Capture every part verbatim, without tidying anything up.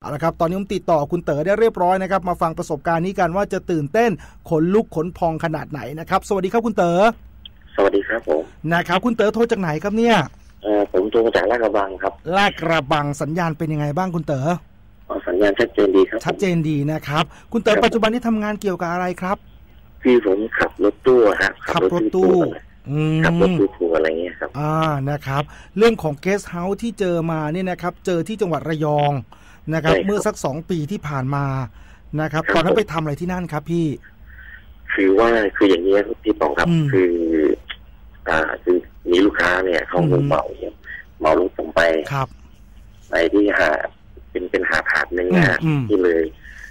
เอาละครับตอนนี้ผมติดต่อคุณเต๋อได้เรียบร้อยนะครับมาฟังประสบการณ์นี้กันว่าจะตื่นเต้นขนลุกขนพองขนาดไหนนะครับสวัสดีครับคุณเต๋อสวัสดีครับผมนะครับคุณเต๋อโทรจากไหนครับเนี่ยเออผมโทรจากลาดกระบังครับลาดกระบังสัญญาณเป็นยังไงบ้างคุณเต๋อสัญญาณชัดเจนดีครับชัดเจนดีนะครับคุณเต๋อปัจจุบันนี้ทำงานเกี่ยวกับอะไรครับพี่ผมขับรถตู้ฮะขับรถตู้ขับรถตู้ทัวร์อะไรเงี้ยครับอ่านะครับเรื่องของเกสต์เฮาส์ที่เจอมาเนี่ยนะครับเจอที่จังหวัดระยองนะครับเมื่อสักสองปีที่ผ่านมานะครับตอนนั้นไปทำอะไรที่นั่นครับพี่คือว่าคืออย่างนี้พี่ปองครับคืออ่าคือมีลูกค้าเนี่ยเขาเหมาเหมารถผมไปครับไปที่หาเป็นเป็นหาผาดหนึ่งนะที่เลย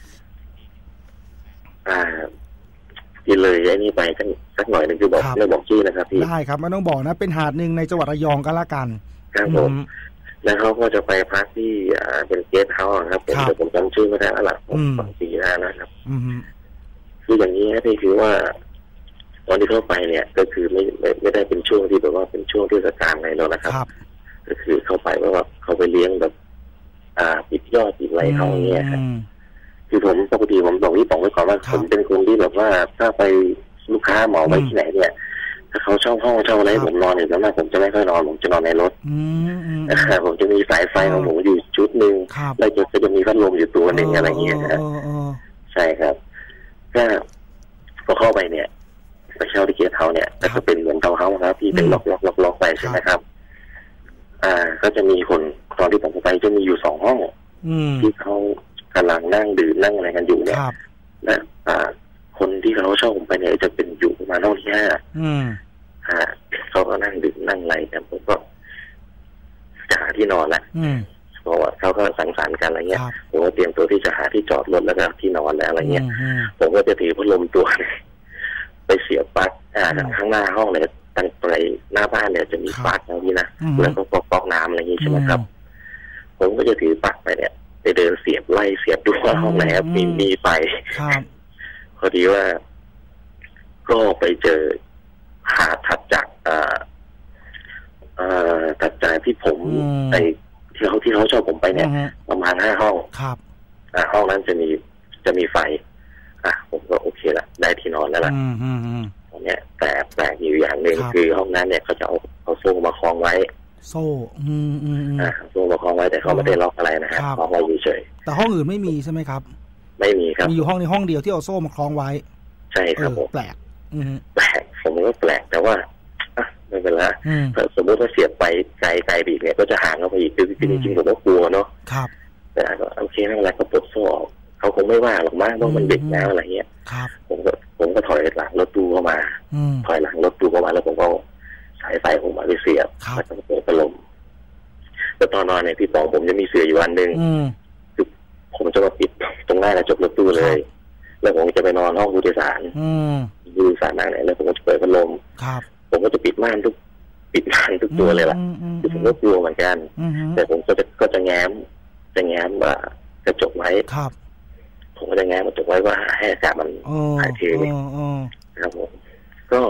อ่าที่เลยไอ้นี่ไปสักสักหน่อยนึงคือบอกไม่บอกชื่อนะครับพี่ได้ครับไม่ต้องบอกนะเป็นหาดหนึ่งในจังหวัดระยองก็แล้วกันครับผมแล้วเขาก็จะไปพักที่อ่าเป็นเกสต์เฮาส์ครับผมแต่ผมจำชื่อไม่ได้แล้วล่ะผมสองปีแล้วนะครับคืออย่างนี้นะพี่คือว่าตอนที่เข้าไปเนี่ยก็คือไม่ไม่ไม่ได้เป็นช่วงที่แบบว่าเป็นช่วงเทศกาลอะไรแล้วนะครับก็คือเข้าไปว่าเขาไปเลี้ยงแบบอ่าปิดยอดปิดอะไรเขาเนี่ยครับคือผมปกติผมบอกที่บอกไว้ก่อนว่าผมเป็นคนที่แบบว่าถ้าไปลูกค้าเหมาไปที่ไหนเนี่ยถ้าเขาเช่าห้องเช่าอะไรผมนอนเนี่ยแล้วผมจะไม่ค่อยนอนผมจะนอนในรถนะครับผมจะมีสายไฟของผมอยู่ชุดหนึ่งแล้วจะจะมีพัดลมอยู่ตัวหนึ่งอะไรเงี้ยนะใช่ครับก็พอเข้าไปเนี่ยไปเช่าที่เกียร์เท้าเนี่ยก็จะเป็นเหมือนเท้าเท้าครับที่เป็นล็อกล็อกล็อกล็อกไปใช่ไหมครับอ่าก็จะมีคนตอนที่ผมไปจะมีอยู่สองห้องที่เขากำลังนั่งดื่มนั่งอะไรกันอยู่เนี่ยและอ่าคนที่เขาเช่าผมไปเนี่ยจะเป็นอยู่ประมาณห้องที่ห้าอ่าเขาก็นั่งดื่มนั่งอะไรกันผมก็จะหาที่นอนละเพราะว่าเขาก็สังสรรค์กันอะไรเงี้ยผมก็เตรียมตัวที่จะหาที่จอดรถแล้วก็ที่นอนแล้วอะไรเงี้ยผมก็จะถือพัดลมตัวไปเสียบปลั๊กอ่าข้างหน้าห้องเนี่ยตั้งไปหน้าบ้านเนี่ยจะมีปลั๊กอย่างนี้นะแล้วก็ปอกน้ำอะไรอย่างนี้ใช่ไหมครับผมก็จะถือปลั๊กไปเนี่ยไปเดินเสียบไล่เสียบดูว่าห้องไหนมีมีไฟพอดีว่าก็ไปเจอหาถัดจากอ่าอ่าถัดจากที่ผมไปที่เขาที่เขาชอบผมไปเนี่ยประมาณห้าห้องอ่าห้องนั้นจะมีจะมีไฟอ่ะผมก็โอเคละได้ที่นอนแล้วล่ะตอนนี้แต่แปลกอยู่อย่างหนึ่งคือห้องนั้นเนี่ยเขาจะเอาเอาโซ่มาคล้องไว้โซ่อืมอืมอ่าโซ่มาคล้องไว้แต่เขาไม่ได้ล็อกอะไรนะฮะคล้องไว้เฉยแต่ห้องอื่นไม่มีใช่ไหมครับไม่มีครับมีอยู่ห้องในห้องเดียวที่เอาโซ่มาคล้องไว้ใช่ครับผมแปลกแปลกผมก็แปลกแต่ว่าไม่เป็นไรถ้าสมมติว่าเสียบไปไกลไกลบีเนี่ยก็จะห่างเข้าไปอีกคือจริงๆผมก็กลัวเนาะครับแต่ก็โอเคไม่เป็นไรก็ปลดโซ่ออกเขาคงไม่ว่าหรอกมั้งเพราะมันเด็กแล้วอะไรเงี้ยผมก็ผมก็ถอยหลังรถตู้เข้ามาถอยหลังรถตู้เข้ามาแล้วผมก็สายไฟผมมาไปเสียบแล้วก็เปิดพัดลมแล้วตอนนอนเนี่ยพี่ปองผมจะมีเสื่ออยู่วันหนึ่งคือผมจะมาปิดตรงหน้ากระจกรถตู้เลยแล้วผมจะไปนอนห้องผู้โดยสารผู้โดยสารนั่งไหนแล้วผมก็จะเปิดพัดลมผมก็จะปิดม่านทุกปิดม่านทุกตัวเลยล่ะคือผมก็กลัวเหมือนกันแต่ผมก็จะก็จะแง้มจะแง้มว่ากระจกไว้ผมก็จะแง้มกระจกไว้ว่าให้อากาศมันถ่ายเทครับผมก็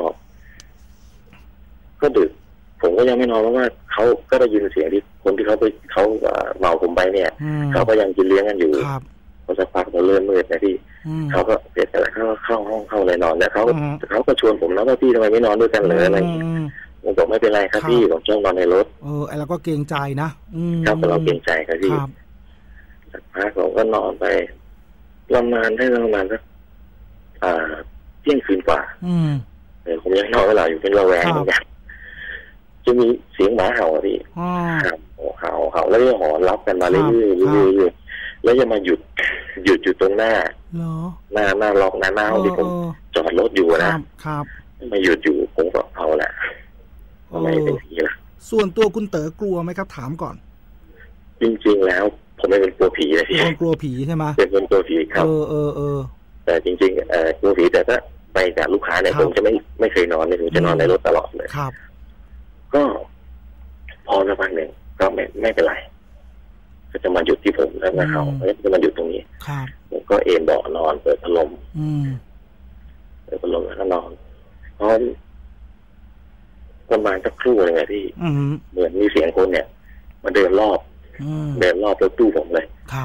ก็ดึกผมก็ยังไม่นอนเพราะว่าเขาก็ได้ยินเสียงที่คนที่เขาไปเขาเมาผมไปเนี่ยเขาก็ยังกินเลี้ยงกันอยู่เขาจะพักเขาเลื่อนมืดนะพี่เขาก็เสร็จแล้วเขาเข้าห้องเข้าเลยนอนแล้วเขาเขาก็ชวนผมนะว่าพี่ทำไมไม่นอนด้วยกันเลยอะไรอย่างเงี้ยผมบอกไม่เป็นไรครับพี่ผมชอบนอนในรถเออไอเราก็เกรงใจนะครับเราเกรงใจครับพี่สักพักผมก็นอนไปประมาณได้ประมาณสักอ่าเที่ยงคืนกว่าเออผมยังนอนเวลาอยู่เป็นระแวงเหมือนกันจะมีเสียงหมาเห่าพี่เห่าเห่าเห่าแล้วก็หอนรับกันมาเรื่อยๆเรื่อยๆแล้วจะมาหยุดหยุดอยู่ตรงหน้าหน้าหน้าล็อกหน้าหน้าที่ผมจอดรถอยู่นะครับมาหยุดอยู่ผมก็เอาแหละทำไมเป็นอย่างนี้ล่ะส่วนตัวคุณเต๋อกลัวไหมครับถามก่อนจริงๆแล้วผมไม่เป็นกลัวผีเลยพี่กลัวผีใช่ไหมเป็นคนกลัวผีครับเออเออเออแต่จริงๆเอ่อกลัวผีแต่ถ้าไปกับลูกค้าเนี่ยผมจะไม่ไม่เคยนอนเลยผมจะนอนในรถตลอดเลยครับก็พอสักพักหนึ่งก็ไม่ไม่เป็นไรก็จะมาหยุดที่ผมแล้วนะเขาจะมาหยุดตรงนี้ผมก็เอนเบาะนอนเปิดพัดลมเปิดพัดลมแล้วก็นอนนอนประมาณสักครู่เลยไงพี่เหมือนมีเสียงคนเนี่ยมาเดินรอบเดินรอบรถตู้ผมเลย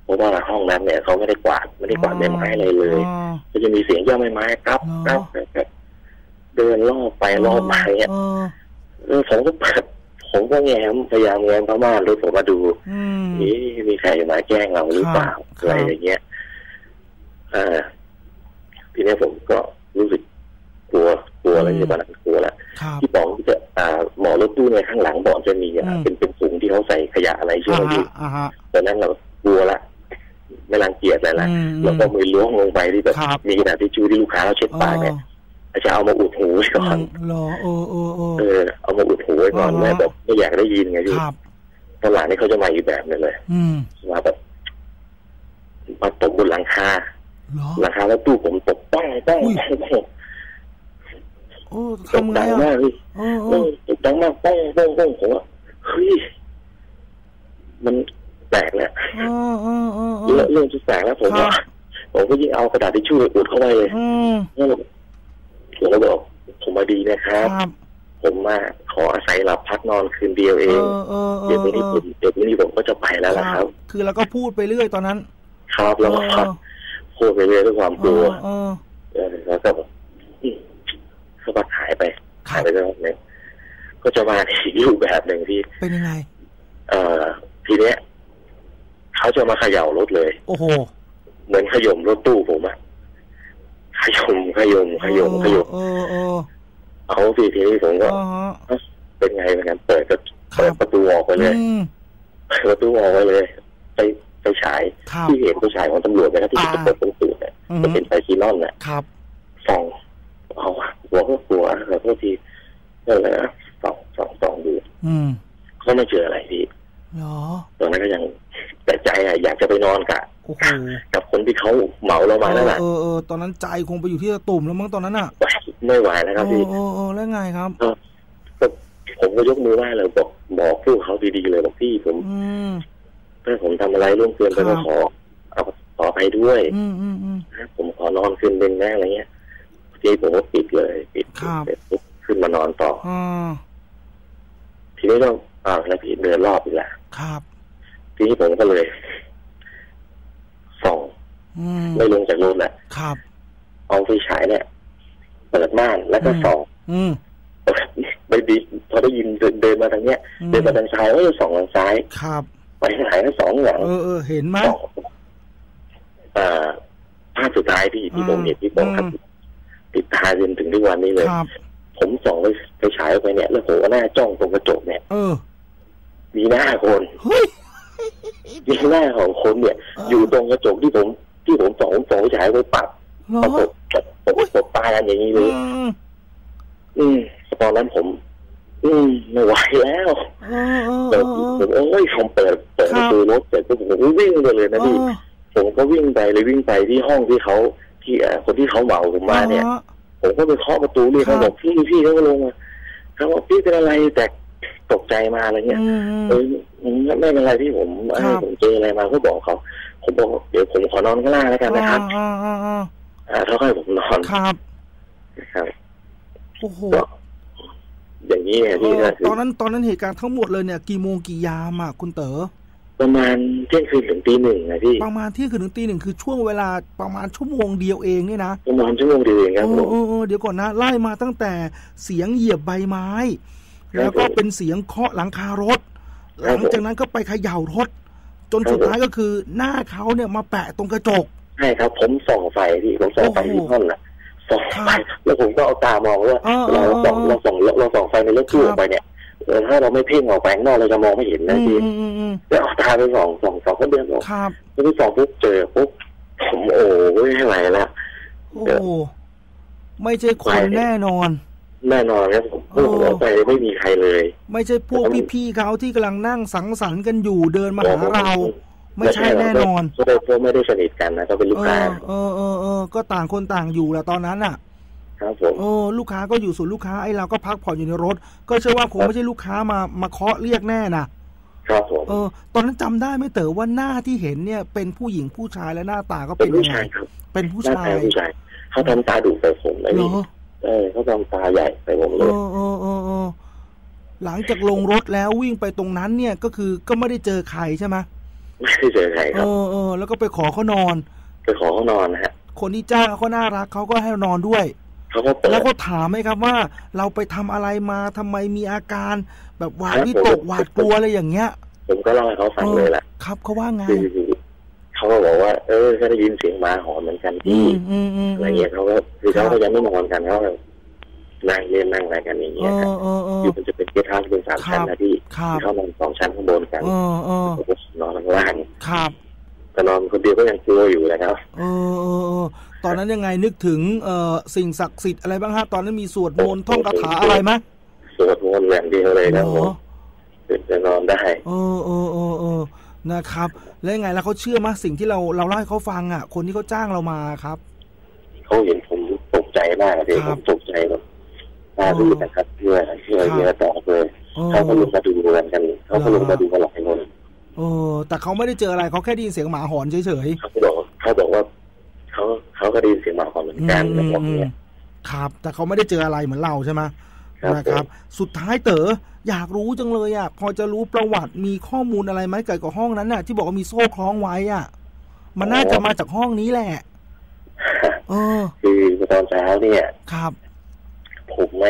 เพราะว่าห้องนั้นเนี่ยเขาไม่ได้กวาดไม่ได้กวาดใบไม้อะไรเลยก็จะมีเสียงย่อใบไม้ครับครับเดินรอบไปรอบมาเนี่ยเออผมก็เปิดผมก็แง้มพยายามแง้มเข้ามาเลยผมมาดูนี่มีใครมาแกล้งเราหรือเปล่าอะไรอย่างเงี้ยอ่าทีนี้ผมก็รู้สึกกลัวกลัวอะไรอย่างเงี้ยตอนนั้นกลัวแล้วที่บอกจะอ่าหมอรถตู้ในข้างหลังบอกจะมีอ่ะเป็นเป็นถุงที่เขาใส่ขยะอะไรใช่ไหมพี่ตอนนั้นเรากลัวละไม่รังเกียจอะไรละแล้วก็มือล้วงลงไปที่แบบมีกระดาษทิชชู่ที่ลูกค้าเราเช็ดปากเนี่ยจะเอามาอุดหูไว้ก่อนเออเออเออเอามาอุดหูไว้ก่อนแม่แบบไม่อยากได้ยินไงพี่ตอนหลังนี่เขาจะมาอีกแบบนึงเลยมาแบบมาตกบนหลังคาหลังคาแล้วตู้ผมตกตั้งตั้งตั้งตกดังมากพี่ตกดังมากป้องป้องป้องผมว่าเฮ้ยมันแปลกแหละเรื่องที่แปลกแล้วผมว่าผมก็ยิ่งเอากระดาษทิชชู่อุดเข้าไปเลยผมก็บอกผมมาดีนะครับผมมาขออาศัยหลับพักนอนคืนเดียวเองเดี๋ยวนี้ผมเดี๋ยวนี้ผมก็จะไปแล้วล่ะครับคือเราก็พูดไปเรื่อยตอนนั้นครับแล้วก็พูดไปเรื่อยด้วยความกลัวแล้วก็สะบัดหายไปหายไปแล้วเนี่ยก็จะมาอีกรูปแบบหนึ่งที่เป็นยังไงเอ่อทีเนี้ยเขาจะมาเขย่ารถเลยโอ้โหเหมือนขย่มรถตู้ผมอะขย่มขย่มขย่มขย่มเอาทีทีนี้ผมก็เป็นไงเหมือนกันเปิดก็เปิดประตูออกไปเลยประตูออกไปเลยไปไปฉายที่เห็นไปฉายของตำรวจนะครับที่จะเปิดประตูเนี่ยจะเป็นไฟซีนอนเนี่ยส่องเอาหัวก็กลัวแล้วก็ทีนั่นแหละส่องส่องส่องดูก็ไม่เจออะไรพี่ตอนนั้นก็ยังแต่ใจอะอยากจะไปนอนกับกับคนที่เขาเหมาเรามาแล้วแหละเออเออตอนนั้นใจคงไปอยู่ที่ตะตุ่มแล้วมั้งตอนนั้นอ่ะไม่ไหวแล้วครับพี่เออเออแล้วไงครับผมก็ยกมือไหว้เลยบอกบอกพวกเขาดีๆเลยบอกพี่ผมถ้าผมทำอะไรร่วงเกินไปก็ขอเอาขอไปด้วยผมขอนอนคืนเด่นแน่อะไรเงี้ยทีผมก็ปิดเลยปิดเสร็จปุ๊บขึ้นมานอนต่อทีนี้ก็อ่าแล้วพี่เดินรอบอีกแหละครับทีนี้ผมก็เลยส่องไม่ลงจากรถแหละครับเอาไฟฉายเนี่ยเปิดม่านแล้วก็ส่องไปดีพอได้ยินเดินมาทางเนี้ยเดินมาทางซ้ายก็จะส่องทางซ้ายครับไปทางไหนก็สองหลังเออเออเห็นไหมอ่าภาพสุดท้ายที่ที่ผมเห็นที่ผมครับติดตาจนถึงทุกวันนี้เลยผมส่องไปไปฉายไปเนี่ยแล้วผมก็หน้าจ้องตรงกระจกเนี่ยเออมีหน้าคนมีหน้าของคนเนี่ยอยู่ตรงกระจกที่ผมที่ผมส่องส่องไปฉายไปปัดประกบประกบตาอย่างนี้เลยอืมตอนนั้นผมอืมไม่ไหวแล้วแต่ผมโอ้ยผมเปิดเปิดประตูรถเสร็จผมก็วิ่งไปเลยนะพี่ผมก็วิ่งไปเลยวิ่งไปที่ห้องที่เขาที่คนที่เขาเหมาผมมาเนี่ยผมก็ไปเคาะประตูเรียกเขาบอกพี่พี่เขาก็ลงมาเขาบอกพี่เป็นอะไรแต่ตกใจมาอะไรเงี้ยเออไม่เป็นไรพี่ผมผมเจออะไรมาก็บอกเขาผมบอกเดี๋ยวผมขอนอนข้างล่างแล้วกันนะครับอ่าเขาให้ผมนอนครับครับโอ้โหอย่างนี้ไงพี่ตอนนั้นตอนนั้นเหตุการณ์ทั้งหมดเลยเนี่ยกี่โมงกี่ยามอ่ะคุณเต๋อประมาณเที่ยงคืนถึงตีหนึ่งนะพี่ประมาณเที่ยงคืนถึงตีหนึ่งคือช่วงเวลาประมาณชั่วโมงเดียวเองนี่นะประมาณชั่วโมงเดียวเองครับผมเออเดี๋ยวก่อนนะไล่มาตั้งแต่เสียงเหยียบใบไม้แล้วก็เป็นเสียงเคาะหลังคารถหลังจากนั้นก็ไปเขย่ารถจนสุดท้ายก็คือหน้าเขาเนี่ยมาแปะตรงกระจกใช่ครับผมส่องไฟพี่ผมส่องไฟที่ห้องน่ะส่องไฟแล้วผมก็เอาตามองว่าเราส่องเราส่องเราส่องไฟในรถตู้ไปเนี่ยถ้าเราไม่เพ่งออกไปข้างนอกเราจะมองไม่เห็นนะพี่แล้วเอาตาไปส่องส่องส่องก็เดินออกแล้วไปส่องปุ๊บเจอปุ๊บผมโอ้ยไม่ไหวแล้วโอ้ไม่ใช่คนแน่นอนแน่นอนครับผมพวกเราไปไม่มีใครเลยไม่ใช่พวกพี่ๆเขาที่กำลังนั่งสังสรรค์กันอยู่เดินมาหาเราไม่ใช่แน่นอนเพราะไม่ได้สนิทกันนะก็เป็นลูกค้าเออเออเออก็ต่างคนต่างอยู่แหละตอนนั้นอ่ะครับผมเออลูกค้าก็อยู่ส่วนลูกค้าไอ้เราก็พักผ่อนอยู่ในรถก็เชื่อว่าคงไม่ใช่ลูกค้ามามาเคาะเรียกแน่นะครับผมเออตอนนั้นจำได้ไหมเต๋อว่าหน้าที่เห็นเนี่ยเป็นผู้หญิงผู้ชายและหน้าตาก็เป็นผู้ชายครับเป็นผู้ชายผู้ชายเขาทำตาดุใส่ผมเลยนี่เออเขาทำตาใหญ่ใส่ผมเลยเออเออเออเออหลังจากลงรถแล้ววิ่งไปตรงนั้นเนี่ยก็คือก็ไม่ได้เจอใครใช่ไหมไม่ได้เจอใครครับเออเออแล้วก็ไปขอเขานอนไปขอเขานอนนะฮะคนที่จ้างเขาน่ารักเขาก็ให้นอนด้วยเขาก็เปิดแล้วก็ถามไหมครับว่าเราไปทำอะไรมาทำไมมีอาการแบบหวาดวิตกหวาดกลัวอะไรอย่างเงี้ยผมก็เล่าให้เขาฟังเลยแหละครับเขาว่าไงเขาก็บอกว่าเออเขาได้ยินเสียงหมาหอนเหมือนกันที่อะไรเงี้ยเขาก็คือเขาก็ยังไม่นอนกันเขานั่งเล่นนั่งอะไรกันอย่างเงี้ยครับอยู่มันจะเป็นเกสต์เฮาส์เป็นสามชั้นนะที่เขานอนสองชั้นข้างบนกันนอนข้างล่างครับแต่นอนคนเดียวก็ยังกลัวอยู่นะครับเออตอนนั้นยังไงนึกถึงเอ่อสิ่งศักดิ์สิทธิ์อะไรบ้างฮะตอนนั้นมีสวดมนต์ท่องคาถาอะไรไหมสวดมนต์อย่างเดียวเลยครับผมจะนอนได้เออเออเออเออนะครับแล้วยังไงแล้วเขาเชื่อมั้ยสิ่งที่เราเราเล่าให้เขาฟังอ่ะคนที่เขาจ้างเรามาครับเขาเห็นผมตกใจมากเลยผมตกใจแบบน่าดูนะครับเชื่อเชื่อเยอะต่อเลยเขาก็ลงมาดูเหมือนกันเขาก็ลงมาดูกันหลายคนเออแต่เขาไม่ได้เจออะไรเขาแค่ได้ยินเสียงหมาหอนเฉยๆเขาบอกเขาบอกว่าเขาเขาก็ได้ยินเสียงหมาหอนเหมือนกันแบบนี้ครับแต่เขาไม่ได้เจออะไรเหมือนเราใช่ไหมนะครับสุดท้ายเต๋ออยากรู้จังเลยอ่ะพอจะรู้ประวัติมีข้อมูลอะไรไหมเกี่ยวกับห้องนั้นน่ะที่บอกว่ามีโซ่คล้องไว้อ่ะมันน่าจะมาจากห้องนี้แหละเออคือตอนเช้าเนี่ยครับผมไม่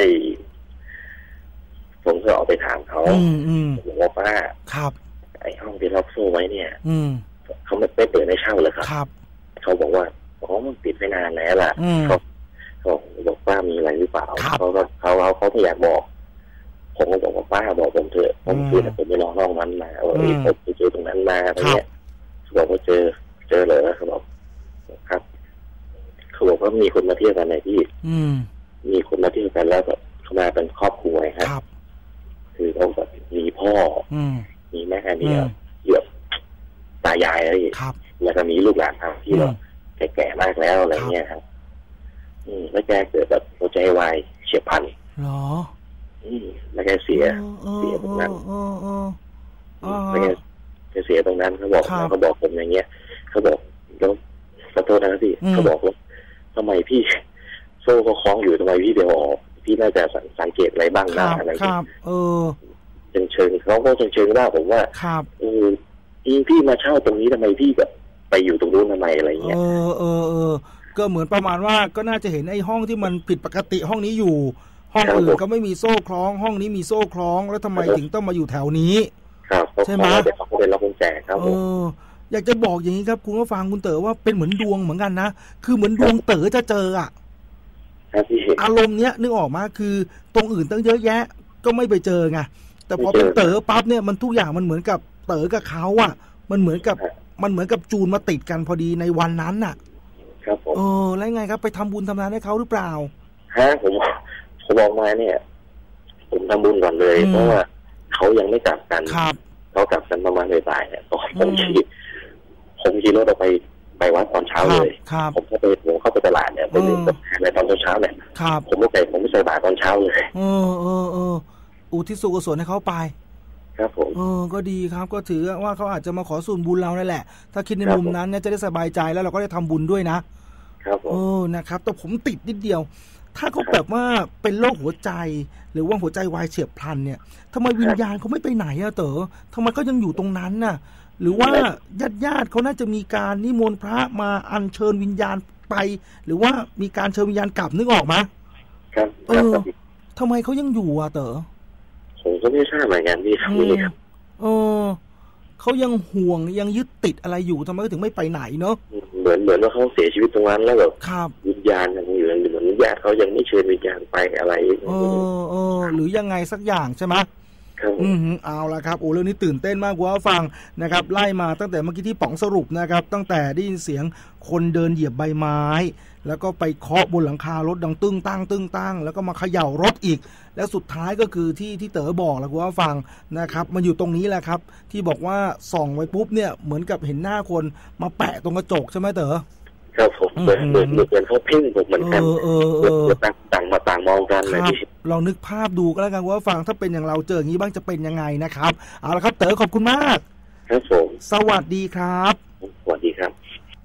ผมก็ออกไปถามเขาบอกว่าป้าครับไอ้ห้องที่ล็อกโซ่ไว้เนี่ยอืมเขาไม่ไม่เปิดให้เช่าเลยครับครับเขาบอกว่าอ๋อมันปิดไปนานแล้วล่ะเขาเขาบอกป้ามีอะไรหรือเปล่าเขาก็เขาเขาเขาไม่อยากบอกผมก็บอกว่าป้าบอกผมเถอะผมคือผมไปนอนห้องนั้นมาเออผมไปเจอตรงนั้นมาอะไรเงี้ยเขาบอกว่าเจอเจอเลยเขาบอกครับเขาบอกว่ามีคนมาเที่ยวกันไหนพี่มีคนมาเที่ยวกันแล้วก็เขามาเป็นครอบครัวครับคือเขาแบบมีพ่อมีแม่มีเยอะตายายอะไรแล้วก็มีลูกหลานครับที่เราแก่ๆมากแล้วอะไรเงี้ยครับอืมแล้วแกเกิดแบบหัวใจวายเฉียบพลันเหรออืมแล้วแกเสียเสียตรงนั้นแล้วแกแกเสียตรงนั้นเขาบอกเขาบอกผมอย่างเงี้ยเขาบอกแล้วขอโทษนะพี่เขาบอกว่าทำไมพี่โซ่ก็คล้องอยู่ทำไมพี่เดี๋ยวออกพี่น่าจะสังเกตอะไรบ้างนะอะไรครับเออเชิงเชิงเขาก็เชิงเชิงว่าผมว่าเออพี่มาเช่าตรงนี้ทำไมพี่แบบไปอยู่ตรงนู้นทำไมอะไรเงี้ยเออเออเออก็เหมือนประมาณว่าก็น่าจะเห็นไอ้ห้องที่มันผิดปกติห้องนี้อยู่ห้องอื่นก็ไม่มีโซ่คล้องห้องนี้มีโซ่คล้องแล้วทำไมถึงต้องมาอยู่แถวนี้ครับใช่ไหมเดี๋ยวเขาเป็นล็อกกุญแจครับเอออยากจะบอกอย่างนี้ครับคุณผู้ฟังคุณเต๋อว่าเป็นเหมือนดวงเหมือนกันนะคือเหมือนดวงเต๋อจะเจออ่ะอารมณ์เนี้ยนึกออกมาคือตรงอื่นตั้งเยอะแยะก็ไม่ไปเจอไงแต่พอเป็นเต๋อปั๊บเนี่ยมันทุกอย่างมันเหมือนกับเต๋อกับเขาอ่ะมันเหมือนกับมันเหมือนกับจูนมาติดกันพอดีในวันนั้นน่ะครับผมเออแล้วไงครับไปทำบุญทำทานให้เขาหรือเปล่าฮะผมผมบอกมาเนี่ยผมทำบุญก่อนเลยเพราะว่าเขายังไม่กลับกันเขากลับกันประมาณบ่ายๆเนี่ยผมขี่ผมขี่รถออกไปไปวัดตอนเช้าเลยผมเข้าไปผมเข้าไปตลาดเนี่ยไปเดินกับในตอนเช้าเนี่ยผมไม่ใส่ผมไม่ใส่บาตรตอนเช้าเลยเออเออเอออุทิศส่วนกุศลให้เขาไปครับผมเออก็ดีครับก็ถือว่าเขาอาจจะมาขอส่วนบุญเรานั่นแหละถ้าคิดในมุมนั้นเนี่ยจะได้สบายใจแล้วเราก็ได้ทำบุญด้วยนะครับเออนะครับแต่ผมติดนิดเดียวถ้าเขาแบบว่าเป็นโรคหัวใจหรือว่าหัวใจวายเฉียบพลันเนี่ยทำไมวิญญาณเขาไม่ไปไหนอะเต๋อทำไมเขายังอยู่ตรงนั้นน่ะหรือว่าญาติญาติเขาน่าจะมีการนิมนต์พระมาอัญเชิญวิญญาณไปหรือว่ามีการเชิญวิญญาณกลับนึกออกไหมครับเออทำไมเขายังอยู่อะเต๋อผมก็ไม่ทราบเหมือนกันพี่ครับเออเขายังห่วงยังยึดติดอะไรอยู่ทำไมถึงไม่ไปไหนเนาะเหมือนเหมือนว่าเขาเสียชีวิตตรงนั้นแล้วแบบครับวิญญาณยังอยู่เหมือนญาติเขายังไม่เชิญวิญญาณไปอะไรเออเออหรือยังไงสักอย่างใช่ไหมอืมเอาละครับโอ้เรื่องนี้ตื่นเต้นมากว่าฟังนะครับไล่มาตั้งแต่เมื่อกี้ที่ป๋องสรุปนะครับตั้งแต่ได้ยินเสียงคนเดินเหยียบใบไม้แล้วก็ไปเคาะบนหลังคารถดังตึ้งตั้งตึ้งตั้งแล้วก็มาเขย่ารถอีกแล้วสุดท้ายก็คือที่ที่เต๋อบอกแล้วว่าฟังนะครับมันอยู่ตรงนี้แหละครับที่บอกว่าส่องไว้ปุ๊บเนี่ยเหมือนกับเห็นหน้าคนมาแปะตรงกระจกใช่ไหมเต๋อครับผมเหมือนเหมือนเหมือนเขาเพ่งผมเหมือนกันเออเออต่างมาต่างมองกันเลยลองนึกภาพดูก็แล้วกันว่าฟังถ้าเป็นอย่างเราเจออย่างนี้บ้างจะเป็นยังไงนะครับเอาละครับเต๋อขอบคุณมากครับผมสวัสดีครับสวัสดีครับ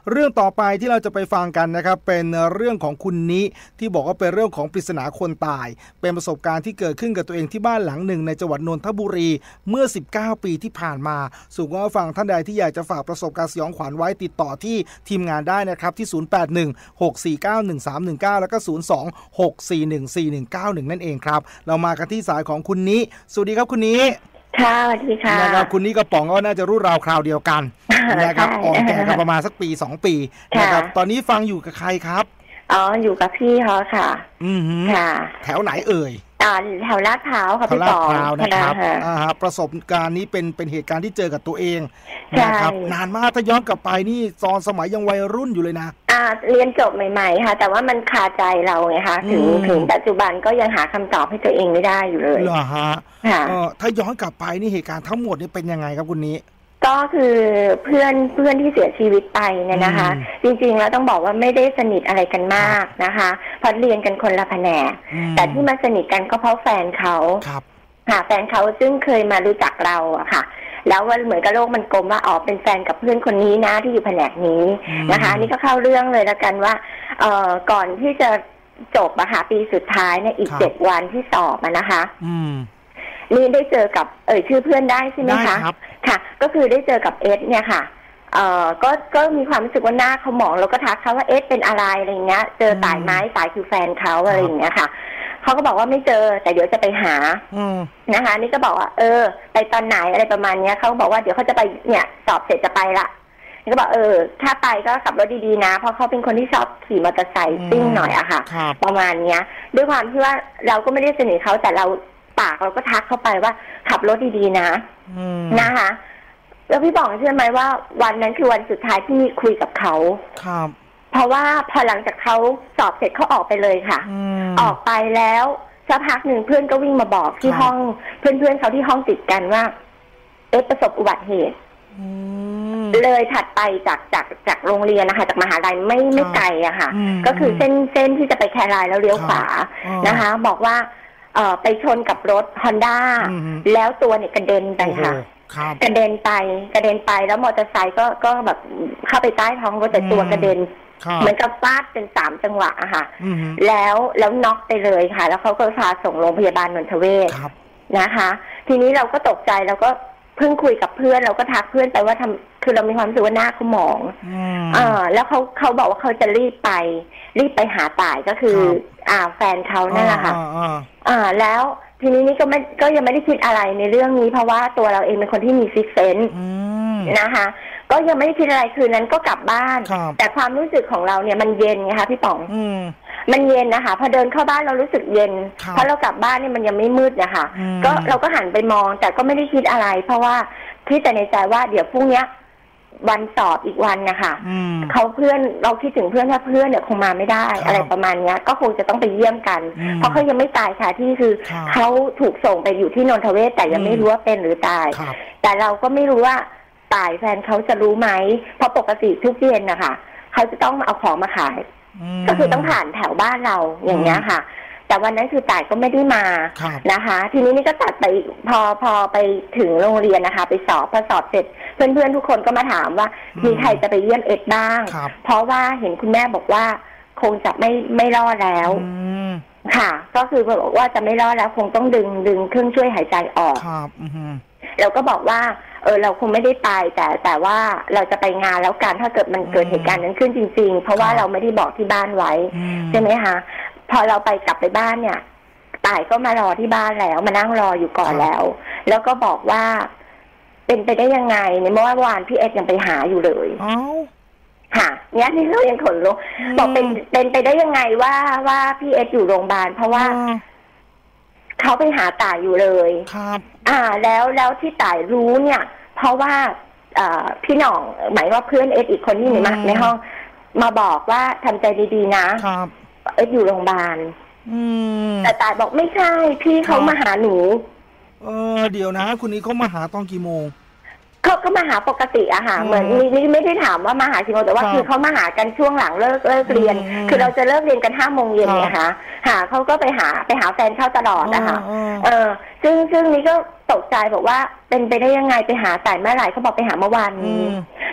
เรื่องต่อไปที่เราจะไปฟังกันนะครับเป็นเรื่องของคุณนิที่บอกว่าเป็นเรื่องของปริศนาคนตายเป็นประสบการณ์ที่เกิดขึ้นกับตัวเองที่บ้านหลังหนึ่งในจังหวัดนนทบุรีเมื่อสิบเก้าปีที่ผ่านมาสู่ว่าฟังท่านใดที่อยากจะฝากประสบการณ์สยองขวัญไว้ติดต่อที่ทีมงานได้นะครับที่ศูนย์ แปด หนึ่ง หก สี่ เก้า หนึ่ง สาม หนึ่ง เก้าแล้วก็ศูนย์ สอง หก สี่ หนึ่ง สี่ หนึ่ง เก้า หนึ่งนั่นเองครับเรามากันที่สายของคุณนิสวัสดีครับคุณนิค่ะสวัสดีค่ะนะครับคุณนิกับป๋องก็น่าจะรุ่นราวคราวเดียวกันนะครับอ่อนแก่กันประมาณสักปีสองปีนะครับตอนนี้ฟังอยู่กับใครครับอ๋ออยู่กับพี่เขาค่ะอือค่ะแถวไหนเอ่ยอ่าแถวลาดพร้าวค่ะพี่ป๋องนะครับอ่าประสบการณ์นี้เป็นเป็นเหตุการณ์ที่เจอกับตัวเองนะครับนานมากถ้าย้อนกลับไปนี่ตอนสมัยยังวัยรุ่นอยู่เลยนะอ่าเรียนจบใหม่ๆค่ะแต่ว่ามันคาใจเราไงคะถึงถึงปัจจุบันก็ยังหาคำตอบให้ตัวเองไม่ได้อยู่เลยเหรอฮะค่ะถ้าย้อนกลับไปนี่เหตุการณ์ทั้งหมดนี่เป็นยังไงครับคุณนี้ก็คือเพื่อนเพื่อนที่เสียชีวิตไปเนี่ยนะคะจริงๆแล้วต้องบอกว่าไม่ได้สนิทอะไรกันมากนะคะเพราะเรียนกันคนละแผนกแต่ที่มาสนิทกันก็เพราะแฟนเขาค่ะแฟนเขาซึ่งเคยมารู้จักเราอะค่ะแล้วว่าเหมือนกับโลกมันกลมว่าอ๋อเป็นแฟนกับเพื่อนคนนี้นะที่อยู่แผนกนี้นะคะนี่ก็เข้าเรื่องเลยแล้วกันว่าเอ่อก่อนที่จะจบอะค่ะปีสุดท้ายเนี่ยอีกเจ็ดวันที่สอบอะนะคะนี่ได้เจอกับเอ่ยชื่อเพื่อนได้ใช่ไหมคะค่ะก็คือได้เจอกับเอสเนี่ยค่ะเอ่อก็ก็มีความรู้สึกว่าหน้าเขาหมองแล้วก็ทักเขาว่าเอสเป็นอะไรอะไรเงี้ยเจอสายไม้สายคือแฟนเขาอะไรอย่างเงี้ยค่ะเขาก็บอกว่าไม่เจอแต่เดี๋ยวจะไปหานะคะนี่ก็บอกว่าเออไปตอนไหนอะไรประมาณเนี้ยเขาบอกว่าเดี๋ยวเขาจะไปเนี่ยสอบเสร็จจะไปละนี่ก็บอกเออถ้าไปก็ขับรถดีๆนะเพราะเขาเป็นคนที่ชอบขี่มอเตอร์ไซค์ซิ่งหน่อยอะค่ะประมาณเนี้ยด้วยความที่ว่าเราก็ไม่ได้สนิทเขาแต่เราปากเราก็ทักเข้าไปว่าขับรถดีๆนะนะคะแล้วพี่บอกเชื่อไหมว่าวันนั้นคือวันสุดท้ายที่มีคุยกับเขาครับเพราะว่าพอหลังจากเขาสอบเสร็จเขาออกไปเลยค่ะออกไปแล้วสักพักหนึ่งเพื่อนก็วิ่งมาบอกที่ห้องเพื่อนๆเขาที่ห้องติดกันว่าเอ๊ะประสบอุบัติเหตุเลยถัดไปจากจากจากโรงเรียนนะคะจากมหาลัยไม่ไม่ไกลอะค่ะก็คือเส้นเส้นที่จะไปแครายแล้วเลี้ยวขวานะคะบอกว่าเอ่อไปชนกับรถ Honda แล้วตัวเนี่ยกระเด็นไปค่ะกระเด็นไปกระเด็นไปแล้วมอเตอร์ไซค์ก็ก็แบบเข้าไปใต้ท้องรถแต่ตัวกระเด็นเหมือนกับฟาดเป็นสามจังหวะอะค่ะแล้วแล้วน็อกไปเลยค่ะแล้วเขาก็พาส่งโรงพยาบาลนนทเวศนะคะทีนี้เราก็ตกใจเราก็เพิ่งคุยกับเพื่อนเราก็ทักเพื่อนไปว่าทำคือเรามีความรู้สึกว่าหน้าเขาหมองอ่าแล้วเขาเขาบอกว่าเขาจะรีบไปรีบไปหาต่ายก็คืออ่าแฟนเขานั่นแหละค่ะอ่าแล้วทีนี้นี่ก็ไม่ก็ยังไม่ได้คิดอะไรในเรื่องนี้เพราะว่าตัวเราเองเป็นคนที่มีซิกเซนส์นะคะก็ยังไม่ได้คิดอะไรคืนนั้นก็กลับบ้านแต่ความรู้สึกของเราเนี่ยมันเย็นไงคะพี่ป๋องมันเย็นนะคะพอเดินเข้าบ้านเรารู้สึกเย็นเพราะเรากลับบ้านเนี่ยมันยังไม่มืดนะคะก็เราก็หันไปมองแต่ก็ไม่ได้คิดอะไรเพราะว่าคิดแต่ในใจว่าเดี๋ยวพรุ่งนี้วันสอบอีกวันนะคะเขาเพื่อนเราคิดถึงเพื่อนว่าเพื่อนเนี่ยคงมาไม่ได้อะไรประมาณนี้ก็คงจะต้องไปเยี่ยมกันเพราะเขายังไม่ตายค่ะที่คือเขาถูกส่งไปอยู่ที่นนทเวศแต่ยังไม่รู้ว่าเป็นหรือตายแต่เราก็ไม่รู้ว่าตายแฟนเขาจะรู้ไหมเพราะปกติทุกเย็นนะคะเขาจะต้องเอาของมาขายก็คือต้องผ่านแถวบ้านเราอย่างเงี้ยค่ะแต่วันนั้นคือต่ายก็ไม่ได้มานะคะทีนี้นี่ก็ตัดไปพอพอไปถึงโรงเรียนนะคะไปสอบพอสอบเสร็จเพื่อนๆทุกคนก็มาถามว่ามีใครจะไปเยี่ยมเอ็ดบ้างเพราะว่าเห็นคุณแม่บอกว่าคงจะไม่ไม่รอดแล้วค่ะก็คือบอกว่าจะไม่รอดแล้วคงต้องดึงดึงเครื่องช่วยหายใจออกเราก็บอกว่าเออเราคงไม่ได้ไปแต่แต่ว่าเราจะไปงานแล้วกันถ้าเกิดมันเกิดเหตุการณ์นั้นขึ้นจริงๆเพราะว่าเราไม่ได้บอกที่บ้านไว้ใช่ไหมคะพอเราไปกลับไปบ้านเนี่ยต่ายก็มารอที่บ้านแล้วมานั่งรออยู่ก่อนแล้วแล้วก็บอกว่าเป็นไปได้ยังไงในเมื่อวานพี่เอ็ดยังไปหาอยู่เลยค่ะเนี้ยที่เรายังขนลุกบอกเป็นเป็นไปได้ยังไงว่าว่าพี่เอ็ดอยู่โรงพยาบาลเพราะว่าเขาไปหาต่ายอยู่เลยครับอ่าแล้วแล้วที่ต่ายรู้เนี่ยเพราะว่าอ่าพี่หน่องหมายว่าเพื่อนเอ็ดอีกคนที่อยู่ในในห้องมาบอกว่าทำใจดีๆนะครับเอ็ดอยู่โรงพยาบาลแต่ต่ายบอกไม่ใช่พี่เขามาหาหนูเออเดี๋ยวนะคุณนี้เขามาหาตอนกี่โมงเขาก็มาหาปกติอะค่ะเหมือนนี่ไม่ได้ถามว่ามาหากี่โมงแต่ว่าคือเขามาหากันช่วงหลังเลิกเลิกเรียนคือเราจะเลิกเรียนกันห้าโมงเย็นนะคะหาเขาก็ไปหาไปหาแฟนเขาตลอดนะคะเออซึ่งซึ่งนี้ก็ตกใจบอกว่าเป็นไปได้ยังไงไปหาสายเมื่อไหร่เขาบอกไปหาเมื่อวานนี้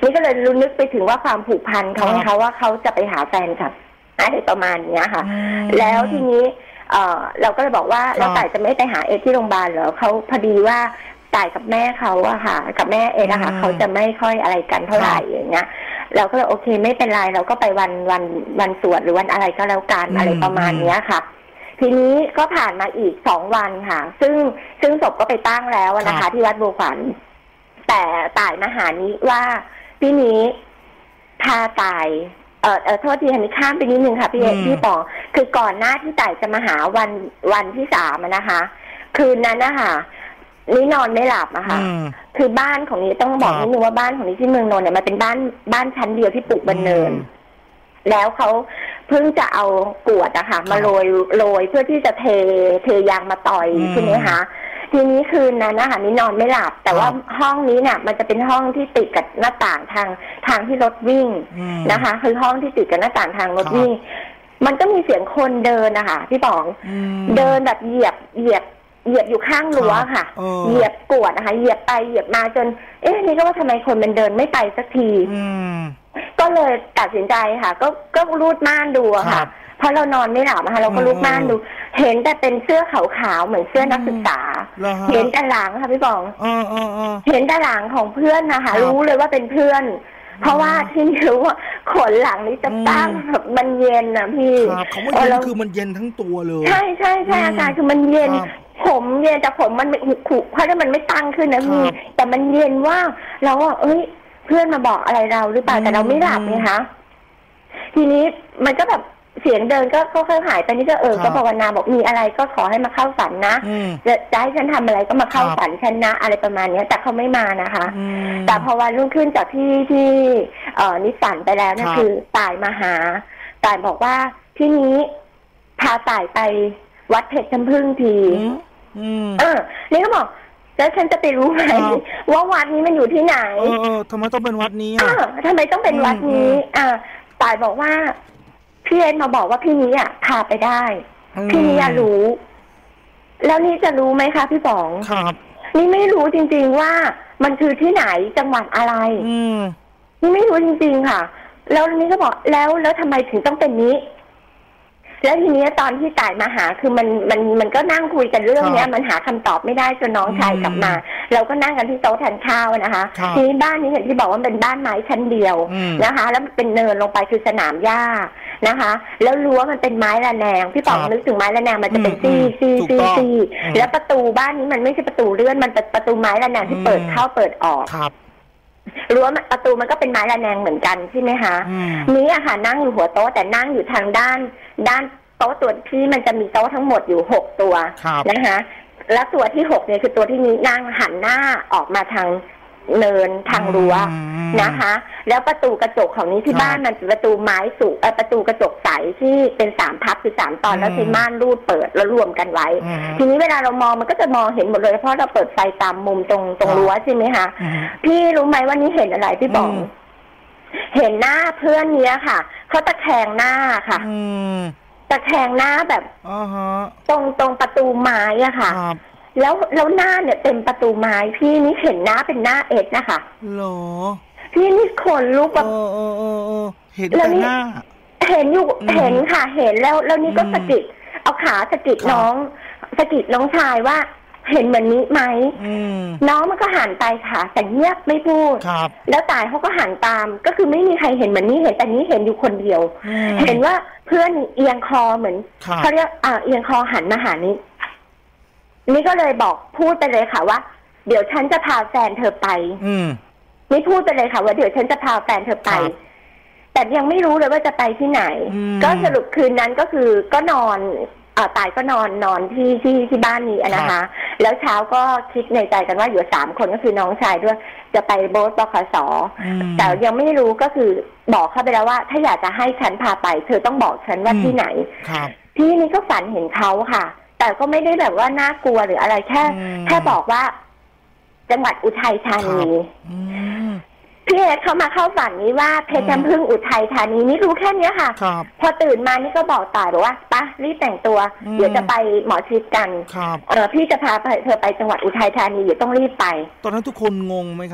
นี่ก็เลยรู้นึกไปถึงว่าความผูกพันเขาเขาว่าเขาจะไปหาแฟนกับอะไรประมาณนี้ค่ะแล้วทีนี้เออเราก็เลยบอกว่าเราต่ายจะไม่ไปหาเอที่โรงพยาบาลเหรอเขาพอดีว่าต่ายกับแม่เขาอะค่ะกับแม่เอนะคะเขาจะไม่ค่อยอะไรกันเท่าไหร่อย่างเงี้ยเราก็เลยโอเคไม่เป็นไรเราก็ไปวันวันวันสวดหรือวันอะไรก็แล้วกันอะไรประมาณนี้ค่ะทีนี้ก็ผ่านมาอีกสองวันค่ะซึ่งซึ่งศพก็ไปตั้งแล้วนะคะที่วัดบัวขวัญแต่ต่ายมาหานี้ว่าพี่นี้พาต่ายเออเออโทษทีอันนี้ข้ามไปนิดนึงค่ะพี่พี่ปอคือก่อนหน้าที่ต่ายจะมาหาวันวันที่สามนะคะคืนนั้นนะคะนี่นอนไม่หลับอะค่ะคือบ้านของนี้ต้องบอกนิดนึงว่าบ้านของนี้ที่เมืองนนท์เนี่ยมันเป็นบ้านบ้านชั้นเดียวที่ปลูกบนเนินแล้วเขาเพิ่งจะเอากรวดอะค่ะมาโรยโรยเพื่อที่จะเทเทยางมาต่อยใช่ไหมคะทีนี้คืนนั้นนะคะนี่นอนไม่หลับแต่ว่าห้องนี้เนี่ยมันจะเป็นห้องที่ติดกับหน้าต่างทางทางที่รถวิ่งนะคะคือห้องที่ติดกับหน้าต่างทางรถวิ่งมันก็มีเสียงคนเดินนะคะพี่ป๋องเดินแบบเหยียบเหยียบเหยียบอยู่ข้างรั้วค่ะเหยียบกวดนะคะเหยียบไปเหยียบมาจนเอ๊ะนี่ก็ว่าทำไมคนมันเดินไม่ไปสักทีก็เลยตัดสินใจค่ะก็ก็รูดม่านดูค่ะเพราะเรานอนไม่หลับนะคะเราก็รูดม่านดูเห็นแต่เป็นเสื้อขาวๆเหมือนเสื้อนักศึกษาเห็นแต่หลังค่ะพี่บองเห็นแต่หลังของเพื่อนนะคะรู้เลยว่าเป็นเพื่อนเพราะว่าที่นี่รู้ว่าขนหลังนี้จะตั้งแบบมันเย็นนะพี่เขาว่าเย็นคือมันเย็นทั้งตัวเลยใช่ใช่ใช่อาการคือมันเย็นผมเย็นแต่ผมมันหุบขุเพราะถ้ามันไม่ตั้งขึ้นนะพี่แต่มันเย็นว่าเราว่าเอ้ยเพื่อนมาบอกอะไรเราหรือเปล่าแต่เราไม่หลับไงคะทีนี้มันก็แบบเสียงเดินก็ค่อยๆหายไปนี่ก็เออก็ภาวนาบอกมีอะไรก็ขอให้มาเข้าฝันนะจะจะให้ฉันทำอะไรก็มาเข้าฝันฉันนะอะไรประมาณนี้แต่เขาไม่มานะคะแต่พอวันรุ่งขึ้นจากที่ที่เอ่อนิฝันไปแล้วนั่นคือต่ายมาหาต่ายบอกว่าที่นี้พาต่ายไปวัดเพชรน้ำผึ้งทีเออนี่ก็บอกแล้วฉันจะไปรู้ไหมว่าวัดนี้มันอยู่ที่ไหนเออทำไมต้องเป็นวัดนี้อ่ะทำไมต้องเป็นวัดนี้อ่าต่ายบอกว่าพี่เอ็นมาบอกว่าพี่นี้อ่ะพาไปได้พี่นี้รู้แล้วนี่จะรู้ไหมคะพี่ป๋องครับนี่ไม่รู้จริงๆว่ามันคือที่ไหนจังหวัดอะไรนี่ไม่รู้จริงๆค่ะแล้วนี่ก็บอกแล้วแล้วทำไมถึงต้องเป็นนี้แล้วทีนี้ตอนที่ต่ายมาหาคือมันมันมันก็นั่งคุยกันเรื่องนี้มันหาคำตอบไม่ได้จนน้องชายกลับมาเราก็นั่งกันที่โต๊ะทานข้าวนะคะทีนี้บ้านนี้เห็นที่บอกว่าเป็นบ้านไม้ชั้นเดียวนะคะแล้วเป็นเนินลงไปคือสนามหญ้านะคะแล้วรั้วมันเป็นไม้ระแนงพี่ป๋องนึกถึงไม้ระแนงมันจะเป็นซี่ซี่ซี่ซี่แล้วประตูบ้านนี้มันไม่ใช่ประตูเลื่อนมันเป็นประตูไม้ระแนงที่เปิดเข้าเปิดออกรั้วประตูมันก็เป็นไม้ระแนงเหมือนกันใช่ไหมคะนี้อะค่ะนั่งอยู่หัวโต๊ะแต่นั่งอยู่ทางด้านด้านโต๊ะตัวที่มันจะมีโต๊ะทั้งหมดอยู่หกตัวนะคะแล้วตัวที่หกเนี่ยคือตัวที่นี้นั่งหันหน้าออกมาทางเนินทางรั้วนะคะแล้วประตูกระจกของนี้ที่บ้านมันเป็นประตูไม้สูงประตูกระจกใสที่เป็นสามพับคือสามตอนแล้วใช้ม่านรูดเปิดแล้วรวมกันไว้ทีนี้เวลาเรามองมันก็จะมองเห็นหมดเลยเพราะเราเปิดไฟตามมุมตรงตรงรั้วใช่ไหมคะพี่รู้ไหมว่านี้เห็นอะไรพี่บอกเห็นหน้าเพื่อนเนี้ยค่ะเขาตะแคงหน้าค่ะตะแคงหน้าแบบตรงตรงประตูไม้อะค่ะแล้วแล้วหน้าเนี่ยเต็มประตูไม้พี่นี่เห็นหน้าเป็นหน้าเอ็ดนะคะหรอพี่นี่ขนลุกแบบเห็นแต่หน้าเห็นอยู่เห็นค่ะเห็นแล้วแล้วนี่ก็สะกิดเอาขาสะกิดน้องสะกิดน้องชายว่าเห็นเหมือนนี้ไหมน้องมันก็หันไปค่ะแต่เงียบไม่พูดแล้วตายเขาก็หันตามก็คือไม่มีใครเห็นเหมือนนี้เห็นแต่นี้เห็นอยู่คนเดียวเห็นว่าเพื่อนเอียงคอเหมือนเขาเรียกอ่าเอียงคอหันมาหานี้นี่ก็เลยบอกพูดไปเลยค่ะว่าเดี๋ยวฉันจะพาแฟนเธอไปนี่พูดไปเลยค่ะว่าเดี๋ยวฉันจะพาแฟนเธอไปแต่ยังไม่รู้เลยว่าจะไปที่ไหนก็สรุปคืนนั้นก็คือก็นอนอ่าตายก็นอนนอนที่ที่ที่บ้านนี้นะคะแล้วเช้าก็คิดในใจกันว่าอยู่สามคนก็คือน้องชายด้วยจะไปโบ๊ทบขสแต่ยังไม่รู้ก็คือบอกเขาไปแล้วว่าถ้าอยากจะให้ฉันพาไปเธอต้องบอกฉันว่าที่ไหนที่นี้ก็ฝันเห็นเขาค่ะแต่ก็ไม่ได้แบบว่าน่ากลัวหรืออะไรแค่แค่บอกว่าจังหวัดอุทัยธานีพี่เอเขามาเข้าฝันนี้ว่าเพชรน้ำผึ้งอุทัยธานีนี่รู้แค่นี้ค่ะพอตื่นมานี่ก็บอกตายบอกว่าปะรีบแต่งตัวเดี๋ยวจะไปหมอชิดกันเออพี่จะพาเธอไปจังหวัดอุทัยธานีเดี๋ยวต้องรีบไปตอนนั้นทุกคนงงไหมครับ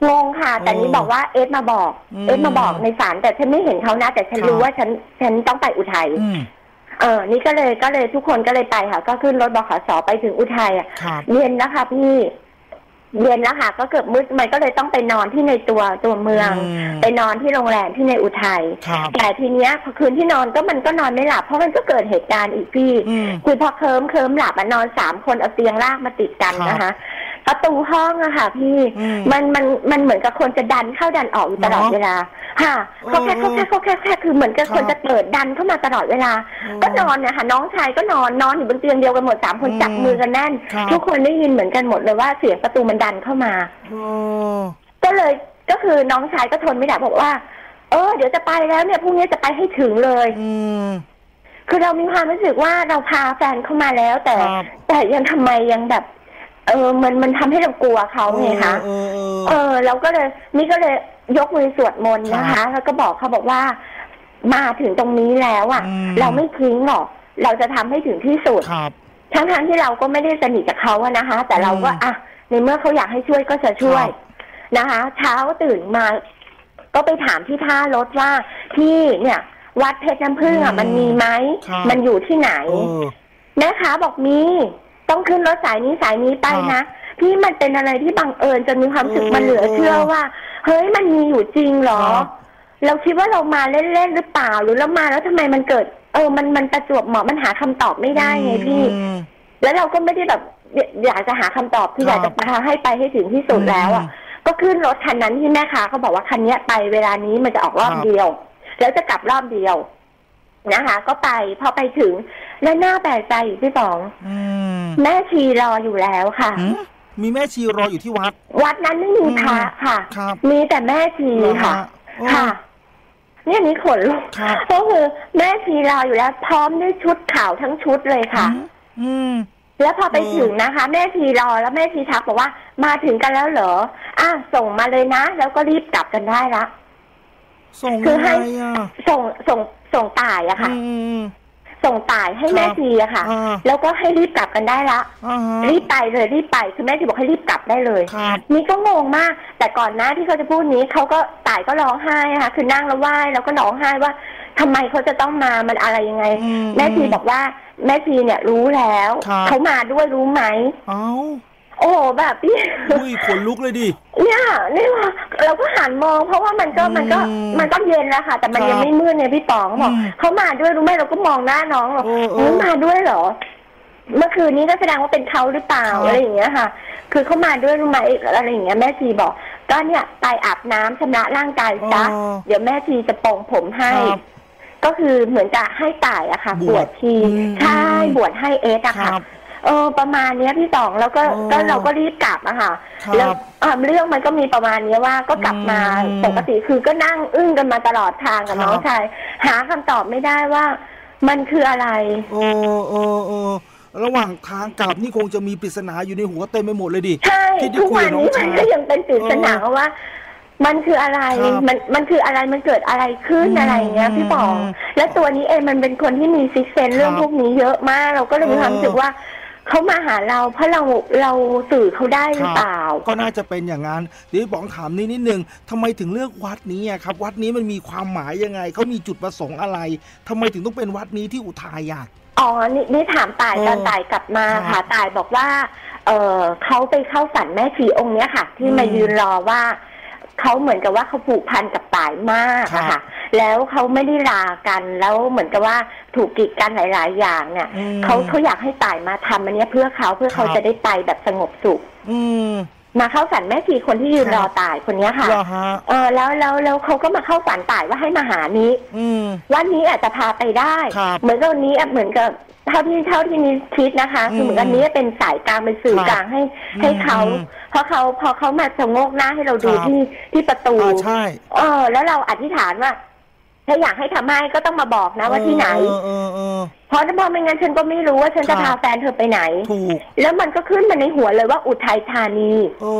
งงค่ะแต่นี้บอกว่าเอสมาบอกเอสมาบอกในศาลแต่ฉันไม่เห็นเขานะแต่ฉันรู้ว่าฉันฉันต้องไปอุทัยเออนี่ก็เลยก็เลยทุกคนก็เลยไปค่ะก็ขึ้นรถบขส.ไปถึงอุทัยอ่ะเย็นนะคะพี่เย็นแล้วค่ะก็เกือบมืดมันก็เลยต้องไปนอนที่ในตัวตัวเมืองไปนอนที่โรงแรมที่ในอุทัยแต่ทีเนี้ยพอคืนที่นอนก็มันก็นอนไม่หลับเพราะมันก็เกิดเหตุการณ์อีกพี่คือพอเคิมเคิมหลับนอนสามคนเอาเตียงลากมาติดกันนะคะประตูห้องอะค่ะพี่มันมันมันเหมือนกับคนจะดันเข้าดันออกอยู่ตลอดเวลาค่ะเขาแค่เขาแค่เขาแค่แค่คือเหมือนกับคนจะเปิดดันเข้ามาตลอดเวลาก็นอนเนี่ยค่ะน้องชายก็นอนนอนอยู่บนเตียงเดียวกันหมดสามคนจับมือกันแน่นทุกคนได้ยินเหมือนกันหมดเลยว่าเสียงประตูมันดันเข้ามาก็เลยก็คือน้องชายก็ทนไม่ได้บอกว่าเออเดี๋ยวจะไปแล้วเนี่ยพรุ่งนี้จะไปให้ถึงเลยคือเรามีความรู้สึกว่าเราพาแฟนเข้ามาแล้วแต่แต่ยังทำไมยังแบบเออมันมันทำให้เรากลัวเขาไงคะเออเออเราก็เลยนี่ก็เลยยกมือสวดมนต์นะคะแล้วก็บอกเขาบอกว่ามาถึงตรงนี้แล้วอ่ะเราไม่ทิ้งหรอกเราจะทำให้ถึงที่สุดทั้งทั้งที่เราก็ไม่ได้สนิทกับเขาอะนะคะแต่เราก็อ่ะในเมื่อเขาอยากให้ช่วยก็จะช่วยนะคะเช้าตื่นมาก็ไปถามที่ท่ารถว่าที่เนี่ยวัดเพชรน้ำผึ้งอ่ะมันมีไหมมันอยู่ที่ไหนแม่ค้าบอกมีต้องขึ้นรถสายนี้สายนี้ไปนะพี่มันเป็นอะไรที่บังเอิญจนมีความรู้สึกมันเหลือเชื่อว่าเฮ้ยมันมีอยู่จริงเหรอเราคิดว่าเรามาเล่นๆหรือเปล่าหรือเรามาแล้วทำไมมันเกิดเออมันมันประจวบเหมาะมันหาคำตอบไม่ได้ไงพี่แล้วเราก็ไม่ได้แบบอยากจะหาคำตอบที่อยากจะพาให้ไปให้ถึงที่สุดแล้วอ่ะก็ขึ้นรถคันนั้นที่แม่ค้าเขาบอกว่าคันนี้ไปเวลานี้มันจะออกรอบเดียวแล้วจะกลับรอบเดียวนะคะก็ไปพอไปถึงแล้วหน้าแปลกใจอยู่พี่ป๋องแม่ชีรออยู่แล้วค่ะมีแม่ชีรออยู่ที่วัดวัดนั้นไม่มีพระค่ะมีแต่แม่ชีค่ะค่ะนี่นี้ขนลุกก็คือแม่ชีรออยู่แล้วพร้อมด้วยชุดขาวทั้งชุดเลยค่ะอืมแล้วพอไปถึงนะคะแม่ชีรอแล้วแม่ชีทักบอกว่ามาถึงกันแล้วเหรออ่ะส่งมาเลยนะแล้วก็รีบกลับกันได้ละคือให้ส่งส่งส่งต่ายอะค่ะส่งต่ายให้แม่ชีอะค่ะแล้วก็ให้รีบกลับกันได้ละรีบไปเลยรีบไปคือแม่ชีบอกให้รีบกลับได้เลยนี่ก็งงมากแต่ก่อนหน้าที่เขาจะพูดนี้เขาก็ต่ายก็ร้องไห้ค่ะคือนั่งแล้วไหว้แล้วก็ร้องไห้ว่าทำไมเขาจะต้องมามันอะไรยังไงแม่ชีบอกว่าแม่ชีเนี่ยรู้แล้วเขามาด้วยรู้ไหมโอ้แบบพี่อุ้ยขนลุกเลยดิเนี่ยนี่ว่าเราก็หันมองเพราะว่ามันก็มันก็มันก็เย็นแล้วค่ะแต่มันยังไม่มืดเนี่ยพี่ป๋องบอกเขามาด้วยรู้ไหมเราก็มองหน้าน้องบอกมาด้วยเหรอเมื่อคืนนี้ก็แสดงว่าเป็นเขาหรือเปล่าอะไรอย่างเงี้ยค่ะคือเขามาด้วยรู้ไหมอะไรอย่างเงี้ยแม่ชีบอกก็เนี่ยไปอาบน้ำชำระร่างกายซะเดี๋ยวแม่ชีจะปรงผมให้ก็คือเหมือนจะให้ต่ายอะค่ะบวชชีใช่บวชให้เอสอะค่ะเออประมาณนี้พี่ต๋องแล้วก็ก็เราก็รีบกลับอะค่ะแล้วเรื่องมันก็มีประมาณนี้ว่าก็กลับมาปกติคือก็นั่งอึ้งกันมาตลอดทางกับน้องชายหาคำตอบไม่ได้ว่ามันคืออะไรโอ้โอ้โอ้ระหว่างทางกลับนี่คงจะมีปริศนาอยู่ในหัวเต็มไปหมดเลยดิใช่ทุกวันนี้มันก็ยังเป็นปริศนาว่ามันคืออะไรมันมันคืออะไรมันเกิดอะไรขึ้นอะไรเงี้ยพี่ป๋องและตัวนี้เองมันเป็นคนที่มีซิกเซนเรื่องพวกนี้เยอะมากเราก็เลยมีความรู้สึกว่าเขามาหาเราเพราะเราเราสื่อเขาได้หรือเปล่าก็น่าจะเป็นอย่างนั้นเดี๋ยวป๋องถามนิดนิดนึงทำไมถึงเลือกวัดนี้ครับวัดนี้มันมีความหมายยังไงเขามีจุดประสงค์อะไรทำไมถึงต้องเป็นวัดนี้ที่อุทัยอ่ะอ๋อนี่นี่ถามต่ายตอนต่ายกลับมาค่ะต่ายบอกว่าเออเขาไปเข้าฝันแม่ชีองค์เนี้ยค่ะที่มายืนรอว่าเขาเหมือนกับว่าเขาผูกพันกับต่ายมากอะค่ะแล้วเขาไม่ได้ลากันแล้วเหมือนกับว่าถูกกีดกันหลายๆอย่างเนี่ยเขาเขาอยากให้ต่ายมาทำอันนี้เพื่อเขาเพื่อเขาจะได้ไปแบบสงบสุขมาเข้าฝันแม่ชีคนที่ยืนรอต่ายคนนี้ค่ะเออแล้วแล้วแล้วเขาก็มาเข้าฝันต่ายว่าให้มาหานี้วันนี้อาจจะพาไปได้เหมือนกับวันนี้เหมือนกับเท่าที่เท่าที่นี้คิดนะคะคือเหมือนกันนี้เป็นสายกลางเป็นสื่อกลางให้ให้เขาเพราะเขาพอเขามาชะโงกหน้าให้เราดูที่ที่ประตูใช่เออแล้วเราอธิษฐานว่าถ้าอยากให้ทำให้ก็ต้องมาบอกนะว่าที่ไหนเพราะถ้าพอไม่งั้นฉันก็ไม่รู้ว่าฉันจะพาแฟนเธอไปไหนแล้วมันก็ขึ้นมาในหัวเลยว่าอุทัยธานี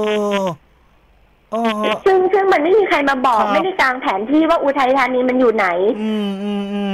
ซึ่งซึ่งมันไม่มีใครมาบอกไม่ได้กลางแผนที่ว่าอุทัยธานีมันอยู่ไหนอืมอืมอืม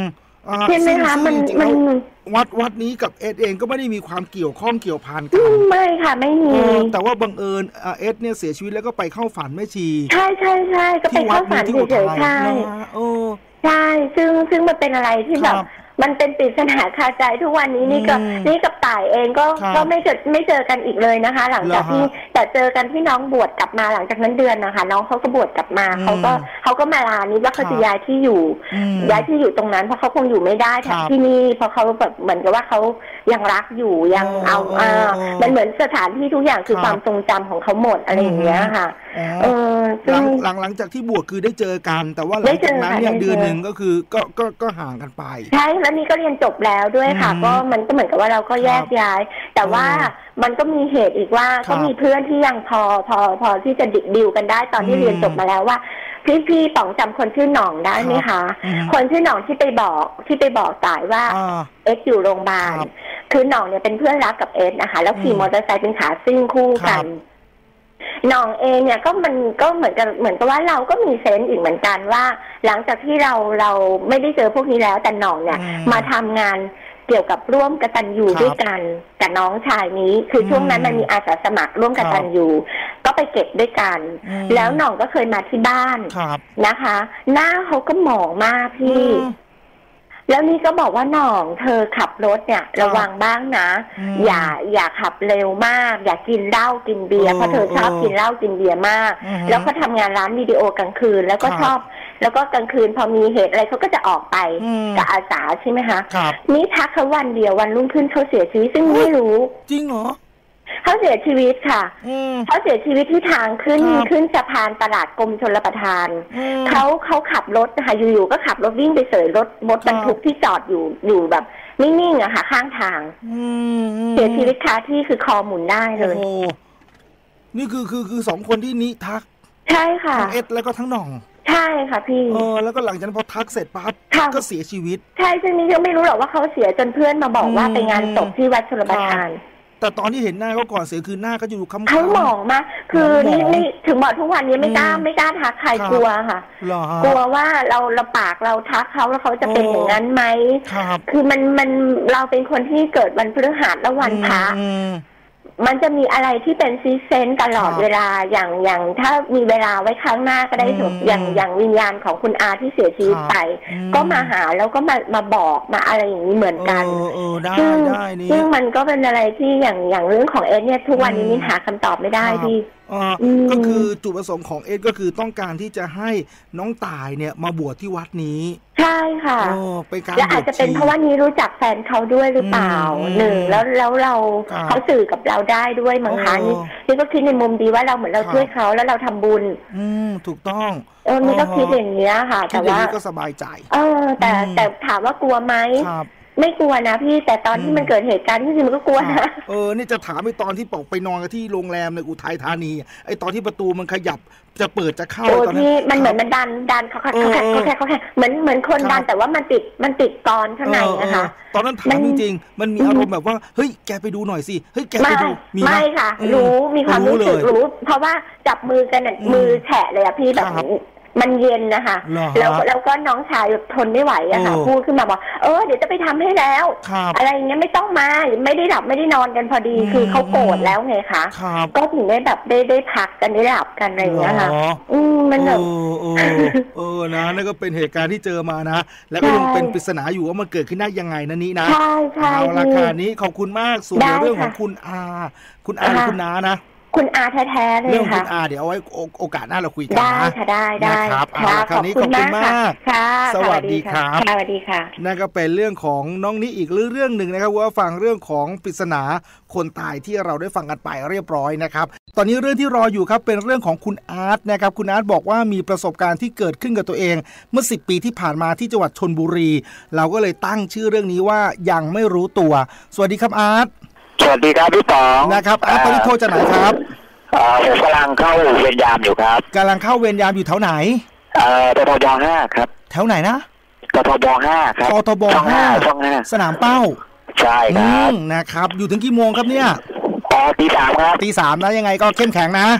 ใช่ไหมคะมันมันวัดวัดนี้กับเอสเองก็ไม่ได้มีความเกี่ยวข้องเกี่ยวพันกันไม่ค่ะไม่มีแต่ว่าบังเอิญเอสเนี่ยเสียชีวิตแล้วก็ไปเข้าฝันแม่ชีใช่ใช่ใช่ก็ไปเข้าฝันเฉยๆใช่ใช่ซึ่งซึ่งมันเป็นอะไรที่แบบมันเป็นปริศนาคาใจทุกวันนี้นี่ก็นี่กับต่ายเองก็ก็ไม่เจอไม่เจอกันอีกเลยนะคะหลังจากที่แต่เจอกันที่น้องบวชกลับมาหลังจากนั้นเดือนนะคะน้องเขาก็บวชกลับมาเขาก็เขาก็มาลานี้แล้วเขาจะย้ายที่อยู่ย้ายที่อยู่ตรงนั้นเพราะเขาคงอยู่ไม่ได้ที่นี่เพราะเขาแบบเหมือนกับว่าเขายังรักอยู่ยังเอาอ่ามันเหมือนสถานที่ทุกอย่างคือความทรงจำของเขาหมดอะไรอย่างเงี้ยค่ะเออหลังหลังหลังจากที่บวชคือได้เจอกันแต่ว่าหลังจากนั้นเนี่ยเดือนหนึ่งก็คือก็ก็ก็ห่างกันไปใช่แล้วนี่ก็เรียนจบแล้วด้วยค่ะก็มันก็เหมือนกับว่าเราก็แยกย้ายแต่ว่ามันก็มีเหตุอีกว่าก็มีเพื่อนที่ยังพอพอพอที่จะดิดิวกันได้ตอนที่เรียนจบมาแล้วว่าพี่พี่ป๋องจำคนชื่อหน่องได้ไหมคะคนชื่อหน่องที่ไปบอกที่ไปบอกต่ายว่าเอสอยู่โรงพยาบาลคือหน่องเนี่ยเป็นเพื่อนรักกับเอสนะคะแล้วขี่มอเตอร์ไซค์เป็นขาซิ่งคู่กันหน่องเองเนี่ยก็มันก็เหมือนกับเหมือนกับว่าเราก็มีเซนส์อีกเหมือนกันว่าหลังจากที่เราเราไม่ได้เจอพวกนี้แล้วแต่หน่องเนี่ยมาทำงานเกี่ยวกับร่วมกตัญญูด้วยกันกับน้องชายนี้คือช่วงนั้นมันมีอาสาสมัครร่วมกตัญญูก็ไปเก็บด้วยกันแล้วหน่องก็เคยมาที่บ้านนะคะหน้าเขาก็หมองมากพี่แล้วนี่ก็บอกว่าหน่องเธอขับรถเนี่ยระวังบ้างนะอย่าอย่าขับเร็วมากอย่ากินเหล้ากินเบียร์เพราะเธอชอบกินเหล้ากินเบียร์มากแล้วก็ทำงานร้านวิดีโอกลางคืนแล้วก็ชอบแล้วก็กลางคืนพอมีเหตุอะไรเขาก็จะออกไปกับอาสาใช่ไหมคะนี่ทักเขาวันเดียววันรุ่งขึ้นเขาเสียชีวิตซึ่งไม่รู้จริงเหรอเขาเสียชีวิตค่ะเขาเสียชีวิตที่ทางขึ้นขึ้นสะพานตลาดกรมชลประทานเขาเขาขับรถนะคะอยู่ๆก็ขับรถวิ่งไปเสยรถรถบรรทุกที่จอดอยู่อยู่แบบนิ่งๆอะค่ะข้างทางเสียชีวิตคาที่คือคอหมุนได้เลยนี่คือคือคือสองคนที่นี้ทักใช่ค่ะทั้งเอ็ดแล้วก็ทั้งหน่องใช่ค่ะพี่เออแล้วก็หลังจากนั้นพอทักเสร็จปั๊บก็เสียชีวิตใช่ซึ่งนี่ก็ไม่รู้หรอกว่าเขาเสียจนเพื่อนมาบอกว่าไปงานศพที่วัดชลประทานแต่ตอนที่เห็นหน้าเขาก่อนเสียคือหน้าก็จะดูค้ำๆเขาหมองมากคือนี่ไม่ถึงบอกทุกวันนี้ไม่กล้าไม่กล้าทักใครกลัวค่ะกลัวว่าเราเราปากเราทักเขาแล้วเขาจะเป็นอย่างนั้นไหมคือมันมันเราเป็นคนที่เกิดวันพฤหัสและวันพระมันจะมีอะไรที่เป็นซีเซนตลอดเวลาอย่างอย่างถ้ามีเวลาไว้ครั้งหน้าก็ได้ถูกอย่างอย่างวิญญาณของคุณอาที่เสียชีวิตไปก็มาหาแล้วก็มามาบอกมาอะไรอย่างนี้เหมือนกันซึ่งซึ่งมันก็เป็นอะไรที่อย่างอย่างเรื่องของเอสเนี่ยทุกวันนี้มินหาคำตอบไม่ได้ที่ก็คือจุดประสงค์ของเอสก็คือต้องการที่จะให้น้องต่ายเนี่ยมาบวชที่วัดนี้ใช่ค่ะและอาจจะเป็นเพราะว่านี้รู้จักแฟนเขาด้วยหรือเปล่าหนึ่งแล้วแล้วเราเขาสื่อกับเราได้ด้วยมั้งคะนี่นี่ก็คิดในมุมดีว่าเราเหมือนเราช่วยเขาแล้วเราทำบุญอืมถูกต้องเออนี่ก็คิดอย่างนี้ค่ะแต่ว่าก็สบายใจเออแต่แต่ถามว่ากลัวไหมไม่กลัวนะพี่แต่ตอนที่มันเกิดเหตุการณ์ที่จริงมันก็กลัวนะเออนี่จะถามไอ้ตอนที่ปอกไปนอนกันที่โรงแรมในอุทัยธานีไอ้ตอนที่ประตูมันขยับจะเปิดจะเข้าตอนนั้นมันเหมือนมันดันดันเขาแค่เขาแค่เขาแค่เขาแค่เหมือนเหมือนคนดันแต่ว่ามันติดมันติดกรข้างในนะคะตอนนั้นถามจริงๆมันมีอารมณ์แบบว่าเฮ้ยแกไปดูหน่อยสิเฮ้ยแกไปดูมีไม่ค่ะรู้มีความรู้สึกรู้เพราะว่าจับมือกันมือแฉะเลยอะพี่แบบมันเย็นนะคะแล้วแล้วก็น้องชายทนไม่ไหวอะค่ะพูดขึ้นมาบอกเออเดี๋ยวจะไปทำให้แล้วอะไรอย่างเงี้ยไม่ต้องมาไม่ได้หลับไม่ได้นอนกันพอดีคือเขาโกรธแล้วไงคะก็ถึงได้แบบได้ได้พักกันได้หลับกันอะไรอย่างเงี้ยค่ะอืมมันแบบเออนะนั่นก็เป็นเหตุการณ์ที่เจอมานะแล้วก็ยังเป็นปริศนาอยู่ว่ามันเกิดขึ้นได้ยังไงนั่นนี้นะใช่ใช่เอาราคานี้ขอบคุณมากส่วนเรื่องของคุณอาคุณอาคุณน้านะคุณอาแท้ๆเลยค่ะเรื่องคุณอาเดี๋ยวเอาไว้โอกาสหน้าเราคุยกันนะได้ค่ะได้ได้ครับคราวนี้ขอบคุณมากค่ะสวัสดีครับสวัสดีค่ะนั่นก็เป็นเรื่องของน้องนี้อีกเรื่องหนึ่งนะครับว่าฟังเรื่องของปริศนาคนตายที่เราได้ฟังกันไปเรียบร้อยนะครับตอนนี้เรื่องที่รออยู่ครับเป็นเรื่องของคุณอาร์ตนะครับคุณอาร์ตบอกว่ามีประสบการณ์ที่เกิดขึ้นกับตัวเองเมื่อสิบปีที่ผ่านมาที่จังหวัดชลบุรีเราก็เลยตั้งชื่อเรื่องนี้ว่ายังไม่รู้ตัวสวัสดีครับอาร์ตสวัสดีครับพี่ป๋องนะครับอาร์ตตอนนี้โทรจากไหนครับผมกำลังเข้าเวรยามอยู่ครับกำลังเข้าเวรยามอยู่แถวไหนเอ่อตทบห้าครับแถวไหนนะตทบห้าครับตทบห้าช่องห้าสนามเป้าใช่ครับนะครับอยู่ถึงกี่โมงครับเนี่ยอ๋อตีสามครับตีสามนะยังไงก็เข้มแข็งนะ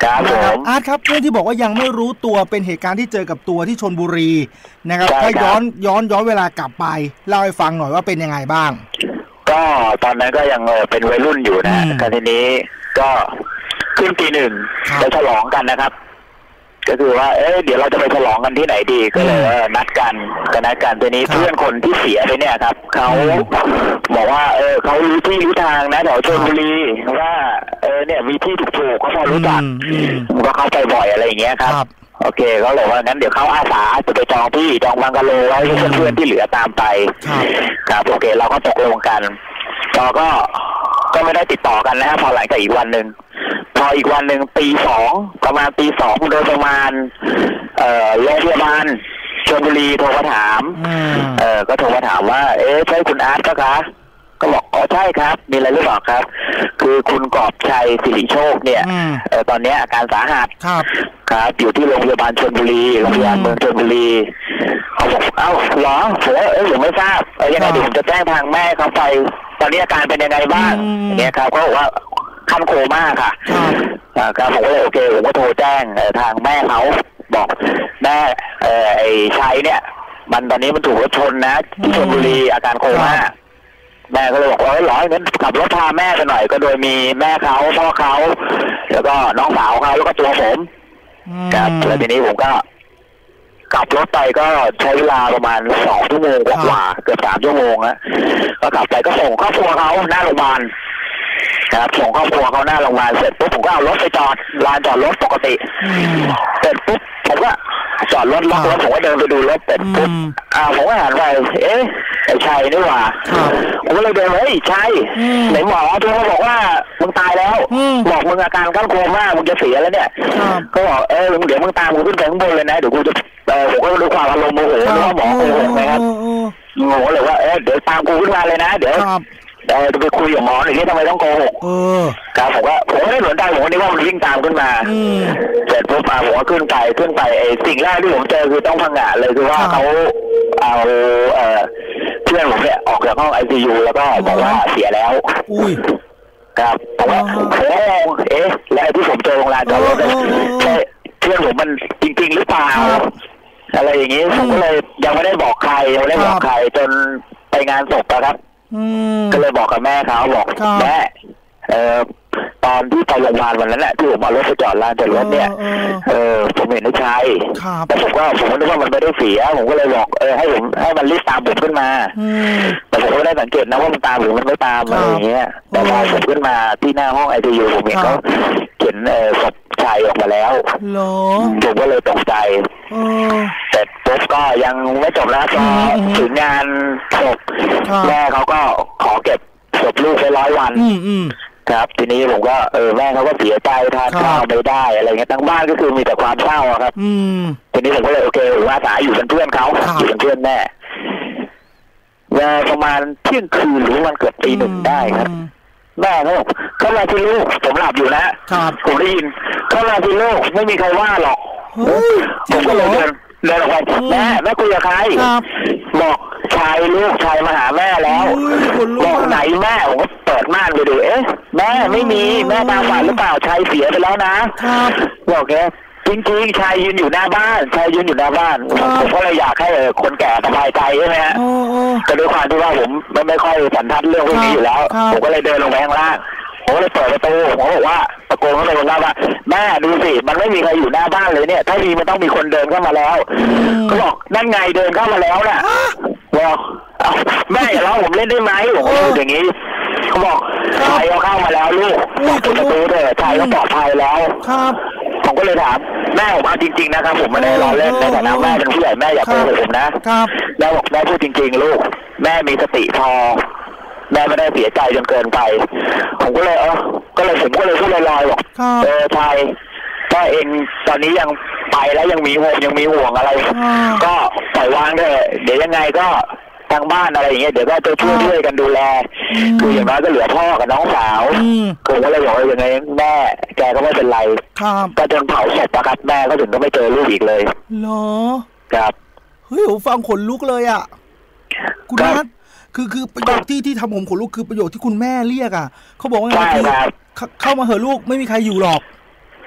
ครับผมอาร์ตครับเรื่องที่บอกว่ายังไม่รู้ตัวเป็นเหตุการณ์ที่เจอกับตัวที่ชลบุรีนะครับถ้าย้อนย้อนย้อนเวลากลับไปเล่าให้ฟังหน่อยว่าเป็นยังไงบ้างก็ตอนนั้นก็ยังเป็นวัยรุ่นอยู่นะแต่ทีนี้ก็ขึ้นปีหนึ่งไปฉลองกันนะครับก็คือว่าเอ๊ะเดี๋ยวเราจะไปฉลองกันที่ไหนดีก็เลยนัดกันก็นัดกันทีนี้เพื่อนคนที่เสียไปเนี่ยครับเขาบอกว่าเออเขารู้ที่รู้ทางนะแถวชลบุรีว่าเออเนี่ยมีที่ถูกๆเขาพอรู้จักก็เข้าไปบ่อยอะไรอย่างเงี้ยครับโอเคเขาเลยว่างั้นเดี๋ยวเขาอาสาจะไปจองที่จองบังกะโลไว้ให้เพื่อนๆที่เหลือตามไปครับโอเคเราก็ตกลงกันเราก็ก็ไม่ได้ติดต่อกันนะพอหลังจากอีกวันหนึ่งพออีกวันหนึ่งตีสองประมาณตีสองโดยประมาณเอ่อโรงพยาบาลชลบุรีโทรมาถามเออก็โทรมาถามว่าเอ๊ะใช่คุณอาร์ตปะคะก็บอกอ๋อใช่ครับมีอะไรหรือเปล่าครับคือคุณกอบชัยสิริโชคเนี่ยเออตอนนี้อาการสาหัสครับครับอยู่ที่โรงพยาบาลชลบุรีโรงพยาบาลเมืองชลบุรีเขาบอกเอ้าเหรอผมเออผมไม่ทราบเออยังไงเดี๋ยวผมจะแจ้งทางแม่เขาไปตอนนี้อาการเป็นยังไงบ้างเนี่ยครับเขาบอกว่าขั้นโคม่าค่ะครับผมก็เลยโอเคผมก็โทรแจ้งทางแม่เขาบอกแม่เออไอ้ชัยเนี่ยมันตอนนี้มันถูกรถชนนะที่ชลบุรีอาการโคม่าแม่ก็เลยบอกว่าร้อยงั้นขับรถพาแม่ไปหน่อยก็โดยมีแม่เขาพ่อเขาแล้วก็น้องสาวเขาแล้วก็ตัวผมครับแล้วทีนี้ผมก็ขับรถไปก็ใช้เวลาประมาณสองชั่วโมงกว่าเกือบสามชั่วโมงนะก็ขับไปก็ส่งครอบครัวเขาหน้าโรงพยาบาลครับส่งครอบครัวเขาหน้าโรงพยาบาลเสร็จปุ๊บผมก็เอารถไปจอดลานจอดรถปกติเสร็จปุ๊บผมก็จอดรถล็อกรถผมก็เดินไปดูรถเสร็จปุ๊บอ่าผมก็หันไปเอ๊ะไอ้ชัยนี่หว่าผมก็เลยเดินเฮ้ยชัยไหนหมอที่เขาบอกว่ามึงตายแล้วบอกมึงอาการขั้นโคม่ามึงจะเสียแล้วเนี่ยก็บอกเออเดี๋ยวมึงตามกูขึ้นไปข้างบนเลยนะเดี๋ยวกูจะเออผมก็รู้ความอารมณ์โมโหแล้วหมอโกหกนะครับโง่เลยว่าเออเดี๋ยวตามกูขึ้นมาเลยนะเดี๋ยวเออจะไปคุยกับหมอหน่อยที่ทำไมต้องโกหกครับผมว่าผมไม่ได้สนใจผมนึกว่ามันวิ่งตามขึ้นมาเสร็จปุ๊บอ่ะผมก็ขึ้นไปขึ้นไปไอ้สิ่งแรกที่ผมเจอคือต้องพังงะเลยคือว่าเขาเอาเอ่อเพื่อนผมเนี่ยออกจากห้องไอซียูแล้วก็บอกว่าเสียแล้วครับผมว่าผมก็งงเอ๊ะแล้วที่ผมเจอโรงแรมจอดรถใช่เพื่อนผมมันจริงๆหรือเปล่าอะไรอย่างนี้ผมก็เลยยังไม่ได้บอกใครยังไม่ได้บอกใครจนไปงานศพนะครับก็เลยบอกกับแม่เขาบอกแม่เออตอนที่ไปโรงพยาบาลวันนั้นแหละที่ผมเอารถไปจอดลานจอดรถเนี่ยเออผมเห็นไม่ใช่แต่ผมก็ผมก็นึกว่ามันไม่ได้เสียผมก็เลยบอกเออให้ผมให้มันรีบตามผมขึ้นมาแต่ผมก็ไม่ได้สังเกตนะว่ามันตามหรือมันไม่ตามอะไรอย่างเงี้ยแต่พอผมขึ้นมาที่หน้าห้องไอซียูผมเห็นเขาเขียนเออศพชายออกมาแล้วผมก็เลยตกใจแต่ปุ๊บก็ยังไม่จบแล้วพอถึงงานศพแม่เขาก็ขอเก็บศพลูกไปร้อยวันครับทีนี้ผมก็เออแม่เขาก็เสียใจทานข้าวไม่ได้อะไรเงี้ยทั้งบ้านก็คือมีแต่ความเศร้าครับทีนี้ผมก็เลยโอเคผมอาสาอยู่เป็นเพื่อนเขาอยู่เป็นเพื่อนแม่เวลาประมาณเที่ยงคืนหรือวันเกือบตีหนึ่งได้ครับแม่เขาบอกเข้ามาที่ลูกผมหลับอยู่นะผมได้ยินเข้ามาที่ลูกไม่มีใครว่าหรอกผมก็เลยเดินเดินออกไปแม่แม่คุยกับใครบอกชายลูกชายมาหาแม่แล้วบอกไหนแม่ผมก็เปิดม่านไปดูเอ๊ะแม่ไม่มีแม่ตาฝาดหรือเปล่าชายเสียไปแล้วนะบอกแกจริงๆชายยืนอยู่หน้าบ้านชายยืนอยู่หน้าบ้านผมก็เลยอยากให้คนแก่สบายใจใช่ไหมฮะก็ด้วยความที่ว่าผมไม่ไม่ค่อยสันทัดเรื่องพวกนี้อยู่แล้วผมก็เลยเดินลงไปข้างล่างผมก็เลยเปิดประตูผมบอกว่าตะโกนเข้าไปบนบ้านว่าแม่ดูสิมันไม่มีใครอยู่หน้าบ้านเลยเนี่ยถ้ามีมันต้องมีคนเดินเข้ามาแล้วเขาบอกนั่นไงเดินเข้ามาแล้วน่ะบอกแม่อย่าเล่าผมเล่นได้ไหมผมพูดอย่างนี้เขาบอกชายเขาเข้ามาแล้วลูกปิดประตูเถอะชายเขาปลอดภัยแล้วผมก็เลยถามแม่ผมเอาจริงๆนะครับผมไม่ได้ล้อเล่นในฐานะแม่เป็นผู้ใหญ่แม่อย่าโกหกผมนะแม่บอกแม่พูดจริงๆลูกแม่มีสติพอแม่ไม่ได้เสียใจจนเกินไปผมก็เลยเออก็เลยผมก็เลยพูดลอยๆบอกเออชายก็เองตอนนี้ยังไปแล้วยังมีห่วงยังมีห่วงอะไรก็ปล่อยวางเถอะเดี๋ยวยังไงก็ทางบ้านอะไรอย่างเงี้ยเดี๋ยวก็จะช่วยช่วยกันดูแลคืออย่างน้อยก็เหลือพ่อกับน้องสาวผมก็เลยบอกว่าอย่างไงแม่แกก็ไม่เป็นไรก็จนเผาศพนะครับแม่ก็ถึงก็ไม่เจอลูกอีกเลยเหรอครับเฮ้ยผมฟังขนลุกเลยอ่ะคุณนัทคือคือประโยคที่ที่ทำผมขนลุกคือประโยคที่คุณแม่เรียกอ่ะเขาบอกว่าไงคือเข้ามาเหอะลูกไม่มีใครอยู่หรอกใ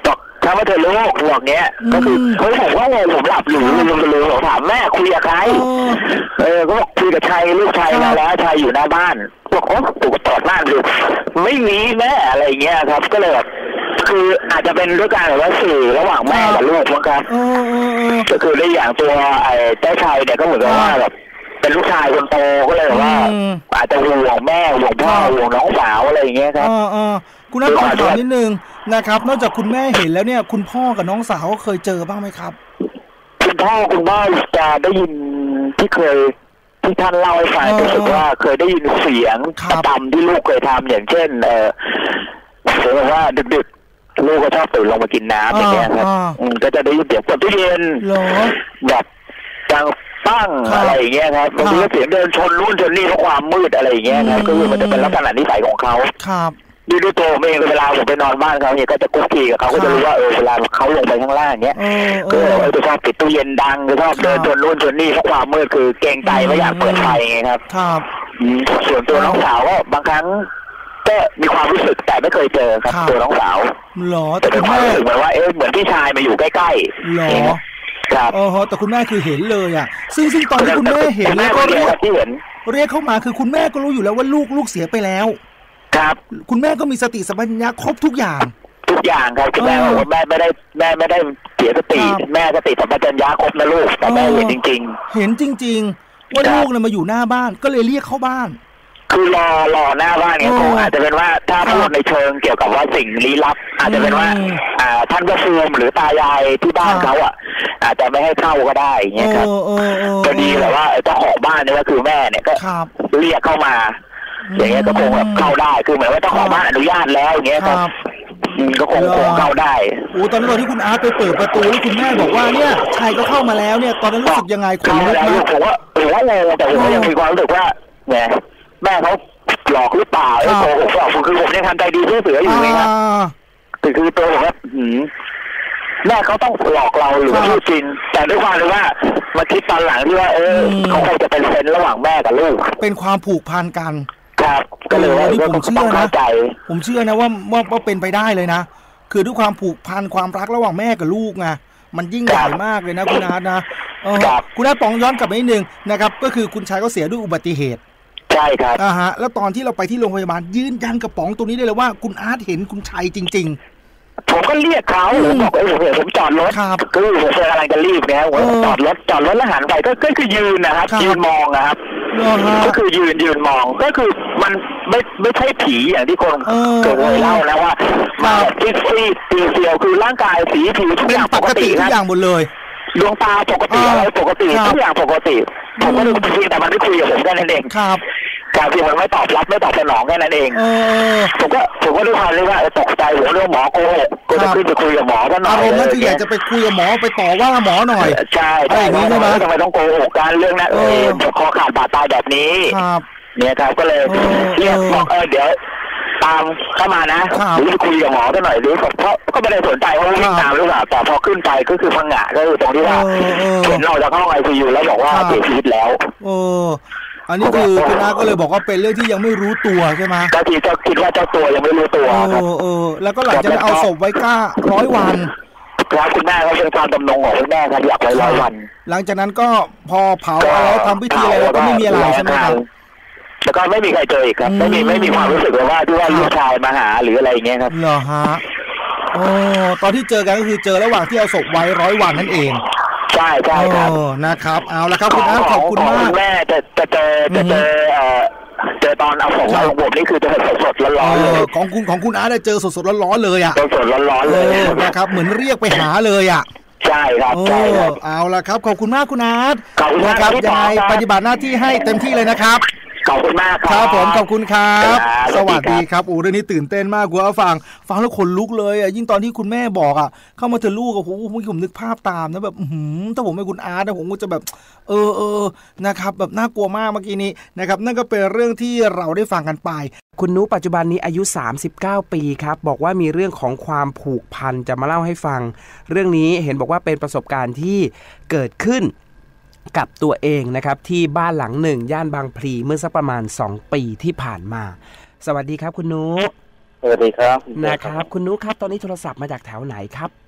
ถ้าว่าเธอลูกบอกเนี้ยก็คือเฮ้ยผมว่าไงผมหลับอยู่ลืมไปเลยผมถามแม่คุยกับใครเออก็บอกคุยกับชัยลูกชัยมาแล้วชัยอยู่หน้าบ้านบอกโอ้ผมก็ตอดบ้านดูไม่มีแม่อะไรเงี้ยครับก็เลยแบบคืออาจจะเป็นด้วยการแบบว่าสื่อระหว่างแม่กับลูกมั้งครับก็คือได้อย่างตัวไอ้เจ้าชัยเนี่ยก็เหมือนกับว่าแบบเป็นลูกชายคนโตก็เลยแบบว่าอาจจะห่วงแม่ห่วงพ่อห่วงน้องสาวอะไรอย่างเงี้ยครับคุณน้าขอถามนิดนึงนะครับนอกจากคุณแม่เห็นแล้วเนี่ยคุณพ่อกับน้องสาวก็เคยเจอบ้างไหมครับคุณพ่อคุณแม่จะได้ยินที่เคยที่ท่านเล่าให้ฟังรู้สึกว่าเคยได้ยินเสียงประจำที่ลูกเคยทำอย่างเช่นเออเสียงว่าดึกๆลูกก็ชอบตื่นลงมากินน้ำอย่างเงี้ยครับก็จะได้ยินเสียงเปิดตู้เย็นแบบดังปั้งอะไรอย่างเงี้ยครับบางทีก็เสียงเดินชนนู่นชนนี่เพราะความมืดอะไรอย่างเงี้ยครับก็คือมันจะเป็นลักษณะนิสัยของเขาครับดูด้วยตัวเองเวลาผมไปนอนบ้านเขาเนี่ยก็จะกุ๊กกี้กับเขาก็จะรู้ว่าเออเวลาเขาลงไปข้างล่างเนี้ยก็เออจะชอบปิดตู้เย็นดังจะชอบเดินชนนู่นชนนี่เพราะความมืดคือเกรงใจไม่อยากเปิดไฟไงครับครับส่วนตัวน้องสาวก็บางครั้งก็มีความรู้สึกแต่ไม่เคยเจอครับตัวน้องสาวหรอแต่เป็นความรู้สึกเหมือนว่าเอ๊ะเหมือนพี่ชายมาอยู่ใกล้ๆหรอครับอ๋อแต่คุณแม่คือเห็นเลยอ่ะซึ่งซึ่งตอนที่คุณแม่เห็นแล้วก็เรียกที่เห็นเรียกเข้ามาคือคุณแม่ก็รู้อยู่แล้วว่าลูกลูกเสียไปแล้วครับคุณแม่ก็มีสติสัมปชัญญะครบทุกอย่างทุกอย่างครับคุณแม่บอกแม่ไม่ได้แม่ไม่ได้เสียสติแม่สติสัมปชัญญะครบนะลูกแต่แม่เห็นจริงๆเห็นจริงๆว่าลูกเนี่ยมาอยู่หน้าบ้านก็เลยเรียกเข้าบ้านคือรอรอหน้าบ้านเนี่ยคงอาจจะเป็นว่าถ้าพูดในเชิงเกี่ยวกับว่าสิ่งลี้ลับอาจจะเป็นว่าอ่าท่านก็ฟูมหรือตายายที่บ้านเขาอ่ะอาจจะไม่ให้เข้าก็ได้อย่างเงี้ยครับก็ดีแต่ว่าเจ้าของบ้านเนี่ยก็คือแม่เนี่ยก็เรียกเข้ามาอย่างเงี้ยก็คงแบบเข้าได้คือเหมือนว่าเจ้าของบ้านอนุญาตแล้วอย่างเงี้ยครับก็คงคงเข้าได้โอ้ตอนนั้นตอนที่คุณอาร์ตไปเปิดประตูแล้วคุณแม่บอกว่าเนี่ยชายก็เข้ามาแล้วเนี่ยตอนนั้นรู้สึกยังไงคนลุกมากผมว่าผมว่าเลยแต่ผมก็ยังมีความรู้สึกว่าเนี่ยแม่เขาหลอกหรือเปล่าไอ้โตผมบอกคือผมยังทำใจดีเพื่อเสืออยู่ไงครับคือคือตัวผมว่าแม่เขาต้องหลอกเราหรือว่าพูดจริงแต่ด้วยความที่ว่ามาคิดตอนหลังที่ว่าเออเขาคงจะเป็นเซนระหว่างแม่กับลูกเป็นความผูกพันกันครับก็เลยว่านี่ผมเชื่อนะผมเชื่อนะว่าว่าว่าเป็นไปได้เลยนะคือด้วยความผูกพันความรักระหว่างแม่กับลูกไงมันยิ่งใหญ่มากเลยนะคุณอาร์ตนะคุณอาร์ตป๋องย้อนกลับไปนิดนึงนะครับก็คือคุณชายก็เสียด้วยอุบัติเหตุใช่ครับอ่าฮะแล้วตอนที่เราไปที่โรงพยาบาลยืนยันกับป๋องตรงนี้ได้เลยว่าคุณอาร์ตเห็นคุณชัยจริงๆผมก็เรียกเขาผมบอกไอ้ผมเห็นผมจอดรถคือผมกำลังจะรีบนะผมจอดรถจอดรถแล้วหันไปก็ก็คือยืนนะครับยืนมองนะครับก็คือยืนยืนมองก็คือมันไม่ไม่ใช่ผีอย่างที่คนเคยเล่านะว่ามาซีดซีดเสียวคือร่างกายสีผิวทุกอย่างปกติทุกอย่างหมดเลยดวงตาปกติอะไรปกติทุกอย่างปกติผมก็เลยคุยแต่มันไม่คุยกับผมแค่นั้นเองครับการที่มันไม่ตอบรับไม่ตอบสนองแค่นั้นเองผมก็ผมก็ด้วยความที่ว่าตกใจผมเรื่องหมอโกหกก็จะขึ้นไปคุยกับหมอท่านหน่อยอารมณ์นั้นคืออยากจะไปคุยกับหมอไปต่อว่าหมอหน่อยใช่ใช่ไหมทำไมต้องโกหกการเรื่องนั้นเออคอขาดบาดตายแบบนี้เนี่ยครับก็เลยเรียกบอกเออเดี๋ยวตามเข้ามานะหรือคุยกับหมอท่านหน่อยหรือเพราะก็ไม่ได้สนใจว่าวิ่งตามหรือเปล่าแต่พอขึ้นไปก็คือพังงะก็คือตรงที่ว่าเห็นเราจะเข้าไอซียูแล้วบอกว่าเสียชีวิตแล้วโอ้อันนี้คือคุณอาก็เลยบอกว่าเป็นเรื่องที่ยังไม่รู้ตัวใช่ไหมก็ทีก็คิดว่าเจ้าตัวยังไม่รู้ตัวครับเออแล้วก็หลังจากนั้นเอาศพไว้ก้าร้อยวันครับคุณแม่เขาเป็นความดำรงของคุณแม่ครับอยากไว้ร้อยวันหลังจากนั้นก็พอเผาแล้วทำพิธีอะไรแล้วก็ไม่มีอะไรใช่ไหมครับแล้วก็ไม่มีใครเจออีกครับไม่มีไม่มีความรู้สึกเลยว่าที่ว่าลูกชายมาหาหรืออะไรอย่างเงี้ยครับเหรอฮะโอ้ตอนที่เจอกันก็คือเจอระหว่างที่เอาศพไว้ร้อยวันนั่นเองใช่ใช่ครับนะครับเอาละครับคุณอาขอบคุณมากแม่จะจะเจอจะเจอเอ่อเจอตอนเอาของลงบทนี่คือจะสดสดร้อนๆเลยของคุณของคุณอาได้เจอสดสดร้อนๆเลยอ่ะสดสดร้อนๆเลยนะครับเหมือนเรียกไปหาเลยอ่ะใช่ครับใช่ครับเอาละครับขอบคุณมากคุณอาขอบคุณมากครับยังไงปฏิบัติหน้าที่ให้เต็มที่เลยนะครับขอบคุณมากครับผมขอบคุณครับสวัสดีครับโอ้เรื่องนี้ตื่นเต้นมากคุณผู้ฟังฟังแล้วขนลุกเลยอ่ะยิ่งตอนที่คุณแม่บอกอ่ะเข้ามาเธอลูกกับผมผมนึกภาพตามนะแบบถ้าผมเป็นคุณอาร์ตนะผมก็จะแบบเออเออนะครับแบบน่ากลัวมากเมื่อกี้นี้นะครับนั่นก็เป็นเรื่องที่เราได้ฟังกันไปคุณนุปัจจุบันนี้อายุสามสิบเก้าปีครับบอกว่ามีเรื่องของความผูกพันจะมาเล่าให้ฟังเรื่องนี้เห็นบอกว่าเป็นประสบการณ์ที่เกิดขึ้นกับตัวเองนะครับที่บ้านหลังหนึ่งย่านบางพลีเมื่อสักประมาณสองปีที่ผ่านมาสวัสดีครับคุณนุสวัสดีครับนะครับคุณนุครับตอนนี้โทรศัพท์มาจากแถวไหนครับ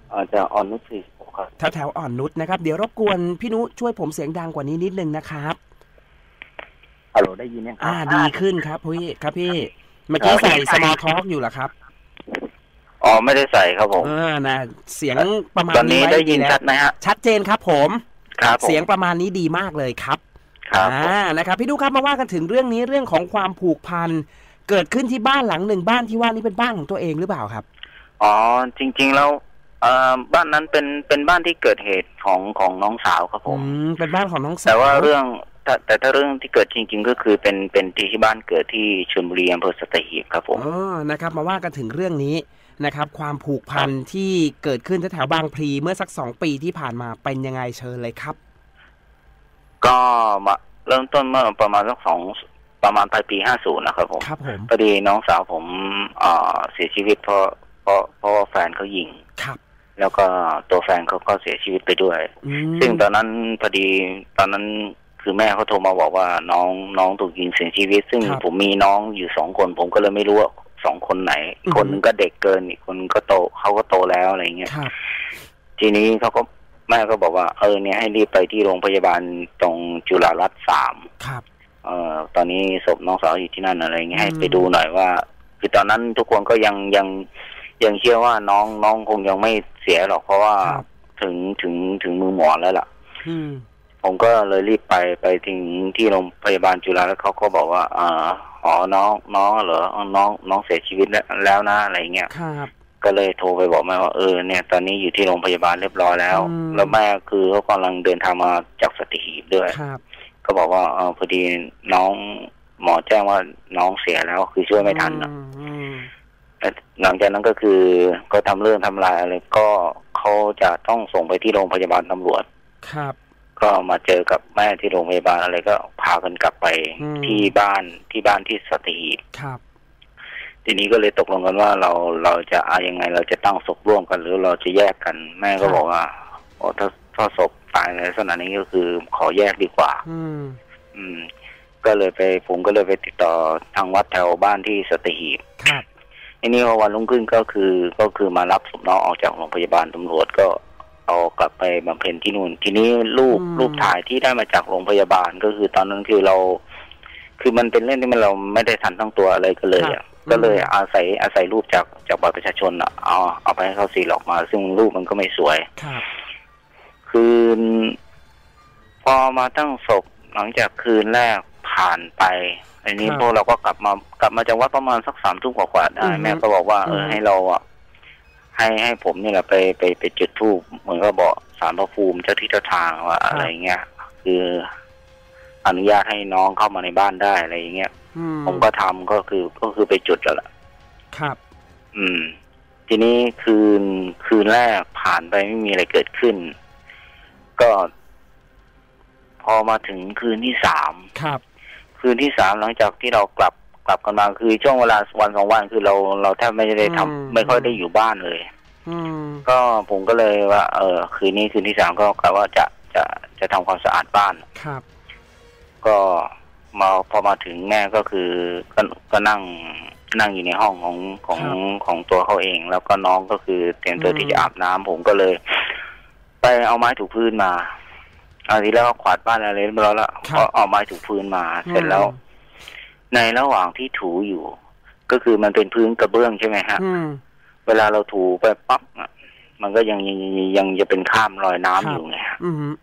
อาจจะอ่อนนุชสี่สิบหกครับแถวแถวอ่อนนุชนะครับเดี๋ยวรบกวนพี่นุช่วยผมเสียงดังกว่านี้นิดนึงนะครับฮัลโหลได้ยินยังอ่าดีขึ้นครับพี่ครับพี่เมื่อกี้ใส่ small talk อยู่เหรอครับอ๋อไม่ได้ใส่ครับผมอ่านะเสียงประมาณนี้ตอนนี้ได้ยินชัดไหมฮะชัดเจนครับผมครับเสียงประมาณนี้ดีมากเลยครับครับอ่านะครับพี่นุครับมาว่ากันถึงเรื่องนี้เรื่องของความผูกพันเกิดขึ้นที่บ้านหลังหนึ่งบ้านที่ว่านี่เป็นบ้านของตัวเองหรือเปล่าครับอ๋อจริงๆแล้วบ้านนั้นเป็นเป็นบ้านที่เกิดเหตุของของน้องสาวครับผมเป็นบ้านของน้องสาวแต่ว่าเรื่องแต่แต่ถ้าเรื่องที่เกิดจริงๆก็คือเป็นเป็นที่บ้านเกิดที่ชลบุรีอำเภอสัตหีบครับผมอ๋อนะครับมาว่ากันถึงเรื่องนี้นะครับความผูกพันที่เกิดขึ้นแถวบางพลีเมื่อสักสองปีที่ผ่านมาเป็นยังไงเชิญเลยครับก็มาเริ่มต้นเมื่อประมาณสักสองประมาณปลายปีห้าสิบนะครับผมครับผมพอดีน้องสาวผมเอ่อเสียชีวิตเพราะเพราะเพราะว่าแฟนเขายิงครับแล้วก็ตัวแฟนเขาก็เสียชีวิตไปด้วยซึ่งตอนนั้นพอดีตอนนั้นคือแม่เขาโทรมาบอกว่าน้องน้องถูกยิงเสียชีวิตซึ่งผมมีน้องอยู่สองคนผมก็เลยไม่รู้ว่าสองคนไหนคนนึงก็เด็กเกินอีกคนก็โตเขาก็โตแล้วอะไรเงี้ยทีนี้เขาก็แม่ก็บอกว่าเออเนี่ยให้รีบไปที่โรงพยาบาลตรงจุฬารัตน์สามครับเอ่อตอนนี้ศพน้องสาวอยู่ที่นั่นอะไรเงี้ยให้ไปดูหน่อยว่าคือตอนนั้นทุกคนก็ยังยังยังเชื่อว่าน้องน้องคงยังไม่เสียหรอกเพราะว่าถึงถึงถึงมือหมอแล้วล่ะผมก็เลยรีบไปไปถึงที่โรงพยาบาลจุฬาแล้วเขาก็บอกว่าอ่าอ๋อน้องน้องเหรอน้องน้องเสียชีวิตแล้วนะอะไรเงี้ยก็เลยโทรไปบอกแม่ว่าเออเนี่ยตอนนี้อยู่ที่โรงพยาบาลเรียบร้อยแล้วแล้วแม่คือเขากำลังเดินทางมาจากสัตหีบด้วยก็บอกว่าเออพอดีน้องหมอแจ้งว่าน้องเสียแล้วคือช่วยไม่ทันนะหลังจากนั้นก็คือก็ทำเรื่องทำลายอะไรก็เขาจะต้องส่งไปที่โรงพยาบาลตำรวจครับก็มาเจอกับแม่ที่โรงพยาบาลอะไรก็พากันกลับไปที่บ้านที่บ้านที่สัตหีบครับทีนี้ก็เลยตกลงกันว่าเราเราจะเอายังไงเราจะตั้งศพร่วมกันหรือเราจะแยกกันแม่ก็บอกว่าโอ้ถ้าถ้าศพตายในลักษณะนี้ก็คือขอแยกดีกว่าอืมอืมก็เลยไปผมก็เลยไปติดต่อทางวัดแถวบ้านที่สัตหีบครับทีนี้พอวันรุ่งขึ้นก็คือก็คือมารับศพน้องออกจากโรงพยาบาลตำรวจก็เอากลับไปบำเพ็ญที่นู่นทีนี้รูปรูปถ่ายที่ได้มาจากโรงพยาบาลก็คือตอนนั้นคือเราคือมันเป็นเรื่องที่มันเราไม่ได้ทันตั้งตัวอะไรก็เลยอ่ะก็เลยอาศัยอาศัยรูปจากจากบัตรประชาชนอ่ะเอาเอาไปให้เขาซีล็อกมาซึ่งรูปมันก็ไม่สวยคืนพอมาตั้งศพหลังจากคืนแรกผ่านไปอันนี้พวกเราก็กลับมากลับมาจากวัดประมาณสักสามทุ่มกว่าๆได้แม่ก็บอกว่าเออให้เราอ่ะให้ให้ผมนี่แหละไปไปไปจุดธูปเหมือนก็บอกศาลพระภูมิเจ้าที่เจ้าทางว่าอะไรเงี้ยคืออนุญาตให้น้องเข้ามาในบ้านได้อะไรอย่างเงี้ยผมก็ทำก็คือก็คือไปจุดแล้วล่ะครับอืมทีนี้คืนคืนแรกผ่านไปไม่มีอะไรเกิดขึ้นก็พอมาถึงคืนที่สามครับคืนที่สามหลังจากที่เรากลับกลับกันมาคือช่วงเวลาวันสองวันคือเราเราแทบไม่ได้ทำไม่ค่อยได้อยู่บ้านเลยก็ผมก็เลยว่าเออคืนนี้คืนที่สามก็กะว่าจะจะจะทำความสะอาดบ้านครับก็มาพอมาถึงแม่ก็คือก็ก็นั่งนั่งอยู่ในห้องของของของตัวเขาเองแล้วก็น้องก็คือเตรียมตัวที่จะอาบน้ำผมก็เลยไปเอาไม้ถูพื้นมาเอาทีแล้วก็ขวาดบ้านอะไรเรียบร้อยแล้วก็เอาไม้ถูพื้นมาเสร็จแล้วในระหว่างที่ถูอยู่ก็คือมันเป็นพื้นกระเบื้องใช่ไหมฮะเวลาเราถูไปปั๊บมันก็ยังยังยังจะเป็นข้ามรอยน้ำอยู่ไงฮะ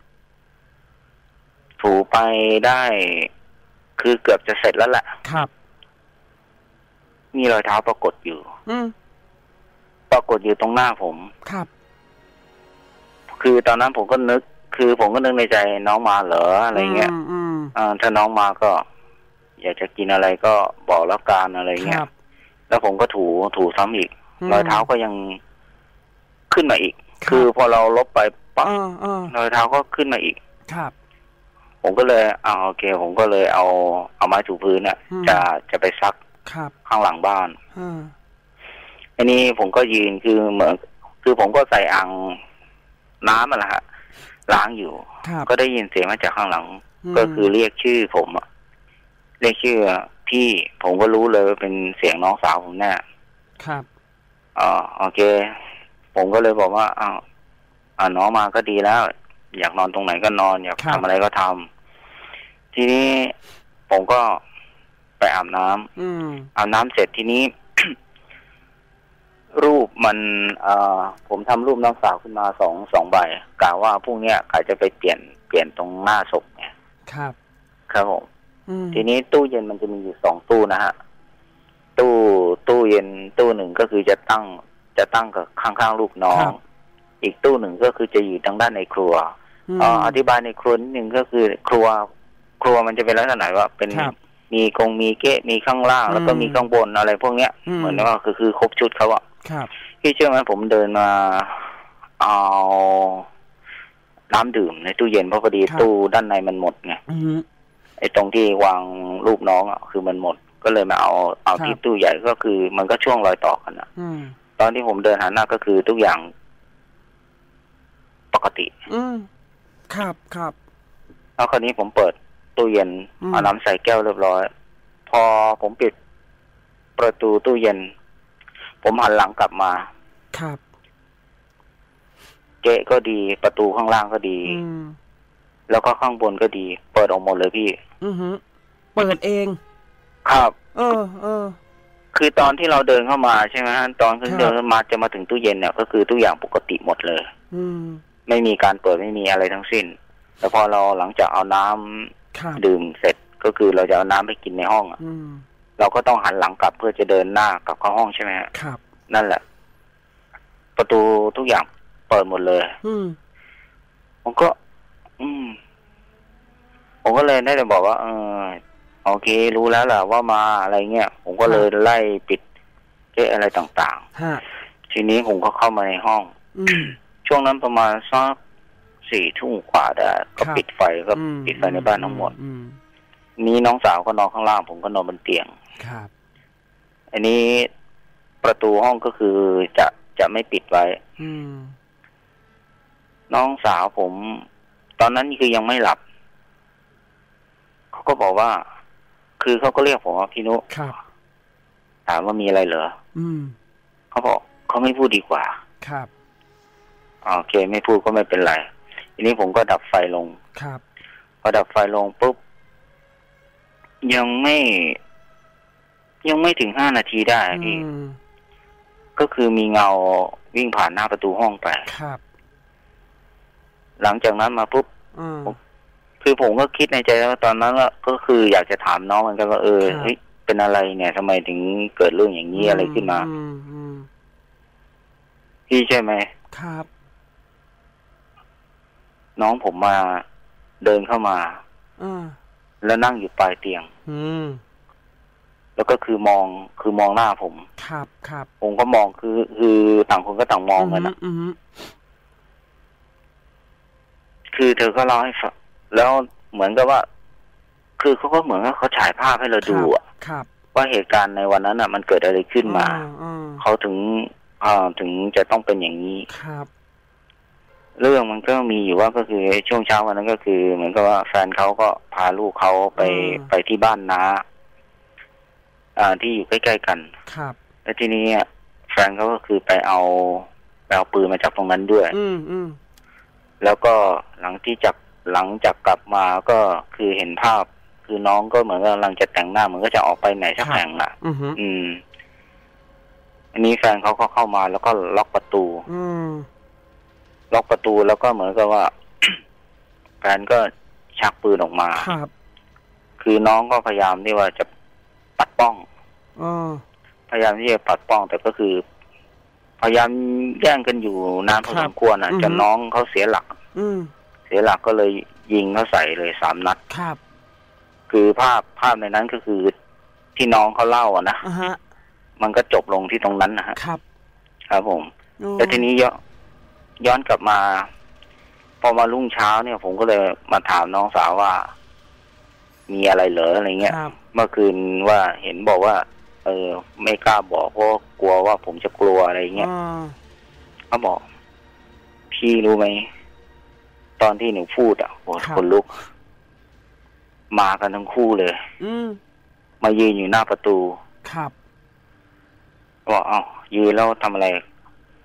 ถูไปได้คือเกือบจะเสร็จแล้วแหละครับมีรอยเท้าปรากฏอยู่ปรากฏอยู่ตรงหน้าผมครับคือตอนนั้นผมก็นึกคือผมก็นึกในใจน้องมาเหรออะไรเงี้ยอ่าถ้าน้องมาก็อยากจะกินอะไรก็บอกแล้วกันอะไรเงี้ยแล้วผมก็ถูถูซ้ำอีกรอยเท้าก็ยังขึ้นมาอีกคือพอเราลบไปปั๊บรอยเท้าก็ขึ้นมาอีกครับผมก็เลยอ่าโอเคผมก็เลยเอาเอาไม้ถูพื้นน่ะจะจะไปซักข้างหลังบ้านอันนี้ผมก็ยืนคือเหมือนคือผมก็ใส่อ่างน้ำมาละฮะล้างอยู่ก็ได้ยินเสียงมาจากข้างหลังก็คือเรียกชื่อผมอะเรียกชื่อพี่ผมก็รู้เลยว่าเป็นเสียงน้องสาวผมแน่ครับอ๋อโอเคผมก็เลยบอกว่าอ้าวอ่าน้องมาก็ดีแล้วอยากนอนตรงไหนก็นอนอยากทำอะไรก็ทำทีนี้ผมก็ไปอาบน้ำอืมอาบน้ำเสร็จทีนี้ รูปมันเอ่อผมทำรูปน้องสาวขึ้นมาสองสองใบกะว่าพรุ่งนี้ใครจะไปเปลี่ยนเปลี่ยนตรงหน้าศพไงครับครับผมทีนี้ตู้เย็นมันจะมีอยู่สองตู้นะฮะตู้ตู้เย็นตู้หนึ่งก็คือจะตั้งจะตั้งกับข้างๆลูกน้องอีกตู้หนึ่งก็คือจะอยู่ทางด้านในครัวอ่าอธิบายในครัวนิดนึงก็คือครัวครัวมันจะเป็นลักษณะว่าเป็นมีกงมีเกะมีข้างล่างแล้วก็มีข้างบนอะไรพวกเนี้ยเหมือนว่าคือคือครบชุดเขาอะพี่เชื่อไหมผมเดินมาเอาน้ำดื่มในตู้เย็นเพราะพอดีตู้ด้านในมันหมดไงไอ้ตรงที่วางลูกน้องอ่ะคือมันหมดก็เลยมาเอาเอาที่ตู้ใหญ่ก็คือมันก็ช่วงรอยต่อกันอ่ะตอนที่ผมเดินหันหน้าก็คือทุกอย่างปกติอืมครับครับแล้วคราวนี้ผมเปิดตู้เย็นเอาน้ำใส่แก้วเรียบร้อยพอผมปิดประตูตู้เย็นผมหันหลังกลับมาครับเกะก็ดีประตูข้างล่างก็ดีแล้วก็ข้างบนก็ดีเปิดออกหมดเลยพี่อือฮึเปิดเองครับเออเออคือตอนที่เราเดินเข้ามาใช่ไหมฮะตอนที่เดินมาจะมาถึงตู้เย็นเนี่ยก็คือทุกอย่างปกติหมดเลยอืมไม่มีการเปิดไม่มีอะไรทั้งสิ้นแต่พอเราหลังจากเอาน้ำดื่มเสร็จก็คือเราจะเอาน้ำไปกินในห้องอ่ะเราก็ต้องหันหลังกลับเพื่อจะเดินหน้ากลับเข้าห้องใช่ไหมครับนั่นแหละประตูทุกอย่างเปิดหมดเลยอืมผมก็ อืมผมก็เลยได้แต่บอกว่าเออโอเครู้แล้วแหละว่ามาอะไรเงี้ยผมก็เลยไล่ปิดเอ๊ะอะไรต่างๆทีนี้ผมก็เข้ามาในห้องช่วงนั้นประมาณสักสี่ทุ่มกว่าได้ก็ปิดไฟก็ปิดไฟในบ้านทั้งหมดนี้น้องสาวก็นอนข้างล่างผมก็นอนบนเตียงครับอันนี้ประตูห้องก็คือจะจะไม่ปิดไว้น้องสาวผมตอนนั้นคือยังไม่หลับเขาก็บอกว่าคือเขาก็เรียกผมว่าพี่นุถามว่ามีอะไรเหรอเขาบอกเขาไม่พูดดีกว่าครับโอเคไม่พูดก็ไม่เป็นไรทีนี้ผมก็ดับไฟลงครับพอดับไฟลงปุ๊บยังไม่ยังไม่ถึงห้านาทีได้พี่ก็คือมีเงาวิ่งผ่านหน้าประตูห้องไปครับหลังจากนั้นมาปุ๊บคือผมก็คิดในใจว่าตอนนั้นก็คืออยากจะถามน้องเหมือนกันว่าเออเฮ้ยเป็นอะไรเนี่ยทำไมถึงเกิดเรื่องอย่างนี้อะไรขึ้นมาพี่ใช่ไหมครับน้องผมมาเดินเข้ามาแล้วนั่งอยู่ปลายเตียงแล้วก็คือมองคือมองหน้าผมครับครับผมก็มองคือคือต่างคนก็ต่างมองกันนะคือเธอก็เล่าให้ฟังแล้วเหมือนกับว่าคือเขาก็เหมือนกับเขาฉายภาพให้เราดูอ่ะว่าเหตุการณ์ในวันนั้นอ่ะมันเกิดอะไรขึ้นมาเขาถึงอ่าถึงจะต้องเป็นอย่างนี้ครับเรื่องมันก็มีอยู่ว่าก็คือช่วงเช้าวันนั้นก็คือเหมือนกับว่าแฟนเขาก็พาลูกเขาไปไปที่บ้านน้าอ่าที่อยู่ใกล้ๆกันครับแล้วทีนี้แฟนเขาก็คือไปเอาไปเอาปืนมาจากตรงนั้นด้วยอืมอืมแล้วก็หลังที่จากหลังจากกลับมาก็คือเห็นภาพคือน้องก็เหมือนกำลังจะแต่งหน้าเหมือนก็จะออกไปไหนสักแห่งน่ะอืมอันนี้แฟนเขาก็เข้ามาแล้วก็ล็อกประตูอืมล็อกประตูแล้วก็เหมือนกับว่า แฟนก็ชักปืนออกมาครับคือน้องก็พยายามที่ว่าจะปัดป้องอพยายามที่จะปัดป้องแต่ก็คือพยายามแย่งกันอยู่นานพอสมควรอ่ะจนน้องเขาเสียหลักอืเสียหลักก็เลยยิงเขาใส่เลยสามนัดครับคือภาพภาพในนั้นก็คือที่น้องเขาเล่าอ่ะนะมันก็จบลงที่ตรงนั้นนะฮะครับครับผมแล้วทีนี้ย้อนย้อนกลับมาพอมารุ่งเช้าเนี่ยผมก็เลยมาถามน้องสาวว่ามีอะไรเหรออะไรเงี้ยเมื่อคืนว่าเห็นบอกว่าเออไม่กล้าบอกเพราะกลัวว่าผมจะกลัวอะไรเงี้ยเขาบอกพี่รู้ไหมตอนที่หนูพูดอ่ะโอ้คนลุกมากันทั้งคู่เลยอืมายืนอยู่หน้าประตูครับบอกเอ้ายืนแล้วทำอะไร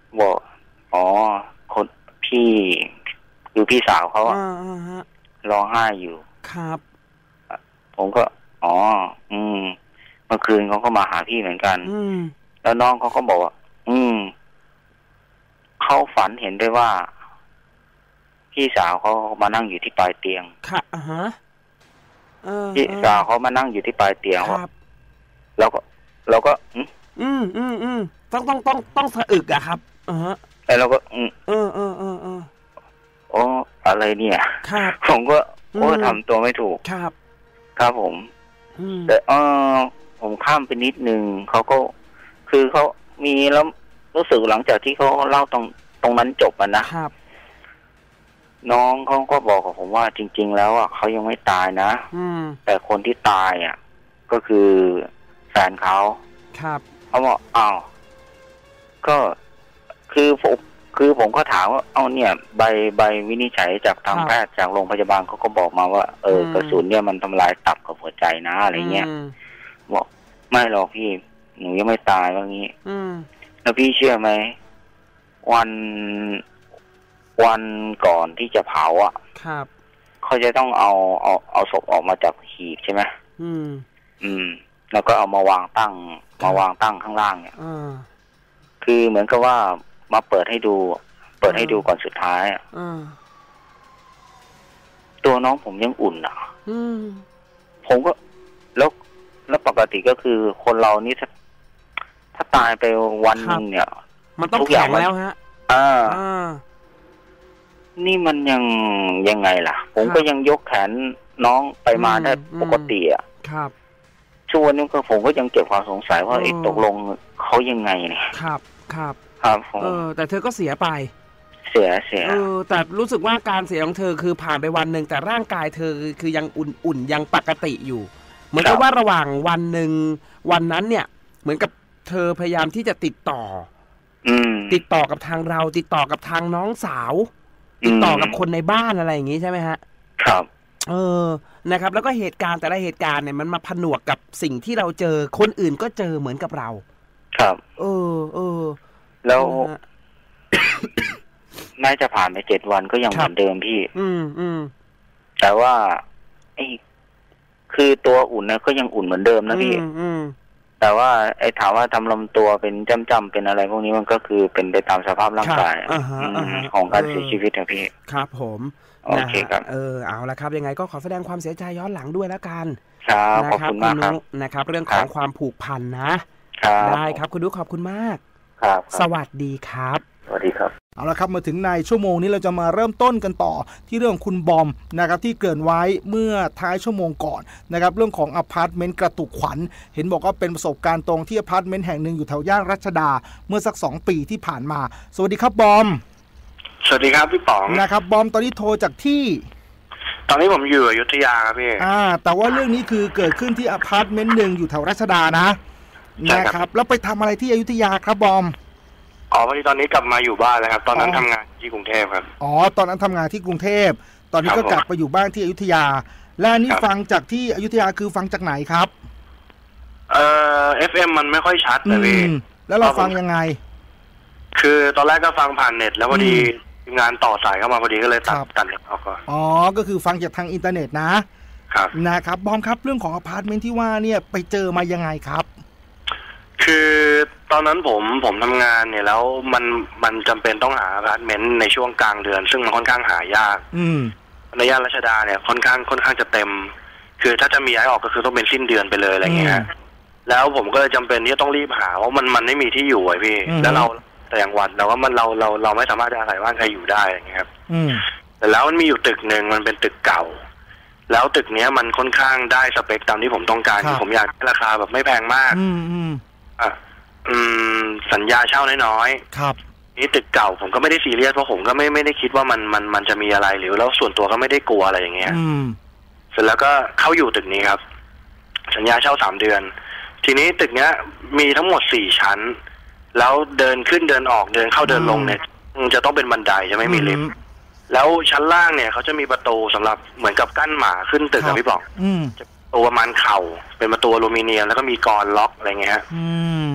บอกอ๋อคนพี่คือพี่สาวเขาอะร้องไห้อยู่ครับผมก็อ๋ออืมเมื่อคืนเขาก็มาหาพี่เหมือนกันอืมแล้วน้องเขาก็บอกว่าอืมเขาฝันเห็นด้วยว่าพี่สาวเขามานั่งอยู่ที่ปลายเตียงค่ะอ่าฮะพี่สาวเขามานั่งอยู่ที่ปลายเตียงครับแล้วก็เราก็อืมอืมอืมต้องต้องต้องต้องสะอึกอะครับอ่าฮะแล้วเราก็อืมเออเออเออเออโอ้อะไรเนี่ยครับผมก็โอ้ทำตัวไม่ถูกครับครับผมแต่เออผมข้ามไปนิดนึงเขาก็คือเขามีแล้วรู้สึกหลังจากที่เขาเล่าตรงตรงนั้นจบมันนะครับน้องเขาก็บอกกับผมว่าจริงๆแล้วอ่ะเขายังไม่ตายนะแต่คนที่ตายอ่ะก็คือแฟนเขาครับเขาบอกอ้าวก็คือผมคือผมก็ถามว่าเอาเนี่ยใบใบวินิจฉัยจากทางแพทย์จากโรงพยาบาลเขาก็บอกมาว่าเออกระสุนเนี่ยมันทำลายตับกับหัวใจนะอะไรเงี้ยบอกไม่หรอกพี่หนูยังไม่ตายว่างี้แล้วพี่เชื่อไหมวันวันก่อนที่จะเผาอ่ะครับเขาจะต้องเอาเอาเอาศพออกมาจากหีบใช่ไหมอืมอืมแล้วก็เอามาวางตั้งมาวางตั้งข้างล่างเนี่ยคือเหมือนกับว่ามาเปิดให้ดูเปิดให้ดูก่อนสุดท้ายอ่ะตัวน้องผมยังอุ่นอ่ะผมก็แล้วแล้วปกติก็คือคนเรานี่ถ้าถ้าตายไปวันนึงเนี่ยมันต้องแข็งแล้วฮะอ่านี่มันยังยังไงล่ะผมก็ยังยกแขนน้องไปมาได้ปกติอ่ะครับช่วงนี้ก็ผมก็ยังเก็บความสงสัยว่าไอ้ตกลงเขายังไงเนี่ยครับครับครับผมเออแต่เธอก็เสียไปเสียเสียเออแต่รู้สึกว่าการเสียของเธอคือผ่านไปวันหนึ่งแต่ร่างกายเธอคือยังอุ่นๆยังปกติอยู่เหมือนกับว่าระหว่างวันหนึ่งวันนั้นเนี่ยเหมือนกับเธอพยายามที่จะติดต่อติดต่อกับทางเราติดต่อกับทางน้องสาวติดต่อกับคนในบ้านอะไรอย่างงี้ใช่ไหมฮะครับเออนะครับแล้วก็เหตุการณ์แต่ละเหตุการณ์เนี่ยมันมาผนวกกับสิ่งที่เราเจอคนอื่นก็เจอเหมือนกับเราครับเออเออแล้วน่าจะผ่านไปเจ็ดวันก็ยังเหมือนเดิมพี่อืมอืมแต่ว่าไอ้คือตัวอุ่นนะก็ยังอุ่นเหมือนเดิมนะพี่อืมแต่ว่าไอ้ถามว่าทำลำตัวเป็นจ้ำๆเป็นอะไรพวกนี้มันก็คือเป็นไปตามสภาพร่างกายของการเสียชีวิตนะพี่ครับผมโอเคครับเออเอาละครับยังไงก็ขอแสดงความเสียใจย้อนหลังด้วยแล้วกันครับขอบคุณมากครับนะครับเรื่องของความผูกพันนะได้ครับคุณดุขอบคุณมากครับสวัสดีครับสวัสดีครับเอาละครับมาถึงในชั่วโมงนี้เราจะมาเริ่มต้นกันต่อที่เรื่องคุณบอมนะครับที่เกริ่นไว้เมื่อท้ายชั่วโมงก่อนนะครับเรื่องของอพาร์ตเมนต์กระตุกขวัญเห็นบอกว่าเป็นประสบการณ์ตรงที่อพาร์ตเมนต์แห่งหนึ่งอยู่แถวย่านรัชดาเมื่อสักสองปีที่ผ่านมาสวัสดีครับบอมสวัสดีครับพี่ป๋องนะครับบอมตอนนี้โทรจากที่ตอนนี้ผมอยู่อยุธยาครับพี่อ่าแต่ว่าเรื่องนี้คือเกิดขึ้นที่อพาร์ตเมนต์หนึ่งอยู่แถวรัชดานะนะครับแล้วไปทำอะไรที่อยุธยาครับบอมอ๋อพอดีตอนนี้กลับมาอยู่บ้านแล้วครับตอนนั้นทำงานที่กรุงเทพครับอ๋อตอนนั้นทำงานที่กรุงเทพตอนนี้ก็กลับไปอยู่บ้านที่อยุธยาและนี่ฟังจากที่อยุธยาคือฟังจากไหนครับเอ่อ เอฟ เอ็ม มันไม่ค่อยชัดนะพี่แล้วเราฟังยังไงคือตอนแรกก็ฟังผ่านเน็ตแล้วพอดีทีมงานต่อสายเข้ามาพอดีก็เลยตัดตัดเน็ตออกก่อนอ๋อก็คือฟังจากทางอินเทอร์เน็ตนะครับนะครับบอมครับเรื่องของอพาร์ตเมนต์ที่ว่าเนี่ยไปเจอมายังไงครับคือตอนนั้นผมผมทำงานเนี่ยแล้วมันมันจำเป็นต้องหาอพาร์ตเมนต์ในช่วงกลางเดือนซึ่งมันค่อนข้างหายากในย่านรัชดาเนี่ยค่อนข้างค่อนข้างจะเต็มคือถ้าจะมีย้ายออกก็คือต้องเป็นสิ้นเดือนไปเลยอะไรเงี้ยแล้วผมก็เลยจำเป็นที่จะต้องรีบหาว่ามันมันไม่มีที่อยู่ไอ้พี่แล้วเราแต่อย่างวันเราว่ามันเราเราเราไม่สามารถจะอาศัยบ้านใครอยู่ได้อย่างเงี้ยครับแต่แล้วมันมีอยู่ตึกหนึ่งมันเป็นตึกเก่าแล้วตึกเนี้ยมันค่อนข้างได้สเปคตามที่ผมต้องการที่ผมอยากราคาแบบไม่แพงมากอ่ะอืมสัญญาเช่าน้อยๆครับนี่ตึกเก่าผมก็ไม่ได้ซีเรียสเพราะผมก็ไม่ไม่ได้คิดว่ามันมันมันจะมีอะไรหรือแล้วส่วนตัวก็ไม่ได้กลัวอะไรอย่างเงี้ยเสร็จแล้วก็เข้าอยู่ตึกนี้ครับสัญญาเช่าสามเดือนทีนี้ตึกเนี้ยมีทั้งหมดสี่ชั้นแล้วเดินขึ้นเดินออกเดินเข้าเดินลงเนี่ยจะต้องเป็นบันไดจะไม่มีลิฟต์แล้วชั้นล่างเนี่ยเขาจะมีประตูสำหรับเหมือนกับกั้นหมาขึ้นตึกครับพี่บอกจะตัวประมาณเข่าเป็นประตูอลูมิเนียมแล้วก็มีกรล็อกอะไรเงี้ยฮะ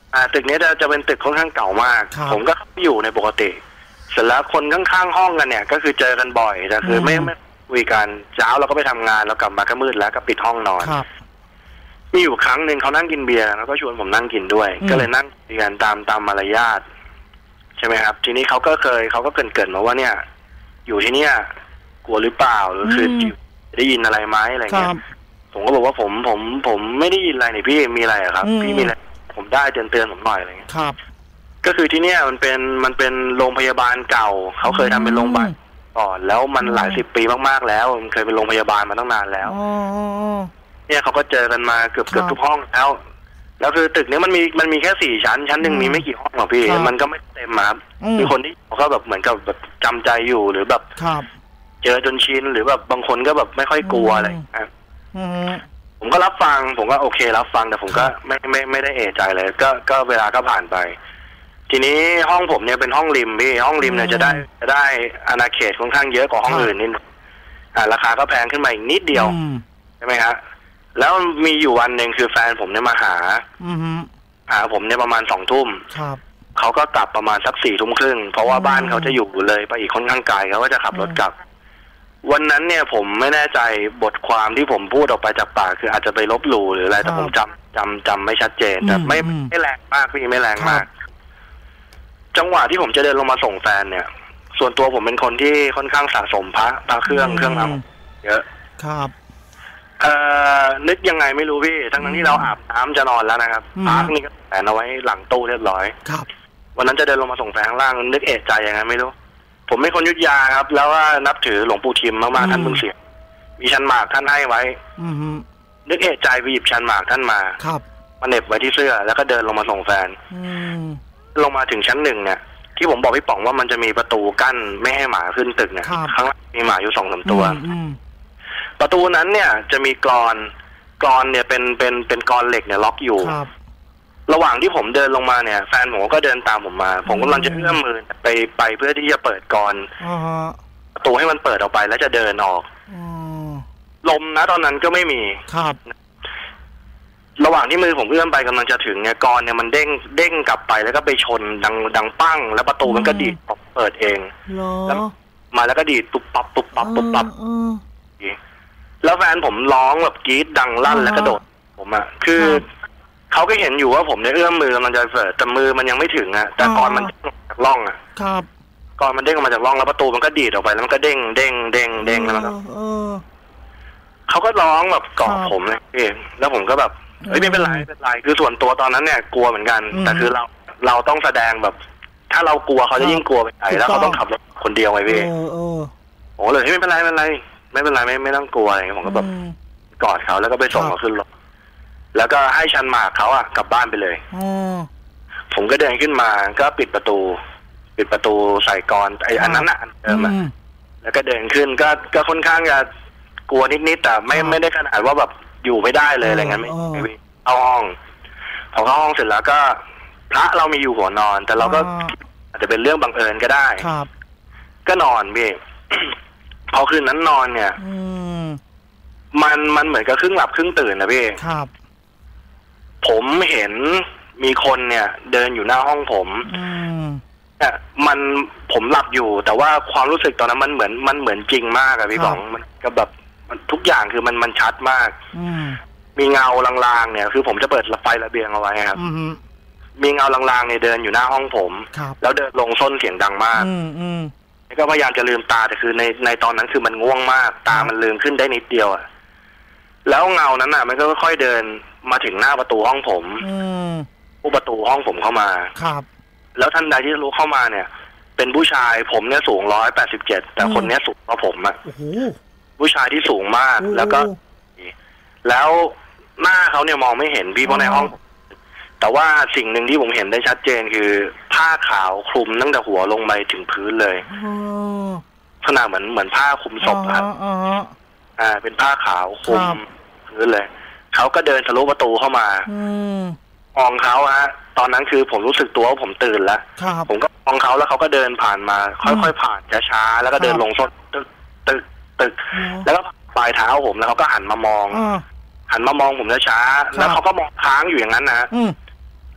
อ่าตึกนี้จะจะเป็นตึกค่อนข้างเก่ามากผมก็อยู่ในปกติเสร็จแล้วคนข้างๆห้องกันเนี่ยก็คือเจอกันบ่อยแต่คือไม่ไม่คุยกันเช้าเราก็ไปทำงานเรากลับมาก็มืดแล้วก็ปิดห้องนอนมีอยู่ครั้งหนึ่งเขานั่งกินเบียร์แล้วก็ชวนผมนั่งกินด้วยก็เลยนั่งคุยกันตามตามมารยาทใช่ไหมครับทีนี้เขาก็เคยเขาก็เกริ่นๆมาว่าเนี่ยอยู่ที่เนี่ยกลัวหรือเปล่าหรือคือได้ยินอะไรไหมอะไรเงี้ยผมก็บอกว่าผมผมผมไม่ได้ยินอะไรนี่พี่มีอะไรอะครับพี่มีอะไรผมได้เตือนเตือนผมหน่อยอะไรเงี้ยครับก็คือที่เนี่ยมันเป็นมันเป็นโรงพยาบาลเก่าเขาเคยทำเป็นโรงพยาบาลก่อนแล้วมันหลายสิบปีมากๆแล้วมันเคยเป็นโรงพยาบาลมาตั้งนานแล้วเนี่ยเขาก็เจอกันมาเกือบเกือบทุกห้องแล้วแล้วคือตึกนี้มันมีมันมีแค่สี่ชั้นชั้นหนึ่งมีไม่กี่ห้องหรอกพี่มันก็ไม่เต็มครับมีคนที่เขาก็แบบเหมือนกับแบบจำใจอยู่หรือแบบเจอจนชินหรือแบบบางคนก็แบบไม่ค่อยกลัวอะไรครับผมก็รับฟังผมก็โอเครับฟังแต่ผมก็ไม่ไม่ไม่ได้เอะใจเลยก็ก็เวลาก็ผ่านไปทีนี้ห้องผมเนี่ยเป็นห้องริมพี่ห้องริมเนี่ยจะได้จะได้อาณาเขตค่อนข้างเยอะกว่าห้องอื่นนิดอ่าราคาก็แพงขึ้นมาอีกนิดเดียวใช่ไหมฮะแล้วมีอยู่วันหนึ่งคือแฟนผมเนี่ยมาหาหาผมเนี่ยประมาณสองทุ่มเขาก็กลับประมาณสักสี่ทุ่มครึ่งเพราะว่าบ้านเขาจะอยู่เลยไปอีกค่อนข้างไกลเขาก็จะขับรถกลับวันนั้นเนี่ยผมไม่แน่ใจบทความที่ผมพูดออกไปจากปากคืออาจจะไปลบหลู่หรืออะไรแต่ผมจำจำจำไม่ชัดเจนแต่ไม่ไม่แรงมากพี่ไม่แรงมากจังหวะที่ผมจะเดินลงมาส่งแฟนเนี่ยส่วนตัวผมเป็นคนที่ค่อนข้างสะสมพระพระเครื่องเครื่องรางเยอะครับเอ่อนึกยังไงไม่รู้พี่ทั้งนั้นที่เราอาบน้ำจะนอนแล้วนะครับพระนี่ก็แฝงเอาไว้หลังตู้เรียบร้อยครับวันนั้นจะเดินลงมาส่งแฟนข้างล่างนึกเอะใจยังไงไม่รู้ผมเป็นคนยุทธยาครับแล้วว่านับถือหลวงปู่ทิมมากๆท่านเพิ่งเสียมีชันหมากท่านให้ไว้นึกเอะใจไปหยิบชันหมากท่านมาครับมาเหน็บไว้ที่เสื้อแล้วก็เดินลงมาส่งแฟนลงมาถึงชั้นหนึ่งเนี่ยที่ผมบอกพี่ป๋องว่ามันจะมีประตูกั้นไม่ให้หมาขึ้นตึกเนี่ยข้างล่างมีหมาอยู่สองสามตัวประตูนั้นเนี่ยจะมีกรอนกรอนเนี่ยเป็นเป็นเป็นกรอนเหล็กเนี่ยล็อกอยู่ระหว่างที่ผมเดินลงมาเนี่ยแฟนผมก็เดินตามผมมาผมกำลังจะเอื้อมมือไปไปเพื่อที่จะเปิดกรประตูให้มันเปิดออกไปแล้วจะเดินออกลมนะตอนนั้นก็ไม่มีครับระหว่างที่มือผมเอื้อมไปกำลังจะถึงเนี่ยกรเนี่ยมันเด้งเด้งกลับไปแล้วก็ไปชนดังดังปั้งแล้วประตูมันก็ดีดเปิดเองแล้วมาแล้วก็ดีดปุ๊บปั๊บปุ๊บปั๊บปุ๊บปั๊บแล้วแฟนผมร้องแบบกรี๊ดดังลั่นแล้วกระโดดผมอ่ะคือเขาก็เห็นอยู่ว่าผมเนี่ยเอื้อมมือกำลังจะเปิดแต่มือมันยังไม่ถึงอ่ะแต่กรมันเด้งจากร่องอ่ะครับกรมันเด้งออกมาจากร่องแล้วประตูมันก็ดีดออกไปแล้วมันก็เด้งเด้งเด้งเด้งแล้วมันเขาก็ร้องแบบกอดผมเลยพี่แล้วผมก็แบบเฮ้ยไม่เป็นไรไม่เป็นไรคือส่วนตัวตอนนั้นเนี่ยกลัวเหมือนกันแต่คือเราเราต้องแสดงแบบถ้าเรากลัวเขาจะยิ่งกลัวไปใหญ่แล้วเขาต้องขับรถคนเดียวไงพี่โอ้เลยไม่เป็นไรไม่เป็นไรไม่เป็นไรไม่ไม่ต้องกลัวอะไรผมก็แบบกอดเขาแล้วก็ไปส่งเขาขึ้นรถแล้วก็ให้ชันหมากเขาอ่ะกลับบ้านไปเลยผมก็เดินขึ้นมาก็ปิดประตูปิดประตูใส่กรไอ้อันนั้นอ่ะอันเดิมอ่ะแล้วก็เดินขึ้นก็ก็ค่อนข้างจะกลัวนิดๆแต่ไม่ไม่ได้ขนาดว่าแบบอยู่ไม่ได้เลยอะไรเงี้ยไม่ไม่เข้าห้องพอเข้าห้องเสร็จแล้วก็พระเรามีอยู่หัวนอนแต่เราก็อาจจะเป็นเรื่องบังเอิญก็ได้ครับก็นอนพี่ พอคืนนั้นนอนเนี่ยมันมันเหมือนกับครึ่งหลับครึ่งตื่นนะพี่ครับผมเห็นมีคนเนี่ยเดินอยู่หน้าห้องผมเนี่ยมันผมหลับอยู่แต่ว่าความรู้สึกตอนนั้นมันเหมือนมันเหมือนจริงมากอะพี่ป๋องมันก็แบบทุกอย่างคือมันมันชัดมากมีเงาลางๆเนี่ยคือผมจะเปิดไฟระเบียงเอาไว้ครับมีเงาลางๆเนี่ยเดินอยู่หน้าห้องผมแล้วเดินลงส้นเสียงดังมากก็พยายามจะลืมตาแต่คือในในตอนนั้นคือมันง่วงมากตามันลืมขึ้นได้นิดเดียวอะแล้วเงานั้นอ่ะมันก็ค่อยๆเดินมาถึงหน้าประตูห้องผมผู้ประตูห้องผมเข้ามาครับแล้วท่านใดที่รู้เข้ามาเนี่ยเป็นผู้ชายผมเนี่ยสูงร้อยแปดสิบเจ็ดแต่คนเนี้ยสูงกว่าผมอ่ะผู้ชายที่สูงมากแล้วก็แล้วหน้าเขาเนี่ยมองไม่เห็นพี่เพราะในห้องแต่ว่าสิ่งหนึ่งที่ผมเห็นได้ชัดเจนคือผ้าขาวคลุมตั้งแต่หัวลงไปถึงพื้นเลยขนาดเหมือนเหมือนผ้าคลุมศพครับอ่าเป็นผ้าขาวคลุมพื้นเลยเขาก็เดินทะลุประตูเข้ามามองเขาฮะตอนนั้นคือผมรู้สึกตัวว่าผมตื่นแล้วผมก็มองเขาแล้วเขาก็เดินผ่านมาค่อยๆผ่านช้าๆแล้วก็เดินลงส้นตึกตึกตึกแล้วก็ปลายเท้าผมแล้วเขาก็หันมามองหันมามองผมช้าๆแล้วเขาก็มองค้างอยู่อย่างนั้นนะ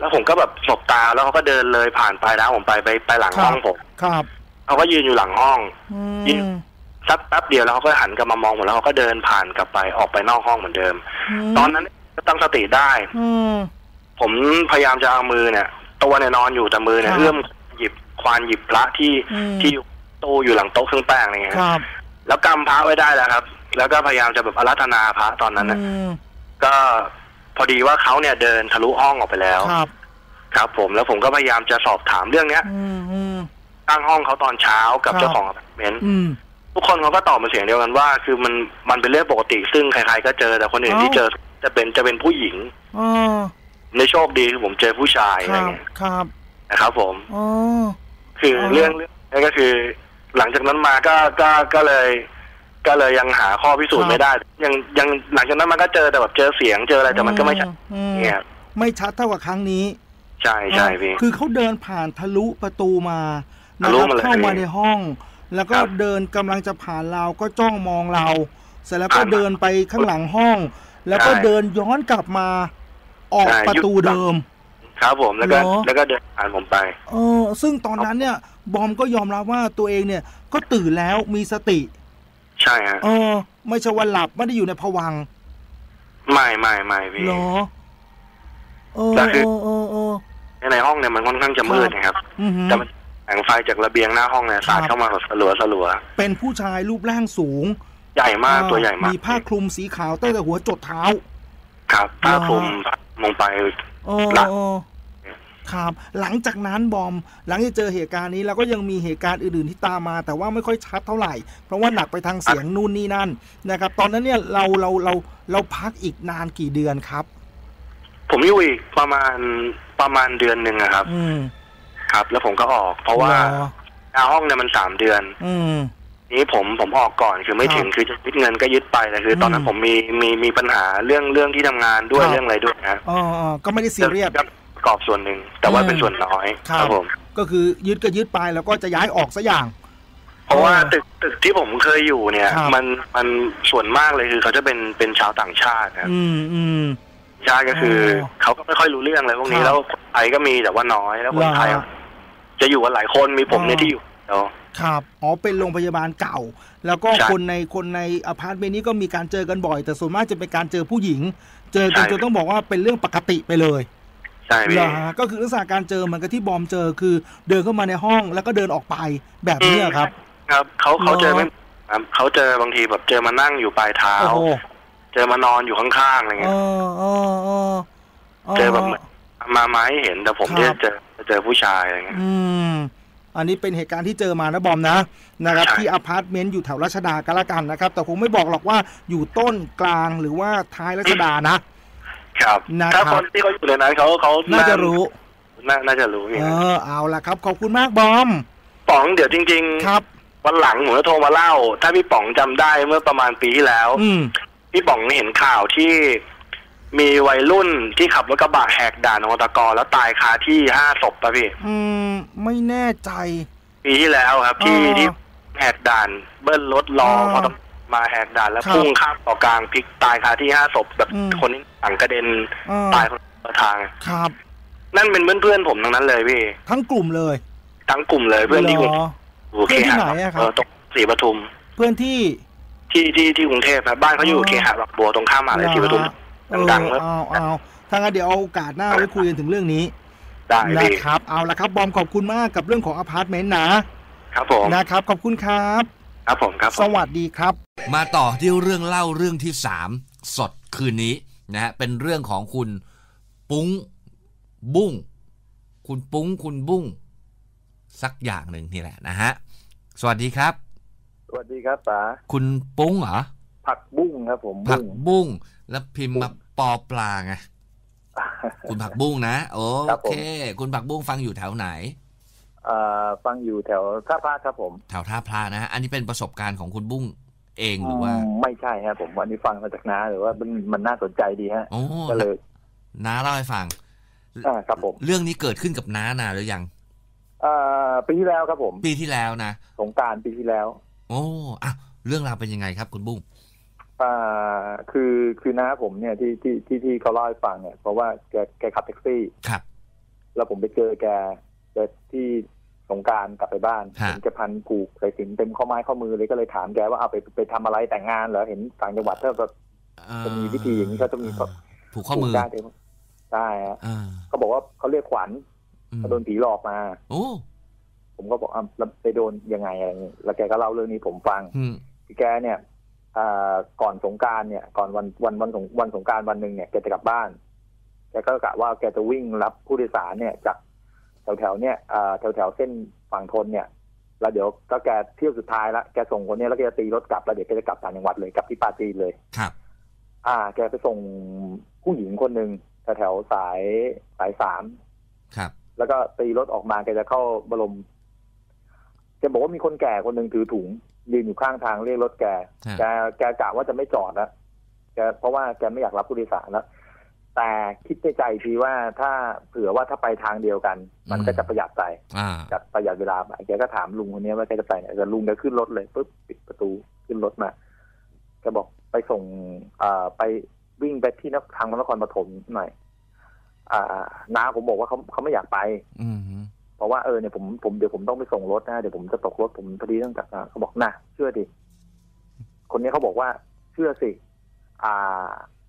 แล้วผมก็แบบสบตาแล้วเขาก็เดินเลยผ่านไปแล้วผมไปไปไปหลังห้องผมครับเขาก็ยืนอยู่หลังห้องยืนสักแป๊บเดียวแล้วเขาก็หันกลับมามองผมแล้วเขาก็เดินผ่านกลับไปออกไปนอกห้องเหมือนเดิมตอนนั้นก็ตั้งสติได้ผมพยายามจะเอามือเนี่ยตัวเนี่ยนอนอยู่แต่มือเนี่ยเอื้อมหยิบควานหยิบพระที่ที่ตู้อยู่หลังโต๊ะเครื่องแป้งอะไรเงี้ยแล้วกำพระไว้ได้แล้วครับแล้วก็พยายามจะแบบอาราธนาพระตอนนั้นนะก็พอดีว่าเขาเนี่ยเดินทะลุห้องออกไปแล้วครับครับผมแล้วผมก็พยายามจะสอบถามเรื่องเนี้ยตั้งห้องเขาตอนเช้ากับเจ้าของอพาร์ตเมนต์ทุกคนเขาก็ตอบเป็นเสียงเดียวกันว่าคือมันมันเป็นเรื่องปกติซึ่งใครๆก็เจอแต่คนอื่นที่เจอจะเป็นจะเป็นผู้หญิงในโชคดีคือผมเจอผู้ชายอะไรเงี้ยครับนะครับผมคือเรื่องเรื่องนี้ก็คือหลังจากนั้นมาก็ก็ก็เลยก็เลยยังหาข้อพิสูจน์ไม่ได้ยังยังหลังจากนั้นมันก็เจอแต่แบบเจอเสียงเจออะไรแต่มันก็ไม่ชัดเนี่ยไม่ชัดเท่ากับครั้งนี้ใช่ใช่พี่คือเขาเดินผ่านทะลุประตูมานะครับเข้ามาในห้องแล้วก็เดินกำลังจะผ่านเราก็จ้องมองเราเสร็จแล้วก็เดินไปข้างหลังห้องแล้วก็เดินย้อนกลับมาออกประตูเดิมครับผมแล้วก็แล้วก็เดินผ่านผมไปเออซึ่งตอนนั้นเนี่ยบอมก็ยอมรับว่าตัวเองเนี่ยก็ตื่นแล้วมีสติใช่ฮะเออไม่ใช่ว่าหลับไม่ได้อยู่ในภวังค์ไม่ไม่ไม่พี่เหรอเออเออเออในห้องเนี่ยมันค่อนข้างจะมืดนะครับแต่มันแสงไฟจากระเบียงหน้าห้องเนี่ยสาดเข้ามาแบบสลัวสลัวเป็นผู้ชายรูปร่างสูงใหญ่มากตัวใหญ่มากมีผ้าคลุมสีขาวตั้งแต่หัวจดเท้าครับผ้าคลุมมองไปละครับหลังจากนั้นบอมหลังจากเจอเหตุการณ์นี้แล้วก็ยังมีเหตุการณ์อื่นๆที่ตามมาแต่ว่าไม่ค่อยชัดเท่าไหร่เพราะว่าหนักไปทางเสียงนู่นนี่นั่นนะครับตอนนั้นเนี่ยเราเราเราเราพักอีกนานกี่เดือนครับผมอยู่อีกประมาณประมาณเดือนหนึ่งครับครับแล้วผมก็ออกเพราะว่าห้องเนี่ยมันสามเดือนนี้ผมผมออกก่อนคือไม่ถึงคือจะยึดเงินก็ยึดไปแต่คือตอนนั้นผมมีมีมีปัญหาเรื่องเรื่องที่ทำงานด้วยเรื่องอะไรด้วยนะอ๋อก็ไม่ได้ซีเรียสกรอบส่วนหนึ่งแต่ว่าเป็นส่วนน้อยครับผมก็คือยึดก็ยึดไปแล้วก็จะย้ายออกซะอย่างเพราะว่าตึกตึกที่ผมเคยอยู่เนี่ยมันมันส่วนมากเลยคือเขาจะเป็นเป็นชาวต่างชาติครับอืมอืมชาติก็คือเขาก็ไม่ค่อยรู้เรื่องอะไรพวกนี้แล้วคนไทยก็มีแต่ว่าน้อยแล้วคนไทยจะอยู่กันหลายคนมีผมเนี่ยที่อยู่ครับอ๋อเป็นโรงพยาบาลเก่าแล้วก็คนในคนในอพาร์ตเมนต์นี้ก็มีการเจอกันบ่อยแต่ส่วนมากจะเป็นการเจอผู้หญิงเจอกันจนต้องบอกว่าเป็นเรื่องปกติไปเลยใช่พี่ก็คือลักษณะการเจอมันก็ที่บอมเจอคือเดินเข้ามาในห้องแล้วก็เดินออกไปแบบนี้ครับครับเขาเขาเจอไม่เขาเจอบางทีแบบเจอมานั่งอยู่ปลายเท้าเจอมานอนอยู่ข้างๆอะไรเงี้ยเจอแบบมาไม้เห็นแต่ผมเนี่ยเจอเจอผู้ชายอะไรเงี้ยอืมอันนี้เป็นเหตุการณ์ที่เจอมานะบอมนะนะครับที่อพาร์ตเมนต์อยู่แถวรัชดากันละกันนะครับแต่คงไม่บอกหรอกว่าอยู่ต้นกลางหรือว่าท้ายรัชดานะครับถ้าคนที่เขาอยู่ในนั้นเขาเขาน่าจะรู้น่าจะรู้เออเอาละครับขอบคุณมากบอมป๋องเดี๋ยวจริงๆครับวันหลังผมจะโทรมาเล่าถ้าพี่ป๋องจำได้เมื่อประมาณปีที่แล้วพี่ป๋องเห็นข่าวที่มีวัยรุ่นที่ขับรถกระบะแหกด่านอตกแล้วตายคาที่ห้าศพป่ะพี่อืมไม่แน่ใจปีที่แล้วครับที่ที่แหกด่านเบิ้ลรถรอพอมาแหกด่านแล้วพุ่งข้ามต่อกลางพลิกตายคาที่ห้าศพแบบคนนี้ต่างกระเด็นตายคนละทางครับนั่นเป็นเพื่อนๆผมทั้งนั้นเลยพี่ทั้งกลุ่มเลยทั้งกลุ่มเลยเพื่อนที่กรุงเพื่อนที่ไหนอะครับตรงศรีปทุมเพื่อนที่ที่ที่ที่กรุงเทพครับบ้านเขาอยู่เคหะบางบัวตรงข้ามมหาวิทยาลัยศรีปทุมดังๆแล้วเอาเอาถ้างั้นเดี๋ยวเอาโอกาสหน้าไว้คุยกันถึงเรื่องนี้ได้นะครับเอาละครับบอมขอบคุณมากกับเรื่องของอพาร์ตเมนต์นะครับผมนะครับขอบคุณครับครับผมครับสวัสดีครับมาต่อที่เรื่องเล่าเรื่องที่สามสดคืนนี้นะฮะเป็นเรื่องของคุณปุ้งบุ้งคุณปุ้งคุณบุ้งสักอย่างหนึ่งนี่แหละนะฮะสวัสดีครับสวัสดีครับป๋าคุณปุ้งเหรอผักบุ้งครับผมผักบุ้งแล้วพิมพ์มาปอปลาไงคุณผักบุ้งนะโอเคคุณผักบุ้งฟังอยู่แถวไหนฟังอยู่แถวท่าพระครับผมแถวท่าพระนะอันนี้เป็นประสบการณ์ของคุณบุ้งเองหรือว่าไม่ใช่ครับผมวันนี้ฟังมาจากน้าหรือว่ามันมันน่าสนใจดีฮะก็เลยน้าเล่าให้ฟังอ่าครับผมเรื่องนี้เกิดขึ้นกับน้านานหรือยังอ่าปีที่แล้วครับผมปีที่แล้วนะสงกรานต์ปีที่แล้วโอ้อ่ะเรื่องราวเป็นยังไงครับคุณบุ้งอ่าคือคือน้าผมเนี่ยที่ที่ที่ที่เขาเล่าให้ฟังเนี่ยเพราะว่าแกแกขับแท็กซี่ครับแล้วผมไปเจอแกแกที่สงกรานต์กลับไปบ้านเห็นแกพันผูกใส่สิญจน์เต็มข้อไม้ข้อมือเลยก็เลยถามแกว่าเอาไปไปทำอะไรแต่งงานเหรอเห็นต่างจังหวัดถ้าแบบจะมีวิธีอย่างนี้เขาจะมีผูกข้อมือได้ใช่ฮะเขาบอกว่าเขาเรียกขวัญเขาโดนผีหลอกมาโอ้ผมก็บอกอ่ะแล้วไปโดนยังไงอะไรเงี้ยแล้วแกก็เล่าเรื่องนี้ผมฟังที่แกเนี่ยก่อนสงกรานต์เนี่ยก่อนวันวันวันสงวันสงกรานต์วันหนึ่งเนี่ยแกจะกลับบ้านแกก็กะว่าแกจะวิ่งรับผู้โดยสารเนี่ยจากแถวแถวเนี่ยแถวแถวเส้นฝั่งทนเนี่ยแล้วเดี๋ยวก็แกเที่ยวสุดท้ายแล้วแกส่งคนนี้แล้วแกจะตีรถกลับแล้วเดี๋ยวแกจะกลับต่างจังหวัดเลยกลับที่ปาจีนเลยครับอ่าแกไปส่งผู้หญิงคนหนึ่งแถวแถวสายสายสามครับแล้วก็ตีรถออกมาแกจะเข้าบรมแกบอกว่ามีคนแก่คนหนึ่งถือถุงยืนอยู่ข้างทางเรียกรถแกแกแกกะว่าจะไม่จอดแล้วแกเพราะว่าแกไม่อยากรับผู้โดยสารแล้วแต่คิดในใจทีว่าถ้าเผื่อว่าถ้าไปทางเดียวกันมันก็จะประหยัดไปจะประหยัดเวลาไปแกก็ถามลุงคนนี้ว่าแกจะไปไหนแต่ลุงแกขึ้นรถเลยปุ๊บปิดประตูขึ้นรถมาแกบอกไปส่งอ่าไปวิ่งไปที่ทางนครปฐมหน่อยอ่าน้าผมบอกว่าเขาเขาไม่อยากไปเพราะว่าเออเนี่ยผมผมเดี๋ยวผมต้องไปส่งรถนะเดี๋ยวผมจะตกรถผมพอดีต้องจัดนะเขาบอกนะเชื่อดิคนนี้เขาบอกว่าเชื่อสิอ่า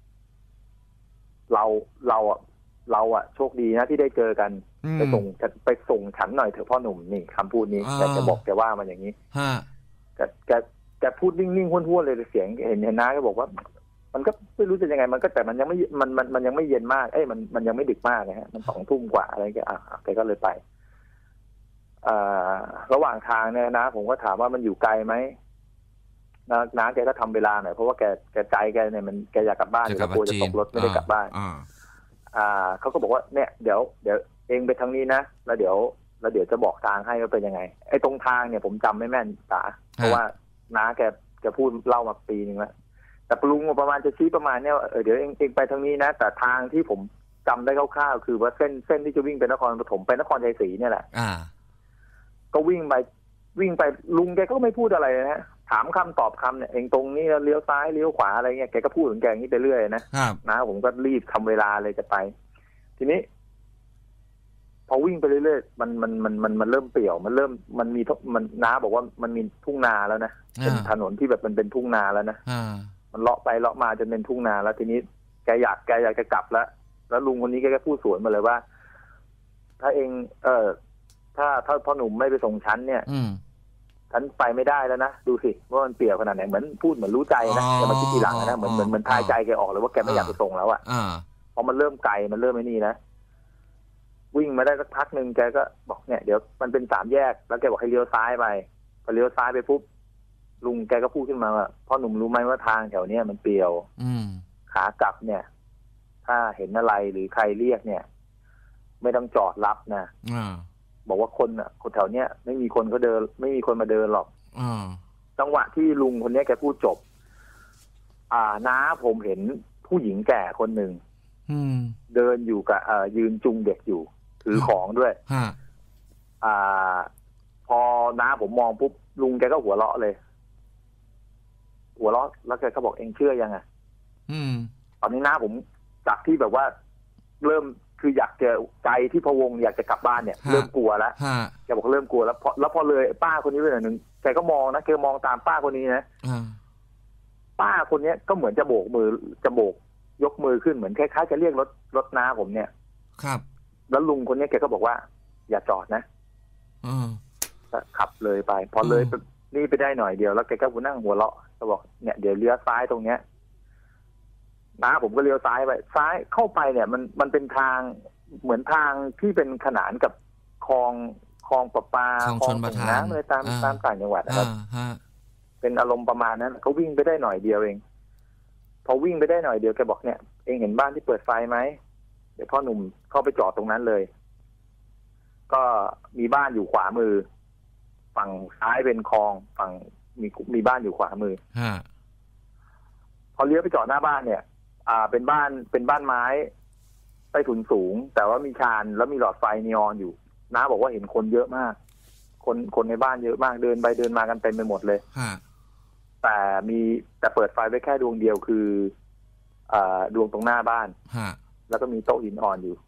เราเราอ่ะเราอ่ะโชคดีนะที่ได้เจอกันไปส่งไปส่งฉันหน่อยเถอะพ่อหนุ่มนี่คำพูดนี้แต่จะบอกแกว่ามันอย่างนี้แกแกแกพูดนิ่งๆห้วนๆเลยเสียงเห็นเห็นน้าก็บอกว่ามันก็ไม่รู้จะยังไงมันก็แต่มันยังไม่มันมันมันยังไม่เย็นมากเอ้ยมันมันยังไม่ดึกมากนะฮะมันสองทุ่มกว่าอะไรแกอ่ะแกก็เลยไปอ่าระหว่างทางเนี่ยนะผมก็ถามว่ามันอยู่ไกลไหมน้าน้าแกก็ทำเวลาหน่อยเพราะว่าแกแกใจแกเนี่ยมันแกอยากกลับบ้านอยู่แล้วกลัวจะตกรถไม่ได้กลับบ้านอ่าเขาก็บอกว่าเนี่ยเดี๋ยวเดี๋ยวเองไปทางนี้นะแล้วเดี๋ยวแล้วเดี๋ยวจะบอกทางให้ว่าเป็นยังไงไอ้ตรงทางเนี่ยผมจำไม่แม่นตาเพราะว่าน้าแกแกพูดเล่ามาปีนึงแล้วแต่ลุงประมาณจะชี้ประมาณเนี่ยเออเดี๋ยวเองเองไปทางนี้นะแต่ทางที่ผมจำได้คร่าวๆคือว่าเส้นเส้นที่จะวิ่งไปนครปฐมไปนครชัยศรีเนี่ยแหละอ่าก็วิ่งไปวิ่งไปลุงแกก็ไม่พูดอะไรนะฮะถามคำตอบคำเนี่ยเองตรงนี้เลี้ยวซ้ายเลี้ยวขวาอะไรเงี้ยแกก็พูดของแกอย่างนี้ไปเรื่อยนะนะผมก็รีบทำเวลาเลยจะไปทีนี้พอวิ่งไปเรื่อยๆมันมันมันมันมันเริ่มเปี่ยวมันเริ่มมันมีมันน้าบอกว่ามันมีทุ่งนาแล้วนะเป็นถนนที่แบบมันเป็นทุ่งนาแล้วนะมันเลาะไปเลาะมาจนเป็นทุ่งนาแล้วทีนี้แกอยากแกอยากจะกลับแล้วแล้วลุงคนนี้แกก็พูดสวนมาเลยว่าถ้าเองเออถ้าถ้าพ่อหนุ่มไม่ไปส่งฉันเนี่ยฉันไปไม่ได้แล้วนะดูสิว่ามันเปี่ยวขนาดไหนเหมือนพูดเหมือนรู้ใจนะแต่มาคิดทีหลังนะเหมือนเหมือนเหมือนทายใจแกออกเลยว่าแกไม่อยากไปส่งแล้วอ่ะเพราะมันเริ่มไกลมันเริ่มไม่นี่นะวิ่งมาได้สักพักหนึ่งแกก็บอกเนี่ยเดี๋ยวมันเป็นสามแยกแล้วแกบอกให้เลี้ยวซ้ายไปพอเลี้ยวซ้ายไปปุ๊บลุงแกก็พูดขึ้นมาว่าพ่อหนุ่มรู้ไหมว่าทางแถวเนี้ยมันเปลี่ยวขากลับเนี่ยถ้าเห็นอะไรหรือใครเรียกเนี่ยไม่ต้องจอดรับนะบอกว่าคนอ่ะคนแถวเนี้ยไม่มีคนเขาเดินไม่มีคนมาเดินหรอกจังหวะที่ลุงคนนี้แกพูดจบอ่าน้าผมเห็นผู้หญิงแก่คนหนึ่งเดินอยู่กับเอ่อยืนจุงเด็กอยู่ถือของด้วยอ่าพอน้าผมมองปุ๊บลุงแกก็หัวเราะเลยหัวเราะแล้วแกก็บอกเองเชื่อยังไงตอนนี้น้าผมจากที่แบบว่าเริ่มคืออยากจะใจที่พะวงอยากจะกลับบ้านเนี่ยเริ่มกลัวแล้วแกบอกเริ่มกลัวแล้วพอแล้วพอเลยป้าคนนี้ไปหน่อยนึงแกก็มองนะแกมองตามป้าคนนี้นะป้าคนนี้ก็เหมือนจะโบกมือจะโบกยกมือขึ้นเหมือนคล้ายๆจะเรียกรถรถน้าผมเนี่ยครับแล้วลุงคนนี้แกก็บอกว่าอย่าจอดนะขับเลยไปพอเลยนี่ไปได้หน่อยเดียวแล้วแกก็นั่งหัวเราะก็บอกเนี่ยเดี๋ยวเลี้ยวซ้ายตรงเนี้ยน้าผมก็เลี้ยวซ้ายไปซ้ายเข้าไปเนี่ยมันมันเป็นทางเหมือนทางที่เป็นขนานกับคลองคลองประปาคลองส่งน้ำเลยตามตามต่างจังหวัดนะครับเป็นอารมณ์ประมาณนั้นเขาวิ่งไปได้หน่อยเดียวเองพอวิ่งไปได้หน่อยเดียวแกบอกเนี่ยเองเห็นบ้านที่เปิดไฟไหมเดี๋ยวพ่อหนุ่มเข้าไปจอดตรงนั้นเลยก็มีบ้านอยู่ขวามือฝั่งซ้ายเป็นคลองฝั่งมีมีบ้านอยู่ขวามือพอเลี้ยวไปจอดหน้าบ้านเนี่ยอ่าเป็นบ้านเป็นบ้านไม้ใต้ถุนสูงแต่ว่ามีชานแล้วมีหลอดไฟนีออนอยู่น้าบอกว่าเห็นคนเยอะมากคนคนในบ้านเยอะมากเดินไปเดินมากันเต็มไปหมดเลยแต่มีแต่เปิดไฟไว้แค่ดวงเดียวคืออ่าดวงตรงหน้าบ้านแล้วก็มีโต๊ะหินอ่อนอยู่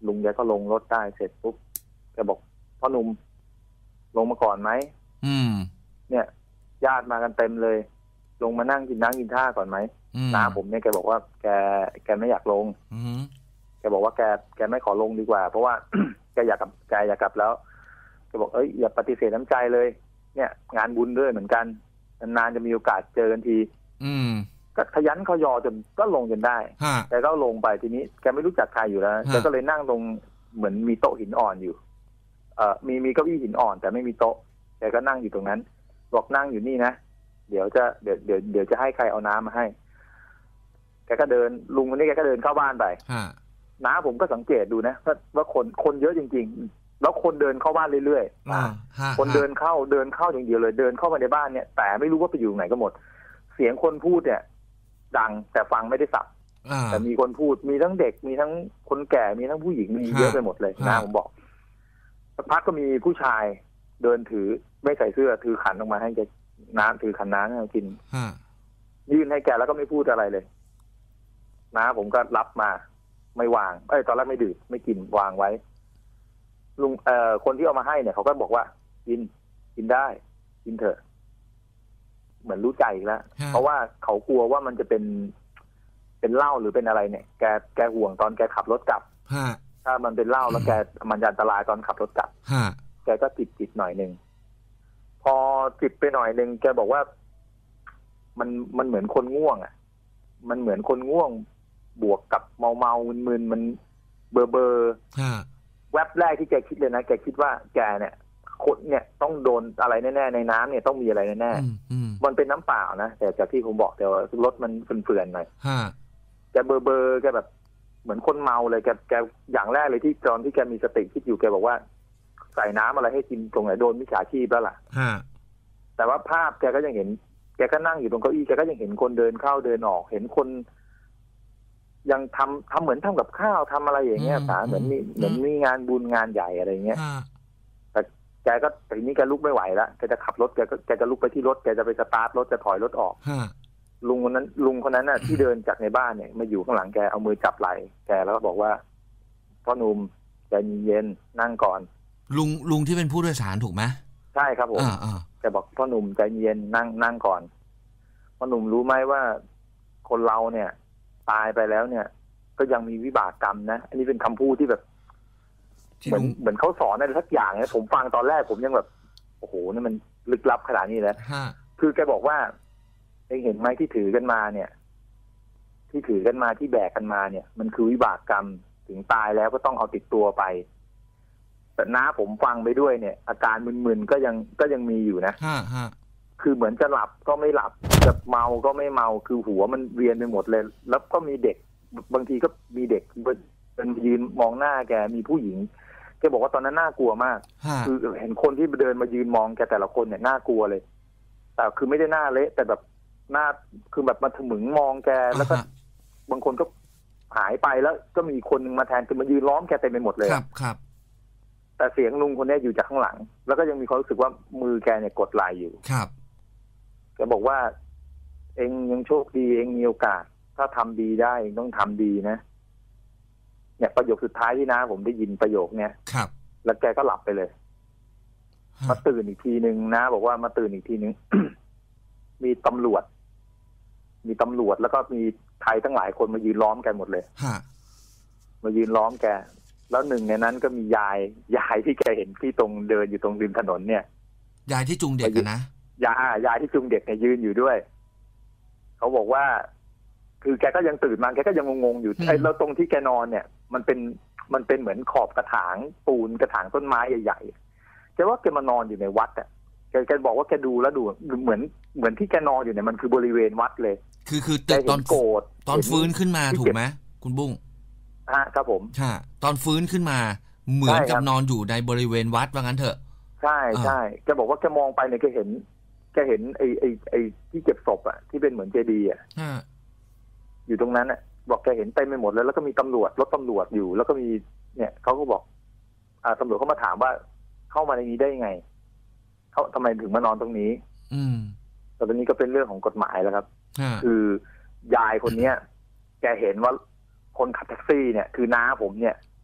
ลุงแกก็ลงรถได้เสร็จปุ๊บแกบอกพ่อหนุ่มลงมาก่อนไหมอืมเนี่ยญาติมากันเต็มเลยลงมานั่งกินน้ำกินท่าก่อนไหมน้าผมเนี่ยแกบอกว่าแกแกไม่อยากลงแกบอกว่าแกแกไม่ขอลงดีกว่าเพราะว่า แกอยากกลับแกอยากกลับแล้วแกบอกเอ้ยอย่าปฏิเสธน้ำใจเลยเนี่ยงานบุญด้วยเหมือนกันนานๆจะมีโอกาสเจอกันทีก็ขยันเขายอจนก็ลงจนได้แต่ก็ลงไปทีนี้แกไม่รู้จักใครอยู่แล้วแกก็เลยนั่งลงเหมือนมีโต๊ะหินอ่อนอยู่เอ่อมีมีเก้าอี้หินอ่อนแต่ไม่มีโต๊ะแกก็นั่งอยู่ตรงนั้นบอกนั่งอยู่นี่นะเดี๋ยวจะเดี๋ยวเดี๋ยวเดี๋ยวจะให้ใครเอาน้ำมาให้แกก็เดินลุงคนนี้แกก็เดินเข้าบ้านไปน้าผมก็สังเกตดูนะว่าว่าคนคนเยอะจริงๆแล้วคนเดินเข้าบ้านเรื่อยๆคนเดินเข้าเดินเข้าอย่างเดียวเลยเดินเข้ามาในบ้านเนี่ยแต่ไม่รู้ว่าไปอยู่ไหนก็หมดเสียงคนพูดเนี่ยดังแต่ฟังไม่ได้สับแต่มีคนพูดมีทั้งเด็กมีทั้งคนแก่มีทั้งผู้หญิงมีเยอะไปหมดเลยน้าผมบอกสักพักก็มีผู้ชายเดินถือไม่ใส่เสื้อถือขันออกมาให้แกน้ำถือขันน้ำให้กินยื่นให้แกแล้วก็ไม่พูดอะไรเลยน้าผมก็รับมาไม่วางเอ้ยตอนแรกไม่ดื่มไม่กินวางไว้ลุงเอ่อคนที่เอามาให้เนี่ยเขาก็บอกว่ากินกินได้กินเถอะเหมือนรู้ใจอีกแล้วเพราะว่าเขากลัวว่ามันจะเป็นเป็นเหล้าหรือเป็นอะไรเนี่ยแกแกห่วงตอนแกขับรถกลับถ้ามันเป็นเหล้าแล้วแกมันจะอันตรายตอนขับรถกลับแกก็จิบจิบหน่อยนึงพอจิบไปหน่อยนึงแกบอกว่ามันมันเหมือนคนง่วงอ่ะมันเหมือนคนง่วงบวกกับเมาเมามึนๆมันเบอร์เบอร์แวบแรกที่แกคิดเลยนะแกคิดว่าแกเนี่ยคนเนี่ยต้องโดนอะไรแน่ๆในน้ำเนี่ยต้องมีอะไรแน่ๆมันเป็นน้ำเปล่านะแต่จากที่ผมบอกแต่ว่ารถมันเฟื่อนๆหน่อยแกเบอร์เบอร์แกแบบเหมือนคนเมาเลยแกแกอย่างแรกเลยที่ตอนที่แกมีสติคิดอยู่แกบอกว่าใส่น้ำอะไรให้กินตรงไหนโดนมิจฉาชีพแล้วล่ะแต่ว่าภาพแกก็ยังเห็นแกก็นั่งอยู่ตรงเก้าอี้แกก็ยังเห็นคนเดินเข้าเดินออกเห็นคนยังทำทำเหมือนทำกับข้าวทำอะไรอย่างเงี้ยสาเหมือนมีเหมือนมีงานบุญงานใหญ่อะไรเงี้ยแต่แกก็ทีนี้แกลุกไม่ไหวแล้วแกจะขับรถแกก็แกจะลุกไปที่รถแกจะไปสตาร์ทรถจะถอยรถออกลุงคนนั้นลุงคนนั้นน่ะที่เดินจากในบ้านเนี่ยมาอยู่ข้างหลังแกเอามือจับไหล่แกแล้วก็บอกว่าพ่อหนุ่มใจเย็นนั่งก่อนลุงลุงที่เป็นผู้โดยสารถูกไหมใช่ครับผมแกบอกพ่อหนุ่มใจเย็นนั่งนั่งก่อนพ่อหนุ่มรู้ไหมว่าคนเราเนี่ยตายไปแล้วเนี่ยก็ยังมีวิบากกรรมนะอันนี้เป็นคำพูดที่แบบเหมือนเหมือนเขาสอนอะไรสักอย่างนะผมฟังตอนแรกผมยังแบบโอ้โหนี่มันลึกลับขนาดนี้แล้วคือแกบอกว่าเองเห็นไหมที่ถือกันมาเนี่ยที่ถือกันมาที่แบกกันมาเนี่ยมันคือวิบากกรรมถึงตายแล้วก็ต้องเอาติดตัวไปแต่น้าผมฟังไปด้วยเนี่ยอาการมึนๆก็ยังก็ยังมีอยู่นะคือเหมือนจะหลับก็ไม่หลับจะเมาก็ไม่เมาคือหัวมันเวียนไปหมดเลยแล้วก็มีเด็กบางทีก็มีเด็กเป็นยืนมองหน้าแกมีผู้หญิงแกบอกว่าตอนนั้นน่ากลัวมากคือเห็นคนที่เดินมายืนมองแกแต่ละคนเนี่ยน่ากลัวเลยแต่คือไม่ได้หน้าเละแต่แบบหน้าคือแบบมาถมึงมองแกแล้วก็บางคนก็หายไปแล้วก็มีคนนึงมาแทนคือมายืนล้อมแกเต็มไปหมดเลยครับครับแต่เสียงลุงคนนี้อยู่จากข้างหลังแล้วก็ยังมีความรู้สึกว่ามือแกเนี่ยกดไหล่อยู่ครับแกบอกว่าเองยังโชคดีเองมีโอกาสถ้าทำดีได้เองต้องทำดีนะเนี่ยประโยคสุดท้ายที่น้าผมได้ยินประโยคเนี้ยครับแล้วแกก็หลับไปเลยมาตื่นอีกทีนึงนะบอกว่ามาตื่นอีกทีนึง มีตำรวจมีตำรวจแล้วก็มีไทยทั้งหลายคนมายืนล้อมแกหมดเลยมายืนล้อมแกแล้วหนึ่งในนั้นก็มียายยายที่แกเห็นที่ตรงเดินอยู่ตรงริมถนนเนี่ยยายที่จูงเด็กนะยายยายที่จูงเด็กเนี่ยยืนอยู่ด้วยเขาบอกว่าคือแกก็ยังตื่นมาแกก็ยังงงๆอยู่ไอ้แล้วตรงที่แกนอนเนี่ยมันเป็นมันเป็นเหมือนขอบกระถางปูนกระถางต้นไม้ใหญ่ๆแกว่าแกมานอนอยู่ในวัดอ่ะแกแกบอกว่าแกดูแล้วดูเหมือนเหมือนที่แกนอนอยู่เนี่ยมันคือบริเวณวัดเลยคือคือตอนโกรธตอนฟื้นขึ้นมาถูกไหมคุณบุ้งฮะครับผมใช่ตอนฟื้นขึ้นมาเหมือนกับนอนอยู่ในบริเวณวัดว่างั้นเถอะใช่ใช่แกบอกว่าแกมองไปเนี่ยแกเห็นแกเห็นไอ้ไอ้ไอ้ที่เก็บศพอ่ะที่เป็นเหมือนเจดีย์อ่ะอยู่ตรงนั้นอ่ะบอกแกเห็นเต็มไปหมดเลยแล้วก็มีตำรวจรถตำรวจอยู่แล้วก็มีเนี่ยเขาก็บอกอ่าตำรวจเขามาถามว่าเข้ามาในนี้ได้ยังไงเขาทำไมถึงมานอนตรงนี้อืมแต่ตอนนี้ก็เป็นเรื่องของกฎหมายแล้วครับคือยายคนเนี้ยแกเห็นว่าคนขับแท็กซี่เนี่ยคือน้าผมเนี่ย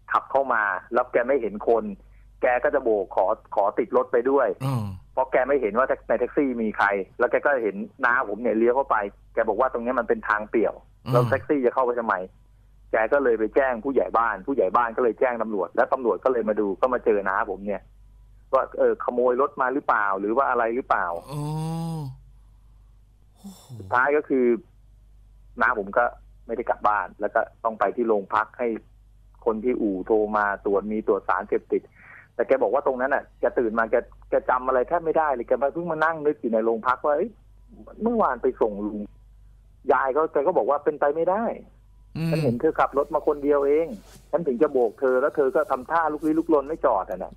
ขับเข้ามาแล้วแกไม่เห็นคนแกก็จะโบกขอขอติดรถไปด้วยเพราะแกไม่เห็นว่าในแท็กซี่มีใครแล้วแกก็เห็นน้าผมเนี่ยเลี้ยวเข้าไปแกบอกว่าตรงนี้มันเป็นทางเปี่ยวแล้วแท็กซี่จะเข้าไปทำไมแกก็เลยไปแจ้งผู้ใหญ่บ้านผู้ใหญ่บ้านก็เลยแจ้งตำรวจแล้วตำรวจก็เลยมาดูก็มาเจอน้าผมเนี่ยว่าเออขโมยรถมาหรือเปล่าหรือว่าอะไรหรือเปล่าสุดท้ายก็คือน้าผมก็ไม่ได้กลับบ้านแล้วก็ต้องไปที่โรงพักให้คนที่อู่โทรมาตรวจมีตรวจสารเสพติดแต่แกบอกว่าตรงนั้นอ่ะแกตื่นมาแกแกจำอะไรแทบไม่ได้เลยแกเพิ่งมานั่งนึกอยู่ในโรงพักว่าเมื่อวานไปส่งลุงยายก็แกก็บอกว่าเป็นไปไม่ได้ฉันเห็นเธอขับรถมาคนเดียวเองฉันถึงจะโบกเธอแล้วเธอก็ทำท่าลุกลี้ลุกลนไม่จอดอ่ะนะ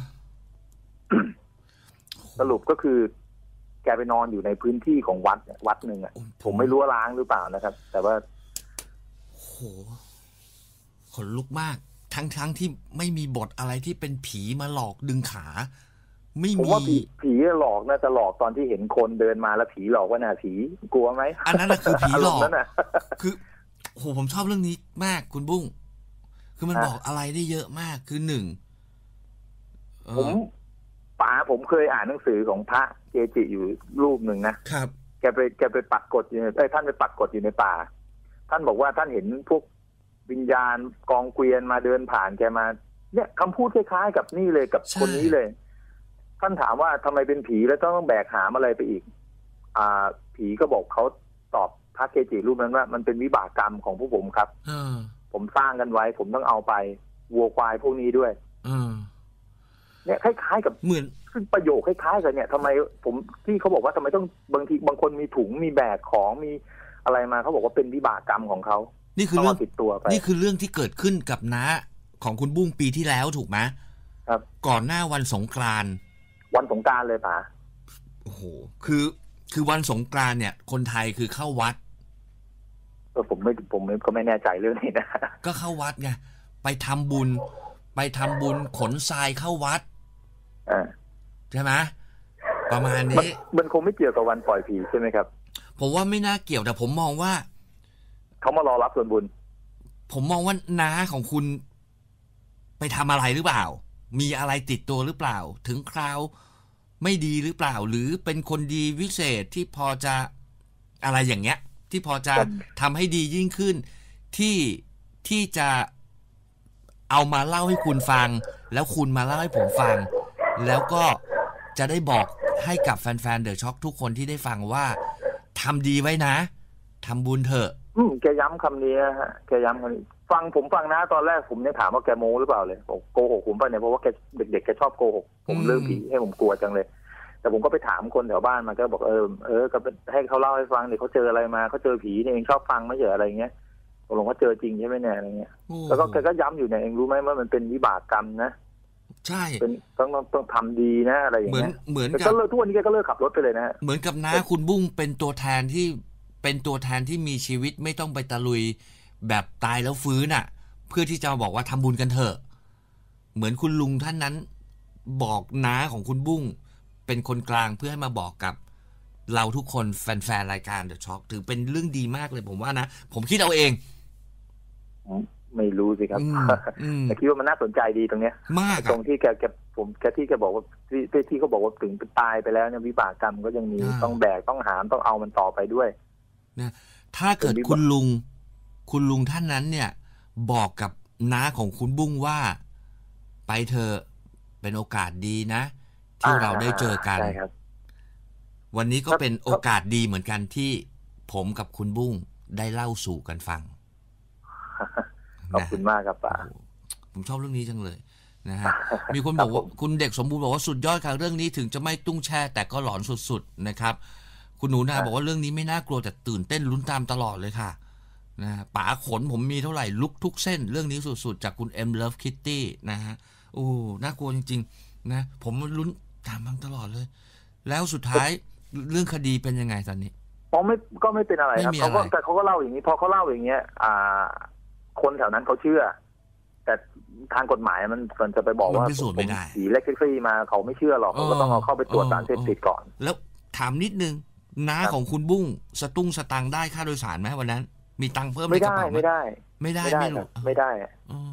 สรุปก็คือแกไปนอนอยู่ในพื้นที่ของวัดวัดหนึ่งอ่ะผมไม่รู้ว่าล้างหรือเปล่านะครับแต่ว่าโหขนลุกมากทั้งทั้งที่ไม่มีบทอะไรที่เป็นผีมาหลอกดึงขาไม่มีผมว่าผีผีหลอกน่าจะหลอกตอนที่เห็นคนเดินมาแล้วผีหลอกว่าน่ะผีกลัวไหมอันนั้นคือผีหลอกคือโหผมชอบเรื่องนี้มากคุณบุ้งคือมันบอกอะไรได้เยอะมากคือหนึ่งผมป๋าผมเคยอ่านหนังสือของพระเกจิอยู่รูปหนึ่งนะครับแกไปแกไปปักกฎอยู่ไอ้ท่านไปปักกฎอยู่ในป่าท่านบอกว่าท่านเห็นพวกวิญญาณกองเกวียนมาเดินผ่านแกมาเนี่ยคำพูดคล้ายๆกับนี่เลยกับคนนี้เลยท่านถามว่าทำไมเป็นผีแล้วต้องแบกหามอะไรไปอีกอ่าผีก็บอกเขาตอบพระเกจิรูปนั้นว่ามันเป็นวิบากกรรมของพวกผมครับผมสร้างกันไว้ผมต้องเอาไปวัวควายพวกนี้ด้วยเนี่ยคล้ายๆกับเหมือนซึ่งประโยคคล้ายๆกันเนี่ยทำไมผมที่เขาบอกว่าทำไมต้องบางทีบางคนมีถุงมีแบกของมีอะไรมาเขาบอกว่าเป็นวิบากกรรมของเขานี่คือเรื่องติดตัวไปนี่คือเรื่องที่เกิดขึ้นกับน้าของคุณบุ้งปีที่แล้วถูกไหมครับก่อนหน้าวันสงกรานต์วันสงกรานต์เลยป่ะโอ้โหคือคือวันสงกรานต์เนี่ยคนไทยคือเข้าวัดเออผมไม่ผมก็ไม่แน่ใจเรื่องนี้นะก็เข้าวัดไงไปทำบุญไปทำบุญขนทรายเข้าวัดใช่ไหมประมาณนี้มันคงไม่เกี่ยวกับวันปล่อยผีใช่ไหมครับผมว่าไม่น่าเกี่ยวแต่ผมมองว่าเขามารอรับส่วนบุญผมมองว่าน้าของคุณไปทำอะไรหรือเปล่ามีอะไรติดตัวหรือเปล่าถึงคราวไม่ดีหรือเปล่าหรือเป็นคนดีวิเศษที่พอจะอะไรอย่างเงี้ยที่พอจะทำให้ดียิ่งขึ้นที่ที่จะเอามาเล่าให้คุณฟังแล้วคุณมาเล่าให้ผมฟังแล้วก็จะได้บอกให้กับแฟนๆเดอะช็อคทุกคนที่ได้ฟังว่าทำดีไว้นะทำบุญเถอะอืมแกย้ำคำนี้ฮะแกย้ำคำนี้ฟังผมฟังนะตอนแรกผมยังถามว่าแกโม้หรือเปล่าเลยผมโกหกผมไปเนี่ยเพราะว่าแกเด็กๆแกชอบโกหกผมเรื่องผีให้ผมกลัวจังเลยแต่ผมก็ไปถามคนแถวบ้านมาก็บอกเออเออก็ให้เขาเล่าให้ฟังเนี่ยเขาเจออะไรมาเขาเจอผีเนี่ยเองชอบฟังไม่เจออะไรเงี้ยตกลงว่าเจอจริงใช่ไหมเนี่ยอะไรเงี้ยแล้วก็แกก็ย้ำอยู่เนี่ยเองรู้ไหมว่ามันเป็นวิบากกรรมนะใช่เป็นต้องต้องต้องทำดีนะอะไรอย่างเงี้ยเหมือนกับก็เลิกทุกวันนี้แกก็เลิกขับรถไปเลยนะเหมือนกับน้าคุณบุ้งเป็นตัวแทนที่เป็นตัวแทนที่มีชีวิตไม่ต้องไปตะลุยแบบตายแล้วฟื้นอ่ะเพื่อที่จะบอกว่าทำบุญกันเถอะเหมือนคุณลุงท่านนั้นบอกน้าของคุณบุ้งเป็นคนกลางเพื่อให้มาบอกกับเราทุกคนแฟนๆรายการ The Shock ถือเป็นเรื่องดีมากเลยผมว่านะผมคิดเอาเองไม่รู้สิครับแต่คิดว่ามันน่าสนใจดีตรงเนี้ยมากตรงที่แกแกผมแกที่แกบอกว่าที่ที่เขาบอกว่าถึงตายไปแล้วเนี่ยวิบากกรรมก็ยังมีต้องแบกต้องหามต้องเอามันต่อไปด้วยนะถ้าเกิดคุณลุงคุณลุงท่านนั้นเนี่ยบอกกับน้าของคุณบุ้งว่าไปเถอะเป็นโอกาสดีนะที่เราได้เจอกันวันนี้ก็เป็นโอกาสดีเหมือนกันที่ผมกับคุณบุ้งได้เล่าสู่กันฟังขอบคุณมากครับป้าผมชอบเรื่องนี้จังเลยนะฮะมีคนบอกว่าคุณเด็กสมบูรณ์บอกว่าสุดยอดค่ะเรื่องนี้ถึงจะไม่ตุ้งแช่แต่ก็หลอนสุดๆนะครับคุณหนูนาบอกว่าเรื่องนี้ไม่น่ากลัวแต่ตื่นเต้นลุ้นตามตลอดเลยค่ะนะป๋าขนผมมีเท่าไหร่ลุกทุกเส้นเรื่องนี้สุดๆจากคุณ M Love Kitty นะฮะโอ้น่ากลัวจริงๆนะผมลุ้นตามมาตลอดเลยแล้วสุดท้ายเรื่องคดีเป็นยังไงตอนนี้อ๋อไม่ก็ไม่เป็นอะไรครับเขาก็แต่เขาก็เล่าอย่างนี้พอเขาเล่าอย่างเงี้ยอ่าคนแถวนั้นเขาเชื่อแต่ทางกฎหมายมันมันจะไปบอกว่าผีเล็กซี่มาเขาไม่เชื่อหรอกเขาก็ต้องเอาเข้าไปตรวจสารเสพติดก่อนแล้วถามนิดนึงน้าของคุณบุ้งสตุ้งสตังได้ค่าโดยสารไหมวันนั้นมีตังค์เพิ่มไม่ได้ไม่ได้ไม่ได้ไม่ได้ไม่ได้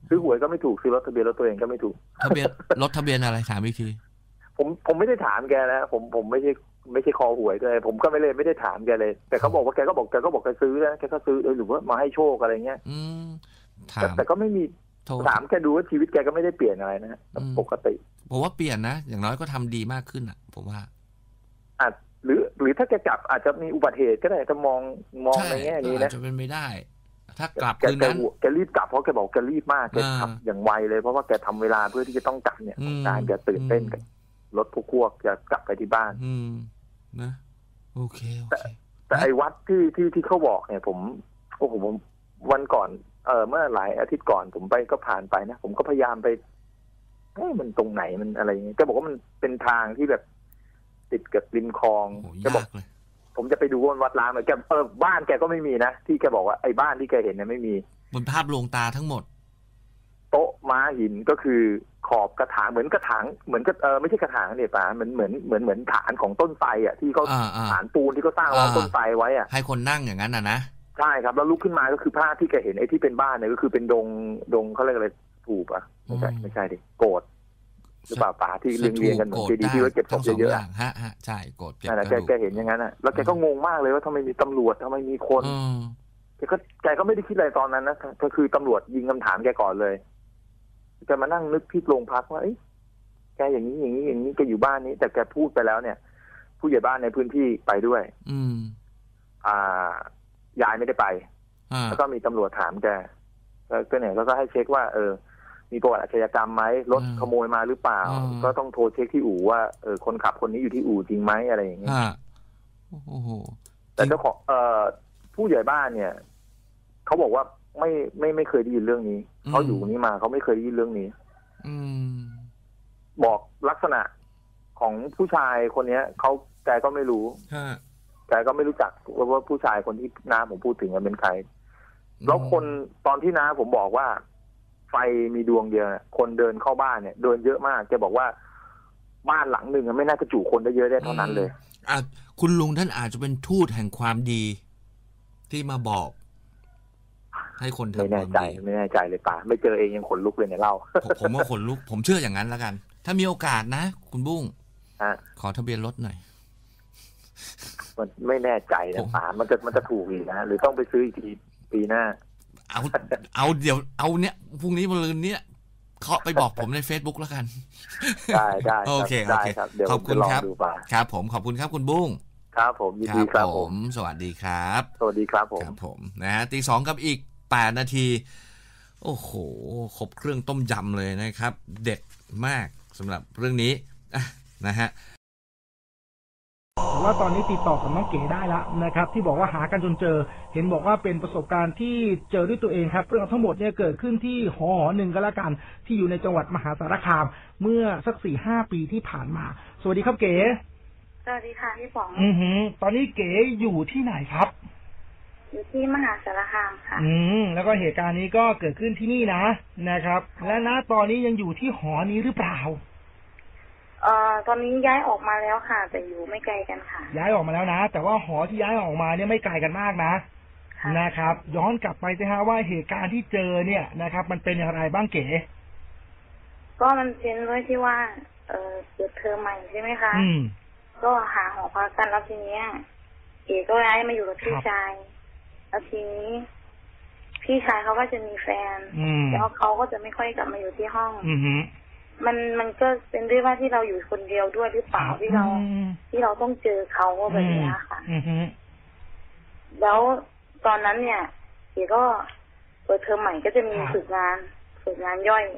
ซื้อหวยก็ไม่ถูกซื้อรถทะเบียนรถตัวเองก็ไม่ถูกทะเบียนรถทะเบียนอะไรถามอีกทีผมผมไม่ได้ถามแกนะผมผมไม่ใช่ไม่ใช่คอหวยเลยผมก็ไม่เลยไม่ได้ถามแกเลยแต่เขาบอกว่าแกก็บอกแกก็บอกแกซื้อนะแกก็ซื้อหรือว่ามาให้โชคอะไรเงี้ยอืมแต่แต่ก็ไม่มีถามแกดูว่าชีวิตแกก็ไม่ได้เปลี่ยนอะไรนะปกติผมว่าเปลี่ยนนะอย่างน้อยก็ทำดีมากขึ้นอ่ะผมว่าอาจหรือหรือถ้าแกจับอาจจะมีอุบัติเหตุก็ได้จะมองมองในแง่นี้นะจะเป็นไม่ได้ถ้ากลับคืนนั้นแกรีบกลับเพราะแกบอกแกรีบมากแกขับอย่างไวเลยเพราะว่าแกทำเวลาเพื่อที่จะต้องกลับเนี่ยการแกตื่นเต้นกับรถพวกจะกลับไปที่บ้านอืมนะโอเคแต่แต่ไอ้วัดที่ที่ที่เขาบอกเนี่ยผมโอ้โหผมวันก่อนเออเมื่อหลายอาทิตย์ก่อนผมไปก็ผ่านไปนะผมก็พยายามไปเฮ้ยมันตรงไหนมันอะไรอย่างเงี้ยแกบอกว่ามันเป็นทางที่แบบติดกับริมคลองแกบอกผมจะไปดูว่าวัดล้างเลยแกเออบ้านแกก็ไม่มีนะที่แกบอกว่าไอ้บ้านที่แกเห็นเนี่ยไม่มีบนภาพลวงตาทั้งหมดโต๊ะม้าหินก็คือขอบกระถางเหมือนกระถางเหมือนก็เออไม่ใช่กระถางเนี่ยป่ะเหมือนเหมือนเหมือนเหมือนฐานของต้นไทรอ่ะที่เขาฐานปูนที่เขาสร้างรองต้นไทรไว้อ่ะให้คนนั่งอย่างนั้นอ่ะนะใช่ครับแล้วลุกขึ้นมาก็คือภาพที่แกเห็นไอ้ที่เป็นบ้านเนี่ยก็คือเป็นดงดงเขาเรียกอะไรถูกอ่ะไม่ใช่ไม่ใช่ดิโกรธหรือเปล่าป่าที่เรียงเรียงกันเหมือนเจดีย์ที่ไว้เก็บศพเยอะๆฮะฮะใช่โกรธเก็บแกแกเห็นอย่างนั้นอ่ะแล้วแกก็งงมากเลยว่าทำไมมีตำรวจทำไมมีคนแกก็แกก็ไม่ได้คิดอะไรตอนนั้นนะก็คือตำรวจยิงคำถามแกก่อนเลยแกมานั่งนึกที่โรงพักว่าแกอย่างนี้อย่างนี้อย่างนี้แกอยู่บ้านนี้แต่แกพูดไปแล้วเนี่ยผู้ใหญ่บ้านในพื้นที่ไปด้วยอืมอ่ายายไม่ได้ไปแล้วก็มีตำรวจถามแกแล้วก็เนี่ยแล้วก็ให้เช็คว่าเออมีประวัติอาชญากรรมไหมรถขโมยมาหรือเปล่าก็ต้องโทรเช็คที่อู่ว่าเออคนขับคนนี้อยู่ที่อู่จริงไหมอะไรอย่างเงี้ยโอ้โหแต่เจ้าของเอ่อผู้ใหญ่บ้านเนี่ยเขาบอกว่าไม่ไม่ไม่เคยได้ยินเรื่องนี้เขาอยู่นี้มาเขาไม่เคยได้ยินเรื่องนี้อืมบอกลักษณะของผู้ชายคนเนี้ยเขาแกก็ไม่รู้แกก็ไม่รู้จักว่าผู้ชายคนที่น้าผมพูดถึงเป็นใครแล้วคนตอนที่น้าผมบอกว่าไฟมีดวงเดียวคนเดินเข้าบ้านเนี่ยเดินเยอะมากแกบอกว่าบ้านหลังหนึ่งไม่น่าจะจุคนได้เยอะได้เท่านั้นเลยอ่ะคุณลุงท่านอาจจะเป็นทูตแห่งความดีที่มาบอกให้คนทำไม่แน่ใจไม่แน่ใจเลยป่ะไม่เจอเองยังขนลุกเลยเนี่ยเล่าผมว่าขนลุกผมเชื่ออย่างนั้นแล้วกันถ้ามีโอกาสนะคุณบุ้งขอทะเบียนรถหน่อยมันไม่แน่ใจนะป่ามันจะมันจะถูกอีกนะหรือต้องไปซื้ออีกทีปีหน้าเอาเอาเดี๋ยวเอาเนี้ยพรุ่งนี้มะรืนเนี้ยเคาะไปบอกผมใน Facebook แล้วกันได้ได้โอเคโอเคขอบคุณครับครับผมขอบคุณครับคุณบุ้งครับผมยินดีครับผมสวัสดีครับสวัสดีครับผมครับผมนะฮะตีสองกับอีกแปดนาทีโอ้โหครบเครื่องต้มยำเลยนะครับเด็ดมากสำหรับเรื่องนี้นะฮะแต่ว่าตอนนี้ติดต่อกับน้องเก๋ได้แล้วนะครับที่บอกว่าหากันจนเจอเห็นบอกว่าเป็นประสบการณ์ที่เจอด้วยตัวเองครับเรื่องทั้งหมดเนี่ยเกิดขึ้นที่หอหอหนึ่งก็แล้วกันที่อยู่ในจังหวัดมหาสารคามเมื่อสักสี่ห้าปีที่ผ่านมาสวัสดีครับเก๋สวัสดีค่ะพี่ป๋องอือหือตอนนี้เก๋อยู่ที่ไหนครับอยู่ที่มหาสารคามค่ะอืมแล้วก็เหตุการณ์นี้ก็เกิดขึ้นที่นี่นะนะครับและณตอนนี้ยังอยู่ที่หอนี้หรือเปล่าเอ่อตอนนี้ย้ายออกมาแล้วค่ะแต่อยู่ไม่ไกลกันค่ะย้ายออกมาแล้วนะแต่ว่าหอที่ย้ายออกมาเนี่ยไม่ไกลกันมากนะนะครับย้อนกลับไปสิฮะว่าเหตุการณ์ที่เจอเนี่ยนะครับมันเป็นอย่างไรบ้างเก๋ก็มันเป็นด้วยที่ว่าเออเกิดเทอมใหม่ใช่ไหมคะอืมก็หาหอพักกันแล้วทีนี้เก๋ก็ย้ายมาอยู่กับพี่ชายแล้วทีนี้พี่ชายเขาก็จะมีแฟนแล้วเขาก็จะไม่ค่อยกลับมาอยู่ที่ห้องมันมันก็เป็นด้วยว่าที่เราอยู่คนเดียวด้วยหรือเปล่าที่เราที่เราต้องเจอเขาแบบนี้ค่ะแล้วตอนนั้นเนี่ยเก๋ก็เปิดเทอมใหม่ก็จะมีฝึกงานฝึกงานย่อย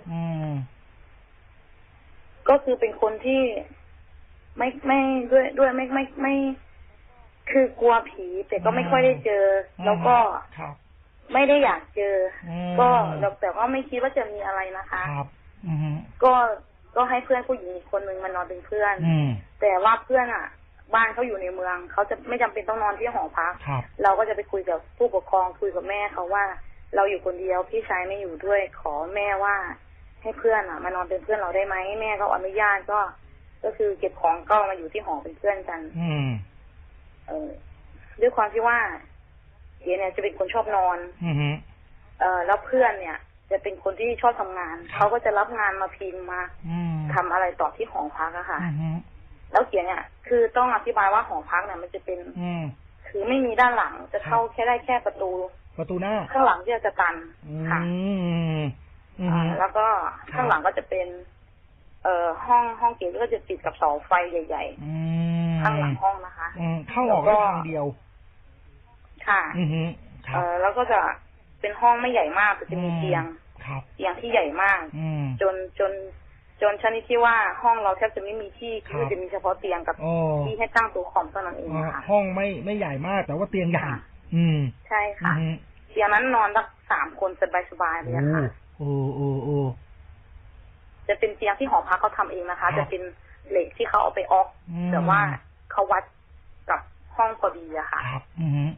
ก็คือเป็นคนที่ไม่ไม่ด้วยด้วยไม่ไม่ไม่คือกลัวผีแต่ก็ไม่ค่อยได้เจอแล้วก็ไม่ได้อยากเจอก็แต่ว่าไม่คิดว่าจะมีอะไรนะคะก็ก็ให้เพื่อนผู้หญิงคนหนึ่งมานอนเป็นเพื่อนแต่ว่าเพื่อนอ่ะบ้านเขาอยู่ในเมืองเขาจะไม่จำเป็นต้องนอนที่หอพักเราก็จะไปคุยกับผู้ปกครองคุยกับแม่เขาว่าเราอยู่คนเดียวพี่ชายไม่อยู่ด้วยขอแม่ว่าให้เพื่อนอ่ะมานอนเป็นเพื่อนเราได้ไหมแม่ก็อนุญาตก็ก็คือเก็บของก็มาอยู่ที่หอเป็นเพื่อนกันเออด้วยความที่ว่าเก๋เนี่ยจะเป็นคนชอบนอนเออแล้วเพื่อนเนี่ยจะเป็นคนที่ชอบทำงานเขาก็จะรับงานมาพิมพ์มาทำอะไรต่อที่หอพักอะค่ะแล้วเกียเนี่ยคือต้องอธิบายว่าหอพักเนี่ยมันจะเป็นคือไม่มีด้านหลังจะเข้าแค่ได้แค่ประตูประตูหน้าข้างหลังที่จะตันค่ะแล้วก็ข้างหลังก็จะเป็นเอ่อห้องห้องเกียก็จะติดกับเสาไฟใหญ่ๆข้างหลังห้องนะคะเข้าออกได้ทางเดียวค่ะเออแล้วก็จะเป็นห้องไม่ใหญ่มากแต่จะมีเตียงเตียงที่ใหญ่มากจนจนจนชนิดที่ว่าห้องเราแทบจะไม่มีที่คือจะมีเฉพาะเตียงกับที่ให้ตั้งตัวคอมเท่านั้นเองค่ะห้องไม่ไม่ใหญ่มากแต่ว่าเตียงใหญ่อืมใช่ค่ะเตียงนั้นนอนสักสามคนสบายๆเลยค่ะโอ้โอ้โอ้จะเป็นเตียงที่หอพักเขาทำเองนะคะจะเป็นเหล็กที่เขาเอาไปออกแต่ว่าเขาวัดกับห้องพอดีอะค่ะครับ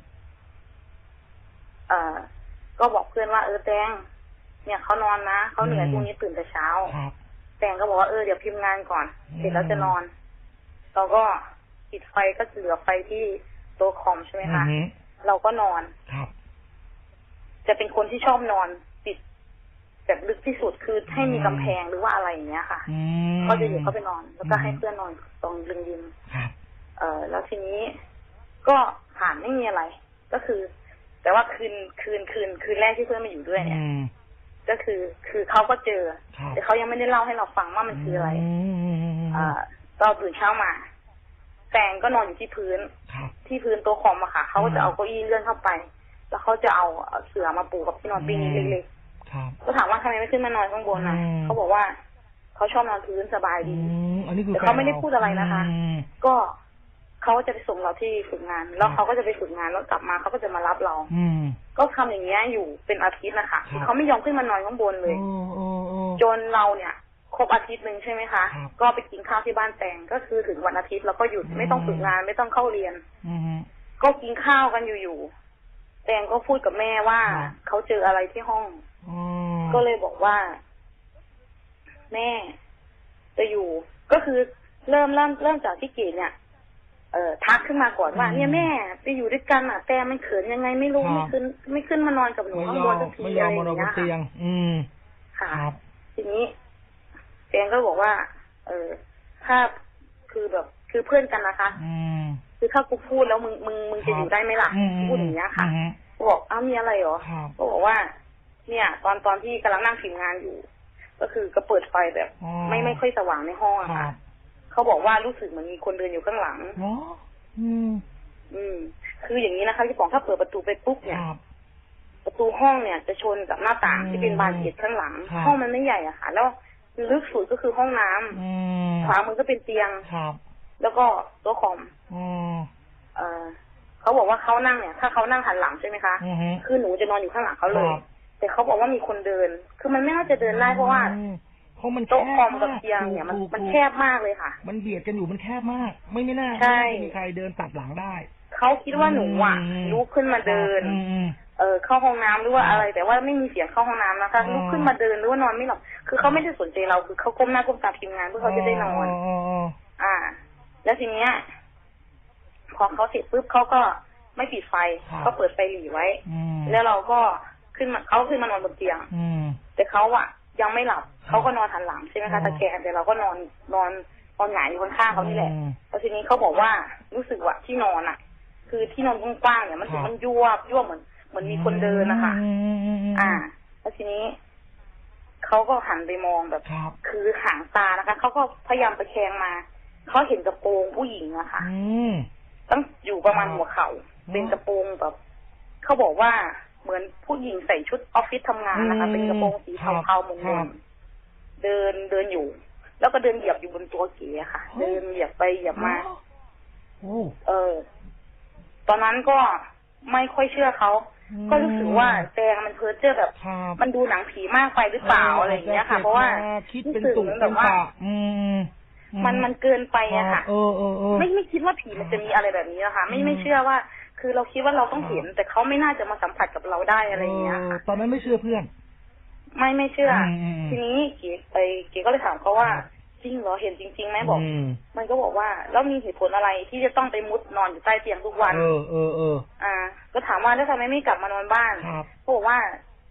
เอ่อก็บอกเพื่อนว่าเออแตงเนี่ยเขานอนนะเขาเหนื่อยพรุ่งนี้ตื่นแต่เช้าแตงก็บอกว่าเออเดี๋ยวพิมพ์งานก่อนเสร็จแล้วจะนอนเราก็ปิดไฟก็เหลือไฟที่โต๊ะคอมใช่ไหมคะเราก็นอนจะเป็นคนที่ชอบนอนปิดแบบลึกที่สุดคือให้มีกำแพงหรือว่าอะไรอย่างเงี้ยค่ะเขาจะอยู่เขาไปนอนแล้วก็ให้เพื่อนนอนตรงริมริมเออแล้วทีนี้ก็ผ่านไม่มีอะไรก็คือแต่ว่าคืนคืนคืนคืนแรกที่เพื่อนมาอยู่ด้วยเนี่ยก็คือคือเขาก็เจอแต่เขายังไม่ได้เล่าให้เราฟังว่ามันคืออะไรอ่าตอนตื่นเช้ามาแตงก็นอนอยู่ที่พื้นที่พื้นโต๊ะคอมอะค่ะเขาก็จะเอาเก้าอี้เลื่อนเข้าไปแล้วเขาจะเอาเสื่อมาปูกับที่นอนปีนี้เล็กๆก็ถามว่าทำไมไม่ขึ้นมานอนข้างบนนะเขาบอกว่าเขาชอบนอนพื้นสบายดีแต่เขาไม่ได้พูดอะไรนะคะก็เขาจะไปส่งเราที่ฝึกงานแล้วเขาก็จะไปฝึกงานแล้วกลับมาเขาก็จะมารับเราก็ทำอย่างเงี้ยอยู่เป็นอาทิตย์นะคะเขาไม่ยอมขึ้นมานอนข้างบนเลยจนเราเนี่ยครบอาทิตย์หนึ่งใช่ไหมคะก็ไปกินข้าวที่บ้านแตงก็คือถึงวันอาทิตย์เราก็หยุดไม่ต้องฝึกงานไม่ต้องเข้าเรียนก็กินข้าวกันอยู่ๆแตงก็พูดกับแม่ว่าเขาเจออะไรที่ห้องก็เลยบอกว่าแม่จะอยู่ก็คือเริ่มเริ่มเริ่มจากที่เกศเนี่ยเอ่อทักขึ้นมาก่อนว่าเนี่ยแม่ไปอยู่ด้วยกันอ่ะแต่มันเขินยังไงไม่รู้ไม่ขึ้นไม่ขึ้นมานอนกับหนูข้างบนสักทีอะไรอย่างเงี้ยค่ะอืมค่ะทีนี้แตงก็บอกว่าเออถ้าคือแบบคือเพื่อนกันนะคะอืมคือถ้ากูพูดแล้วมึงมึงมึงจะอยู่ได้ไหมล่ะพูดอย่างเงี้ยค่ะบอกอ้าวมีอะไรหรอก็บอกว่าเนี่ยตอนตอนที่กำลังนั่งพิมพ์งานอยู่ก็คือก็เปิดไฟแบบไม่ไม่ค่อยสว่างในห้องอะค่ะเขาบอกว่ารู้สึกเหมือนมีคนเดินอยู่ข้างหลังอ๋ออืมอืมคืออย่างนี้นะคะพี่ป๋องถ้าเปิดประตูไปปุ๊บเนี่ยประตูห้องเนี่ยจะชนกับหน้าต่างที่เป็นบานเกล็ดข้างหลังห้องมันไม่ใหญ่อะค่ะแล้วลึกสุดก็คือห้องน้ำขวามือก็เป็นเตียงแล้วก็โต๊ะคอมเออเขาบอกว่าเขานั่งเนี่ยถ้าเขานั่งหันหลังใช่ไหมคะคือหนูจะนอนอยู่ข้างหลังเขาเลยแต่เขาบอกว่ามีคนเดินคือมันไม่น่าจะเดินได้เพราะว่าเพราะมันโต๊ะคอมกับเตียงเนี่ยมันมันแคบมากเลยค่ะมันเบียดกันอยู่มันแคบมากไม่ไม่น่าไม่มีใครเดินตัดหลังได้เขาคิดว่าหนูอ่ะลุกขึ้นมาเดินเออเข้าห้องน้ำหรือว่าอะไรแต่ว่าไม่มีเสียงเข้าห้องน้ำนะคะลุกขึ้นมาเดินหรือว่านอนไม่หลับคือเขาไม่ได้สนใจเราคือเขาก้มหน้าก้มตาพิมพ์งานเพื่อเขาจะได้นอนอ่าแล้วทีเนี้ยพอเขาเสร็จปุ๊บเขาก็ไม่ปิดไฟก็เปิดไฟหลีไว้แล้วเราก็ขึ้นมาเขาขึ้นมานอนบนเตียงแต่เขาอ่ะยังไม่หลับเขาก็นอนหันหลังใช่ไหมคะตะแคงแต่เราก็นอนนอนนอนหงายอยู่ข้างๆเขานี่แหละแล้วทีนี้เขาบอกว่ารู้สึกว่าที่นอนอ่ะคือที่นอนกว้างๆเนี่ยมันมันยั่วยั่วเหมือนเหมือนมีคนเดินนะคะอ่าแล้วทีนี้เขาก็หันไปมองแบบคือหางตานะคะเขาก็พยายามไปแคงมาเขาเห็นกระโปรงผู้หญิงอะค่ะต้องอยู่ประมาณหัวเข่าเป็นกระโปรงแบบเขาบอกว่าเหมือนผู้หญิงใส่ชุดออฟฟิศทำงานนะคะเป็นกระโปรงสีเทาๆมุนๆเดินเดินอยู่แล้วก็เดินเหยียบอยู่บนตัวเก๋ค่ะเดินเหยียบไปเหยียบมาเออตอนนั้นก็ไม่ค่อยเชื่อเขาก็รู้สึกว่าแตงมันเพ้อเจ้อแบบมันดูหนังผีมากไปหรือเปล่าอะไรอย่างเงี้ยค่ะเพราะว่ารู้สึกแบบว่ามันมันเกินไปอะค่ะไม่ไม่คิดว่าผีมันจะมีอะไรแบบนี้นะคะไม่ไม่เชื่อว่าคือเราคิดว่าเราต้องเห็นแต่เขาไม่น่าจะมาสัมผัสกับเราได้อะไรอย่างเงี้ยค่ะตอนนั้นไม่เชื่อเพื่อนไม่ไม่เชื่อทีนี้เก๋ไปเก๋ก็เลยถามเขาว่าจริงเหรอเห็นจริงๆไหมบอกมันก็บอกว่าแล้วมีเหตุผลอะไรที่จะต้องไปมุดนอนอยู่ใต้เตียงทุกวันเออเออเอออ่าก็ถามว่าแล้วทำไมไม่กลับมานอนบ้านเขาบอกว่าท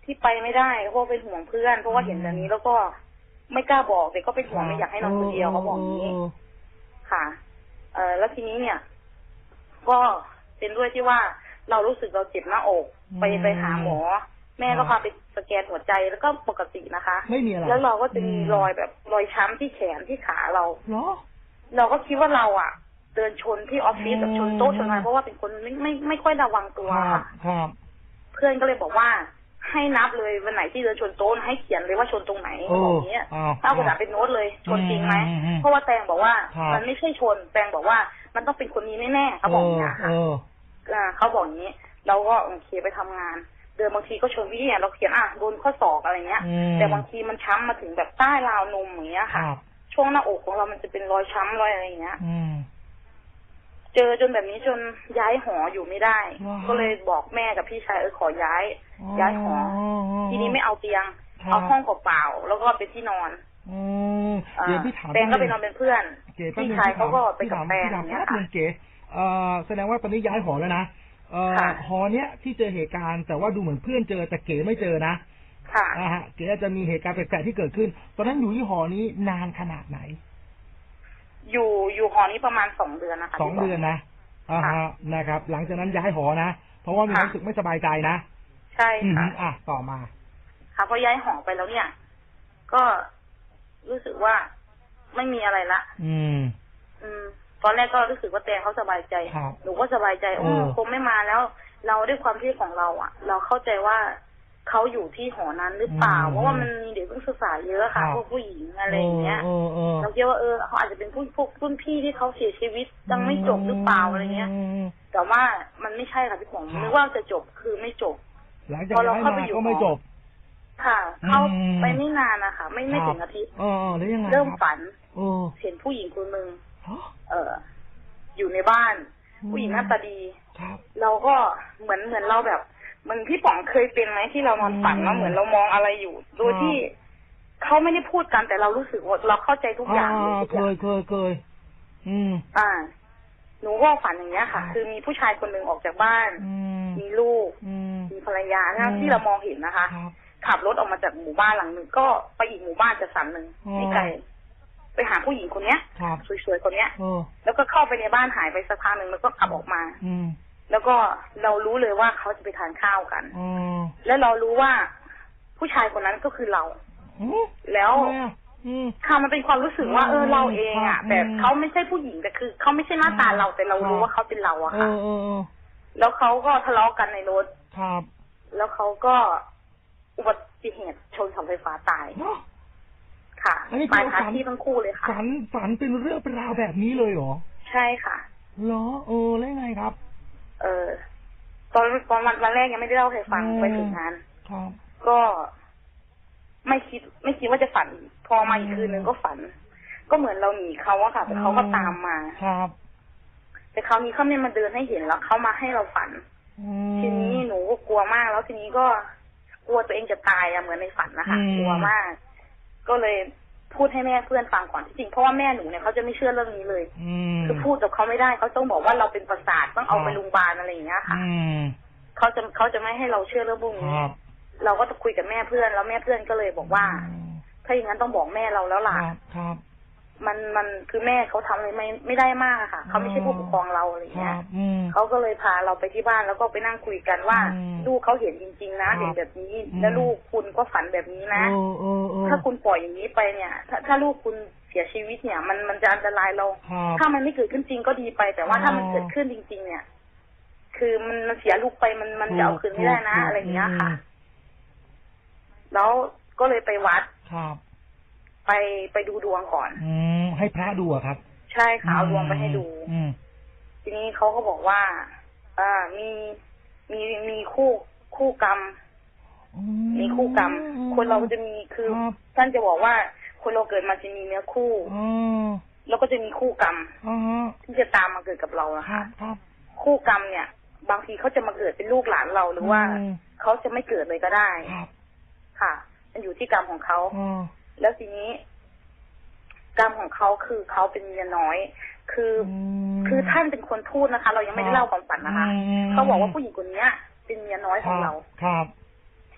ที่ไปไม่ได้เพราะเป็นห่วงเพื่อนเพราะว่าเห็นแบบนี้แล้วก็ไม่กล้าบอกแต่ก็เป็นห่วงไม่อยากให้นอนคนเดียวเขาบอกนี้ค่ะเออแล้วทีนี้เนี่ยก็เป็นด้วยที่ว่าเรารู้สึกเราเจ็บหน้าอกไปไปหาหมอแม่ก็พาไปสแกนหัวใจแล้วก็ปกตินะคะไม่มีอะไรแล้วเราก็จะมีรอยแบบรอยช้ำที่แขนที่ขาเราเราก็คิดว่าเราอ่ะเดินชนที่ออฟฟิศแบบชนโต๊ะชนอะไรเพราะว่าเป็นคนไม่ไม่ไม่ค่อยระวังตัวค่ะเพื่อนก็เลยบอกว่าให้นับเลยวันไหนที่เดินชนโต๊ะให้เขียนเลยว่าชนตรงไหนอย่างเงี้ยถ้ากระดาษเป็นโน้ตเลยชนจริงไหมเพราะว่าแตงบอกว่ามันไม่ใช่ชนแตงบอกว่ามันต้องเป็นคนนี้แน่ๆเขาบอกอย่างนี้ค่ะเขาบอกอย่างนี้เราก็โอเคไปทำงานเดินบางทีก็ชนวิเนี่ยเราเขียนอ่ะโดนข้อศอกอะไรเงี้ยแต่บางทีมันช้ำมาถึงแบบใต้ราวนมอย่างเงี้ยค่ะช่วงหน้าอกของเรามันจะเป็นรอยช้ำรอยอะไรอย่างเงี้ยเจอจนแบบนี้จนย้ายหออยู่ไม่ได้ก็เลยบอกแม่กับพี่ชายเออขอย้ายย้ายหอทีนี้ไม่เอาเตียงเอาห้องเปล่าๆแล้วก็เป็นที่นอนเดี๋ยวพี่ถามแตงก็ไปนอนเป็นเพื่อนพี่ชายเขาก็ไปกับแตงอย่างเงี้ยค่ะเก๋แสดงว่าตอนนี้ย้ายหอแล้วนะหอเนี้ยที่เจอเหตุการณ์แต่ว่าดูเหมือนเพื่อนเจอแต่เก๋ไม่เจอนะค่ะนะฮะเก๋จะมีเหตุการณ์แปลกๆที่เกิดขึ้นตอนนั้นอยู่ที่หอนี้นานขนาดไหนอยู่อยู่หอนี้ประมาณสองเดือนนะคะสองเดือนนะอ่าฮะนะครับหลังจากนั้นย้ายหอนะเพราะว่ามีความรู้สึกไม่สบายใจนะใช่ค่ะอ่ะต่อมาค่ะพอย้ายหอไปแล้วเนี่ยก็รู้สึกว่าไม่มีอะไรละอืมอืมตอนแรกก็รู้สึกว่าแตงเขาสบายใจหนูก็สบายใจโอ้คงไม่มาแล้วเราด้วยความที่ของเราอ่ะเราเข้าใจว่าเขาอยู่ที่หอนั้นหรือเปล่าเพราะว่ามันมีเด็กนักศึกษาเยอะค่ะพวกผู้หญิงอะไรอย่างเงี้ยเราคิดว่าเออเขาอาจจะเป็นผู้พวกรุ่นพี่ที่เขาเสียชีวิตยังไม่จบหรือเปล่าอะไรเงี้ยแต่ว่ามันไม่ใช่ค่ะพี่ป๋องนึกว่าจะจบคือไม่จบพอเราเข้าไปอยู่ก็ไม่จบค่ะเข้าไปไม่นานนะคะไม่ไม่ถึงอาทิตย์เริ่มฝันเห็นผู้หญิงคนหนึ่งเอออยู่ในบ้านผู้หญิงหน้าตาดีเราก็เหมือนเหมือนเราแบบมันพี่ป๋องเคยเป็นไหมที่เรานอนฝันแล้วเหมือนเรามองอะไรอยู่โดยที่เขาไม่ได้พูดกันแต่เรารู้สึกว่าเราเข้าใจทุกอย่างเคยเคยเคยอืมอ่าหนูก็ฝันอย่างเงี้ยค่ะคือมีผู้ชายคนหนึ่งออกจากบ้านมีลูกมีภรรยาที่เรามองเห็นนะคะขับรถออกมาจากหมู่บ้านหลังหนึ่งก็ไปอีกหมู่บ้านจะสันหนึ่งไม่ไกลไปหาผู้หญิงคนเนี้ยสวยๆคนเนี้ยแล้วก็เข้าไปในบ้านหายไปสักพักหนึ่งแล้วก็ขับออกมาแล้วก็เรารู้เลยว่าเขาจะไปทานข้าวกันแล้วเรารู้ว่าผู้ชายคนนั้นก็คือเราแล้วค่ะมันเป็นความรู้สึกว่าเออเราเองอ่ะแต่เขาไม่ใช่ผู้หญิงแต่คือเขาไม่ใช่หน้าตาเราแต่เรารู้ว่าเขาเป็นเราอะค่ะแล้วเขาก็ทะเลาะกันในรถครับแล้วเขาก็อุบัติเหตุชนเสาไฟฟ้าตายค่ะตายคาที่ทั้งคู่เลยค่ะฝันฝันเป็นเรื่องเป็นราวแบบนี้เลยเหรอใช่ค่ะเหรอเออแล้วไงครับเออตอนตอนวันแรกยังไม่ได้เล่าให้ฟังไปถึงงานก็ไม่คิดไม่คิดว่าจะฝันพอมาอีกคืนนึงก็ฝันก็เหมือนเราหนีเขาอะค่ะแต่เขาก็ตามมาครับแต่คราวนี้เขาไม่มาเดินให้เห็นแล้วเขามาให้เราฝันทีนี้หนูก็กลัวมากแล้วทีนี้ก็กลัวตัวเองจะตายอะเหมือนในฝันนะคะกลัวมากก็เลยพูดให้แม่เพื่อนฟังก่อนที่จริงเพราะว่าแม่หนูเนี่ยเขาจะไม่เชื่อเรื่องนี้เลยคือพูดกับเขาไม่ได้เขาต้องบอกว่าเราเป็นประสาทต้องเอาไปโรงพยาบาลอะไรอย่างเงี้ยค่ะเขาจะเขาจะไม่ให้เราเชื่อเรื่องพวกนี้เราก็จะคุยกับแม่เพื่อนแล้วแม่เพื่อนก็เลยบอกว่าถ้าอย่างนั้นต้องบอกแม่เราแล้วล่ะมันมันคือแม่เขาทำอะไรไม่ไม่ได้มากค่ะเขาไม่ใช่ผู้ปกครองเราอะไรเงี้ยเขาก็เลยพาเราไปที่บ้านแล้วก็ไปนั่งคุยกันว่าลูกเขาเห็นจริงๆนะเห็นแบบนี้แล้วลูกคุณก็ฝันแบบนี้นะถ้าคุณปล่อยอย่างนี้ไปเนี่ยถ้าถ้าลูกคุณเสียชีวิตเนี่ยมันมันจะอันตรายเราถ้ามันไม่เกิดขึ้นจริงก็ดีไปแต่ว่าถ้ามันเกิดขึ้นจริงๆเนี่ยคือมันมันเสียลูกไปมันมันจะเอาคืนไม่ได้นะอะไรอย่างเงี้ยค่ะแล้วก็เลยไปวัดไปไปดูดวงก่อนอืมให้พระดูอะครับใช่ค่ะเอาดวงไปให้ดูอืมทีนี้เขาก็บอกว่าอ่ามีมีมีคู่คู่กรรมมีคู่กรรมคนเราจะมีคือท่านจะบอกว่าคนเราเกิดมาจะมีเนื้อคู่แล้วก็จะมีคู่กรรมที่จะตามมาเกิดกับเราอะค่ะคู่กรรมเนี่ยบางทีเขาจะมาเกิดเป็นลูกหลานเราหรือว่าเขาจะไม่เกิดเลยก็ได้ค่ะมันอยู่ที่กรรมของเขาแล้วทีนี้กรรมของเขาคือเขาเป็นเมียน้อยคือคือท่านเป็นคนพูดนะคะ เรายังไม่ได้เล่าความฝันนะคะเขาบอกว่าผู้หญิงคนนี้เป็นเมียน้อยของเราครับท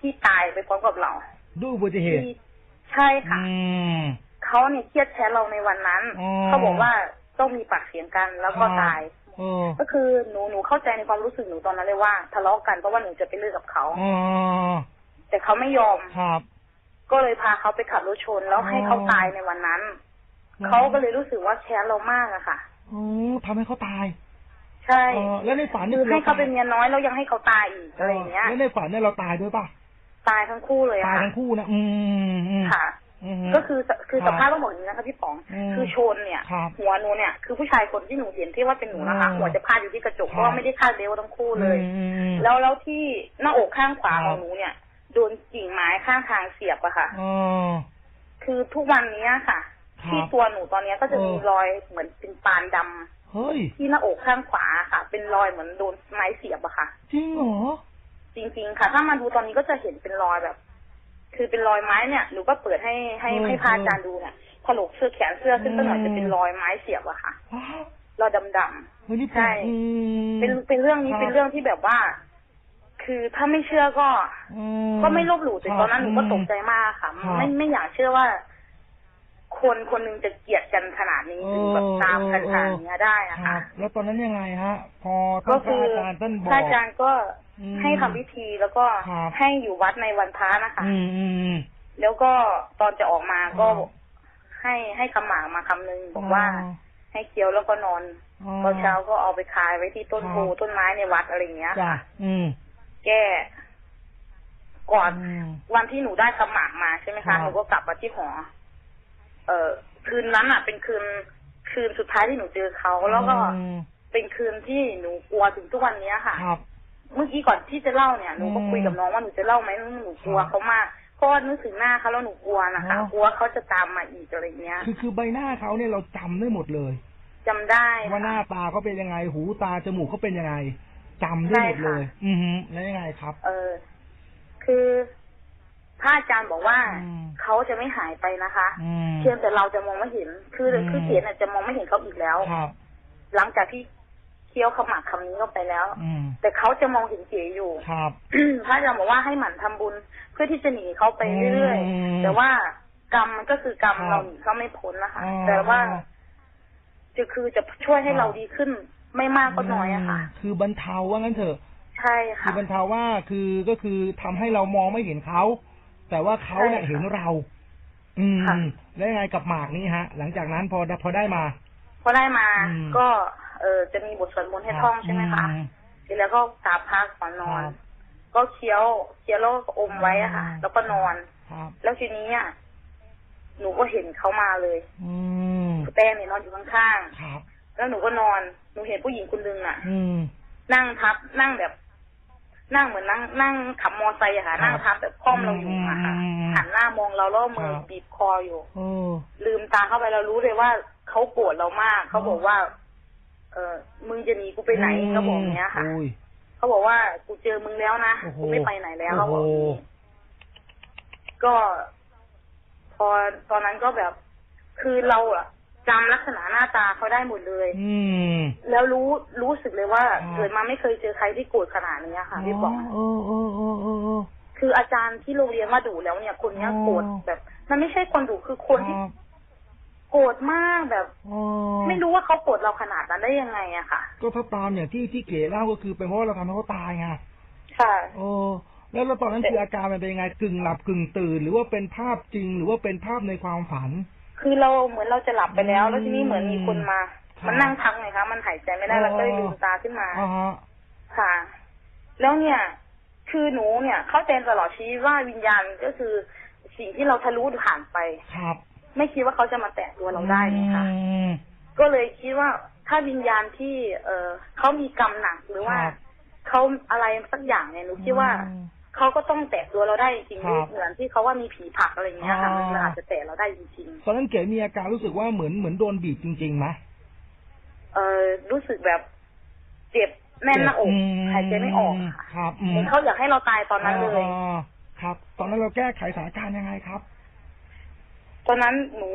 ที่ตายไปพร้อมกับเราดูอุบัติเหตุใช่ค่ะเขาเนี่ยเครียดแค้นเราในวันนั้นเขาบอกว่าต้องมีปากเสียงกันแล้วก็ตายก็คือหนูหนูเข้าใจในความรู้สึกหนูตอนนั้นเลยว่าทะเลาะกันเพราะว่าหนูจะไปเลิกกับเขาแต่เขาไม่ยอมก็เลยพาเขาไปขับรถชนแล้วให้เขาตายในวันนั้นเขาก็เลยรู้สึกว่าแค้นเรามากอะค่ะอ๋อทำให้เขาตายใช่แล้วในฝันนี่ให้เขาเป็นเมียน้อยแล้วยังให้เขาตายอีกอะไรอย่างเงี้ยแล้วในฝันเนี่ยเราตายด้วยป่ะตายทั้งคู่เลยค่ะตายทั้งคู่นะอืมค่ะก็คือคือสภาพต้องบอกอย่างนี้นะคะพี่ป๋องคือชนเนี่ยหัวหนูเนี่ยคือผู้ชายคนที่หนูเห็นที่ว่าเป็นหนูนะคะหัวจะพาดอยู่ที่กระจกเพราะว่าไม่ได้คาดเบลทั้งคู่เลยแล้วแล้วที่หน้าอกข้างขวาของหนูเนี่ยโดนกิ่งไม้ข้างทางเสียบอะค่ะคือทุกวันนี้ค่ะที่ตัวหนูตอนนี้ก็จะมีรอยเหมือนเป็นปานดำที่หน้าอกข้างขวาค่ะเป็นรอยเหมือนโดนไม้เสียบอะค่ะจริงเหรอจริงๆค่ะถ้ามาดูตอนนี้ก็จะเห็นเป็นรอยแบบคือเป็นรอยไม้เนี่ยหนูก็เปิดให้ให้ให้พระอาจารย์ดูเนี่ยถลกเสื้อแขนเสื้อขึ้นก็หน่อยจะเป็นรอยไม้เสียบอะค่ะรอยดำๆใช่เป็นเป็นเรื่องนี้เป็นเรื่องที่แบบว่าคือถ้าไม่เชื่อก็ก็ไม่ลบหลู่แต่ตอนนั้นหนูก็ตกใจมากค่ะไม่ไม่อยากเชื่อว่าคนคนนึงจะเกลียดกันขนาดนี้ถึงแบบตามกันขนาดนี้ได้อะค่ะแล้วตอนนั้นยังไงฮะพอก็คือพระอาจารย์ก็ให้ทำพิธีแล้วก็ให้อยู่วัดในวันพระนะคะแล้วก็ตอนจะออกมาก็ให้ให้คำหมากมาคำนึงบอกว่าให้เคี้ยวแล้วก็นอนตอนเช้าก็เอาไปคายไว้ที่ต้นโพต้นไม้ในวัดอะไรอย่างเงี้ยค่ะแก้ก่อนวันที่หนูได้คำหมากมาใช่ไหมคะหนูก็กลับมาที่หอเอ่อคืนนั้นอ่ะเป็นคืนคืนสุดท้ายที่หนูเจอเขาแล้วก็เป็นคืนที่หนูกลัวถึงทุกวันนี้ค่ะเมื่อกี้ก่อนที่จะเล่าเนี่ยหนูก็คุยกับน้องว่าหนูจะเล่าไหมหนูกลัวเขามากเพราะนึกถึงหน้าเขาแล้วหนูกลัวนะคะกลัวเขาจะตามมาอีกอะไรเงี้ยคือคือใบหน้าเขาเนี่ยเราจำได้หมดเลยจำได้ว่าหน้าตาเขาเป็นยังไงหูตาจมูกเขาเป็นยังไงจำได้หมดเลยอือฮึแล้วยังไงครับเออคือพระอาจารย์บอกว่าเขาจะไม่หายไปนะคะเพียงแต่เราจะมองไม่เห็นคือคือเขียนจะมองไม่เห็นเขาอีกแล้วหลังจากที่เคี้ยวขมักคำนี้เข้าไปแล้วแต่เขาจะมองเห็นเก๋อยู่พระอาจารย์บอกว่าให้หมั่นทำบุญเพื่อที่จะหนีเขาไปเรื่อยๆแต่ว่ากรรมมันก็คือกรรมเราหนีเขาไม่พ้นนะคะแต่ว่าจะคือจะช่วยให้เราดีขึ้นไม่มากก็น้อยอะค่ะคือบรรเทาว่างั้นเถอะใช่ค่ะคือบรรเทาว่าคือก็คือทำให้เรามองไม่เห็นเขาแต่ว่าเขาเนี่ยเห็นเราอืมแล้วยังไงกับหมากนี้ฮะหลังจากนั้นพอพอได้มาพอได้มาก็เออจะมีบทสวดมนต์ให้ท่องใช่ไหมคะเสร็จแล้วก็กราบพระก่อนนอนก็เคี้ยวเคี้ยวแล้วก็อมไว้อะค่ะแล้วก็นอนแล้วทีนี้อ่ะหนูก็เห็นเขามาเลยแป้งเนี่ยนอนอยู่ข้างๆแล้วหนูก็นอนหนูเห็นผู้หญิงคนนึงอ่ะนั่งทับนั่งแบบนั่งเหมือนนั่งนั่งขับมอไซค์อะค่ะนั่งทับแบบคล่อมเราอยู่อะค่ะหันหน้ามองเราแล้วมือบีบคออยู่ลืมตาเข้าไปเรารู้เลยว่าเขาโกรธเรามากเขาบอกว่าเออมึงจะหนีกูไปไหนเขาบอกเนี้ยค่ะเขาบอกว่ากูเจอมึงแล้วนะกูไม่ไปไหนแล้วเขาบอกก็พอตอนนั้นก็แบบคือเราอะจำลักษณะหน้าตาเขาได้หมดเลยแล้วรู้รู้สึกเลยว่าเกิดมาไม่เคยเจอใครที่โกรธขนาดนี้ค่ะพี่ป๋องคืออาจารย์ที่โรงเรียนมาดุแล้วเนี่ยคนนี้โกรธแบบมันไม่ใช่คนดุคือคนที่โกรธมากแบบไม่รู้ว่าเขาโกรธเราขนาดนั้นได้ยังไงอะค่ะก็ถ้าตามอย่างที่ที่เก๋เล่าก็คือเป็นเพราะเราทำให้เขาตายไงค่ะโอ้แล้วตอนนั้นคืออาการมันเป็นยังไงกึ่งหลับกึ่งตื่นหรือว่าเป็นภาพจริงหรือว่าเป็นภาพในความฝันคือเราเหมือนเราจะหลับไปแล้วแล้วทีนี้เหมือนมีคนมามันนั่งทักไงคะมันหายใจไม่ได้แล้วก็เลยลืมตาขึ้นมาค่ะแล้วเนี่ยคือหนูเนี่ยเข้าใจตลอดชีวิตว่าวิญญาณก็คือสิ่งที่เราทะลุผ่านไปครับไม่คิดว่าเขาจะมาแตะตัวเราได้ไงคะก็เลยคิดว่าถ้าวิญญาณที่เออเขามีกรรมหนักหรือว่าเขาอะไรสักอย่างเนี่ยหนูคิดว่าเขาก็ต้องแตะตัวเราได้จริงๆเหมือนที่เขาว่ามีผีผลักอะไรอย่างเงี้ยค่ะมันอาจจะแตะเราได้จริงๆตอนนั้นเก๋มีอาการรู้สึกว่าเหมือนเหมือนโดนบีบจริงๆไหมเออรู้สึกแบบเจ็บแน่นหน้าอกหายใจไม่ออกครับเหมือนเขาอยากให้เราตายตอนนั้นเลยครับตอนนั้นเราแก้ไขสถานการณ์ยังไงครับตอนนั้นหนู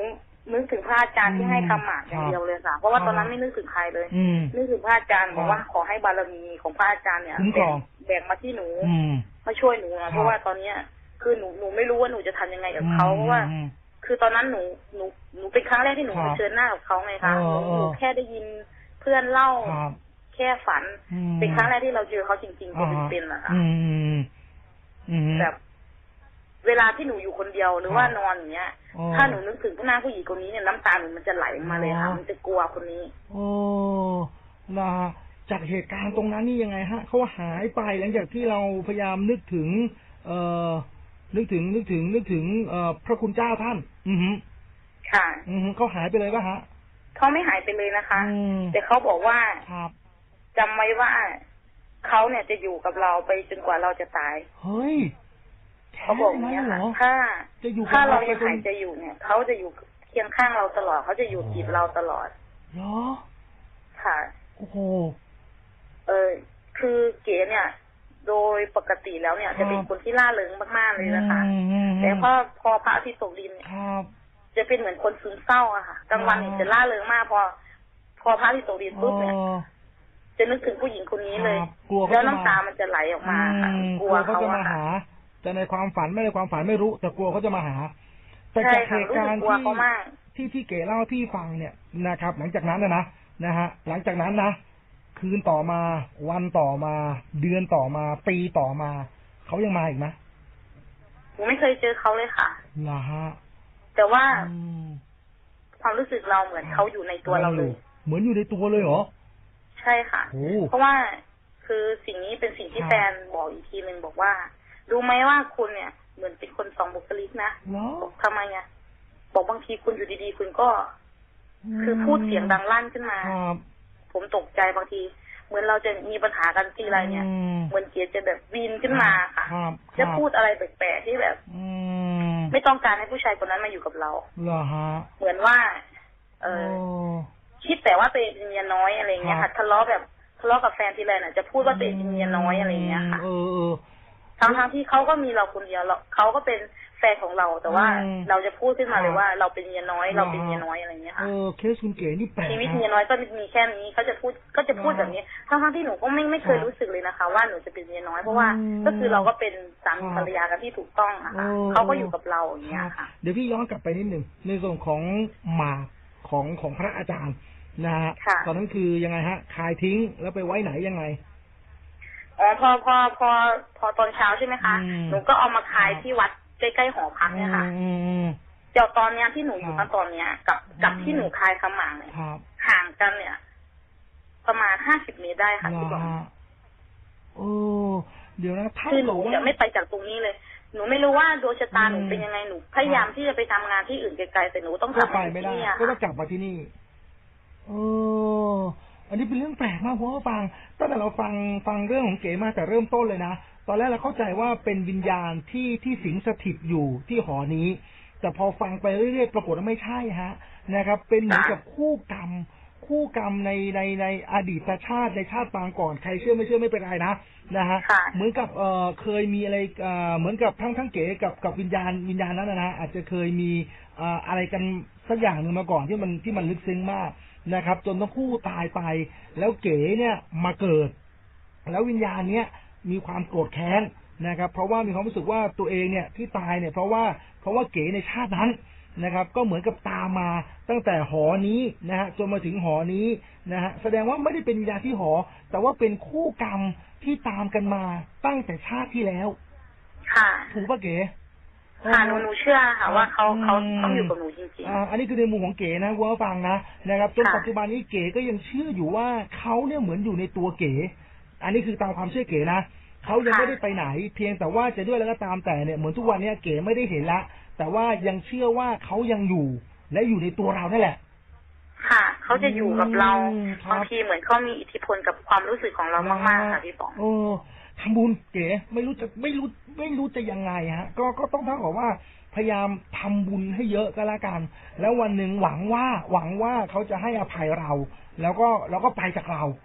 นึกถึงพระอาจารย์ที่ให้คำหมากอย่างเดียวเลยค่ะเพราะว่าตอนนั้นไม่นึกถึงใครเลยนึกถึงพระอาจารย์บอกว่าขอให้บารมีของพระอาจารย์เนี่ยแบ่งแบ่งมาที่หนูมาช่วยหนูนะเพราะว่าตอนเนี้ยคือหนูหนูไม่รู้ว่าหนูจะทำยังไงกับเขาเพราะว่าคือตอนนั้นหนูหนูหนูเป็นครั้งแรกที่หนูเผชิญหน้ากับเขาไงคะหนูแค่ได้ยินเพื่อนเล่าแค่ฝันเป็นครั้งแรกที่เราเจอเขาจริงๆตัวเป็นๆนะคะแบบเวลาที่หนูอยู่คนเดียวหรือว่านอนอย่างเงี้ยถ้าหนูนึกถึงหน้าผู้หญิงคนนี้เนี่ยน้ำตาหนูมันจะไหลมาเลยค่ะมันจะกลัวคนนี้โอ้นะจากเหตุการณ์ตรงนั้นนี่ยังไงฮะเขาหายไปหลังจากที่เราพยายามนึกถึง เอ่อนึกถึงนึกถึงนึกถึงเอ่อพระคุณเจ้าท่าน อือฮึค่ะอือฮึเขาหายไปเลยป่ะฮะเขาไม่หายไปเลยนะคะแต่เขาบอกว่าจำไว้ว่าเขาเนี่ยจะอยู่กับเราไปจนกว่าเราจะตายเฮ้ยเขาบอกอย่างนี้ค่ะถ้าถ้าเรายังหายใจอยู่เนี่ยเขาจะอยู่เคียงข้างเราตลอดเขาจะอยู่ติดเราตลอดเหรอค่ะโอ้โหเออคือเก๋เนี่ยโดยปกติแล้วเนี่ยจะเป็นคนที่ล่าเริงมากๆเลยนะคะแต่พอพอพระอาทิตย์ตกดินเนี่ยจะเป็นเหมือนคนซึมเศร้าอะค่ะกลางวันเนี่ยจะล่าเริงมากพอพอพระอาทิตย์ตกดินปุ๊บเนี่ยจะนึกถึงผู้หญิงคนนี้เลยแล้วน้ำตามันจะไหลออกมาค่ะกลัวเขาจะมาหาแต่ในความฝันไม่ในความฝันไม่รู้แต่กลัวเขาจะมาหาแต่จากเหตุการณ์ที่ที่ที่เก๋เล่าพี่ฟังเนี่ยนะครับหลังจากนั้นนะนะนะฮะหลังจากนั้นนะคืนต่อมาวันต่อมาเดือนต่อมาปีต่อมาเขายังมาอีกไหมผมไม่เคยเจอเขาเลยค่ะนะฮะแต่ว่าความรู้สึกเราเหมือนเขาอยู่ในตัวเราเลยเหมือนอยู่ในตัวเลยเหรอใช่ค่ะเพราะว่าคือสิ่งนี้เป็นสิ่งที่แฟนบอกอีกทีนึงบอกว่ารู้ไหมว่าคุณเนี่ยเหมือนเป็นคนสองบุคลิกนะบอกทำไมอ่ะบอกบางทีคุณอยู่ดีๆคุณก็คือพูดเสียงดังลั่นขึ้นมาผมตกใจบางทีเหมือนเราจะมีปัญหากันทีไรเนี่ยเหมือนเกียร์จะแบบวีนขึ้นมาค่ะจะพูดอะไรแปลกๆที่แบบไม่ต้องการให้ผู้ชายคนนั้นมาอยู่กับเราเหมือนว่าเออคิดแต่ว่าตัวเองเป็นเมียน้อยอะไรเงี้ยค่ะทะเลาะแบบทะเลาะกับแฟนทีไรน่ะจะพูดว่าตัวเองเป็นเมียน้อยอะไรเงี้ยค่ะทั้งทั้งที่เขาก็มีเราคนเดียวเขาก็เป็นแฟนของเราแต่ว่าเราจะพูดขึ้นมาเลยว่าเราเป็นเมียน้อยเราเป็นเมียน้อยอะไรเงี้ยค่ะเออเคสคุณเก๋นี่แปลกชีวิตเมียน้อยก็มีแค่นี้เขาจะพูดก็จะพูดแบบนี้ทั้งทั้งที่หนูก็ไม่ไม่เคยรู้สึกเลยนะคะว่าหนูจะเป็นเมียน้อยเพราะว่าก็คือเราก็เป็นสามีภรรยากันที่ถูกต้องค่ะเขาก็อยู่กับเราอย่างเงี้ยค่ะเดี๋ยวพี่ย้อนกลับไปนิดหนึ่งในส่วนของหมาของของพระอาจารย์นะฮะตอนนั้นคือยังไงฮะคายทิ้งแล้วไปไว้ไหนยังไงอ๋อพอพอพอพอตอนเช้าใช่ไหมคะหนูก็เอามาขายที่วัดใกล้ๆหอพักเนี่ยค่ะเดี๋ยวตอนเนี้ยที่หนูอยู่ตอนตอนเนี้ยกับกับที่หนูคายคำหมางเนี่ยห่างกันเนี่ยประมาณห้าสิบเมตรได้ค่ะที่บอกโอ้เดี๋ยวนะคือหนูจะไม่ไปจากตรงนี้เลยหนูไม่รู้ว่าดวงชะตาหนูเป็นยังไงหนูพยายามที่จะไปทำงานที่อื่นไกลๆแต่หนูต้องกลับมาที่นี่ก็ต้องกลับมาที่นี่โอ้อันนี้เป็นเรื่องแปลกมากเพราะว่าฟังตั้งแต่เราฟังฟังเรื่องของเก๋มาแต่เริ่มต้นเลยนะตอนแรกเราเข้าใจว่าเป็นวิญญาณที่ที่สิงสถิตอยู่ที่หอนี้แต่พอฟังไปเรื่อยๆปรากฏว่าไม่ใช่ฮะนะครับเป็นเหมือนกับคู่กรรมคู่กรรมในในในอดีตชาติในชาติปางก่อนใครเชื่อไม่เชื่อไม่เป็นไรนะนะฮะเหมือนกับเอ่อเคยมีอะไรเอ่อเหมือนกับทั้งทั้งเก๋กับกับวิญญาณวิญญาณนั้นนะอาจจะเคยมีเอ่ออะไรกันสักอย่างหนึ่งมาก่อนที่มันที่มันลึกซึ้งมากนะครับจนทั้งคู่ตายไปแล้วเก๋เนี่ยมาเกิดแล้ววิญญาณเนี้ยมีความโกรธแค้นนะครับเพราะว่ามีความรู้สึกว่าตัวเองเนี่ยที่ตายเนี่ยเพราะว่าเพราะว่าเก๋ในชาตินั้นนะครับก็เหมือนกับตามมาตั้งแต่หอนี้นะฮะจนมาถึงหอนี้นะฮะแสดงว่าไม่ได้เป็นวิญญาณที่หอแต่ว่าเป็นคู่กรรมที่ตามกันมาตั้งแต่ชาติที่แล้วค่ะถูกป่ะเก๋ค่ะหนูหนูเชื่อค่ะว่าเขาเขาต้องอยู่กับหนูจริงๆอ่าอันนี้คือในมุมของเก๋นะว่าฟังนะนะครับจนปัจจุบันนี้เก๋ก็ยังเชื่ออยู่ว่าเขาเนี่ยเหมือนอยู่ในตัวเก๋อันนี้คือตามความเชื่อเก๋นะเขายังไม่ได้ไปไหนเพียงแต่ว่าจะด้วยแล้วก็ตามแต่เนี่ยเหมือนทุกวันนี้เก๋ไม่ได้เห็นละแต่ว่ายังเชื่อว่าเขายังอยู่และอยู่ในตัวเรานั่นแหละค่ะเขาจะอยู่กับเราบางทีเหมือนเขามีอิทธิพลกับความรู้สึกของเรามากๆค่ะพี่ป๋องโอ้ทำบุญเก๋ไม่รู้จะไม่รู้ไม่รู้จะยังไงฮะก็ก็ต้องเท่ากับว่าพยายามทำบุญให้เยอะก็แล้วกันแล้ววันหนึ่งหวังว่าหวังว่าเขาจะให้อภัยเราแล้วก็เราก็ไปจากเรา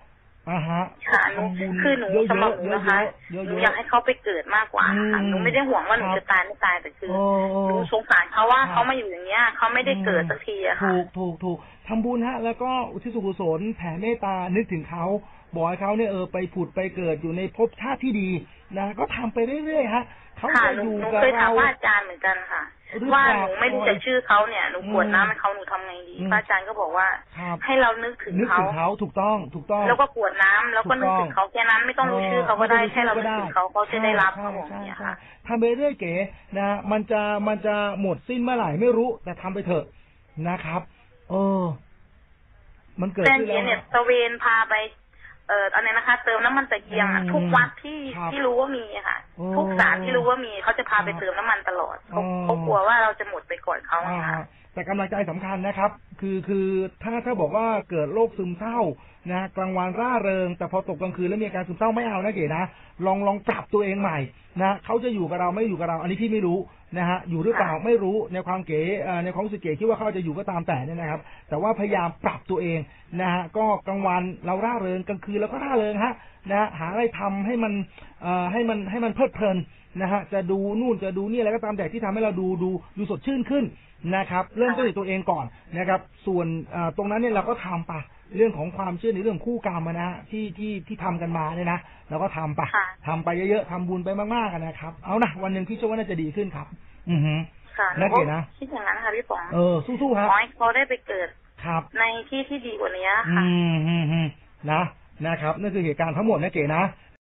อ่าฮะค่ะหนูคือหนูสำหรับหนูนะคะหนูอยากให้เขาไปเกิดมากกว่าค่ะหนูไม่ได้ห่วงว่าหนูจะตายไม่ตายแต่คือหนูสงสารเขาว่าเขามาอยู่อย่างเงี้ยเขาไม่ได้เกิดสักทีอะค่ะถูกถูกถูกทำบุญฮะแล้วก็อุทิศส่วนกุศลแผ่เมตตานึกถึงเขาบอกให้เขาเนี่ยเออไปผุดไปเกิดอยู่ในภพชาติที่ดีนะก็ทำไปเรื่อยๆฮะเขาจะอยู่กับเราเคยถามว่าอาจารย์เหมือนกันค่ะว่าหนูไม่รู้จักชื่อเขาเนี่ยหนูกวดน้ำให้เขาหนูทำไงดีพระอาจารย์ก็บอกว่าให้เรานึกถึงเขานึกถึงเขาถูกต้องถูกต้องแล้วก็กวดน้ำแล้วก็นึกถึงเขาแค่นั้นไม่ต้องรู้ชื่อเขาก็ได้แค่เรานึกถึงเขาเขาจะได้รับเขาบอกเนี่ยค่ะทำไปเรื่อยเก๋นะมันจะมันจะหมดสิ้นเมื่อไหร่ไม่รู้แต่ทำไปเถอะนะครับเออมันเกิดขึ้นแล้วเนี่ยตะเวนพาไปเอ่ออะไรนะคะเติมน้ำมันตะเกียงอ่ะทุกวัดที่ที่รู้ว่ามีค่ะทุกศาลที่รู้ว่ามีเขาจะพาไปเติมน้ำมันตลอดเขาเขากลัวว่าเราจะหมดไปก่อนเขาค่ะแต่กำลังใจสำคัญนะครับคือคือถ้าถ้าบอกว่าเกิดโรคซึมเศร้านะกลางวันร่าเริงแต่พอตกกลางคืนแล้วมีอาการซึมเศร้าไม่เอานะเก๋นะลองลองปรับตัวเองใหม่นะเขาจะอยู่กับเราไม่อยู่กับเราอันนี้พี่ไม่รู้นะฮะอยู่หรือเปล่าไม่รู้ในความเก๋ในความรู้สึกเก๋คิดว่าเขาจะอยู่ก็ตามแต่เนี่ยนะครับแต่ว่าพยายามปรับตัวเองนะฮะก็กลางวันเราร่าเริงกลางคืนเราก็ร่าเริงฮะนะหาอะไรทำให้มันเอ่อให้มันให้มันเพลิดเพลินนะฮะจะดูนู่นจะดูนี่อะไรก็ตามแต่ที่ทำให้เราดูดูดูสดชื่นขึ้นนะครับเริ่มต้นจากตัวเองก่อนนะครับส่วนตรงนั้นเนี่ยเราก็ทำไปเรื่องของความเชื่อในเรื่องคู่กรรมนะฮะที่ที่ที่ทำกันมาเนี่ยนะเราก็ทำไปทำไปเยอะๆทำบุญไปมากๆนะครับเอานะวันหนึ่งพี่เชื่อว่าน่าจะดีขึ้นครับอือฮึค่ะน่าเกลียดนะคิดอย่างนั้นค่ะพี่ป๋องเออสู้ๆครับขอให้เขาได้ไปเกิดครับในที่ที่ดีกว่านี้ค่ะอืมอืมอืมนะนะครับนั่นคือเหตุการณ์ทั้งหมดนะเก๋นะ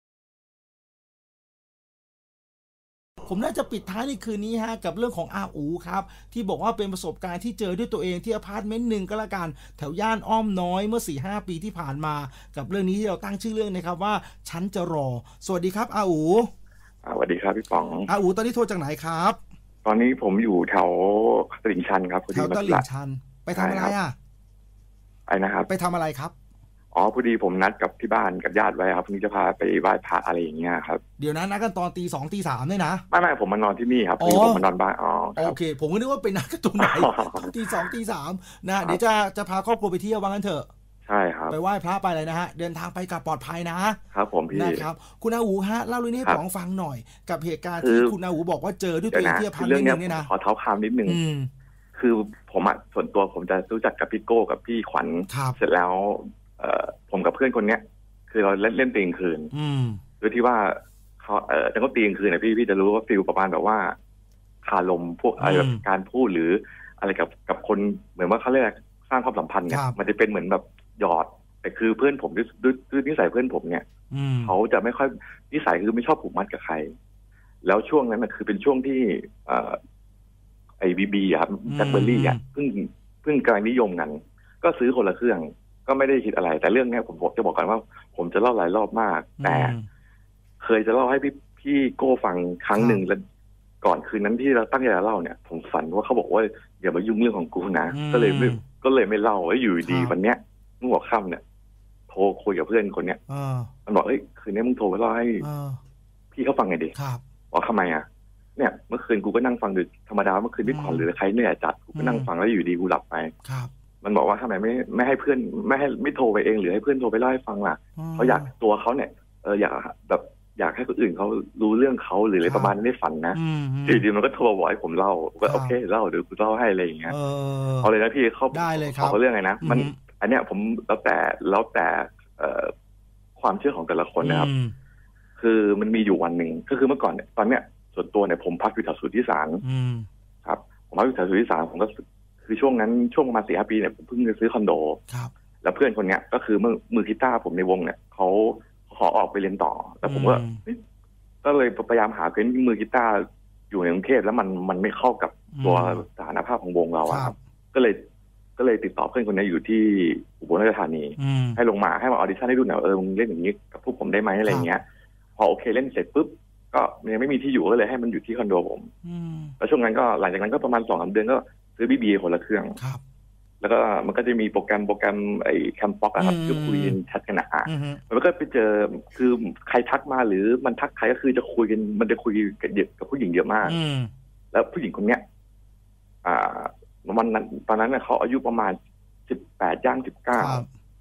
ผมน่าจะปิดท้ายในคืนนี้ฮะกับเรื่องของอาอูครับที่บอกว่าเป็นประสบการณ์ที่เจอด้วยตัวเองที่อพาร์ตเมนต์หนึ่งก็แล้วกันแถวย่านอ้อมน้อยเมื่อ สี่ห้า ปีที่ผ่านมากับเรื่องนี้ที่เราตั้งชื่อเรื่องนะครับว่าฉันจะรอสวัสดีครับอาอูสวัสดีครับพี่ป๋องอาอูตอนนี้โทรจากไหนครับตอนนี้ผมอยู่แถวตลิ่งชันครับแถวตลิ่งชันไปทำอะไรอ่ะไปนะครับไปทำอะไรครับอ๋อพอดีผมนัดกับที่บ้านกับญาติไว้ครับพรุ่งนี้จะพาไปไหว้พระอะไรอย่างเงี้ยครับเดี๋ยวนั้นนัดกันตอนตีสองตีสามด้วยนะไม่ไม่ผมมานอนที่นี่ครับผมมานอนบ้านอ๋อโอเคผมก็นึกว่าไปนัดกันตรงไหนตอนตีสองตีสามนะเดี๋ยวจะจะพาครอบครัวไปเที่ยวว่างั้นเถอะใช่ครับไปไหว้พระไปเลยนะฮะเดินทางไปกับปลอดภัยนะครับผมพี่นะครับคุณอาอูฮะเล่าเรื่องนี้ให้ผมฟังหน่อยกับเหตุการณ์ที่คุณอาอูบอกว่าเจอด้วยตัวเองที่อพาร์ตเมนต์นึงเนี่ยนะขอเท้าความนิดนึงคือผมอ่ะส่วนตัวผมจะรู้จักกับพี่โก้กับพี่ขวัญเสร็จแล้วเอ่อผมกับเพื่อนคนเนี้ยคือเราเล่นเล่นตีกลางคืนโดยที่ว่าเขาเอ่อแต่ก็ตีกลางคืนนะพี่พี่จะรู้ว่าฟิลประมาณแบบว่าคาลมพวกอะไรแบบการพูดหรืออะไรกับกับคนเหมือนว่าเขาเรียกสร้างความสัมพันธ์เนี่ยมันจะเป็นเหมือนแบบหยอดแต่คือเพื่อนผมด้วยด้วยนิสัยเพื่อนผมเนี่ยเขาจะไม่ค่อยนิสัยคือไม่ชอบผูกมัดกับใครแล้วช่วงนั้นนะคือเป็นช่วงที่เอ่อไอ้บีบีครับแบล็คเบอร์รี่อ่ะเพิ่งเพิ่งกำลังนิยมกันก็ซื้อคนละเครื่องก็ไม่ได้คิดอะไรแต่เรื่องนี้ผมจะบอกก่อนว่าผมจะเล่าหลายรอบมากแต่เคยจะเล่าให้พี่พี่โก้ฟังครั้งหนึ่งแล้วก่อนคืนนั้นที่เราตั้งใจจะเล่าเนี่ยผมฝันว่าเขาบอกว่าอย่ามายุ่งเรื่องของกูนะก็เลยไม่ก็เลยไม่เล่าว่าอยู่ดีวันเนี้ยเมื่อหัวค่ำเนี่ยโทรคุยกับเพื่อนคนเนี้ยมันบอกเอ้ยคืนนี้มึงโทรไปเล่าให้พี่เขาฟังไงดิบอกทำไมอ่ะเนี่ยเมื่อคืนกูก็นั่งฟังดูธรรมดาเมื่อคืนพี่ขวัญหรือใครเนี่ยจัดกูก็นั่งฟังแล้วอยู่ดีกูหลับไปมันบอกว่าทำไมไม่ไม่ให้เพื่อนไม่ให้ไม่โทรไปเองหรือให้เพื่อนโทรไปเล่าให้ฟังล่ะเขาอยากตัวเขาเนี่ยเอออยากแบบอยากให้คนอื่นเขารู้เรื่องเขาหรืออะไรประมาณนั้นได้ฝันนะทีนี้มันก็โทรบอกให้ผมเล่าก็โอเคเล่าเดี๋ยวกูเล่าให้อะไรอย่างเงี้ยเอาเลยนะพี่เขาได้เลยครับเขาเรื่องไงนะมันอันเนี้ยผมแล้วแต่แล้วแต่เอ่อความเชื่อของแต่ละคนนะครับคือมันมีอยู่วันหนึ่งก็คือเมื่อก่อนเนี่ยตอนเนี้ยส่วนตัวเนี่ยผมพักอยู่แถวสุทธิสารครับผมพักอยู่แถวสุทธิสารผมก็คือช่วงนั้นช่วงประมาณสี่ห้าปีเนี่ยผมเพิ่งจะซื้อคอนโดแล้วเพื่อนคนเนี้ยก็คือมือมือกีตาร์ผมในวงเนี่ยเขาขอออกไปเรียนต่อแล้วผมก็ก็เลยพยายามหาเพื่อนมือกีตาร์อยู่ในกรุงเทพแล้วมันมันไม่เข้ากับตัวสถานภาพของวงเราครับก็เลยก็เลยติดต่อเพื่อนคนนี้อยู่ที่อุบลราชธานีให้ลงมาให้มาออดิชั่นให้ดูหน่อยเออมึงเล่นอย่างนี้กับพวกผมได้ไหมอะไรเงี้ยพอโอเคเล่นเสร็จปุ๊บก็ยังไม่มีที่อยู่ก็เลยให้มันอยู่ที่คอนโดผมแล้วช่วงนั้นก็หลังจากนั้นก็ประมาณสองสามเดือนก็ซื้อบีบีคนละเครื่องแล้วก็มันก็จะมีโปรแกรมโปรแกรมไอ้แคมป์ป๊อกอะครับที่คุยแชทกันอ่ะมันก็ไปเจอคือใครทักมาหรือมันทักใครก็คือจะคุยกันมันจะคุยกันเยอะกับผู้หญิงเยอะมากแล้วผู้หญิงคนเนี้ยอ่ามันนั้นตอนนั้นเขาอายุประมาณสิบแปดย่างสิบเก้า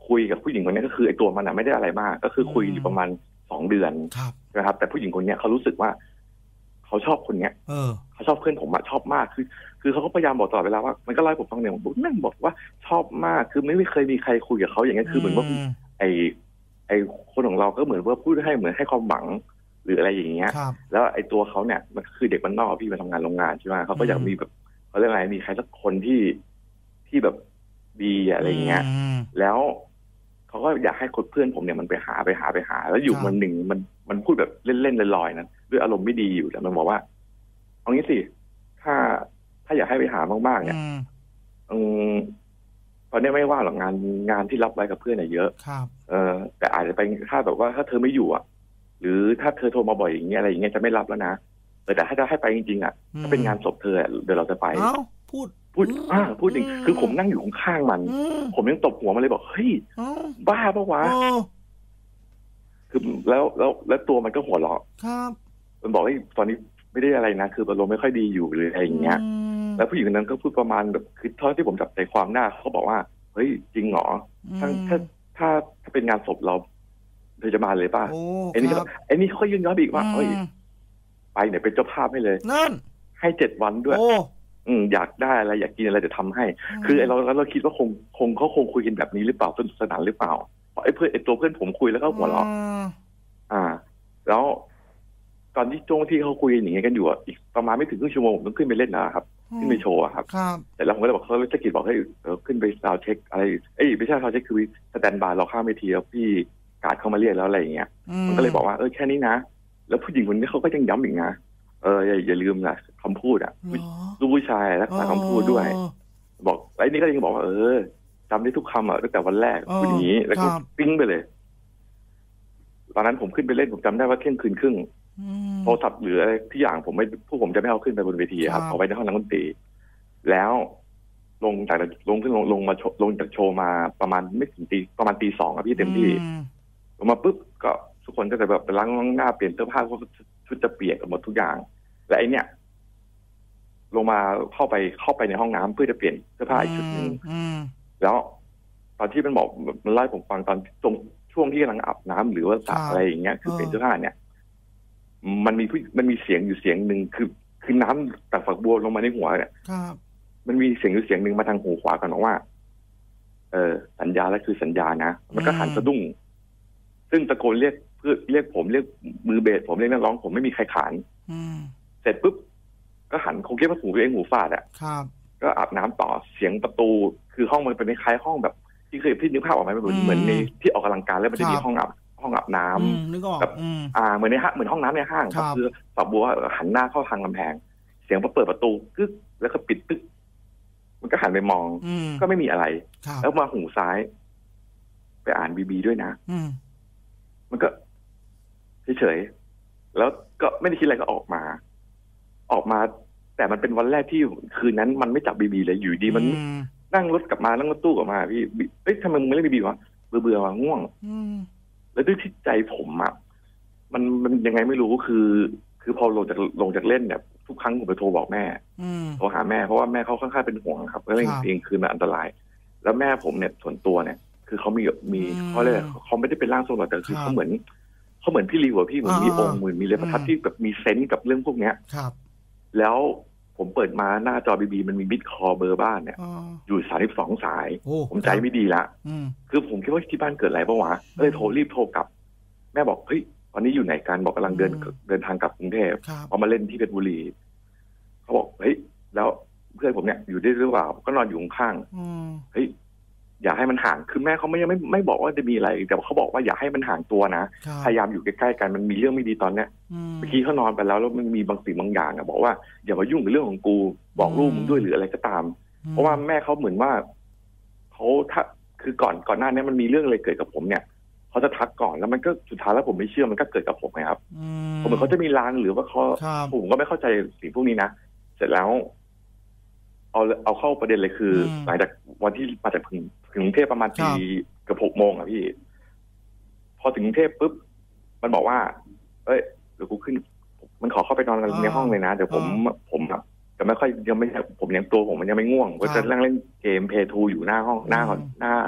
คุยกับผู้หญิงคนนี้ก็คือไอ้ตัวมันอ่ะไม่ได้อะไรมากก็คือคุยอยู่ประมาณสองเดือนนะครับแต่ผู้หญิงคนนี้เขารู้สึกว่าเขาชอบคนเนี้ยเขาชอบเพื่อนผมอะชอบมากคือคือเขาก็พยายามบอกตลอดเวลาว่ามันก็ไล่ผมฟังเนี่ยผมนั่งบอกว่าชอบมากคือไม่เคยมีใครคุยกับเขาอย่างนี้คือเหมือนว่าไอ้ไอ้คนของเราก็เหมือนว่าพูดให้เหมือนให้ความหวังหรืออะไรอย่างเงี้ยแล้วไอ้ตัวเขาเนี่ยมันคือเด็กบ้านนอกพี่มาทำงานโรงงานใช่ไหมเขาก็อยากมีแบบเขาเรียกอะไรมีใครสักคนที่ที่แบบดีอะไรเงี้ยแล้วเขาก็อยากให้คนเพื่อนผมเนี่ยมันไปหาไปหาไปหาแล้วอยู่มันหนึ่งมันมันพูดแบบเล่นๆลอยๆนั้นด้วยอารมณ์ไม่ดีอยู่แต่มันบอกว่าเอางี้สิถ้าถ้าอยากให้ไปหามากๆเนี่ยอืมตอนนี้ไม่ว่าหรอกงานงานที่รับไว้กับเพื่อนเนี่ยเยอะเออแต่อาจจะไปถ้าแบบว่าถ้าเธอไม่อยู่อ่ะหรือถ้าเธอโทรมาบ่อยอย่างเงี้ยอะไรอย่างเงี้ยจะไม่รับแล้วนะแต่ถ้าจะให้ไปจริงๆอ่ะถ้าเป็นงานศพเธอเดี๋ยวเราจะไปพูดพูดอ่าพูดจริงคือผมนั่งอยู่ข้างๆมันผมยังตบหัวมันเลยบอกเฮ้ยบ้าปะวะคือแล้วแล้วแล้วตัวมันก็หัวเราะครับมันบอกว่าตอนนี้ไม่ได้อะไรนะคืออารมณ์ไม่ค่อยดีอยู่หรืออะไรอย่างเงี้ยแล้วผู้หญิงคนนั้นก็พูดประมาณแบบคือเท่าที่ผมจับใจความหน้าเขาบอกว่าเฮ้ยจริงเหรอถ้าถ้าถ้าถ้าเป็นงานศพเราเธอจะมาเลยป่ะไอ้นี่ไอ้นี่เขายืนย้อนอีกว่าเฮ้ยไปเนี่ยเป็นเจ้าภาพให้เลยนั่นให้เจ็ดวันด้วยอืมอยากได้อะไรอยากกินอะไรจะทำให้คือไอ้เราเราคิดว่าคงคงเขาคงคุยกันแบบนี้หรือเปล่าสนุกสนานหรือเปล่าเพราะไอ้เพื่อนไอ้ตัวเพื่อนผมคุยแล้วก็หัวเราะอ่าแล้วตอนที่โจ้งที่เขาคุยอย่างเงี้ยกันอยู่อีกประมาณไม่ถึงครึ่งชั่วโมงผมต้องขึ้นไปเล่นนะครับขึ้นไปโชว์ครับแต่แล้วผมก็เลยบอกเขาจะกิจบอกให้เออขึ้นไปซาวเช็คอะไรเอ้ยไม่ใช่ซาวเช็คคือสแตนบายเราข้ามเวทีแล้วพี่การ์ดเข้ามาเรียกแล้วอะไรอย่างเงี้ยมันก็เลยบอกว่าเออแค่นี้นะแล้วผู้หญิงคนนี้เขาก็ยังย้ำอีกนะเอออย่าอย่าลืมนะคำพูดอ่ะลูกผู้ชายรักษาคำพูดด้วยบอกไอ้นี่ก็ยังบอกว่าเออจำได้ทุกคำอ่ะตั้งแต่วันแรกพูดอย่างนี้แล้วก็ปิ้งไปเลยตอนนั้นผมขึ้นไปเล่นผมจำได้ว่าเที่ยงคืนครึ่งโทรศัพท์หรืออะไรที่อย่างผมไม่พวกผมจะไม่เอาขึ้นไปบนเวทีครับเอาไว้ในห้องนักดนตรีแล้วลงจากลงขึ้นลงลงมาลงจากโชว์มาประมาณไม่ถึงตีประมาณตีสองครับพี่เต็มที่ลงมาปุ๊บก็ทุกคนก็จะแบบไปล้างหน้าเปลี่ยนเสื้อผ้าชุดจะเปียกหมดทุกอย่างและไอเนี้ยลงมาเข้าไปเข้าไปในห้องน้ำเพื่อจะเปลี่ยนเสื้อผ้าอีกชุดหนึ่งแล้วตอนที่มันบอกมันไล่ผมฟังตอนตรงช่วงที่กำลังอาบน้ำหรือว่าสระอะไรอย่างเงี้ยคือเปลี่ยนเสื้อผ้าเนี่ยมันมีมันมีเสียงอยู่เสียงหนึ่งคือคือน้ำจากฝักบัวลงมาในหัวเนี่ยมันมีเสียงอยู่เสียงหนึ่งมาทางหูขวากันบอกว่าเออสัญญาแล้วคือสัญญานะมันก็หันสะดุ้งซึ่งตะโกนเรียกเพื่อเรียกผมเรียกมือเบสผมเรียกนักร้องผมไม่มีใครขานเสร็จปุ๊บก็หันคงคิดว่าหูตัวเองหูฟาดอ่ะก็อาบน้ำต่อเสียงประตูคือห้องมันเป็นคล้ายห้องแบบที่เคยพี่นึกภาพออกไหมมันเหมือนในที่ออกกำลังกายแล้วมันจะมีห้องอาบห้องอาบน้ำแบบอ่าเหมือนในห้างเหมือนห้องน้ำในห้างครับคือฝักบัวหันหน้าเข้าทางกำแพงเสียงพอเปิดประตูกึ๊กแล้วก็ปิดตึ๊กมันก็หันไปมองก็ไม่มีอะไรแล้วมาหูซ้ายไปอ่านบีบีด้วยนะมันก็เฉยๆแล้วก็ไม่ได้คิดอะไรก็ออกมาออกมาแต่มันเป็นวันแรกที่คืนนั้นมันไม่จับบีบีเลยอยู่ดีมันนั่งรถกลับมานั่งรถตู้กลับมาพี่เอ้ยทำไมมึงไม่เล่นบีบีวะเบื่อเบื่อวะง่วงแล้วด้วยที่ใจผมอ่ะมันมันยังไงไม่รู้คือคือพอลงจากลงจากเล่นเนี่ยทุกครั้งผมไปโทรบอกแม่โทรหาแม่เพราะว่าแม่เขาค่อนข้างเป็นห่วงครับแล้วเองคืนมันอันตรายแล้วแม่ผมเนี่ยส่วนตัวเนี่ยคือเขามีมีเขาเรียกเขาไม่ได้เป็นร่างทรงหรอกแต่คือเขาเหมือนเขาเหมือนพี่ลีหัวพี่เหมือนมีองค์เหมือนมีเลประทับที่แบบมีเซนส์กับเรื่องพวกเนี้ยแล้วผมเปิดมาหน้าจอบีบีมันมีบิตคอเบอร์บ้านเนี่ยอยู่สามสิบสองสายผมใจไม่ดีละคือผมคิดว่าที่บ้านเกิดอะไรปะวะเลยโทรรีบโทรกลับแม่บอกเฮ้ยตอนนี้อยู่ไหนกันบอกกำลังเดินเดินทางกลับกรุงเทพเอามาเล่นที่เพชรบุรีเขาบอกเฮ้ยแล้วเพื่อนผมเนี่ยอยู่ได้หรือเปล่าก็นอนอยู่ข้างเฮ้ยอย่าให้มันห่างคือแม่เขาไม่ไม่ไม่บอกว่าจะมีอะไรแต่เขาบอกว่าอย่าให้มันห่างตัวนะพยายามอยู่ใกล้ๆกันมันมีเรื่องไม่ดีตอนเนี้ยเมื่อกี้เขานอนไปแล้วแล้วมันมีบางสิ่งบางอย่างอะบอกว่าอย่ามายุ่งกับเรื่องของกูบอกลูกมึงด้วยหรืออะไรก็ตามเพราะว่าแม่เขาเหมือนว่าเขาถ้าคือก่อนก่อนหน้านี้มันมีเรื่องอะไรเกิดกับผมเนี่ยเขาจะทักก่อนแล้วมันก็สุดท้ายแล้วผมไม่เชื่อมันก็เกิดกับผมไงครับผมเหมือนเขาจะมีลางหรือว่าเขาผมก็ไม่เข้าใจสิ่งพวกนี้นะเสร็จแล้วเอาเอาเข้าประเด็นเลยคือหลังจากวันที่มาจากถึงถึงกรุงเทพประมาณตีเกือบหกโมงอ่ะพี่พอถึงกรุงเทพปุ๊บมันบอกว่าเอ้ยเดี๋ยวกูขึ้นมันขอเข้าไปนอนในห้องเลยนะเดี๋ยวผมผมแบบจะไม่ค่อยยังไม่ผมยังตัวผมมันยังไม่ง่วงก็จะนั่งเล่นเกมเพย์ทูอยู่หน้าห้องหน้าหน้า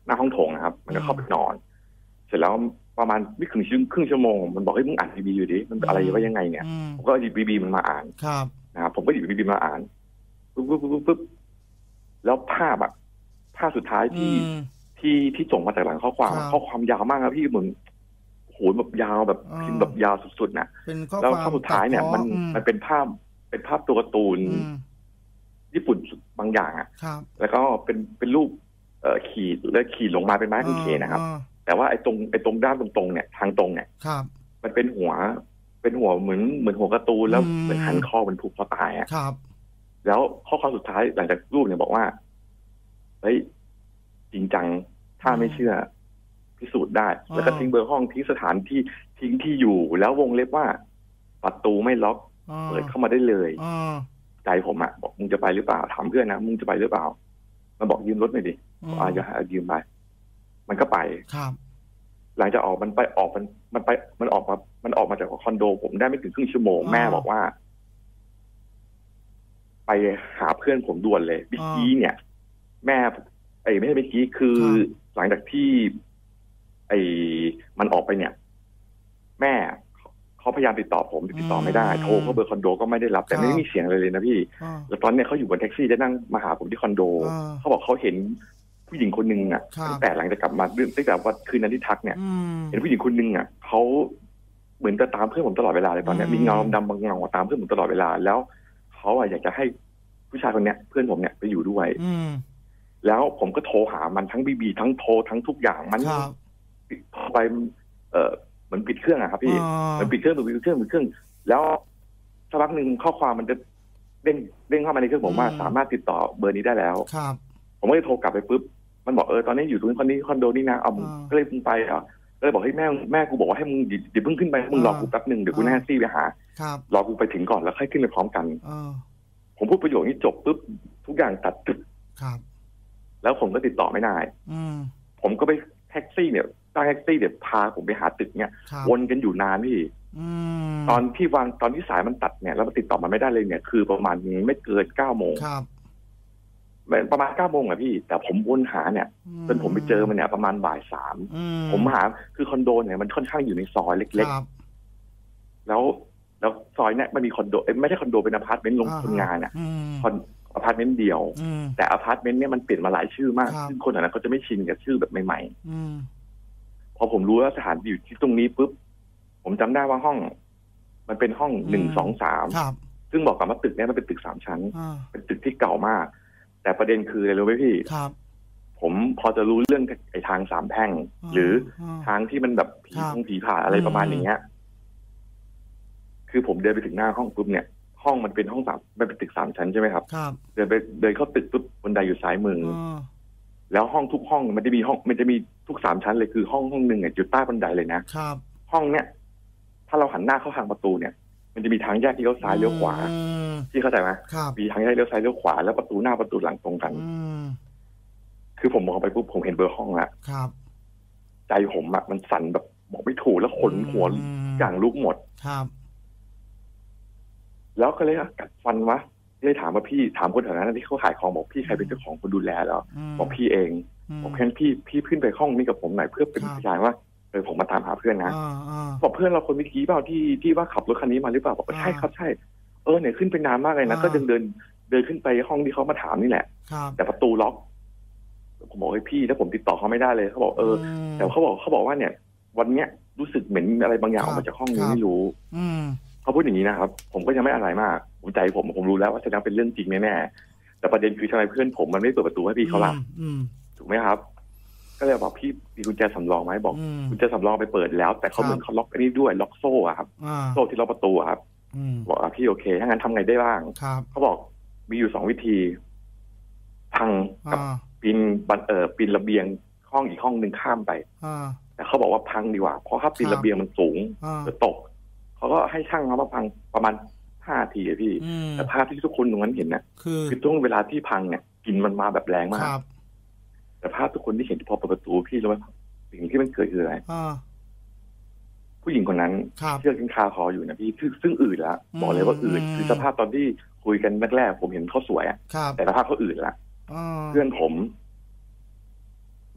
น้าห้องโถงนะครับมันก็เข้าไปนอนเสร็จแล้วประมาณไม่ถึงครึ่งชั่วโมงมันบอกให้มึงอ่านบีบีอยู่ดิมันอะไรว่ายังไงเนี่ยผมก็หยิบบีบีมันมาอ่านนะครับผมก็หยิบบีบีมาอ่านปุ๊บปุ๊บปุ๊บปุ๊บแล้วภาพอะภาพสุดท้ายที่ที่ที่ส่งมาจากหลังข้อความข้อความยาวมากครับพี่เหมือนโหแบบยาวแบบพิมพ์แบบยาวสุดๆนะแล้วภาพสุดท้ายเนี่ยมันมันเป็นภาพเป็นภาพตัวการ์ตูนญี่ปุ่นบางอย่างอ่ะแล้วก็เป็นเป็นรูปเอ่อขีดแล้วขีดลงมาเป็นไม้กางเขนนะครับแต่ว่าไอ้ตรงไอ้ตรงด้านตรงๆเนี่ยทางตรงเนี่ยมันเป็นหัวเป็นหัวเหมือนเหมือนหัวการ์ตูนแล้วเหมือนหันคอมันผูกคอตายอ่ะแล้วข้อความสุดท้ายหลังจากรูปเนี่ยบอกว่าเฮ้ยจริงจังถ้าไม่เชื่อพิสูจน์ได้แล้วก็ทิ้งเบอร์ห้องทิ้งสถานที่ทิ้งที่อยู่แล้ววงเล็บว่าประตูไม่ล็อกเปิดเข้ามาได้เลยใจผมอ่ะบอกมึงจะไปหรือเปล่าถามเพื่อนนะมึงจะไปหรือเปล่ามันบอกยืมรถหน่อยดิอ่าจะหายืมไปมันก็ไปครับหลังจากออกมันไปออกมันมันไปมันออกมามันออกมาจากคอนโดผมได้ไม่ถึงครึ่งชั่วโมงแม่บอกว่าไปหาเพื่อนผมด่วนเลยบิ๊กกี้เนี่ยแม่ไอ้ไม่ใช่บิ๊กกี้คือหลังจากที่ไอ้มันออกไปเนี่ยแม่เขาพยายามติดต่อผมติดต่อไม่ได้โทรเข้าเบอร์คอนโดก็ไม่ได้รับแต่ไม่มีเสียงเลยเลยนะพี่แล้วตอนนี้เขาอยู่บนแท็กซี่ได้นั่งมาหาผมที่คอนโดเขาบอกเขาเห็นผู้หญิงคนนึงอ่ะตั้งแต่หลังจากกลับมาตั้งแต่ว่าคืนนั้นที่ทักเนี่ยเห็นผู้หญิงคนนึงอ่ะเขาเหมือนจะตามเพื่อนผมตลอดเวลาเลยตอนนี้มีเงาดำบางเงาตามเพื่อนผมตลอดเวลาแล้วเขาอ่ะอยากจะให้ผู้ชายคนเนี้ยเพื่อนผมเนี่ยไปอยู่ด้วยแล้วผมก็โทรหามันทั้งบีบีทั้งโทรทั้งทุกอย่างมันโทรไปเอ่อเหมือนปิดเครื่องอะครับพี่มันปิดเครื่องปิดเครื่องปิดเครื่องแล้วสักพักหนึ่งข้อความมันจะเด้งเด้งเข้ามาในเครื่องผมว่าสามารถติดต่อเบอร์นี้ได้แล้วครับผมก็เลยโทรกลับไปปุ๊บมันบอกเออตอนนี้อยู่ตรงคอนนี้คอนโดนี่นะเอาก็เลยมึงไปอ่ะก็เลยบอกให้แม่แม่กูบอกว่าให้มึงเดี๋ยวเพิ่งขึ้นไปมึงรอกูแป๊บนึงเดี๋ยวกูแน่ซี่ไปหารอกูไปถึงก่อนแล้วค่อยขึ้นไปพร้อมกันผมพูดประโยคนี้จบปุ๊บทุกอย่างตัดตึ๊บแล้วผมก็ติดต่อไม่ได้ผมก็ไปแท็กซี่เนี่ยตั้งแท็กซี่เดี๋ยวพาผมไปหาตึกเนี่ยวนกันอยู่นานพี่ตอนที่วางตอนที่สายมันตัดเนี่ยแล้วมันติดต่อมันไม่ได้เลยเนี่ยคือประมาณไม่เกินเก้าโมงประมาณเก้าโมงอะพี่แต่ผมวนหาเนี่ยจนผมไปเจอมันเนี่ยประมาณบ่ายสามผมหาคือคอนโดเนี่ยมันค่อนข้างอยู่ในซอยเล็กๆแล้วแล้วซอยเนี่ยมันมีคอนโดไม่ใช่คอนโดเป็นอพาร์ตเมนต์ลงคนงานอะคอนอพาร์ตเมนต์เดียวแต่อพาร์ตเมนต์เนี่ยมันเปลี่ยนมาหลายชื่อมากซึ่งคนเหล่านั้นเขาจะไม่ชินกับชื่อแบบใหม่ๆพอผมรู้ว่าสถานอยู่ที่ตรงนี้ปุ๊บผมจำได้ว่าห้องมันเป็นห้องหนึ่งสองสามซึ่งบอกกับว่าตึกเนี่ยมันเป็นตึกสามชั้นเป็นตึกที่เก่ามากแต่ประเด็นคืออะไรรู้ไหมพี่ผมพอจะรู้เรื่องไอ้ทางสามแพร่งหรือทางที่มันแบบผีทงผีผ่าอะไรประมาณอย่างเงี้ยคือผมเดินไปถึงหน้าห้องปุ๊บเนี่ยห้องมันเป็นห้องสามมันเป็นตึกสามชั้นใช่ไหมครับเดินไปเดินเข้าตึกปุ๊บบันไดอยู่ซ้ายมือแล้วห้องทุกห้องมันจะมีห้องมันจะมีทุกสามชั้นเลยคือห้องห้องหนึ่งเนี่ยอยู่ใต้บันไดเลยนะห้องเนี้ยถ้าเราหันหน้าเข้าทางประตูเนี่ยมันจะมีทางแยกที่เลี้ยวซ้ายเลี้ยวขวาที่เข้าใจไหมมีทางแยกเลี้ยวซ้ายเลี้ยวขวาแล้วประตูหน้าประตูหลังตรงกันคือผมมองไปปุ๊บผมเห็นเบอร์ห้องละใจผมอะมันสั่นแบบบอกไม่ถูกแล้วขนหัวอย่างลุกหมดแล้วก็เลยกัดฟันวะเลยถามว่าพี่ถามคนแถวนั้นที่เขาขายของบอกพี่ใครเป็นเจ้าของคนดูแลเหรอบอกพี่เองบอกเพื่อนพี่พี่ขึ้นไปห้องนี้กับผมหน่อยเพื่อเป็นพยานว่าเออผมมาตามหาเพื่อนนะบอกเพื่อนเราคนเมื่อกี้เปล่าที่ที่ว่าขับรถคันนี้มาหรือเปล่าบอกว่าใช่ครับใช่เออเนี่ยขึ้นไปนานมากเลยนะก็เดินเดินเดินขึ้นไปห้องที่เขามาถามนี่แหละแต่ประตูล็อกผมบอกให้พี่ถ้าผมติดต่อเขาไม่ได้เลยเขาบอกเออแต่เขาบอกเขาบอกว่าเนี่ยวันเนี้ยรู้สึกเหม็นอะไรบางอย่างออกมาจากห้องนี้ไม่รู้เขาพูดอย่างนี้นะครับผมก็ยังไม่อะไรมากผมใจผมผมรู้แล้วว่าแสดงเป็นเรื่องจริงแน่ๆแต่ประเด็นคือทำไมเพื่อนผมมันไม่เปิดประตูให้พี่เขาล่ะถูกไหมครับก็เลยบอกพี่มีกุญแจสำรองไหมบอกกุญแจสำรองไปเปิดแล้วแต่เขาเหมือนเขาล็อกอันนี้ด้วยล็อกโซ่ครับโซ่ที่ล็อกประตูครับบอกพี่โอเคถ้างั้นทำไงได้บ้างเขาบอกมีอยู่สองวิธีพังกับปีนบันเอ่อปีนระเบียงห้องอีกห้องหนึ่งข้ามไปแต่เขาบอกว่าพังดีกว่าเพราะถ้าปีนระเบียงมันสูงจะตกเขาก็ให้ช่างมาพังประมาณห้าทีอะพี่แต่ภาพที่ทุกคนตรงนั้นเห็นเนี่ยคือช่วงเวลาที่พังเนี่ยกลิ่นมันมาแบบแรงมากแต่ภาพทุกคนที่เห็นพอเปิดประตูพี่รู้ไหมสิ่งที่มันเกิดคืออะไรผู้หญิงคนนั้นเชือกยังคาคออยู่นะพี่ซึ่งอืดแล้วบอกเลยว่าอืดคือสภาพตอนที่คุยกันแรกๆผมเห็นเขาสวยอะแต่สภาพเขาอืดละเพื่อนผม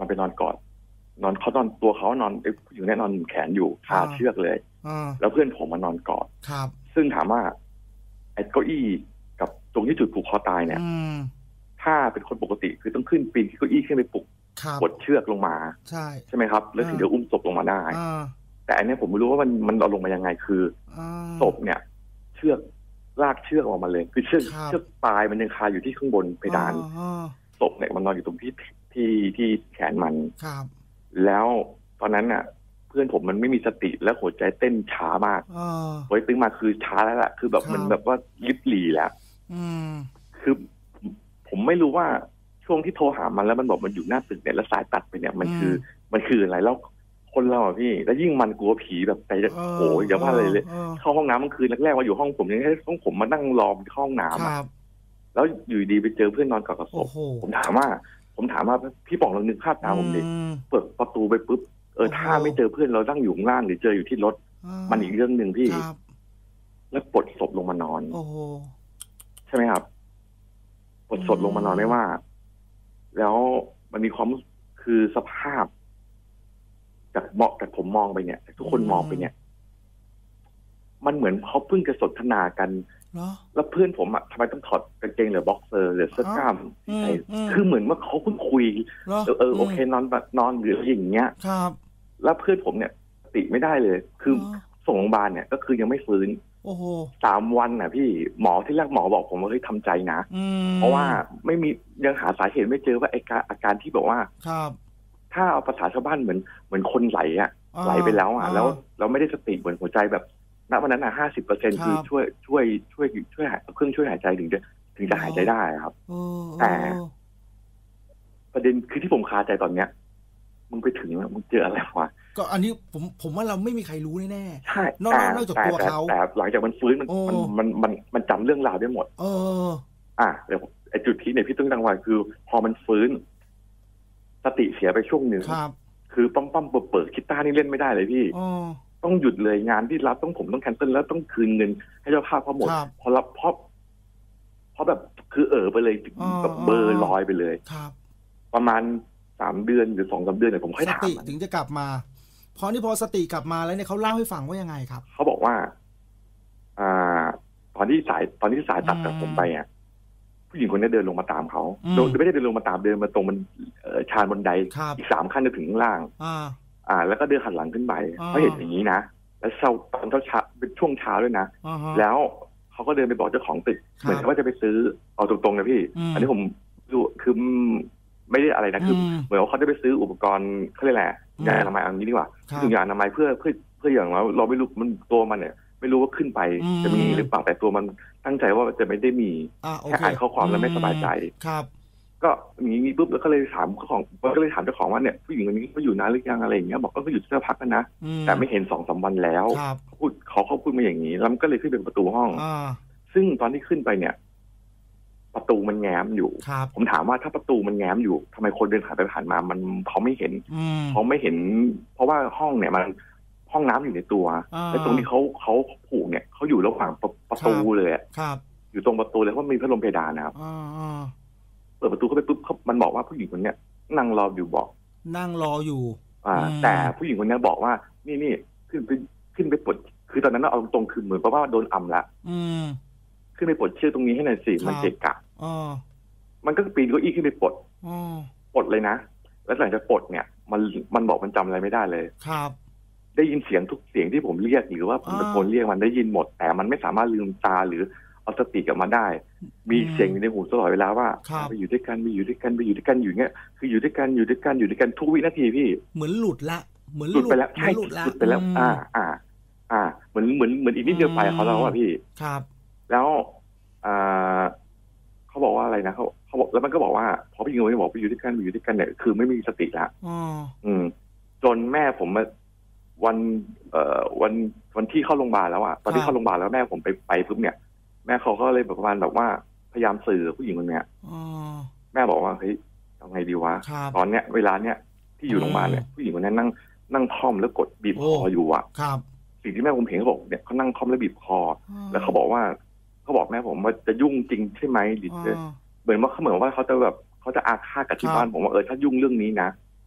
มันไปนอนกอดนอนเขานอนตัวเขานอนผู้หญิงแน่นอนแขนอยู่คาเชือกเลยแล้วเพื่อนผมมานอนกอดซึ่งถามว่าไอ้เก้าอี้กับตรงที่จุดผูกคอตายเนี่ยถ้าเป็นคนปกติคือต้องขึ้นปีนที่เก้าอี้ขึ้นไปปลุกกดเชือกลงมาใช่ใช่ไหมครับแล้วถึงจะอุ้มศพลงมาได้แต่อันนี้ผมไม่รู้ว่ามันมันเอาลงมายังไงคือศพเนี่ยเชือกลากเชือกออกมาเลยคือเชือกเชือกปลายมันยังคาอยู่ที่ข้างบนเพดานศพเนี่ยมันนอนอยู่ตรงที่ที่ที่แขนมันแล้วตอนนั้นน่ะเพื่อนผมมันไม่มีสติแล้วหัวใจเต้นช้ามากหัวใจตึงมาคือช้าแล้วล่ะคือแบบมันแบบว่าลิบหลีแล้วคือผมไม่รู้ว่าช่วงที่โทรหามันแล้วมันบอกมันอยู่หน้าตึกเนี่ยแล้วสายตัดไปเนี่ยมันคือมันคืออะไรแล้วคนเราอ่ะพี่แล้วยิ่งมันกลัวผีแบบใจจะโอ้ยอย่าว่าอะไรเลยเข้าห้องน้ำเมื่อคืนแรกๆว่าอยู่ห้องผมยังให้ต้องผมมานั่งรอที่ห้องน้ำแล้วอยู่ดีไปเจอเพื่อนนอนกอดกับศพผมถามว่าผมถามว่าพี่ป๋องลองนึกภาพตามผมดิเปิดประตูไปปุ๊บเออถ้าไม่เจอเพื่อนเราตั้งอยู่ข้างล่างหรือเจออยู่ที่รถมันอีกเรื่องหนึ่งพี่แล้วปลดศพลงมานอนใช่ไหมครับปลดศพลงมานอนไม่ว่าแล้วมันมีความคือสภาพจากเหมาะจากผมมองไปเนี่ยทุกคนมองไปเนี่ยมันเหมือนเขาเพิ่งจะสนทนากันแล้วเพื่อนผมอ่ะทำไมต้องถอดกางเกงหรือบ็อกเซอร์หรือเสื้อกล้ามคือเหมือนว่าเขาเพิ่งคุยเออโอเคนอนนอนหรืออย่างเงี้ยครับแล้วเพื่อนผมเนี่ยสติไม่ได้เลยคือส่งโรงพยาบาลเนี่ยก็คือยังไม่ฟื้นโอ้โหสามวันน่ะพี่หมอที่แรกหมอบอกผมว่าเฮ้ยทำใจนะเพราะว่าไม่มียังหาสาเหตุไม่เจอว่าไอ้อาการที่บอกว่าครับถ้าเอาภาษาชาวบ้านเหมือนเหมือนคนไหลอ่ะไหลไปแล้วอ่ะแล้วเราไม่ได้สติเหมือนหัวใจแบบณวันนั้นอ่ะห้าสิบเปอร์เซ็นต์คือช่วยช่วยช่วยช่วยเครื่องช่วยหายใจถึงจะถึงจะหายใจได้ครับแต่ประเด็นคือที่ผมคาใจตอนเนี้ยมึงไปถึงแล้วมึงเจออะไรวะก็อันนี้ผมผมว่าเราไม่มีใครรู้แน่ๆใช่นอกนอกจากตัวเขาแต่หลังจากมันฟื้นมันมันมันมันจำเรื่องราวได้หมดเอออ่ะเดี๋ยวไอ้จุดที่เนี่ยพี่ต้องดังว่าคือพอมันฟื้นสติเสียไปช่วงหนึ่งคือปั๊มปั๊มเปิดเปิดกีตาร์นี่เล่นไม่ได้เลยพี่ต้องหยุดเลยงานที่รับต้องผมต้องแคนเซิลแล้วต้องคืนเงินให้เจ้าภาพเขาหมดพอรับเพราะเพราะแบบคือเออไปเลยแบบเบอร์ลอยไปเลยประมาณสามเดือนหรือสองสามเดือนเนี่ยผมค่อยถามสติถึงจะกลับมาพอนี่พอสติกลับมาแล้วเนี่ยเขาเล่าให้ฟังว่ายังไงครับเขาบอกว่าอ่าตอนที่สายตอนที่สายตัดกับผมไปอ่ะผู้หญิงคนนี้เดินลงมาตามเขาโดยไม่ได้เดินลงมาตามเดินมาตรงมันชานบนไดอีกสามขั้นจะถึงข้างล่างอ่าแล้วก็เดินหันหลังขึ้นไปเขาเห็นอย่างนี้นะแล้วเช้าตอนเช้าเช้าเป็นช่วงเช้าด้วยนะแล้วเขาก็เดินไปบอกเจ้าของตึกเหมือนว่าจะไปซื้อเอาตรงๆนะพี่อันนี้ผมดูคือไม่ได้อะไรนะคือเหมือนว่าเขาได้ไปซื้ออุปกรณ์เขาเรียกแหละยาอนามัยอย่างนี้ดีกว่าถึงยาอนามัยเพื่อเพื่อเพื่ออย่างเราเราไม่รู้มันตัวมันเนี่ยไม่รู้ว่าขึ้นไปจะมีหรือเปล่าแต่ตัวมันตั้งใจว่าจะไม่ได้มีแค่อ่านข้อความแล้วไม่สบายใจครับก็มีมีปุ๊บแล้วก็เลยถามเจ้าของก็เลยถามเจ้าของว่าเนี่ยผู้หญิงคนนี้เขาอยู่นานหรือยังอะไรอย่างเงี้ยบอกก็อยู่เสื้อพักกันนะแต่ไม่เห็นสองสามวันแล้วเขาพูดเขาเขาพูดมาอย่างนี้แล้วมันก็เลยขึ้นไปประตูห้องซึ่งตอนที่ขึ้นไปเนี่ยประตูมันแง้มอยู่ผมถามว่าถ้าประตูมันแง้มอยู่ทำไมคนเดินผ่านไปผ่านมามันเขาไม่เห็นเขาไม่เห็นเพราะว่าห้องเนี่ยมันห้องน้ำอยู่ในตัวและตรงที่เขาเขาผูกเนี่ยเขาอยู่ระหว่างประตูเลยอยู่ตรงประตูเลยเพราะมีพัดลมเพดานนะครับเปิดประตูเข้าไปปุ๊บมันบอกว่าผู้หญิงคนเนี้ยนั่งรออยู่บอกนั่งรออยู่อ่าแต่ผู้หญิงคนนี้บอกว่านี่นี่ขึ้นไปขึ้นไปปลดคือตอนนั้นเราเอาตรงคือเหมือนเพราะว่าโดนอ่ำละขึ้นไปปลดเชือกตรงนี้ให้หน่อยสิมันเกะกะมันก็ปีนเก้าอี้ขึ้นไปปลดปลดเลยนะแล้วหลังจากปลดเนี่ยมันมันบอกมันจำอะไรไม่ได้เลยครับได้ยินเสียงทุกเสียงที่ผมเรียกหรือว่าผมตะโกนเรียกมันได้ยินหมดแต่มันไม่สามารถลืมตาหรือเอาสติกลับมาได้มีเสียงอยู่ในหูตลอดเวลาว่าไปอยู่ด้วยกันไปอยู่ด้วยกันไปอยู่ด้วยกันอยู่เงี้ยคืออยู่ด้วยกันอยู่ด้วยกันอยู่ด้วยกันทุกวินาทีพี่เหมือนหลุดละเหมือนหลุดไปแล้วใช่หลุดไปแล้วอ่าอ่าอ่าเหมือนเหมือนเหมือนอีกนิดเดียวไปเขาแล้วอ่ะพี่ครับแล้วอ่าเขาบอกว่าอะไรนะเขาเขาบอกแล้วมันก็บอกว่าพอพี่เงยบอกไปอยู่ด้วยกันไปอยู่ด้วยกันเนี่ยคือไม่มีสติละอืมจนแม่ผมมาวันเอ่อวันวันที่เข้าโรงพยาบาลแล้วอ่ะตอนที่เข้าโรงพยาบาลแล้วแม่ผมไปไปปุ๊บเนี่ยแม่เขาก็เลยประมาณแบบว่าพยายามสื่อผู้หญิงคนเนี้ยแม่บอกว่าเฮ้ยทำไงดีวะตอนเนี้ยเวลาเนี้ยที่อยู่โรงพยาบาลเนี่ยผู้หญิงคนนี้นั่งนั่งค่อมแล้วกดบีบคออยู่อ่ะสิ่งที่แม่ผมเห็นเขาบอกเนี่ยเขานั่งค่อมแล้วบีบคอแล้วเขาบอกว่าเขาบอกแม่ผมว่าจะยุ่งจริงใช่ไหมหรือเหมือนว่าเขาเหมือนว่าเขาจะแบบเขาจะอาฆาตกับที่บ้านผมว่าเออถ้ายุ่งเรื่องนี้นะ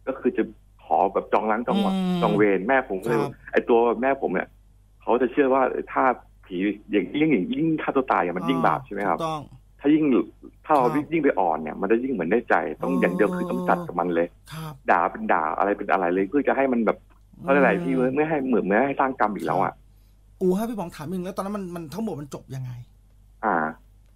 ก็คือจะขอแบบจองล้างจองจองเวรแม่ผมเลยไอตัวแม่ผมเนี่ยเขาจะเชื่อว่าถ้าผีอย่างยิ่งอย่างยิ่งฆ่าตัวตายมันยิ่งบาปใช่ไหมครับถ้ายิ่งถ้าเรายิ่งไปอ่อนเนี่ยมันจะยิ่งเหมือนได้ใจต้องอย่างเดียวคือต้องจัดกับมันเลยด่าเป็นด่าอะไรเป็นอะไรเลยเพื่อจะให้มันแบบเพราะอะไรที่ไม่ให้เหมือนไม่ให้สร้างกรรมอีกแล้วอ่ะอูฮะพี่ป๋องถามนึงแล้วตอนนั้นมันมันทั้งหมดมันจบยังไงอ่า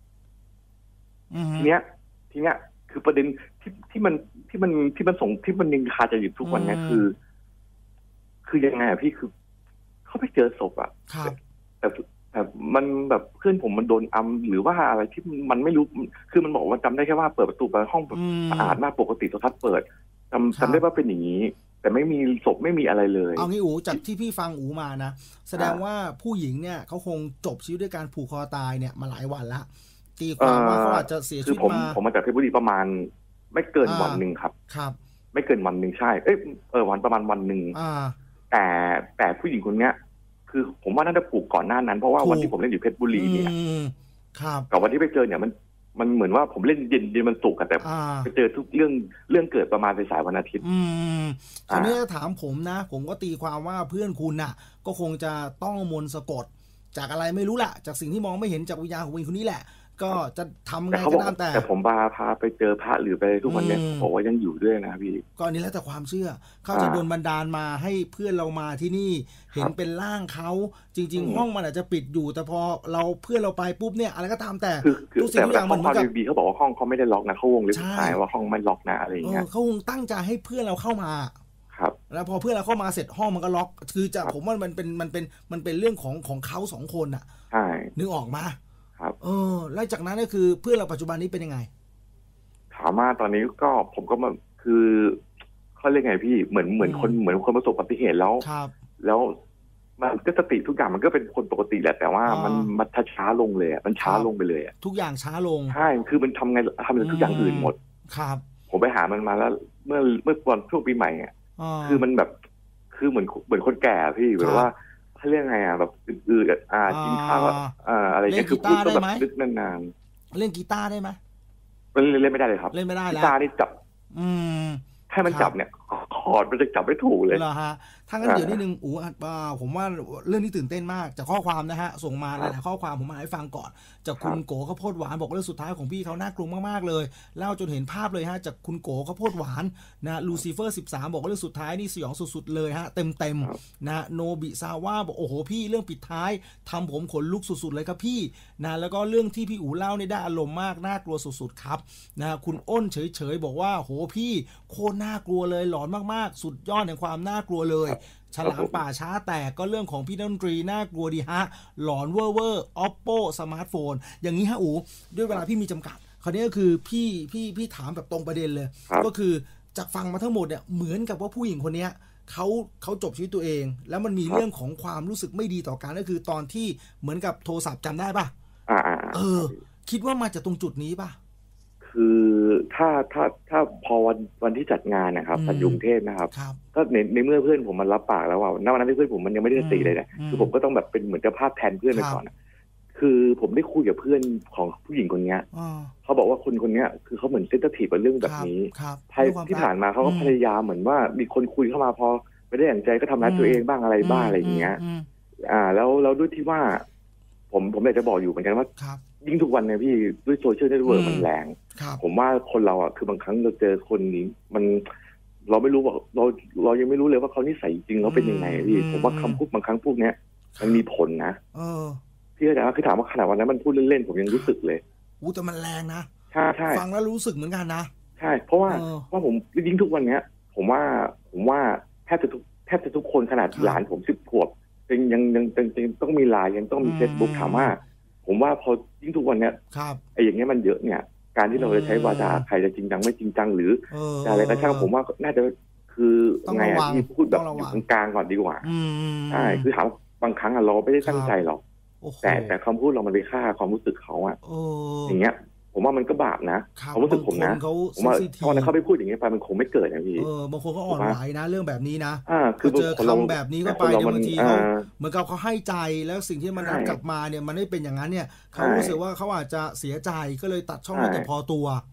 ทีเนี้ยทีเนี้ยคือประเด็นที่ที่มันที่มันที่มันส่งที่มันยังคาใจอยู่ทุกวันนี้คือ คือยังไงอ่ะพี่คือเขาไปเจอศพอ่ะแต่แต่มันแบบเพื่อนผมมันโดนอัมหรือว่าอะไรที่มันไม่รู้คือมันบอกว่าจำได้แค่ว่าเปิดประตูไปห้องแบบสะอาดมากปกติโทรทัศน์เปิดจำจำได้ว่าเป็นอย่างนี้แต่ไม่มีศพไม่มีอะไรเลยเอางี้อูจากที่พี่ฟังอูมานะแสดงว่าผู้หญิงเนี่ยเขาคงจบชีวิตด้วยการผูกคอตายเนี่ยมาหลายวันละตีความว่าเขาอาจจะเสียชีวิตมาผมมาจากเพชรบุรีประมาณไม่เกินวันหนึ่งครับครับไม่เกินวันหนึ่งใช่เอ้ยเออวันประมาณวันหนึ่งแต่แต่ผู้หญิงคนเนี้ยคือผมว่าน่าจะผูกก่อนหน้านั้นเพราะว่าวันที่ผมเล่นอยู่เพชรบุรีเนี่ยกับวันที่ไปเจอเนี่ยมันมันเหมือนว่าผมเล่นเย็นเย็นมันสุกกันแต่ไปเจอทุกเรื่องเรื่องเกิดประมาณในสายวันอาทิตย์อืมทีนี้ถามผมนะผมก็ตีความว่าเพื่อนคุณน่ะก็คงจะต้องมนต์สะกดจากอะไรไม่รู้แหละจากสิ่งที่มองไม่เห็นจากวิญญาณของผู้หญิงคนนี้แหละก็จะทำไงก็ตามแต่แต่ผมพาพาไปเจอพระหรือไปทุกวันนี้บอกว่ายังอยู่ด้วยนะพี่ก็อันนี้แล้วแต่ความเชื่อเขาจะโดนบันดาลมาให้เพื่อนเรามาที่นี่เห็นเป็นร่างเขาจริงๆห้องมันอาจจะปิดอยู่แต่พอเราเพื่อนเราไปปุ๊บเนี่ยอะไรก็ตามแต่ทุกสิ่งทุกอย่างมันเหมือนกับบีเขาบอกว่าห้องเขาไม่ได้ล็อกนะเขาวงเล็บท้ายว่าห้องไม่ล็อกนะอะไรอย่างเงี้ยเขาคงตั้งใจให้เพื่อนเราเข้ามาครับแล้วพอเพื่อนเราเข้ามาเสร็จห้องมันก็ล็อกคือจะผมว่ามันเป็นมันเป็นมันเป็นเรื่องของของเขาสองคนอ่ะใช่นึกออกมาเออแล้วจากนั้นก็คือเพื่อนเราปัจจุบันนี้เป็นยังไงถามมาตอนนี้ก็ผมก็มาคือเขาเรียกไงพี่เหมือนเหมือนคนเหมือนคนประสบอุบัติเหตุแล้วแล้วมันก็สติทุกอย่างมันก็เป็นคนปกติแหละแต่ว่ามันมันช้าลงเลยมันช้าลงไปเลยทุกอย่างช้าลงใช่คือมันทำไงทำทุกอย่างอื่นหมดครับผมไปหามันมาแล้วเมื่อเมื่อวันช่วงปีใหม่อ่ะคือมันแบบคือเหมือนเหมือนคนแก่พี่แบบว่าเขาเรียกไงอ่ะแบบอืดๆอ่ากินข้าวอ่าอะไรเงี้ยคือพูดก็แบบนึกนานๆเล่นกีตาร์ได้ไหมเล่นเล่นไม่ได้เลยครับเล่นไม่ได้แล้วกีตาร์นี่จับอืมให้มันจับเนี่ยคอร์ดมันจะจับไม่ถูกเลยเหรอฮะถ้างั้นเดี๋ยวนิดนึงอู๋ผมว่าเรื่องนี้ตื่นเต้นมากจากข้อความนะฮะส่งมาหลายๆข้อความผมมาให้ฟังก่อนจากคุณโกข้าวโพดหวานบอกเรื่องสุดท้ายของพี่เขาน่ากลัวมากๆเลยเล่าจนเห็นภาพเลยฮะจากคุณโกข้าวโพดหวานนะลูซิเฟอร์สิบสามบอกว่าเรื่องสุดท้ายนี่สยองสุดๆเลยฮะเต็มๆนะโนบิซาว่าบอกโอ้โหพี่เรื่องปิดท้ายทำผมขนลุกสุดๆเลยครับพี่นะแล้วก็เรื่องที่พี่อู๋เล่านี่ได้อารมณ์มากน่ากลัวสุดๆครับนะคุณอ้นเฉยๆบอกว่าโหพี่โคตรน่ากลัวเลยหลอนมากๆสุดยอดแห่งความน่ากลัวเลยฉลามป่าช้าแตกก็เรื่องของพี่ดนตรีน่ากลัวดีฮะหลอนเวอร์เวอร์ Oppo สมาร์ทโฟนอย่างนี้ฮะอู๋ด้วยเวลาพี่มีจำกัดคราวนี้ก็คือพี่พี่พี่ถามแบบตรงประเด็นเลยก็คือจากฟังมาทั้งหมดเนี่ยเหมือนกับว่าผู้หญิงคนนี้เขาเขาจบชีวิตตัวเองแล้วมันมีเรื่องของความรู้สึกไม่ดีต่อกันก็คือตอนที่เหมือนกับโทรศัพท์จำได้ป่ะเออคิดว่ามาจากตรงจุดนี้ป่ะคือถ้าถ้าถ้าพอวันวันที่จัดงานนะครับสัญญุงเทพนะครับก็ในในเมื่อเพื่อนผมมันรับปากแล้วว่าณวันนั้นที่เพื่อนผมมันยังไม่ได้สติเลยนะคือผมก็ต้องแบบเป็นเหมือนเจ้าภาพแทนเพื่อนไปก่อนคือผมได้คุยกับเพื่อนของผู้หญิงคนนี้เขาบอกว่าคนคนนี้คือเขาเหมือนเซนซิทีฟกับเรื่องแบบนี้ที่ผ่านมาเขาก็พยายามเหมือนว่ามีคนคุยเข้ามาพอไม่ได้อย่างใจก็ทำร้ายตัวเองบ้างอะไรบ้างอะไรอย่างเงี้ยอ่าแล้วแล้วด้วยที่ว่าผมผมอยากจะบอกอยู่เหมือนกันว่ายิ่งทุกวันเนี่ยพี่ด้วยโซเชียลเน็ตเวิร์กมันแรงผมว่าคนเราอ่ะคือบางครั้งเราเจอคนนี้มันเราไม่รู้ว่าเราเรายังไม่รู้เลยว่าเขานิสัยจริงแล้วเป็นยังไงพี่ผมว่าคำพูดบางครั้งพวกเนี้ยมันมีผลนะพี่เข้าใจว่าคือถามว่าขนาดวันนั้นมันพูดเล่นๆผมยังรู้สึกเลยอู้แต่มันแรงนะใช่ใช่ฟังแล้วรู้สึกเหมือนกันนะใช่เพราะว่าว่าผมยิ่งทุกวันเนี้ยผมว่าผมว่าแทบจะทุกแทบจะทุกคนขนาดหลานผมสิบขวบยังยังยังยังต้องมีไลน์ยังต้องมีเฟซบุ๊กถามว่าผมว่าพอยิ่งทุกวันเนี้ยไอ้อย่างเงี้ยมันเยอะเนี่ยการที่เราจะใช้วาจาใครจะจริงจังไม่จริงจังหรืออะไรก็ช่างผมว่าน่าจะคือไงอ่ะที่พูดแบบอยู่กลางๆก่อนดีกว่าใช่คือถามบางครั้งเราไม่ได้ตั้งใจหรอกแต่แต่คำพูดเรามันไปฆ่าความรู้สึกเขาอ่ะอย่างเงี้ยผมว่ามันก็บาปนะความรู้สึกผมนะผมว่าตอนนั้นเขาไปพูดอย่างนี้ไปมันคงไม่เกิดนะพี่เออบางคนก็อ่อนไหวนะเรื่องแบบนี้นะคือเจอคำแบบนี้ก็ไปบางทีเขาเหมือนกับเขาให้ใจแล้วสิ่งที่มันกลับมาเนี่ยมันไม่เป็นอย่างนั้นเนี่ยเขารู้สึกว่าเขาอาจจะเสียใจก็เลยตัดช่องให้แต่พอตัว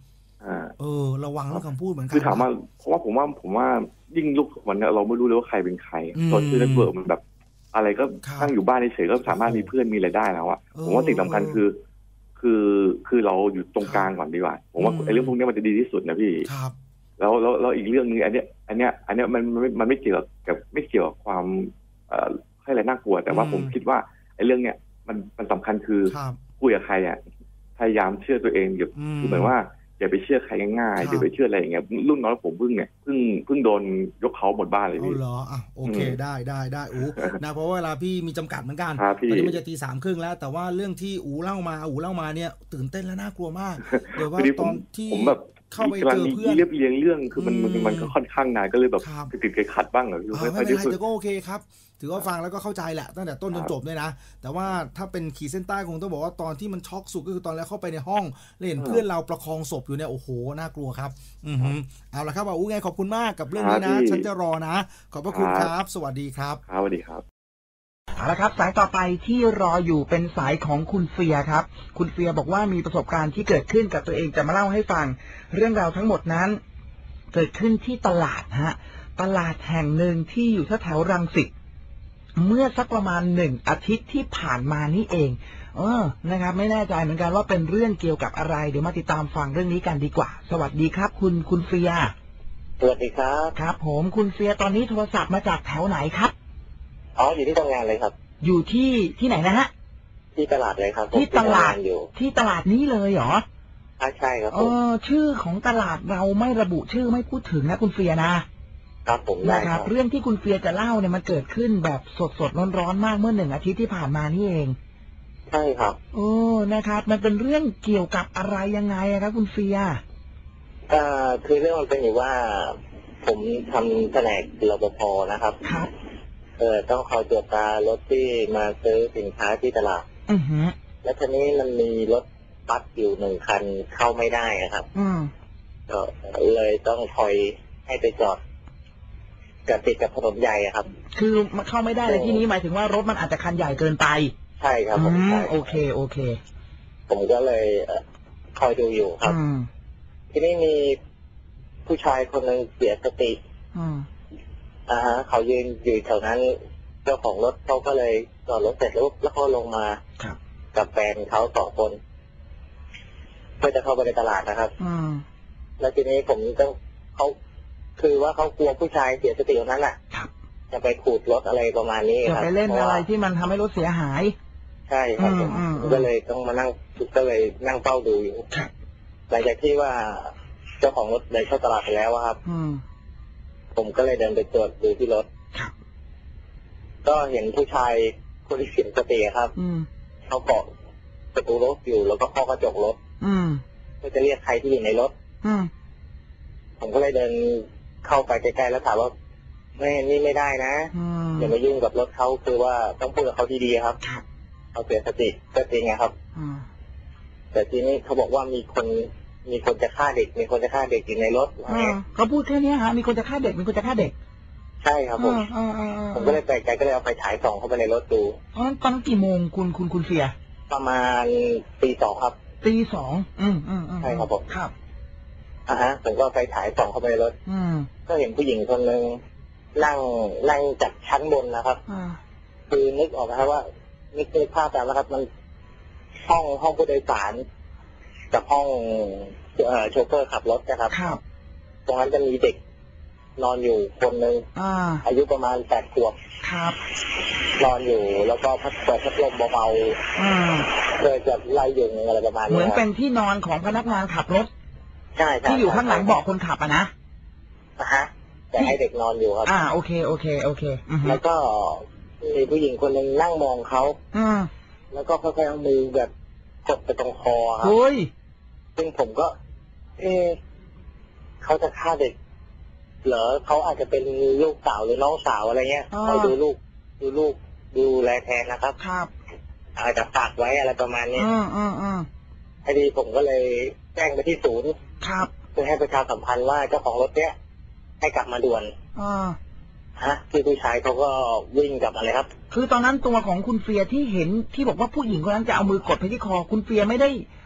เออระวังเรื่องคำพูดเหมือนกันคือถามว่าเพราะว่าผมว่าผมว่ายิ่งยุควันนี้เราไม่รู้เลยว่าใครเป็นใครโซเชียลเน็ตเวิร์กมันแบบอะไรก็ตั้งอยู่บ้านเฉยๆก็สามารถมีเพื่อนมีอะไรได้แล้วอะผมว่าสิ่งสำคัญคือคือคือเราอยู่ตรงกลางก่อนดีกว่าผมว่าไอ้เรื่องพวกนี้มันจะดีที่สุดนะพี่แล้วแล้วแล้วอีกเรื่องนึงอันเนี้ยอันเนี้ยอันเนี้ยมันมันมันไม่เกี่ยวกับไม่เกี่ยวกับความเอ่อให้อะไรน่ากลัวแต่ว่าผมคิดว่าไอ้เรื่องเนี้ยมันมันสำคัญคือคุยกับใครอ่ะพยายามเชื่อตัวเองอย่าคือเหมือนว่าอย่าไปเชื่อใครง่ายๆอย่าไปเชื่ออะไรอย่างเงี้ยรุ่นน้องผมเพิ่งเนี่ยเพิ่งเพิ่งโดนยกเขาหมดบ้านเลยพี่อ๋อเหรออ่ะโอเคได้ได้ได้อู๋นะเพราะว่าเวลาพี่มีจำกัดเหมือนกันตอนนี้มันจะตีสามครึ่งแล้วแต่ว่าเรื่องที่อู๋เล่ามาอู๋เล่ามาเนี่ยตื่นเต้นและน่ากลัวมากเดี๋ยวว่าตอนที่ผมแบบเข้าไปเจอเพื่อนเรียบเรียงเรื่องคือมันมันก็ค่อนข้างนานก็เลยแบบติดๆขัดบ้างเหรอไม่เป็นไรแต่ก็โอเคครับถือว่าฟังแล้วก็เข้าใจแหละตั้งแต่ต้นจนจบเลยนะแต่ว่าถ้าเป็นขีดเส้นใต้คงต้องบอกว่าตอนที่มันช็อกสุดก็คือตอนแรกเข้าไปในห้องเห็นเพื่อนเราประคองศพอยู่เนี่ยโอ้โหน่ากลัวครับอือเอาละครับว่าอู้ไงขอบคุณมากกับเรื่องนี้นะฉันจะรอนะขอบพระคุณครับสวัสดีครับสวัสดีครับเอาละครับสายต่อไปที่รออยู่เป็นสายของคุณเฟียครับคุณเฟียบอกว่ามีประสบการณ์ที่เกิดขึ้นกับตัวเองจะมาเล่าให้ฟังเรื่องราวทั้งหมดนั้นเกิดขึ้นที่ตลาดฮะตลาดแห่งหนึ่งที่อยู่แถวรังสิตเมื่อสักประมาณหนึ่งอาทิตย์ที่ผ่านมานี่เองเออนะครับไม่แน่ใจเหมือนกันว่าเป็นเรื่องเกี่ยวกับอะไรเดี๋ยวมาติดตามฟังเรื่องนี้กันดีกว่าสวัสดีครับคุณคุณเฟียสวัสดีครับครับผมคุณเฟียตอนนี้โทรศัพท์มาจากแถวไหนครับอ๋ออยู่ที่ทำงานเลยครับอยู่ที่ที่ไหนนะฮะที่ตลาดเลยครับที่ตลาดอยู่ที่ตลาดนี้เลยเหรอใช่ครับเออชื่อของตลาดเราไม่ระบุชื่อไม่พูดถึงนะคุณเฟียนะครับผมได้ครับเรื่องที่คุณเฟียจะเล่าเนี่ยมันเกิดขึ้นแบบสดสดร้อนร้อนมากเมื่อหนึ่งอาทิตย์ที่ผ่านมานี่เองใช่ครับโอ้นะครับมันเป็นเรื่องเกี่ยวกับอะไรยังไงครับคุณเฟียเอ่อคือเรื่องมันเป็นอยู่ว่าผมทำแผนกรปภนะครับครับเออต้องคอยตรวจตารถที่มาซื้อสินค้าที่ตลาดอือฮึแล้วทีนี้มันมีรถบัสอยู่หนึ่งคันเข้าไม่ได้ครับอืมก็เลยต้องคอยให้ไปจอดกับติดกับถนนใหญ่ครับคือมันเข้าไม่ได้ในที่นี้หมายถึงว่ารถมันอาจจะคันใหญ่เกินไปใช่ครับผมโอเคโอเคผมก็เลยคอยดูอยู่ครับทีนี้มีผู้ชายคนหนึ่งเสียสติอ่าฮะเขายืนอยู่แถวนั้นเจ้าของรถเขาก็เลยจอดรถเสร็จแล้วแล้วเขาลงมากับแฟนเขาสองคนเพื่อจะเข้าไปในตลาดนะครับแล้วทีนี้ผมต้องเขาคือว่าเขากลัวผู้ชายเสียสติตรงนั้นแหละจะไปขูดรถอะไรประมาณนี้ครับจะไปเล่นอะไรที่มันทำให้รถเสียหายใช่ครับผมก็เลยต้องมานั่งก็เลยนั่งเฝ้าดูอยู่หลังจากที่ว่าเจ้าของรถได้เข้าตลาดไปแล้วครับผมก็เลยเดินไปตรวจดูที่รถก็เห็นผู้ชายคนที่เสียสติครับเขาเกาะประตูรถอยู่แล้วก็เคาะกระจกรถเพื่อจะเรียกใครที่อยู่ในรถผมก็เลยเดินเข้าไปใกล้ๆแล้วถามว่าไม่นี่ไม่ได้นะอย่ามายุ่งกับรถเขาคือว่าต้องพูดกับเขาดีๆครับเขาเสียสติก็จริงไงครับแต่ทีนี้เขาบอกว่ามีคนมีคนจะฆ่าเด็กมีคนจะฆ่าเด็กอยู่ในรถเขาพูดแค่นี้ฮะมีคนจะฆ่าเด็กมีคนจะฆ่าเด็กใช่ครับผมผมก็เลยแปลกใจก็เลยเอาไฟฉายส่องเข้าไปในรถดูตอนตอนกี่โมงคุณคุณคุณเฟียประมาณตีสองครับตีสองอืมอืมใช่ครับผมครับอ่าฮะผมก็ไฟฉายส่องเข้าไปในรถก็เห็นผู้หญิงคนหนึ่งนั่งนั่งจากชั้นบนนะครับคือนึกออกนะครับว่านึกนึกภาพตามนะครับ มันห้องห้องผู้โดยสารกับห้องเอ่อโชเฟอร์ขับรถนะครับตรงนั้นจะมีเด็กนอนอยู่คนหนึ่งอายุประมาณแปดขวบนอนอยู่แล้วก็พัดเปิดพัดลมเบาๆเพื่อจะไล่ยุงอะไรประมาณนี้เหมือนเป็นที่นอนของพนักงานขับรถใช่ที่อยู่ข้างหลังเบาะคนขับอะนะนะฮะแต่ให้เด็กนอนอยู่ครับอ่าโอเคโอเคโอเคแล้วก็มีผู้หญิงคนหนึ่งนั่งมองเขาแล้วก็ค่อยๆเอามือแบบกดไปตรงคอครับซึ่งผมก็ เออเขาจะฆ่าเด็กเหรอเขาอาจจะเป็นลูกสาวหรือน้องสาวอะไรเงี้ยคอยดูลูกดูลูกดูแลแทนนะครับครับอาจจะฝากไว้อะไรประมาณนี้อืมอืมอืมพอดีผมก็เลยแจ้งไปที่ศูนย์ครับเพื่อให้ประชาสัมพันธ์ว่าเจ้าของรถเนี้ยให้กลับมาด่วนอ่าฮะที่ผู้ชายเขาก็วิ่งกลับมาเลยครับคือตอนนั้นตัวของคุณเฟียที่เห็นที่บอกว่าผู้หญิงคนนั้นจะเอามือกดไปที่คอคุณเฟียไม่ได้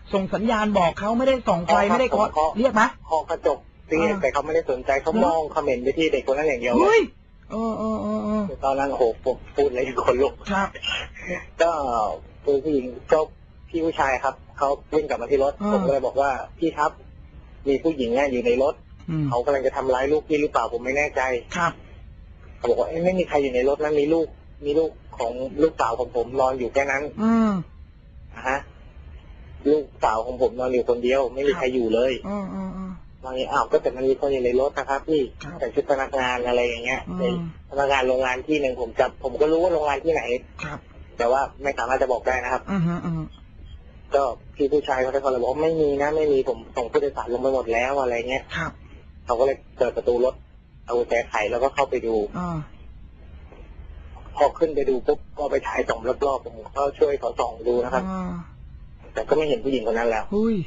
ส่งสัญญาณบอกเขาไม่ได้ส่องไฟไม่ได้เคาะเรียกไหมเคาะกระจกเรียกแต่เขาไม่ได้สนใจเขามองเขม่นไปที่เด็กคนนั้นอย่างเดียวเฮ้ยเออเออเออตอนนั้นโหผมพูดอะไรคนลุกครับก็คือผู้หญิงก็พี่ผู้ชายครับเขาวิ่งกลับมาที่รถผมก็เลยบอกว่าพี่ครับมีผู้หญิงเนี่ยอยู่ในรถเขากำลังจะทำร้ายลูกพี่หรือเปล่าผมไม่แน่ใจครับเขาบอกว่าไม่มีใครอยู่ในรถนะมีลูกมีลูกของลูกสาวของผมนอนอยู่แค่นั้นอืมฮะลูกสาวของผมนอนอยู่คนเดียวไม่มีใครอยู่เลยอืมอืมอืมบางทีอ้าวก็แต่มันมีคนอยู่ในรถนะครับพี่แต่ชุดพนักงานอะไรอย่างเงี้ยในพนักงานโรงงานที่หนึ่งผมจับผมก็รู้ว่าโรงงานที่ไหนครับแต่ว่าไม่สามารถจะบอกได้นะครับอือฮึอือก็พี่ผู้ชายเขาได้เขาเลยบอกไม่มีนะไม่มีผมส่งผู้โดยสารลงไปหมดแล้วอะไรเงี้ยครับเขาก็เลยเปิดประตูรถเอากุญแจไขแล้วก็เข้าไปดูอ่าพอขึ้นไปดูปุ๊บก็ไปถ่ายส่องรอบๆผมก็ช่วยเขาส่องดูนะครับแต่ก็ไม่เห็นผู้หญิงคนนั้นแล้ว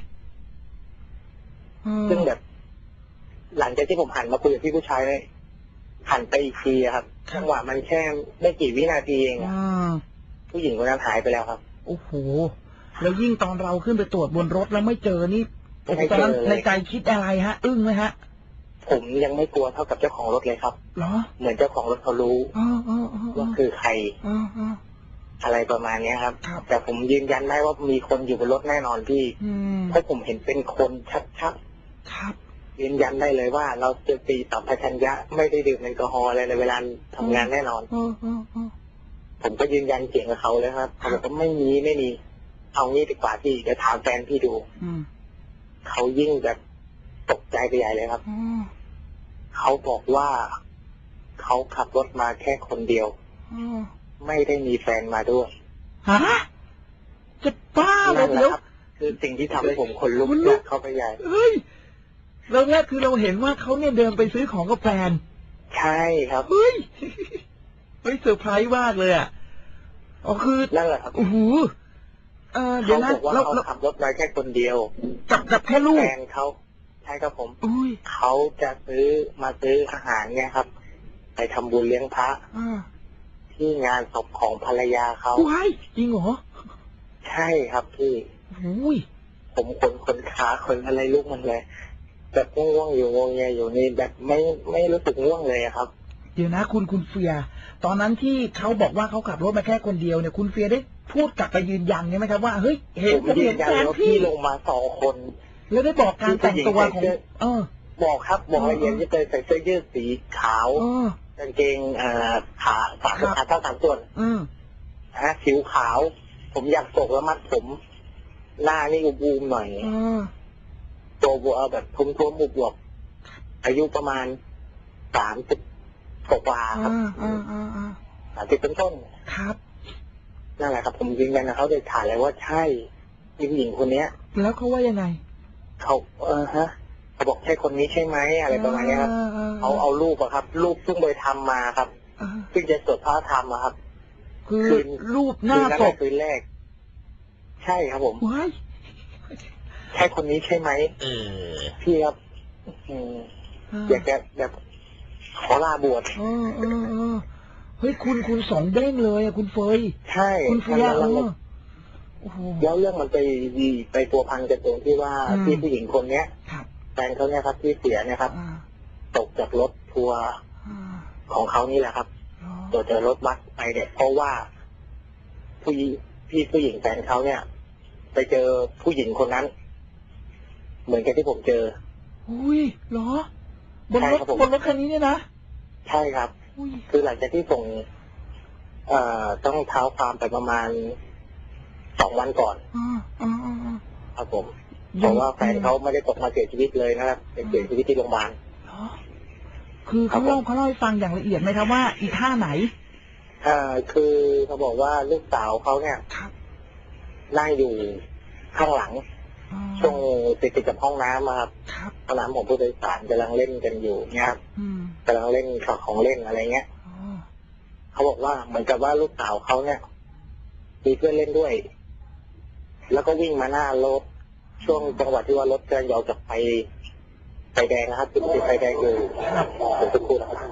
ซึ่งแบบหลังจากที่ผมหันมาคุยกับพี่ผู้ชายเลยหันไปอีกทีครับจังหวะมันแค่ไม่กี่วินาทีเองผู้หญิงคนนั้นหายไปแล้วครับโอ้โหแล้วยิ่งตอนเราขึ้นไปตรวจบนรถแล้วไม่เจอนี่ตอนนั้นในใจคิดอะไรฮะอึ้งไหมฮะผมยังไม่กลัวเท่ากับเจ้าของรถเลยครับเหรอเหมือนเจ้าของรถเขารู้ว่าคือใครอะไรประมาณนี้ครับแต่ผมยืนยันได้ว่ามีคนอยู่บนรถแน่นอนพี่เพราะผมเห็นเป็นคนชัดๆครับยืนยันได้เลยว่าเราจะตีสัมปชัญญะไม่ได้ดื่มแอลกอฮอล์อะไรในเวลาทำงานแน่นอนผมก็ยืนยันเสียงกับเขาเลยครับเขาบอกว่าไม่มีไม่มีเอางี้ดีกว่าพี่เดี๋ยวถามแฟนพี่ดูเขายิ่งแบบตกใจไปใหญ่เลยครับเขาบอกว่าเขาขับรถมาแค่คนเดียวไม่ได้มีแฟนมาด้วยฮะจะบ้าเลยเดี๋ยวคือสิ่งที่ทำให้ผมขนลุกเข้าไปใหญ่เฮ้ยแล้วเนี่ยคือเราเห็นว่าเขาเนี่ยเดินไปซื้อของกับแฟนใช่ครับเฮ้ยเฮ้ยเซอร์ไพรส์มากเลยอ่ะอ๋อคือนั่นแหละครับโอ้โหเออเดี๋ยวนะเราขับรถมาแค่คนเดียวกับกับแค่ลูกแฟนเขาใช่ครับผมเขาจะซื้อมาซื้ออาหารเนี่ยครับไปทำบุญเลี้ยงพระที่งานศพของภรรยาเขาว้ายจริงเหรอใช่ครับพี่ผมขนขนขาขนอะไรลูกมันเลยแบบง่วงๆอยู่งงเงียอยู่นี่แบบไม่ไม่รู้สึกง่วงเลยครับเดี๋ยวนะคุณคุณเฟียตอนนั้นที่เขาบอกว่าเขาขับรถมาแค่คนเดียวเนี่ยคุณเฟียได้พูดกลับไปยืนยันใช่ไหมครับว่าเฮ้ยเห็นผมเห็นแฟนพี่ลงมาสองคนแล้วได้บอกการแต่งตัวของเออบอกครับบอกละเอียดที่ใส่เสื้อยืดสีขาวกางเกงอ่าขาสามขาเท่าสามส่วนฮะผิวขาวผมอยากโศกแล้วมัดผมหน้านี่บูมหน่อยตัวบัวแบบทุ่มทุ่มบุบวบอายุประมาณสามสิบกว่าครับสามสิบต้นต้นครับนั่นแหละครับผมยืนยันนะเขาได้ถ่ายเลยว่าใช่ผู้หญิงคนเนี้ยแล้วเขาว่ายังไงเขาเออฮะเขาบอกใช่คนนี้ใช่ไหมอะไรประมาณนี้ครับเขาเอารูปอะครับรูปซึ่งไปทำมาครับซึ่งจะสวดพระธรรมอะครับคือรูปหน้าศพคืนแรกใช่ครับผมใช่คนนี้ใช่ไหมเออพี่ครับอยากจะแบบขอลาบวชเฮ้ยคุณคุณสองเด้งเลยอะคุณเฟยใช่คุณเฟยแล้วเรื่องมันไปดีไปตัวพันกันตรงที่ว่าพี่ผู้หญิงคนเนี้ยแฟนเขาเนี่ยครับที่เสียเนี่ยครับตกจากรถทัวร์ของเขานี่แหละครับตกจากรถบัสไปเนี่ยเพราะว่าผู้พี่ผู้หญิงแฟนเขาเนี่ยไปเจอผู้หญิงคนนั้นเหมือนกับที่ผมเจออุ้ยเหรอบนรถบนรถคันนี้เนี่ยนะใช่ครับคือหลังจากที่ส่งเอ่อต้องเท้าความไปประมาณสองวันก่อนครับผมเพราะว่าแฟนเขาไม่ได้ตกมาเสียชีวิตเลยนะครับเสียชีวิตที่โรงพยาบาลคือเขาเล่าเขาเล่าให้ฟังอย่างละเอียดไหมครับว่าอีท่าไหนอ่าคือเขาบอกว่าลูกสาวเขาเนี่ยนั่งอยู่ข้างหลังช่วงติดติดกับห้องน้ำครับห้องน้ำของผู้โดยสารกำลังเล่นกันอยู่เนี่ยครับกำลังเล่นของเล่นอะไรเงี้ยเขาบอกว่าเหมือนกับว่าลูกสาวเขาเนี่ยมีเพื่อนเล่นด้วยแล้วก็วิ่งมาหน้ารถช่วงจังหวะที่ว่ารถกำลังยาวจากไฟไฟแดงนะครับติดไฟแดงอยู่ผมจะพูดนะครับ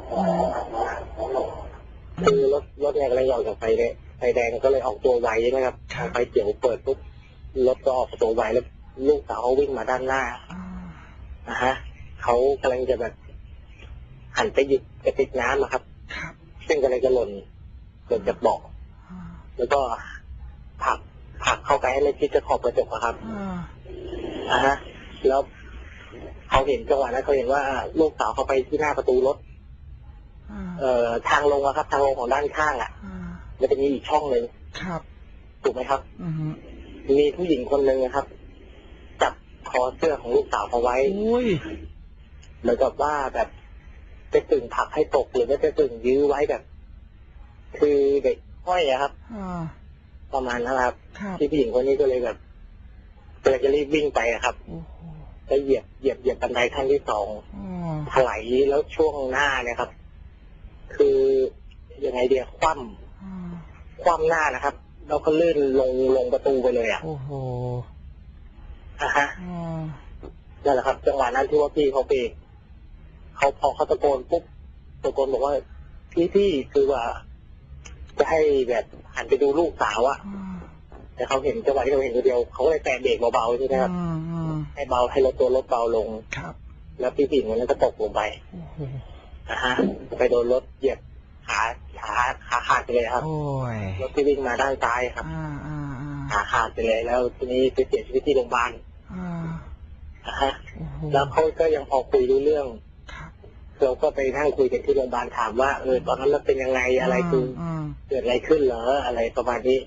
คือรถรถเนี่ยกำลังยาวจากไฟแดงไฟแดงก็เลยออกตัวไวนะครับไฟเขียวเปิดปุ๊บรถก็ออกตัวไวแล้วลูกสาวเขาวิ่งมาด้านหน้านะฮะเขากำลังจะแบบหันไปหยิบกระติกน้ำนะครับซึ่งกำลังจะหล่นหล่นจากเบาะแล้วก็ผลักผลักเข้าไปให้ไม่ชิดจะขอบกระจกครับนะฮะแล้วเขาเห็นจังหวะนั้นเขาเห็นว่าลูกสาวเขาไปที่หน้าประตูรถเอ่อทางลงอะครับทางลงของด้านข้างอะมันจะมีอีกช่องหนึ่งถูกไหมครับมีผู้หญิงคนหนึ่งนะครับจับคอเสื้อของลูกสาวเขาไว้เหมือนกับว่าแบบจะตึงผลักให้ตกหรือว่าจะตึงยื้อไว้แบบ คือเด็กห้อยอะครับประมาณนั้นครับที่ผู้หญิงคนนี้ก็เลยแบบก็เลยจะรีบวิ่งไปอะครับจะเหยียบเหยียบเหยียบบันไดขั้นที่สองถลายแล้วช่วงหน้าเนี่ยครับคือยังไงเดียคว่ำคว่ำหน้านะครับแล้วก็ลื่นลงลงประตูไปเลยอ่ะโอ้โหอ่ะฮะนั่นแหละครับจังหวะนั้นที่ว่าพี่เขาเบรกเขาพอเขาตะโกนปุ๊บตะโกนบอกว่าพี่พี่คือว่าจะให้แบบหันไปดูลูกสาวอ่ะแต่เขาเห็นจังหวะที่เขาเห็นคนเดียวเขาเลยแตะเบรกเบาๆใช่ไหมครับให้เบาให้รถตัวรถเบาลงครับแล้วพี่ผู้หญิงคนนั้นก็ตกลงไปอ่ะฮะไปโดนรถเหยียบขาขาขาขาดไปเลยครับรถที่วิ่งมาด้านซ้ายครับขาขาดไปเลยแล้วทีนี้ไปเสียชีวิตที่โรงพยาบาลนะฮะแล้วเขาก็ยังพอคุยรู้เรื่องเราก็ไปนั่งคุยกันที่โรงพยาบาลถามว่าเออตอนนั้นมันเป็นยังไงอะไรคือเกิดอะไรขึ้นเหรออะไรประมาณนี้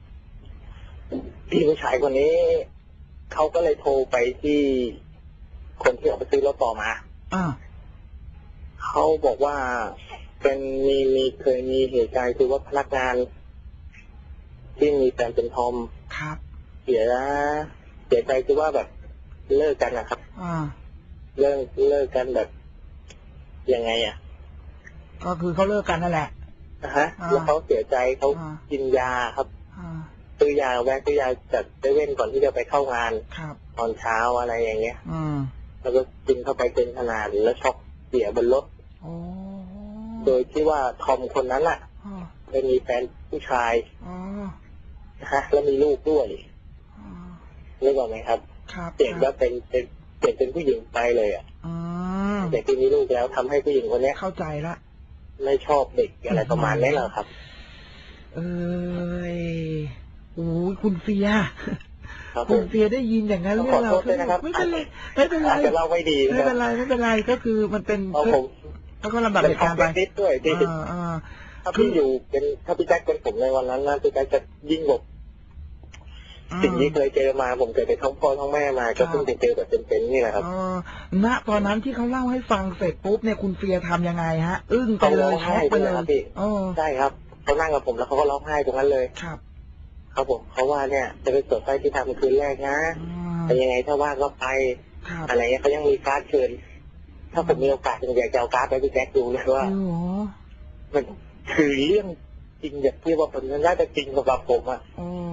พี่ผู้ชายคนนี้เขาก็เลยโทรไปที่คนที่เอาไปซื้อรถต่อมาเขาบอกว่าเป็นมีมีเคยมีเหตุการณ์คือว่าพนักงานที่มีแฟนเป็นทอมครับเสียเสียใจคือว่าแบบเลิกกันนะครับเลิกเลิกกันแบบยังไงอ่ะก็คือเขาเลิกกันนั่นแหละนะฮะแล้วเขาเสียใจเขากินยาครับซื้อยาแวะซื้อยาจากเซเว่นก่อนที่จะไปเข้างานตอนเช้าอะไรอย่างเงี้ยแล้วก็กินเข้าไปเป็นขนาดแล้วช็อกเสียบนรถโดยที่ว่าทอมคนนั้นอ่ะไปมีแฟนผู้ชายนะฮะแล้วมีลูกด้วยรู้ป่ะไหมครับเปลี่ยนว่าเป็นเป็นเปลี่ยนเป็นผู้หญิงไปเลยอ่ะแต่ที่มีลูกแล้วทำให้ผู้หญิงคนนี้เข้าใจละไม่ชอบเด็กอะไรประมาณนี้แหละครับเอ้ยโอ้ยคุณเฟียคุณเฟียได้ยินอย่างนั้นเรื่องเราไม่เป็นไรไม่เป็นไรเราไม่ดีไม่เป็นไรไม่เป็นไรก็คือมันเป็นแล้วก็ลำดับเหตุการณ์ไปด้วยที่ถ้าพี่อยู่เป็นถ้าพี่แจ็คเป็นผมในวันนั้นนะพี่แจ็คจะยิ่งกว่าสิ่งที่เคยเจอมาผมเคยไปท้องพ่อท้องแม่มาก็เพิ่งไปเจอแบบเป็นๆนี่แหละครับณตอนนั้นที่เขาเล่าให้ฟังเสร็จปุ๊บเนี่ยคุณเฟียทำยังไงฮะอึ้งไปเลยช็อกไปเลยใช่ครับเขานั่งกับผมแล้วเขาก็ร้องไห้ตรงนั้นเลยครับเขาบอกเขาว่าเนี่ยจะไปตรวจไฟที่ทำคืนแรกนะแต่ยังไงถ้าว่างก็ไปอะไรเงี้ยเขายังมีการ์ดเชิญถ้าผมมีโอกาสผมอยากจะเอาการ์ดไปพี่แจ็คดูเลยว่ามันคือเรื่องจริงอย่างที่ว่าผมน่าจะจริงสำหรับผมอ่ะ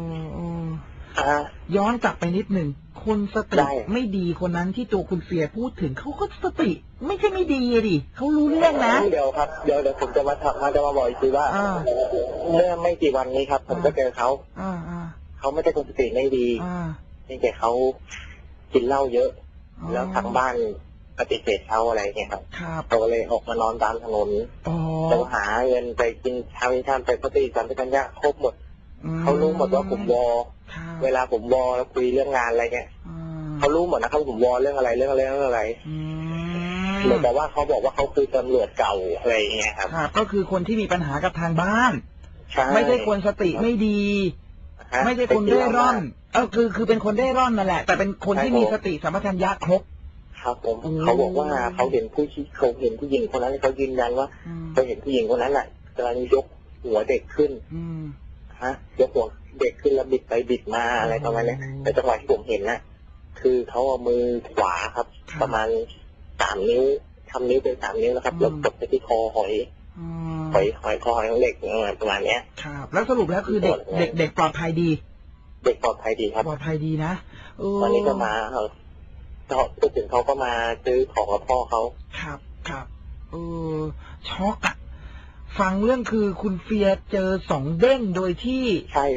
ย้อนกลับไปนิดหนึ่งคนสติไม่ดีคนนั้นที่ตัวคุณเฟียพูดถึงเขาก็สติไม่ใช่ไม่ดีดิเขารู้เรื่องนะเดี๋ยวครับเดี๋ยวเดี๋ยวผมจะมาถามจะมาบอกอีกทีว่าเมื่อไม่กี่วันนี้ครับผมก็เจอเขาเขาไม่ใช่คนสติไม่ดีนี่แต่เขากินเหล้าเยอะแล้วทางบ้านปฏิเสธเขาอะไรเงี้ยครับเขาเลยออกมานอนตามถนนจะหาเงินไปกินชาวิชามไปปฏิสัมพันธ์ครบหมดเขารู้หมดว่าผมวอเวลาผมวอแล้วคุยเรื่องงานอะไรเงี้ยเขารู้หมดนะครับผมวอเรื่องอะไรเรื่องอะไรเรื่องอะไรเหมือนแต่ว่าเขาบอกว่าเขาคือตำรวจเก่าอะไรเงี้ยครับก็คือคนที่มีปัญหากับทางบ้านไม่ใช่คนสติไม่ดีไม่ใช่คนเร่ร่อนเออคือคือเป็นคนเร่ร่อนนั่นแหละแต่เป็นคนที่มีสติสัมปชัญญะครบครับผมเขาบอกว่าเขาเห็นผู้ชี้เขาเห็นผู้หญิงคนนั้นเขายืนยันว่าเขาเห็นผู้หญิงคนนั้นแหละกำลังยกหัวเด็กขึ้นฮะยกหัวเด็กขึ้นแล้วบิดไปบิดมาอะไรประมาณนี้แต่จังหวะที่ผมเห็นนะคือเขาเอามือขวาครับประมาณสามนิ้วทำนิ้วเป็นสามนิ้วนะครับแล้วกดไปที่คอหอยหอยหอยคอหอยของเด็กประมาณนี้ครับแล้วสรุปแล้วคือเด็กเด็กเด็กปลอดภัยดีเด็กปลอดภัยดีครับปลอดภัยดีนะวันนี้ก็มาเขาพูดถึงเขาก็มาซื้อของกับพ่อเขาครับครับเออช็อกอะฟังเรื่องคือคุณเฟียเจอสองเด้งโดยที่ใช่ครับ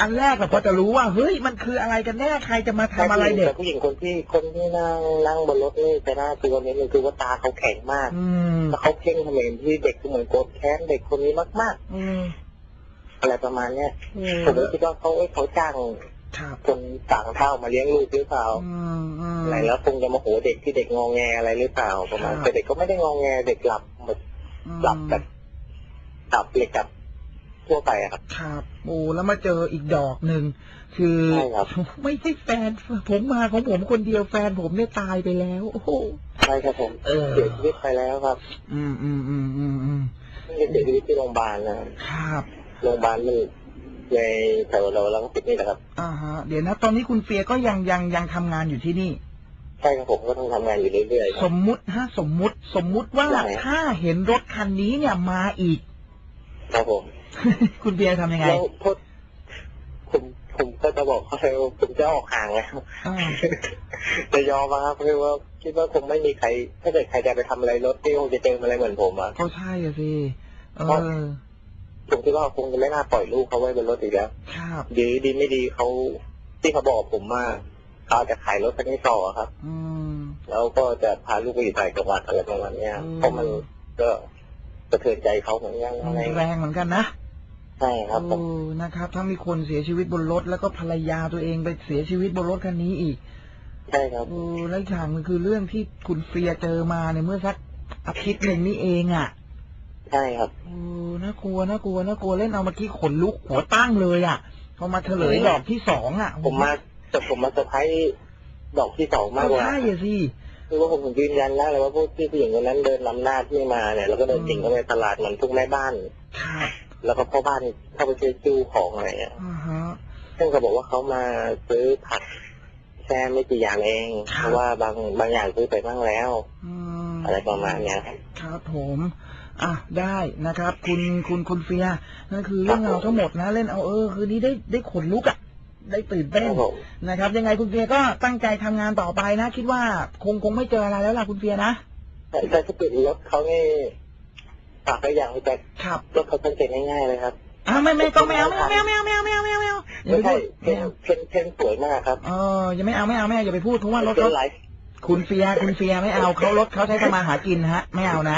อันแรกเราพอจะรู้ว่าเฮ้ยมันคืออะไรกันแน่ใครจะมาทำอะไรเด็กผู้หญิงคนที่คนที่นั่งนั่งบนรถนี่จะน่ากลัวนิดนึงคือว่าตาเขาแข็งมากแล้วเขาเพ่งเขม็นที่เด็กเหมือนโกรธแค้นเด็กคนนี้มากๆอะไรประมาณเนี้ยผมก็คิดว่าเขาเขาจ้างคนต่างเท่ามาเลี้ยงลูกหรือเปล่าอะไรแล้วคงจะมาโหเด็กที่เด็กงอแงอะไรหรือเปล่าประมาณแต่เด็กก็ไม่ได้งอแงเด็กหลับแบบหลับแบบหลับเด็กกับทั่วไปครับครับโอ้แล้วมาเจออีกดอกหนึ่งคือไม่ใช่แฟนผมมาของผมคนเดียวแฟนผมเนี่ยตายไปแล้วโอ้โหใช่ครับผมเสียชีวิตไปแล้วครับอืมอืมอืมอืมอืมเสียชีวิตที่โรงพยาบาลนะครับโรงพยาบาลมันในแถวเราเราก็ติดนี่แหละครับอ่าฮะเดี๋ยวนะตอนนี้คุณเฟียก็ยังยังยังทำงานอยู่ที่นี่ใช่ครับผมก็ต้องทำงานอยู่เรื่อยๆสมมุติฮะสมมุติสมมุติว่าถ้าเห็นรถคันนี้เนี่ยมาอีกครับผมคุณเบียร์ทำยังไงผมผมก็จะบอกเขาเลยผมจะออกห่างไงจะยอมครับเพราะว่าคิดว่าคงไม่มีใครถ้าเกิดใครจะไปทำอะไรรถที่คงจะเจออะไรเหมือนผมอ่ะก็ใช่อะสิเออผมคิดว่าคงจะไม่น่าปล่อยลูกเขาไว้บนรถอีกแล้วดีดีไม่ดีเขาที่เขาบอกผมว่าเขาจะขายรถคันนี้ต่อครับแล้วก็จะพาลูกไปอยู่ต่างจังหวัดอะไรประมาณนี้เพราะมันก็สะเทือนใจเขาเหมือนกันแรงเหมือนกันนะใช่ครับโอ้นะครับถ้ามีคนเสียชีวิตบนรถแล้วก็ภรรยาตัวเองไปเสียชีวิตบนรถคันนี้อีกใช่ครับโอ้และอีกอย่างมันคือเรื่องที่คุณเฟียเจอมาในเมื่อสักอาทิตย์หนึ่งนี่เองอ่ะใช่ครับโอ้น่ากลัวน่ากลัวน่ากลัวเล่นเอาเมื่อกี้ขนลุกหัวตั้งเลยอ่ะพอมาเฉลยดอกที่สองอ่ะผมมาแต่ผมมาเซอร์ไพรส์ดอกที่สองมากกว่าใช่สิคือว่าผมยืนยันได้เลยว่าพวกที่ผู้หญิงคนนั้นเดินนำหน้าที่มาเนี่ยแล้วก็เดินจิงเข้าไปตลาดเหมือนทุกแม่บ้านแล้วก็พ่อบ้านเข้าไปช่วยจู้ของอะไรอ่ะซึ่งเขาบอกว่าเขามาซื้อผักแค่ไม่กี่อย่างเองเพราะว่าบางบางอย่างซื้อไปบ้างแล้วอะไรประมาณนี้ครับผมอ่ะได้นะครับคุณคุณคุณเฟียนั่นคือเรื่องราวทั้งหมดนะเล่นเอาเออคือนี้ได้ได้ขนลุกอ่ะได้ตื่นเต้นนะครับยังไงคุณเฟียก็ตั้งใจทำงานต่อไปนะคิดว่าคงคงไม่เจออะไรแล้วล่ะคุณเฟียนะแต่แต่ถ้าปิดรถเขาเนี่ยฝากไปอย่างแต่ขับรถเขาสังเกตง่ายๆเลยครับอ่าไม่ไม่ต้องไม่เอาไม่เอาไม่เอาไม่เอาไม่เอาไม่เอาไม่เอาไม่เอาอย่าไปพูดเพนเพนเพนสวยมากครับเออยังไม่เอาไม่เอาไม่เอาอย่าไปพูดเพราะว่ารถรถคุณเฟียคุณเฟียไม่เอาเขารถเขาใช้ทำมาหากินฮะไม่เอานะ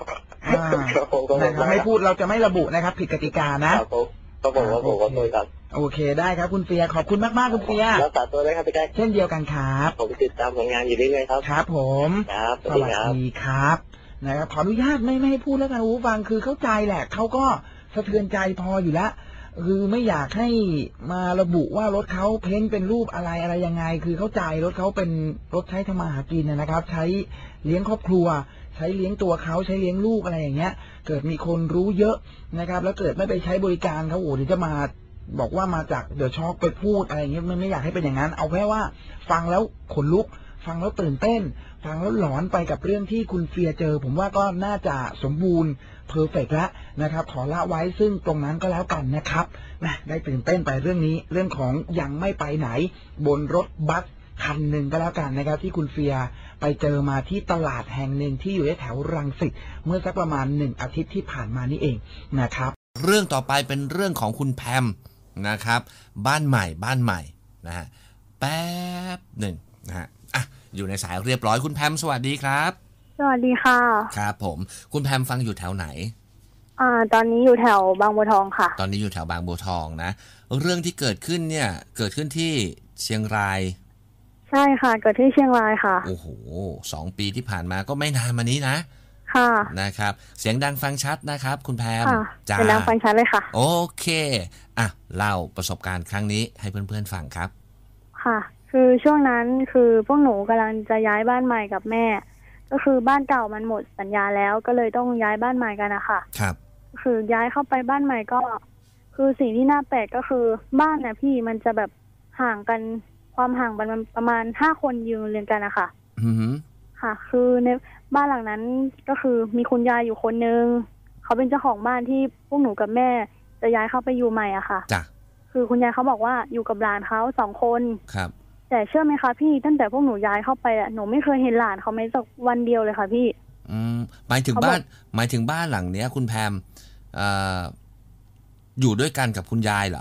นะครับไม่พูดเราจะไม่ระบุนะครับผิดกติกานะก็บอกว่าผมก็โดยครับโอเคได้ครับคุณเฟียขอบคุณมากมากคุณเฟียรักษาตัวได้ครับพี่แจ๊คเช่นเดียวกันครับผมติดตามผลงานอยู่เรื่อยๆครับครับผมครับสวัสดีครับนะครับขออนุญาตไม่ไม่ให้พูดแล้วกันผู้ฟังคือเข้าใจแหละเขาก็สะเทือนใจพออยู่แล้วคือไม่อยากให้มาระบุว่ารถเขาเพ้นเป็นรูปอะไรอะไรยังไงคือเข้าใจรถเขาเป็นรถใช้ทำมาหากินนะครับใช้เลี้ยงครอบครัวใช้เลี้ยงตัวเขาใช้เลี้ยงลูกอะไรอย่างเงี้ยเกิดมีคนรู้เยอะนะครับแล้วเกิดไม่ไปใช้บริการเขาโอ้เดี๋ยวจะมาบอกว่ามาจากเดอะช็อคไปพูดอะไรอย่างเงี้ยไม่ไม่อยากให้เป็นอย่างนั้นเอาแค่ว่าฟังแล้วขนลุกฟังแล้วตื่นเต้นฟังแล้วหลอนไปกับเรื่องที่คุณเฟียเจอผมว่าก็น่าจะสมบูรณ์เพอร์เฟกต์แล้วนะครับขอละไว้ซึ่งตรงนั้นก็แล้วกันนะครับนะได้ตื่นเต้นไปเรื่องนี้เรื่องของยังไม่ไปไหนบนรถบัสคันหนึ่งก็แล้วกันนะครับที่คุณเฟียไปเจอมาที่ตลาดแห่งหนึ่งที่อยู่ในแถวรังสิตเมื่อสักประมาณหนึ่งอาทิตย์ที่ผ่านมานี่เองนะครับเรื่องต่อไปเป็นเรื่องของคุณแพมนะครับบ้านใหม่บ้านใหม่นะฮะแป๊บหนึ่งนะฮะอ่ะอยู่ในสายเรียบร้อยคุณแพมสวัสดีครับสวัสดีค่ะครับผมคุณแพมฟังอยู่แถวไหนอ่าตอนนี้อยู่แถวบางบัวทองค่ะตอนนี้อยู่แถวบางบัวทองนะเรื่องที่เกิดขึ้นเนี่ยเกิดขึ้นที่เชียงรายใช่ค่ะเกิดที่เชียงรายค่ะโอ้โหสองปีที่ผ่านมาก็ไม่นานมานี้นะค่ะนะครับเสียงดังฟังชัดนะครับคุณแพมจ้าเสียงดังฟังชัดเลยค่ะโอเคอ่ะเล่าประสบการณ์ครั้งนี้ให้เพื่อนๆฟังครับค่ะคือช่วงนั้นคือพวกหนูกำลังจะย้ายบ้านใหม่กับแม่ก็คือบ้านเก่ามันหมดสัญญาแล้วก็เลยต้องย้ายบ้านใหม่กันนะคะครับคือย้ายเข้าไปบ้านใหม่ก็คือสิ่งที่น่าแปลกก็คือบ้านเนี่ยพี่มันจะแบบห่างกันความห่างมันประมาณห้าคนยืนเรียงกันนะคะอือค่ะคือในบ้านหลังนั้นก็คือมีคุณยายอยู่คนนึงเขาเป็นเจ้าของบ้านที่พวกหนูกับแม่จะย้ายเข้าไปอยู่ใหม่อะค่ะจ้ะคือคุณยายเขาบอกว่าอยู่กับหลานเขาสองคนครับแต่เชื่อไหมคะพี่ตั้งแต่พวกหนูย้ายเข้าไปอะหนูไม่เคยเห็นหลานเขาแม้สักวันเดียวเลยค่ะพี่อืมหมายถึงบ้านหมายถึงบ้านหลังเนี้ยคุณแพมเอ่ออยู่ด้วยกันกับคุณยายเหรอ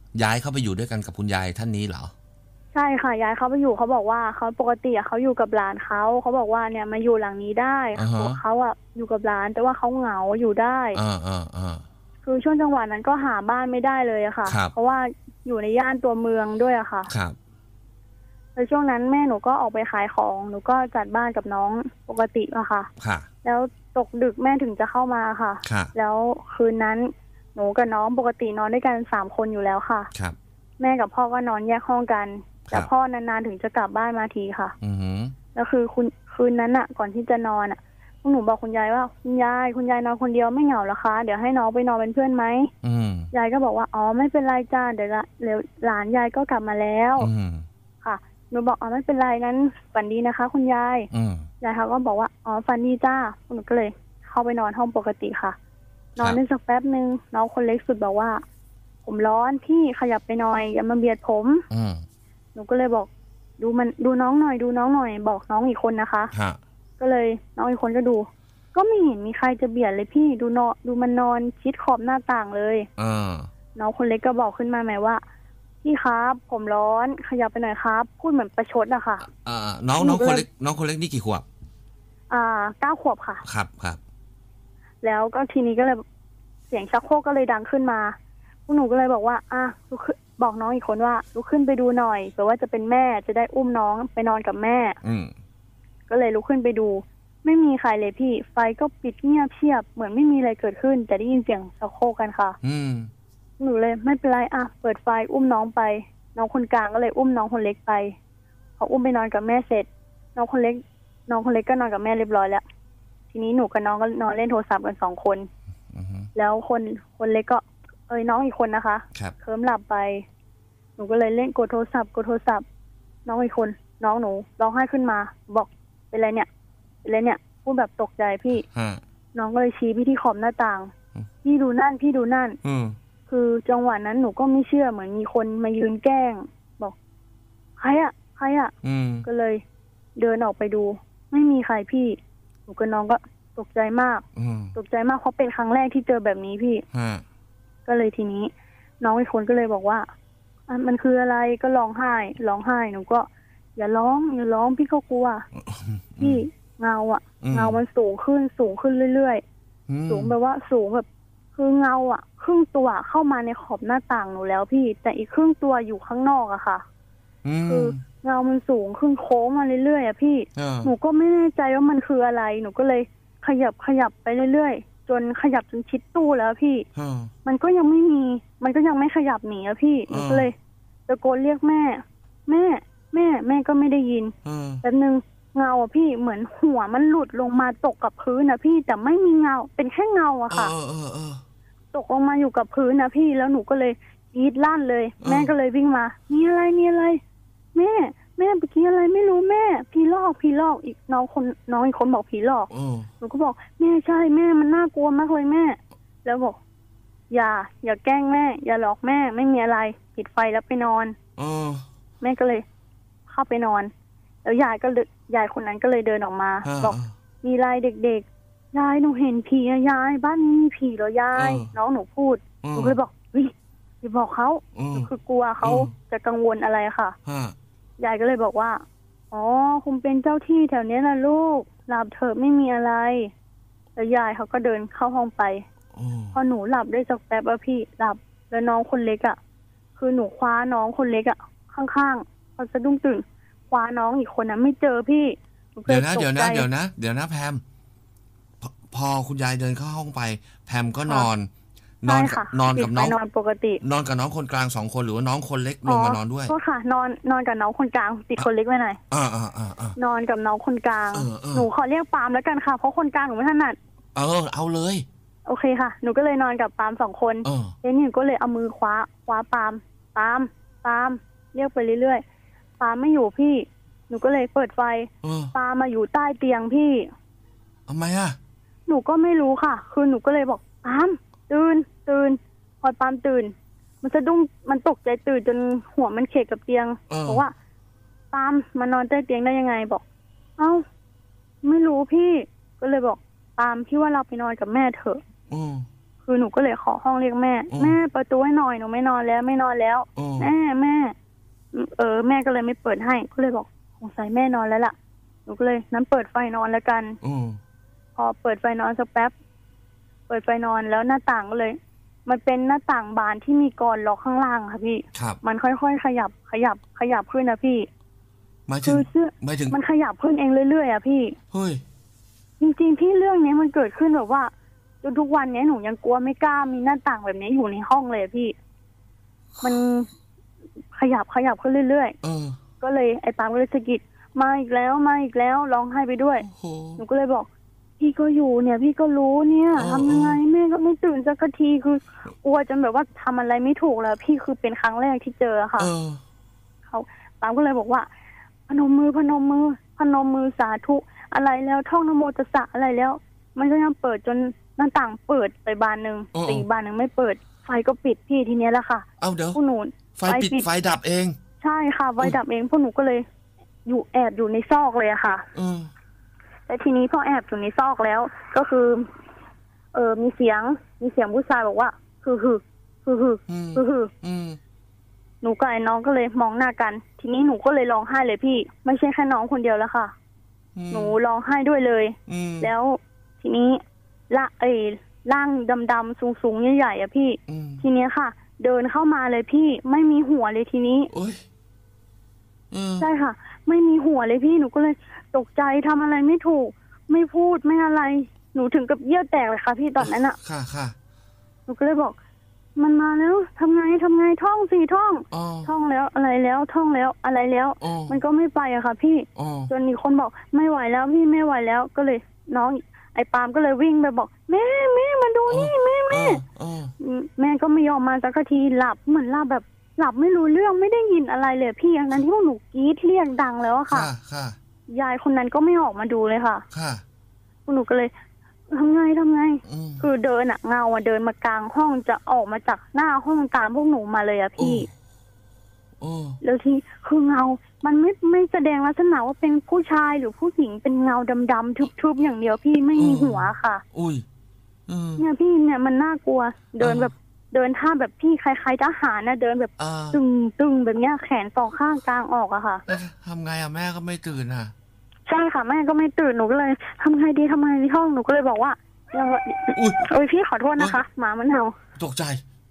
ย้ายเข้าไปอยู่ด้วยกันกับคุณยายท่านนี้เหรอใช่ค่ะย้ายเขาไปอยู่เขาบอกว่าเขาปกติเขาอยู่กับหลานเขาเขาบอกว่าเนี่ยมาอยู่หลังนี้ได้ uh-huh. เขาอ่ะอยู่กับหลานแต่ว่าเขาเหงาอยู่ได้อ่าอ่าอ่าคือช่วงจังหวะนั้นก็หาบ้านไม่ได้เลยอะค่ะเพราะว่าอยู่ในย่านตัวเมืองด้วยอะค่ะครับแล้วช่วงนั้นแม่หนูก็ออกไปขายของหนูก็จัดบ้านกับน้องปกติอะค่ะค่ะแล้วตกดึกแม่ถึงจะเข้ามาค่ะแล้วคืนนั้นหนูกับน้องปกตินอนด้วยกันสามคนอยู่แล้วค่ะครับแม่กับพ่อก็นอนแยกห้องกันแต่พ่อนานๆถึงจะกลับบ้านมาทีค่ะอือฮึแล้วคือคุณคืนนั้นอะก่อนที่จะนอนอะพวกหนูบอกคุณยายว่าคุณยายคุณยายนอนคนเดียวไม่เหงาหรอคะเดี๋ยวให้น้องไปนอนเป็นเพื่อนไหมยายก็บอกว่าอ๋อไม่เป็นไรจ้าเดี๋ยวเดี๋ยวหลานยายก็กลับมาแล้วค่ะหนูบอกอ๋อไม่เป็นไรงั้นฝันดีนะคะคุณยายยายเขาก็บอกว่าอ๋อฝันดีจ้าหนูก็เลยเข้าไปนอนห้องปกติค่ะนอนได้สักแป๊บนึงน้องคนเล็กสุดบอกว่าผมร้อนพี่ขยับไปหน่อยอย่ามาเบียดผมหนูก็เลยบอกดูมันดูน้องหน่อยดูน้องหน่อยบอกน้องอีกคนนะคะก็เลยน้องอีกคนก็ดูก็ไม่เห็นมีใครจะเบียดเลยพี่ดูนอนดูมันนอนชิดขอบหน้าต่างเลยน้องคนเล็กก็บอกขึ้นมาใหม่ว่าพี่ครับผมร้อนขยับไปหน่อยครับพูดเหมือนประชดอะค่ะอ่าน้องน้องคนเล็กน้องคนเล็กนี่กี่ขวบอ่าเก้าขวบค่ะครับครับแล้วก็ทีนี้ก็เลยเสียงชักโครกก็เลยดังขึ้นมาพวกหนูก็เลยบอกว่าอ่ะลุกขึ้นบอกน้องอีกคนว่าลุกขึ้นไปดูหน่อยเผื่อว่าจะเป็นแม่จะได้อุ้มน้องไปนอนกับแม่อืมก็เลยลุกขึ้นไปดูไม่มีใครเลยพี่ไฟก็ปิดเงียบเชียบเหมือนไม่มีอะไรเกิดขึ้นแต่ได้ยินเสียงชักโครกกันค่ะอืมหนูเลยไม่เป็นไรอ่ะเปิดไฟอุ้มน้องไปน้องคนกลางก็เลยอุ้มน้องคนเล็กไปพออุ้มไปนอนกับแม่เสร็จน้องคนเล็กน้องคนเล็กก็นอนกับแม่เรียบร้อยแล้วทีนี้หนูกับน้องก็นอนเล่นโทรศัพท์กันสองคนแล้วคนคนเล็กก็เอ้ยน้องอีกคนนะคะเคลิ้มหลับไปหนูก็เลยเล่นกดโทรศัพท์กดโทรศัพท์น้องอีกคนน้องหนูร้องไห้ขึ้นมาบอกเป็นไรเนี่ยเป็นไรเนี่ยพูดแบบตกใจพี่น้องก็เลยชี้ไปที่ขอบหน้าต่างพี่ดูนั่นพี่ดูนั่นคือจังหวะนั้นหนูก็ไม่เชื่อเหมือนมีคนมายืนแกล้งบอกใครอะใครอะก็เลยเดินออกไปดูไม่มีใครพี่หนูกับน้องก็ตกใจมากตกใจมากเพราะเป็นครั้งแรกที่เจอแบบนี้พี่ก็เลยทีนี้น้องอีกคนก็เลยบอกว่ามันคืออะไรก็ร้องไห้ร้องไห้หนูก็อย่าร้องอย่าร้องพี่ก็กลัวพี่เงาอะเงามันสูงขึ้นสูงขึ้นเรื่อยๆสูงแบบว่าสูงแบบคือเงาอะครึ่งตัวเข้ามาในขอบหน้าต่างหนูแล้วพี่แต่อีกครึ่งตัวอยู่ข้างนอกอะค่ะคือเงามันสูงขึ้นโค้งมาเรื่อยๆอะพี่หนูก็ไม่แน่ใจว่ามันคืออะไรหนูก็เลยขยับขยับไปเรื่อยๆจนขยับจนชิดตู้แล้วพี่มันก็ยังไม่มีมันก็ยังไม่ขยับหนีอะพี่หนูก็เลยตะโกนเรียกแม่แม่แม่แม่ก็ไม่ได้ยินแป๊บนึงเงาอะพี่เหมือนหัวมันหลุดลงมาตกกับพื้นนะพี่แต่ไม่มีเงาเป็นแค่เงาอะค่ะตกลงมาอยู่กับพื้นนะพี่แล้วหนูก็เลยกรีดลั่นเลยแม่ก็เลยวิ่งมานี่อะไรนี่อะไรแม่แม่เมื่อกี้อะไรไม่รู้แม่ผีหลอกผีหลอกอีกน้องคนน้องอีกคนบอกผีหลอกหนูก็บอกแม่ใช่แม่มันน่ากลัวมากเลยแม่แล้วบอกอย่าอย่าแกล้งแม่อย่าหลอกแม่ไม่มีอะไรปิดไฟแล้วไปนอนแม่ก็เลยเข้าไปนอนแล้วยายก็ยายคนนั้นก็เลยเดินออกมาบอกมีอะไรเด็กๆยายหนูเห็นผีอะยายบ้านนี้มีผีเหรอยายน้องหนูพูดหนูเลยบอกเฮ้ยอย่าบอกเขาคือกลัวเขาจะกังวลอะไรค่ะยายก็เลยบอกว่าอ๋อคงเป็นเจ้าที่แถวนี้นะลูกหลับเถอะไม่มีอะไรแล้วยายเขาก็เดินเข้าห้องไปพอหนูหลับได้สักแป๊บอะพี่หลับแล้วน้องคนเล็กอะคือหนูคว้าน้องคนเล็กอะข้างๆพอสะดุ้งตื่นคว้าน้องอีกคนนั้นไม่เจอพี่เดี๋ยวนะเดี๋ยวนะเดี๋ยวนะเดี๋ยวนะแพมพอคุณยายเดินเข้าห้องไปแพมก็นอนนอนนอนกับน้องนอนปกตินอนกับน้องคนกลางสองคนหรือว่าน้องคนเล็กลงมานอนด้วยก็ค่ะนอนนอนกับน้องคนกลางติดคนเล็กไว้หน่อยอ่าอ่าอ่านอนกับน้องคนกลางหนูขอเรียกปามแล้วกันค่ะเพราะคนกลางหนูไม่ถนัดเออเอาเลยโอเคค่ะหนูก็เลยนอนกับปามสองคนแล้วนี่หนูก็เลยเอามือคว้าคว้าปามปามปามเรียกไปเรื่อยๆปามไม่อยู่พี่หนูก็เลยเปิดไฟปามมาอยู่ใต้เตียงพี่ทำไมอ่ะหนูก็ไม่รู้ค่ะคือหนูก็เลยบอกปามตื่นตื่นพอปามตื่นมันสะดุ้งมันตกใจตื่นจนหัวมันเขกกับเตียงบอกว่าปามมานอนใต้เตียงได้ยังไงบอกเอ้าไม่รู้พี่ก็เลยบอกปามพี่ว่าเราไปนอนกับแม่เถอะคือหนูก็เลยขอห้องเรียกแม่แม่ประตูให้หน่อยหนูไม่นอนแล้วไม่นอนแล้วแม่แม่เออแม่ก็เลยไม่เปิดให้ก็เลยบอกสงสัยแม่นอนแล้วล่ะหนูก็เลยนั้นเปิดไฟนอนแล้วกันพอเปิดไฟนอนสักแป๊บเปิดไฟนอนแล้วหน้าต่างก็เลยมันเป็นหน้าต่างบานที่มีกรล็อกข้างล่างค่ะพี่มันค่อยๆขยับขยับขยับขึ้นนะพี่หมายถึงหมายถึงมันขยับขึ้นเองเรื่อยๆอ่ะพี่เฮ้ยจริงๆพี่เรื่องนี้มันเกิดขึ้นแบบว่าจนทุกวันนี้หนูยังกลัวไม่กล้ามีหน้าต่างแบบนี้อยู่ในห้องเลยพี่มันขยับขยับขึ้นเรื่อยๆก็เลยไอ้ปามก็เลยสะกิดมาอีกแล้วมาอีกแล้วร้องไห้ไปด้วยหนูก็เลยบอกพี่ก็อยู่เนี่ยพี่ก็รู้เนี่ยทำยังไงแม่ก็ไม่ตื่นสักทีคือกลัวจนแบบว่าทำอะไรไม่ถูกแล้วพี่คือเป็นครั้งแรกที่เจอค่ะเขาปามก็เลยบอกว่าพนมมือพนมมือพนมมือสาธุอะไรแล้วท่องนโมตัสสะอะไรแล้วมันก็ยังเปิดจนหน้าต่างเปิดไปบานหนึ่งแต่อีกบานหนึ่งไม่เปิดไฟก็ปิดพี่ทีเนี้ยแหละค่ะเอาเดี๋ยวพวกหนูไฟปิดไฟดับเองใช่ค่ะไฟดับเองพวกหนูก็เลยอยู่แอบอยู่ในซอกเลยอะค่ะแต่ทีนี้พอแอบอยู่ในซอกแล้วก็คือเออมีเสียงมีเสียงผู้ชายบอกว่าคือคือคือคือคือคือหนูกับไอ้น้องก็เลยมองหน้ากันทีนี้หนูก็เลยร้องไห้เลยพี่ไม่ใช่แค่น้องคนเดียวแล้วค่ะหนูร้องไห้ด้วยเลยแล้วทีนี้ละไอ้ร่างดำๆสูงๆใหญ่ๆอ่ะพี่ทีนี้ค่ะเดินเข้ามาเลยพี่ไม่มีหัวเลยทีนี้ใช่ค่ะไม่มีหัวเลยพี่หนูก็เลยตกใจทำอะไรไม่ถูกไม่พูดไม่อะไรหนูถึงกับเยี่ยวแตกเลยค่ะพี่ตอนนั้นอ่ะค่ะค่ะหนูก็เลยบอกมันมาแล้วทำไงทำไงท่องสี่ท่องท่องแล้วอะไรแล้วท่องแล้วอะไรแล้วมันก็ไม่ไปอะค่ะพี่จนมีคนบอกไม่ไหวแล้วพี่ไม่ไหวแล้วก็เลยน้องไอ้ปามก็เลยวิ่งไปบอกแม่แม่มาดูนี่แม่แม่แม่ก็ไม่ยอมมาสักทีหลับเหมือนหลับแบบหลับไม่รู้เรื่องไม่ได้ยินอะไรเลยพี่อย่างนั้นที่พวกหนูกรี๊ดเรียกดังแล้วอะค่ะยายคนนั้นก็ไม่ออกมาดูเลยค่ะพวกหนูก็เลยทำไงทำไงคือเดินอะเงาอะเดินมากลางห้องจะออกมาจากหน้าห้องตามพวกหนูมาเลยอะพี่แล้วที่คือเงามันไม่ไม่แสดงลักษณะว่าเป็นผู้ชายหรือผู้หญิงเป็นเงาดำๆทึบๆอย่างเดียวพี่ไม่มีหัวค่ะอุ้ยเนี่ยพี่เนี่ยมันน่ากลัวเดินแบบเดินท่าแบบพี่คล้ายๆทหารนะเดินแบบตึงตึงแบบเนี้ยแขนสองข้างกลางออกอะค่ะทำไงอะแม่ก็ไม่ตื่นอะใช่ค่ะแม่ก็ไม่ตื่นหนูก็เลยทำไงดีทำไงในห้องหนูก็เลยบอกว่าโอ้ยพี่ขอโทษนะคะหมามันเห่าตกใจ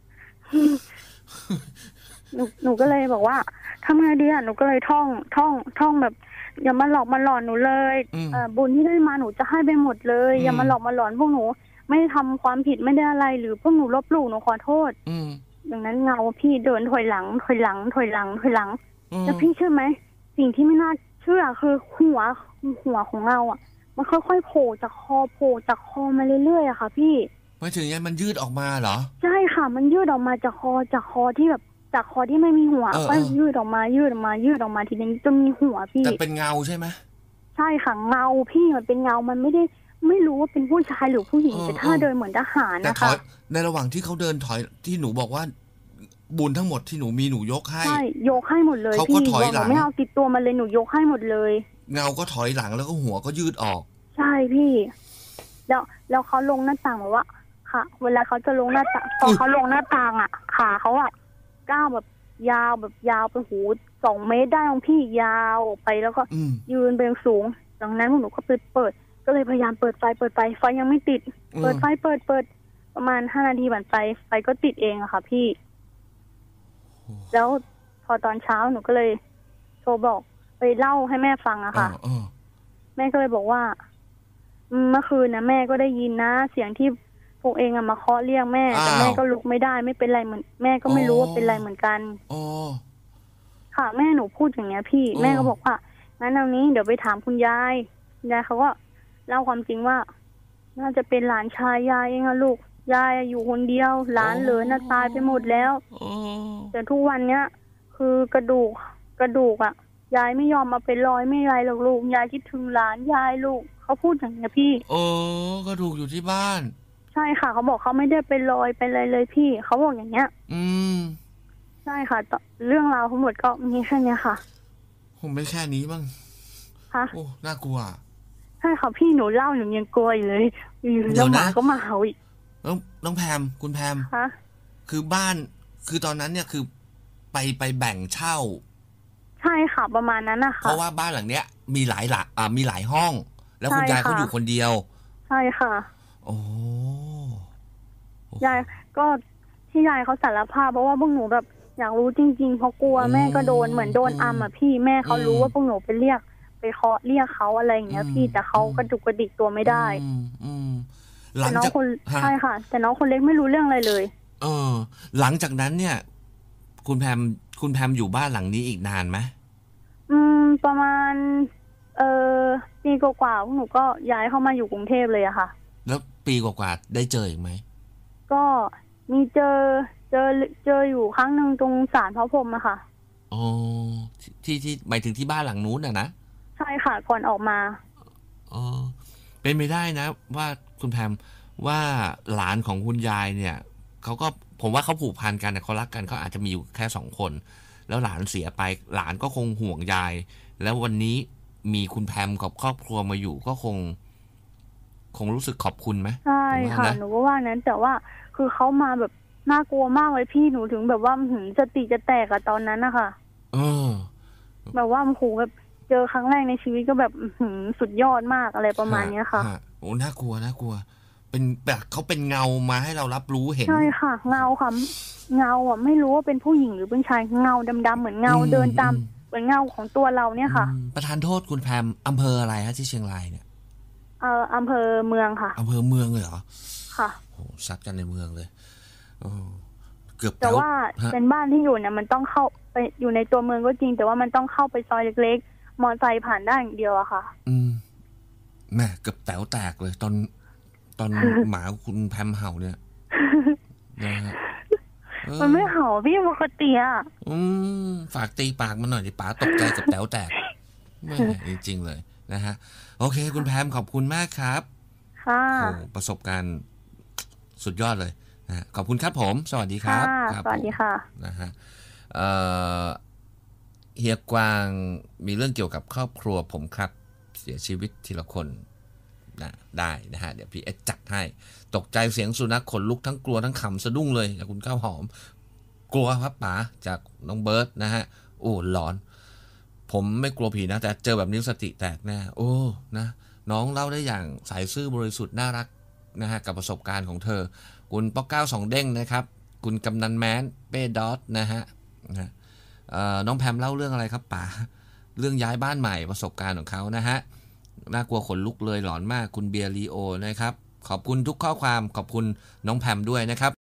หนูหนูก็เลยบอกว่าทำไงดีอ่ะหนูก็เลยท่องท่องท่องแบบอย่ามาหลอกมาหลอนหนูเลยบุญที่ได้มาหนูจะให้ไปหมดเลยอย่ามาหลอกมาหลอนพวกหนูไม่ได้ทำความผิดไม่ได้อะไรหรือพวกหนูลบหลู่หนูขอโทษอย่างนั้นเงาพี่เดินถอยหลังถอยหลังถอยหลังถอยหลังแล้วพี่เชื่อไหมสิ่งที่ไม่น่าเชื่อคือหัวหัวของเราอ่ะมันค่อยๆโผล่จากคอโผล่จากคอมาเรื่อยๆอะค่ะพี่หมายถึงยังมันยืดออกมาเหรอใช่ค่ะมันยืดออกมาจากคอจากคอที่แบบจากคอที่ไม่มีหัวก็ยืดออกมายืดออกมายืดออกมาทีนี้จนมีหัวพี่แต่เป็นเงาใช่ไหมใช่ค่ะเงาพี่มันเป็นเงามันไม่ได้ไม่รู้ว่าเป็นผู้ชายหรือผู้หญิงแต่ถ้าเดินเหมือนทหารนะคะในระหว่างที่เขาเดินถอยที่หนูบอกว่าบุญทั้งหมดที่หนูมีหนูยกให้ใช่ยกให้หมดเลยเขาก็ถอยหลังไม่เอาติดตัวมาเลยหนูยกให้หมดเลยเงาก็ถอยหลังแล้วก็หัวก็ยืดออกใช่พี่แล้วแล้วเขาลงหน้าต่างแบบว่าค่ะเวลาเขาจะลงหน้าต่างพอเขาลงหน้าต่างอ่ะขาเขาอ่ะก้าวแบบยาวแบบยาวไปหูสองเมตรได้ของพี่ยาวไปแล้วก็ยืนไปสูงดังนั้นพวกหนูก็เปิดเปิดก็เลยพยายามเปิดไฟเปิดไฟไฟยังไม่ติดเปิดไฟเปิดเปิดประมาณห้านาทีผ่านไปไฟก็ติดเองอะค่ะพี่แล้วพอตอนเช้าหนูก็เลยโทรบอกไปเล่าให้แม่ฟังอะค่ะแม่ก็เลยบอกว่าเมื่อคืนนะแม่ก็ได้ยินนะเสียงที่พวกเองอะมาเคาะเรียกแม่แต่แม่ก็ลุกไม่ได้ไม่เป็นไรเหมือนแม่ก็ไม่รู้ว่าเป็นไรเหมือนกันค่ะแม่หนูพูดอย่างเงี้ยพี่แม่ก็บอกว่างั้นเอานี้เดี๋ยวไปถามคุณยายยายเขาก็เล่าความจริงว่าน่าจะเป็นหลานชายยายเองอะลูกยายอยู่คนเดียวหลานเหลือน่ะตายไปหมดแล้วแต่ทุกวันเนี้ยคือกระดูกกระดูกอะยายไม่ยอมมาเป็นรอยไม่ไรหรอกลูกยายคิดถึงหลานยายลูกเขาพูดอย่างเงี้ยพี่โอ้กระดูกอยู่ที่บ้านใช่ค่ะเขาบอกเขาไม่ได้เป็นรอยเป็นอะไรเลยพี่เขาบอกอย่างเงี้ยอืมใช่ค่ะเรื่องราวทั้งหมดก็มีแค่นี้ค่ะผมไม่แค่นี้บ้างค่ะโอ้น่ากลัวใช่ค่ะพี่หนูเล่าหนูยังกลัวอยู่เลยอยู่แล้วหมาก็มาเห่าอีกแล้วน้องแพมคุณแพมคือบ้านคือตอนนั้นเนี่ยคือไปไปแบ่งเช่าใช่ค่ะประมาณนั้นนะคะเพราะว่าบ้านหลังเนี้ยมีหลายหลักอ่ามีหลายห้องแล้วคุณยายเขาอยู่คนเดียวใช่ค่ะโอ้ยายก็ที่ยายเขาสารภาพเพราะว่าพวกหนูแบบอยากรู้จริงๆเพราะกลัวแม่ก็โดนเหมือนโดนอัมอ่ะพี่แม่เขารู้ว่าพวกหนูไปเรียกไปเคาะเรียกเขาอะไรอย่างเงี้ยพี่แต่เขากระดุกกระดิกตัวไม่ได้แต่น้องคนใช่ค่ะแต่น้องคนเล็กไม่รู้เรื่องอะไรเลยเออหลังจากนั้นเนี่ยคุณแพมคุณแพมอยู่บ้านหลังนี้อีกนานไหมอืมประมาณเออปีกว่าๆพวกหนูก็ย้ายเข้ามาอยู่กรุงเทพเลยอะค่ะแล้วปีกว่าๆได้เจออีกไหมก็มีเจอเจอเจออยู่ครั้งหนึ่งตรงศาลพระพรหมอะค่ะอ๋อที่ที่หมายถึงที่บ้านหลังนู้นอะนะใช่ค่ะก่อนออกมาอ๋อเป็นไม่ได้นะว่าคุณแพมว่าหลานของคุณยายเนี่ยเขาก็ผมว่าเขาผูกพันกันเขารักกันเขาอาจจะมีอยู่แค่สองคนแล้วหลานเสียไปหลานก็คงห่วงยายแล้ววันนี้มีคุณแพมกับครอบครัวมาอยู่ก็คงคงรู้สึกขอบคุณไหมใช่ค่ะหนูก็ว่านั้นแต่ว่าคือเขามาแบบน่ากลัวมากเลยพี่หนูถึงแบบว่าหืมสติจะแตกอะตอนนั้นนะคะเออแบบว่าโหแบบเจอครั้งแรกในชีวิตก็แบบหืมสุดยอดมากอะไรประมาณนี้ค่ะโอ้น่ากลัวน่ากลัวเป็นแบบเขาเป็นเงามาให้เรารับรู้เห็นใช่ค่ะเงาค่ะเงาอ่ะไม่รู้ว่าเป็นผู้หญิงหรือเป็นชายเงาดำๆเหมือนเงาเดินตามเหมือนเงาของตัวเราเนี่ยค่ะประธานโทษคุณแพมอำเภออะไรฮะที่เชียงรายเนี่ยเอ่ออำเภอเมืองค่ะอำเภอเมืองเลยเหรอค่ะโอ้ซัดกันในเมืองเลยโอ้เกือบแต่ว่าเป็นบ้านที่อยู่เนี่ยมันต้องเข้าไปอยู่ในตัวเมืองก็จริงแต่ว่ามันต้องเข้าไปซอยเล็กๆมอเตอร์ไซค์ผ่านได้อย่างเดียวอะค่ะอืมแม่เกือบแต๋วแตกเลยตอนตอนหมาคุณแพมเห่าเนี่ยนะฮะมันไม่เห่าพี่ปกติอ่ะอืมฝากตีปากมันหน่อยดิป๋าตกใจกับแต๋วแตกไม่จริงๆเลยนะฮะโอเคคุณแพมขอบคุณมากครับค่ะโอ้ประสบการณ์สุดยอดเลยนะขอบคุณครับผมสวัสดีครับสวัสดีค่ะนะฮะเอ่อเฮียกวางมีเรื่องเกี่ยวกับครอบครัวผมครับเสียชีวิตทีละคนนะได้นะฮะเดี๋ยวพี่เอสจัดให้ตกใจเสียงสุนัขขนลุกทั้งกลัวทั้งขำสะดุ้งเลยจากคุณข้าวหอมกลัวครับป๋าจากน้องเบิร์ดนะฮะโอ้หลอนผมไม่กลัวผีนะแต่เจอแบบนี้สติแตกแน่โอ้นะน้องเล่าได้อย่างใสซื่อบริสุทธิ์น่ารักนะฮะกับประสบการณ์ของเธอคุณป๊อกเก้าสองเด้งนะครับคุณกำนันแมนเป้ดอทนะฮะนะน้องแพมเล่าเรื่องอะไรครับป๋าเรื่องย้ายบ้านใหม่ประสบการณ์ของเขานะฮะน่ากลัวขนลุกเลยหลอนมากคุณเบียร์ลีโอนะครับขอบคุณทุกข้อความขอบคุณน้องแพมด้วยนะครับ